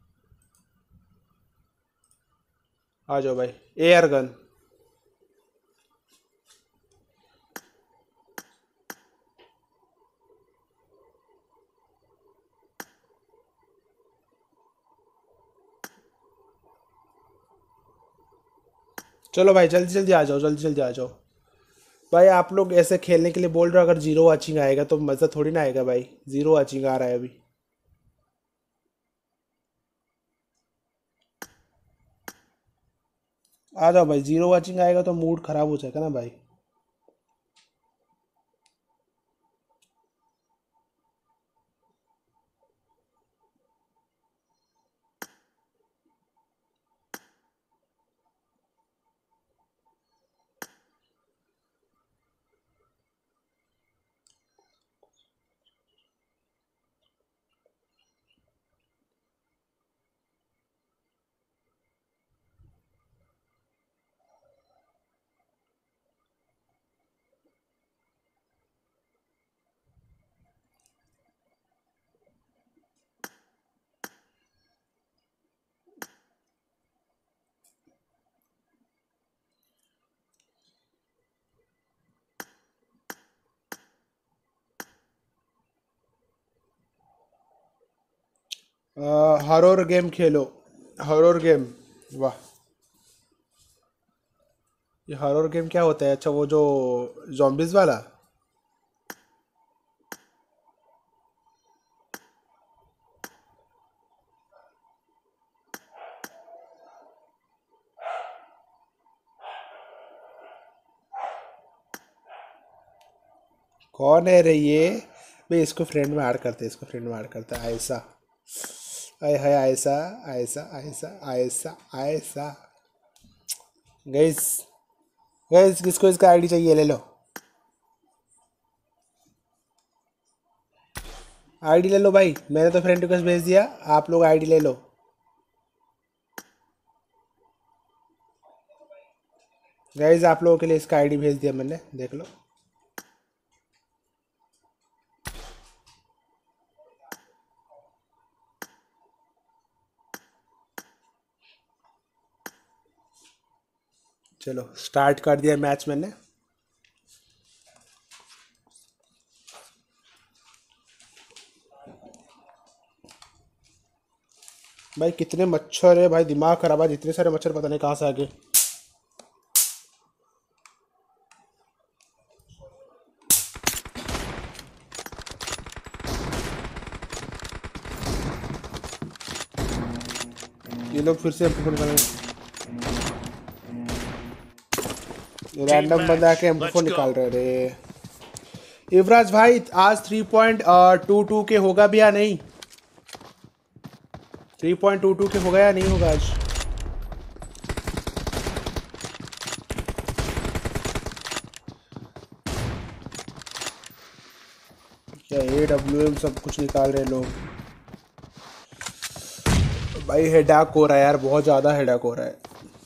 आ जाओ भाई एयर गन। चलो भाई जल्दी जल्दी आ जाओ, जल्दी जल्दी आ जाओ भाई। आप लोग ऐसे खेलने के लिए बोल रहे हो, अगर जीरो वाचिंग आएगा तो मज़ा थोड़ी ना आएगा भाई। जीरो वाचिंग आ रहा है अभी। आ जाओ भाई, जीरो वाचिंग आएगा तो मूड खराब हो जाएगा ना भाई। हॉरर गेम खेलो, हॉरर गेम। वाह ये हॉरर गेम क्या होता है। अच्छा वो जो जॉम्बिस वाला। कौन है रे ये? भाई इसको फ्रेंड में ऐड करते, इसको फ्रेंड में ऐड करते। आयसा, आय हाय आयसा, आयसा आयसा आयसा आयसा। गाइस गाइस किसको इसका आईडी चाहिए ले लो, आईडी ले लो भाई। मैंने तो फ्रेंड रिक्वेस्ट भेज दिया, आप लोग आईडी ले लो। गाइस आप लोगों के लिए इसका आईडी भेज दिया मैंने, देख लो। चलो स्टार्ट कर दिया मैच मैंने। भाई कितने मच्छर है भाई, दिमाग खराब है। इतने सारे मच्छर पता नहीं कहाँ से आ गए। ये लोग फिर से रैंडम बंदा के M4 निकाल रहे रे। युवराज भाई आज 3.22 के होगा भी या नहीं? 3.22 के होगा या नहीं होगा आज? क्या AWM सब कुछ निकाल रहे लोग। भाई हेडाक हो रहा है यार, बहुत ज़्यादा हेडाक हो रहा है।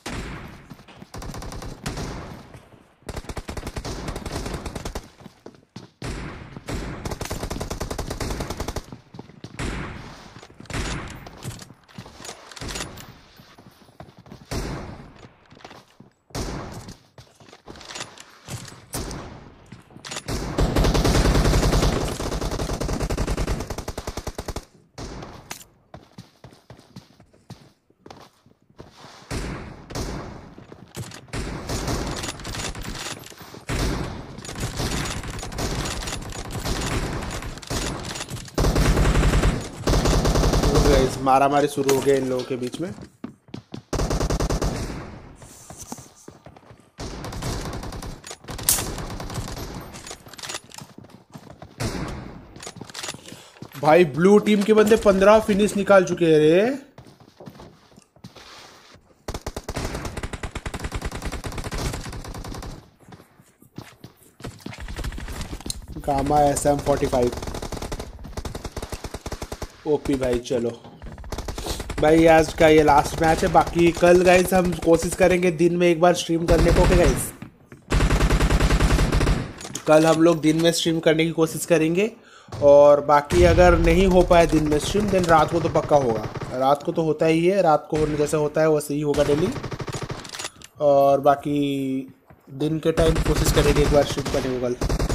मारामारी शुरू हो गया इन लोगों के बीच में। भाई ब्लू टीम के बंदे 15 फिनिश निकाल चुके हैं रे। गामा SM45 ओपी भाई। चलो भाई आज का ये लास्ट मैच है, बाकी कल गाइस हम कोशिश करेंगे दिन में एक बार स्ट्रीम करने को। गाइस कल हम लोग दिन में स्ट्रीम करने की कोशिश करेंगे, और बाकी अगर नहीं हो पाए दिन में स्ट्रीम देन रात को तो पक्का होगा। रात को तो होता ही है, रात को होने जैसे होता है वैसे ही होगा डेली। और बाकी दिन के टाइम कोशिश करेंगे एक बार स्ट्रीम करने को कल।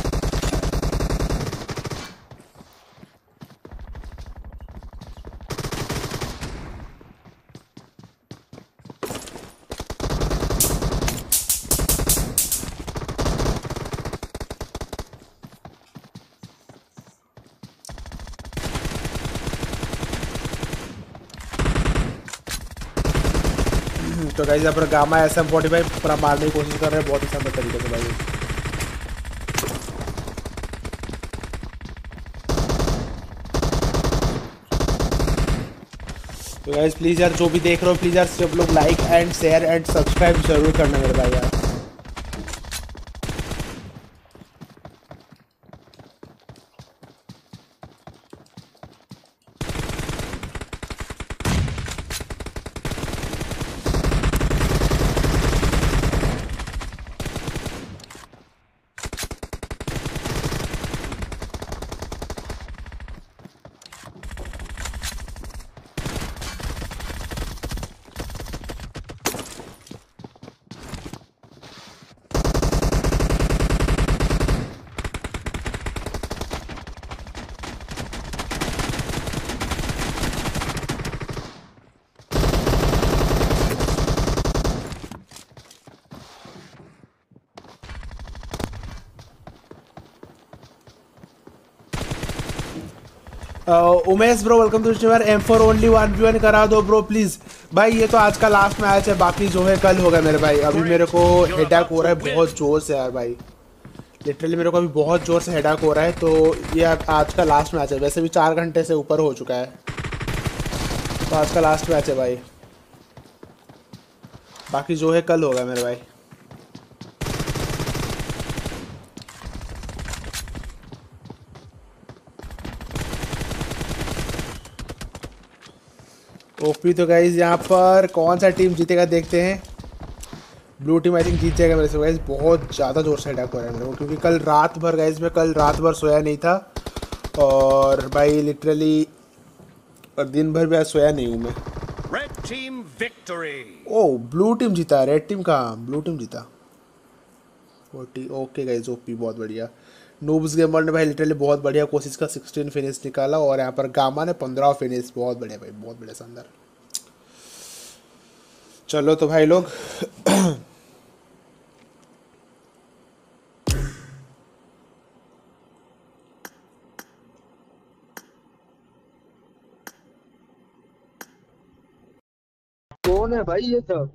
तो गाइस यहाँ पर गामा SM45 पूरा मारने की कोशिश कर रहे हैं बहुत ही शानदार तरीके से भाई। तो गाइस प्लीज यार जो भी देख रहे हो प्लीज यार सब लोग like and share and subscribe जरूर करना मेरे भाई यार। Umesh bro welcome to streamer. M4 only 1v1 करा दो ब्रो प्लीज। भाई ये तो आज का लास्ट मैच है, बाकी जो है कल होगा मेरे भाई। अभी मेरे को हेडेक हो रहा है बहुत जोर से यार भाई, लिटरली मेरे को अभी बहुत ज़ोर से हेडाक हो रहा है, तो ये आज का लास्ट मैच है। वैसे भी 4 घंटे से ऊपर हो चुका है, तो आज का लास्ट मैच है भाई। बाकी जो है कल होगा मेरे भाई। ओपी तो गाइज यहाँ पर कौन सा टीम जीतेगा देखते हैं। ब्लू टीम आई थिंक जीत जाएगा मेरे से गाइज। बहुत ज़्यादा जोर से अटैक हो रहा है मेरे को, क्योंकि कल रात भर गाइज मैं कल रात भर सोया नहीं था, और भाई लिटरली दिन भर भी आज सोया नहीं हूँ मैं। Red team victory. ओ ब्लू टीम जीता, रेड टीम कहाँ, ब्लू टीम जीता। 40 ओके गाइज, ओपी बहुत बढ़िया। नूब्स गेमर ने भाई लिटरली बहुत बढ़िया कोशिश का 16 फिनिश निकाला, और यहाँ पर गामा ने 15 फिनिश। बहुत बढ़िया भाई, बहुत बढ़िया, शानदार। चलो तो भाई लोग कौन है भाई ये सब?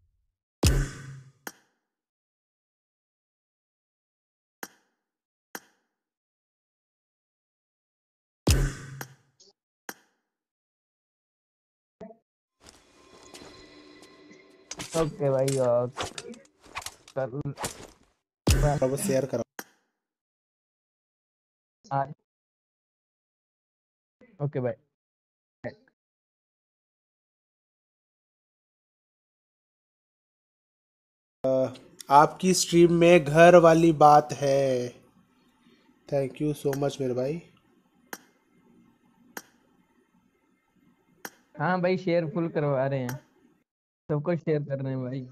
ओके भाई कर शेयर करो। ओके भाई। आपकी स्ट्रीम में घर वाली बात है। थैंक यू सो मच मेरे भाई। हाँ भाई शेयर फुल करवा रहे हैं, सबको शेयर कर रहे हैं भाई।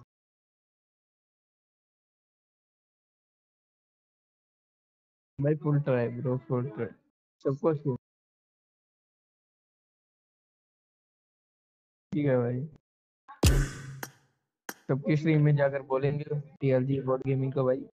भाई full try bro, full try, सबको शेयर। ठीक है भाई, सबकी स्ट्रीम में जाकर बोलेंगे टीएलजी बोर्ड गेमिंग को भाई।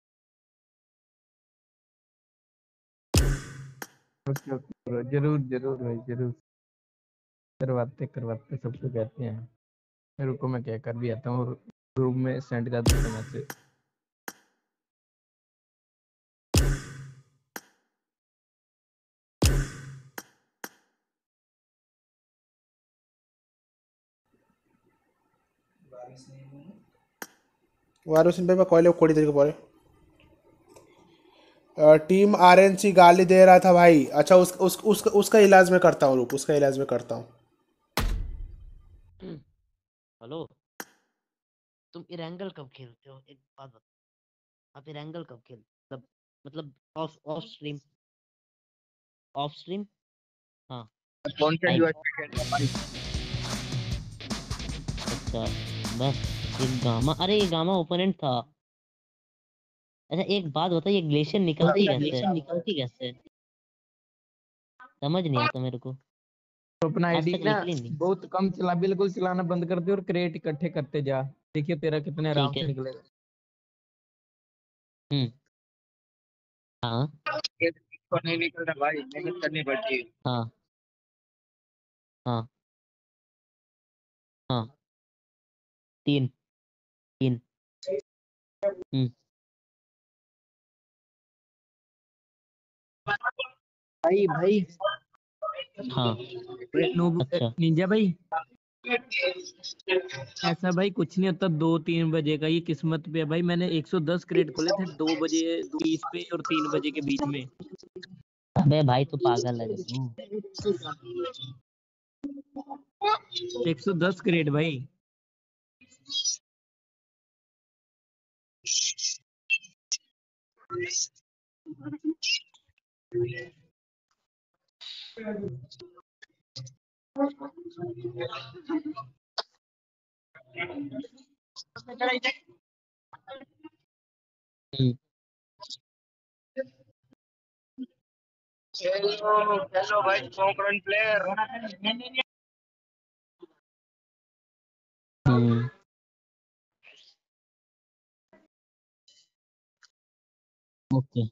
जरूर जरूर भाई जरूर, करवाते करवाते सबको कहते हैं। रुको मैं क्या कर भी आता हूँ, ग्रुप में सेंड कर देता हूँ मैसेज। वारुसिन भाई मैं कॉल कोड़ी देर के बोले टीम आरएनसी गाली दे रहा था भाई। अच्छा उसका इलाज मैं करता हूँ, रुक उसका इलाज मैं करता हूँ। हेलो, तुम इरेंगल कब खेलते हो? एक बात बताओ, आप इरेंगल कब खेलते? मतलब off off stream, off stream. हाँ कौन सा टाइम। यूएस पे खेल रहा भाई? अच्छा बस एक गामा, अरे ये गामा ओपोनेंट था। अच्छा एक बात बता, ये ग्लेशियर निकलती कैसे? समझ नहीं आता मेरे को, तो अपना आज आईडी तक ना निकली नहीं। बहुत कम चला, बिल्कुल चलाना बंद कर दे और क्रेट इकट्ठे करते जा, देखिए तेरा कितने आराम ठीक से है। निकलेगा। हाँ ये तो नहीं निकल रहा भाई, मेहनत करनी पड़ती है। हाँ हाँ हाँ, 3 3। हम्म भाई भाई हाँ अच्छा निंजा भाई, ऐसा भाई कुछ नहीं होता। 2-3 बजे का ये किस्मत पे है भाई। मैंने 110 क्रेट खोले थे 2 बजे 20 पे और 3 बजे के बीच में। अबे भाई तू पागल है तू। 110 क्रेट भाई। हम्म हेलो भाई, कॉन्करेंट प्लेयर। हम्म ओके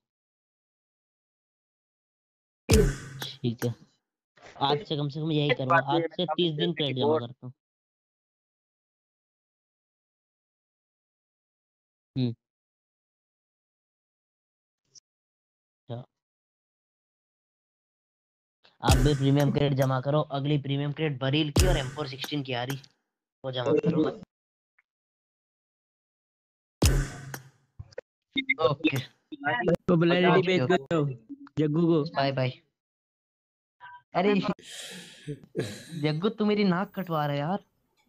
ठीक है। आज से कम यही करूंगा, आज से 30 दिन क्रेडिट जमा करता हूँ। हम्म आप भी प्रीमियम क्रेडिट जमा करो, अगली प्रीमियम क्रेडिट बरील की और M416 की आ रही, वो जमा करो। ओके तो ब्लैडिटी भेज दो जग्गू को। Bye bye. अरे जग्गू तू मेरी नाक कटवा रहा है यार।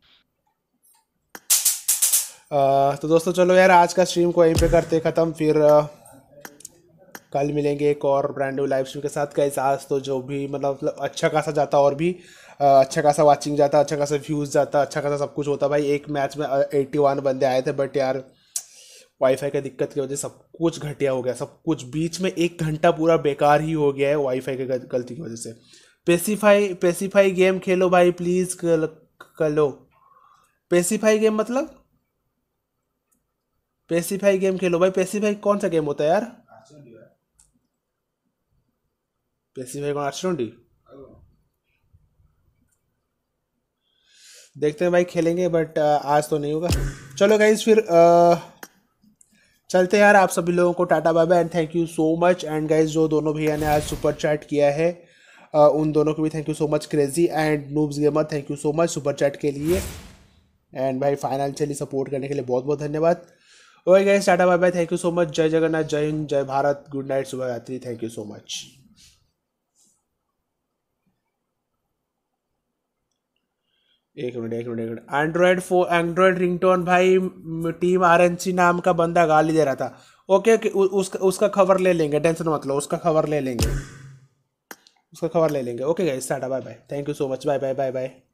तो दोस्तों चलो यार, आज का स्ट्रीम को यहीं पे करते ख़त्म, फिर कल मिलेंगे एक और ब्रांड न्यू लाइव स्ट्रीम के साथ। गाइस आज तो जो भी मतलब अच्छा खासा जाता, और भी अच्छा खासा वाचिंग जाता, अच्छा खासा व्यूज़ जाता, अच्छा खासा सब कुछ होता भाई। एक मैच में 81 बंदे आए थे, बट यार वाईफाई की दिक्कत की वजह से सब कुछ घटिया हो गया, सब कुछ बीच में 1 घंटा पूरा बेकार ही हो गया है वाईफाई की गलती की वजह से। पेसिफाई गेम खेलो भाई प्लीज़, कलो पेसिफाई गेम मतलब पेसिफाई गेम खेलो भाई। पेसिफाई कौन सा गेम होता है यार? पेसिफाई कौन? आर्चनोडी देखते हैं भाई, खेलेंगे, बट आज तो नहीं होगा। चलो गाइज फिर चलते हैं यार। आप सभी लोगों को tata bye bye and thank you so much. And guys जो दोनों भैया ने आज सुपर चैट किया है उन दोनों को भी thank you so much. Crazy and noobs gamer thank you so much super chat के लिए, एंड भाई फाइनेंशियली सपोर्ट करने के लिए बहुत बहुत धन्यवाद। Okay guys, tata bye bye, thank you so much. जय जगन्नाथ, जय हिंद, जय भारत, गुड नाइट, शुभ रात्रि, थैंक यू सो मच। एक मिनट एंड्रॉयड रिंगटोन भाई, टीम RNC नाम का बंदा गाली दे रहा था। ओके उसका खबर ले लेंगे, टेंशन मत लो, उसका खबर ले लेंगे। Okay guys, tata bye bye, thank you so much, bye bye bye bye.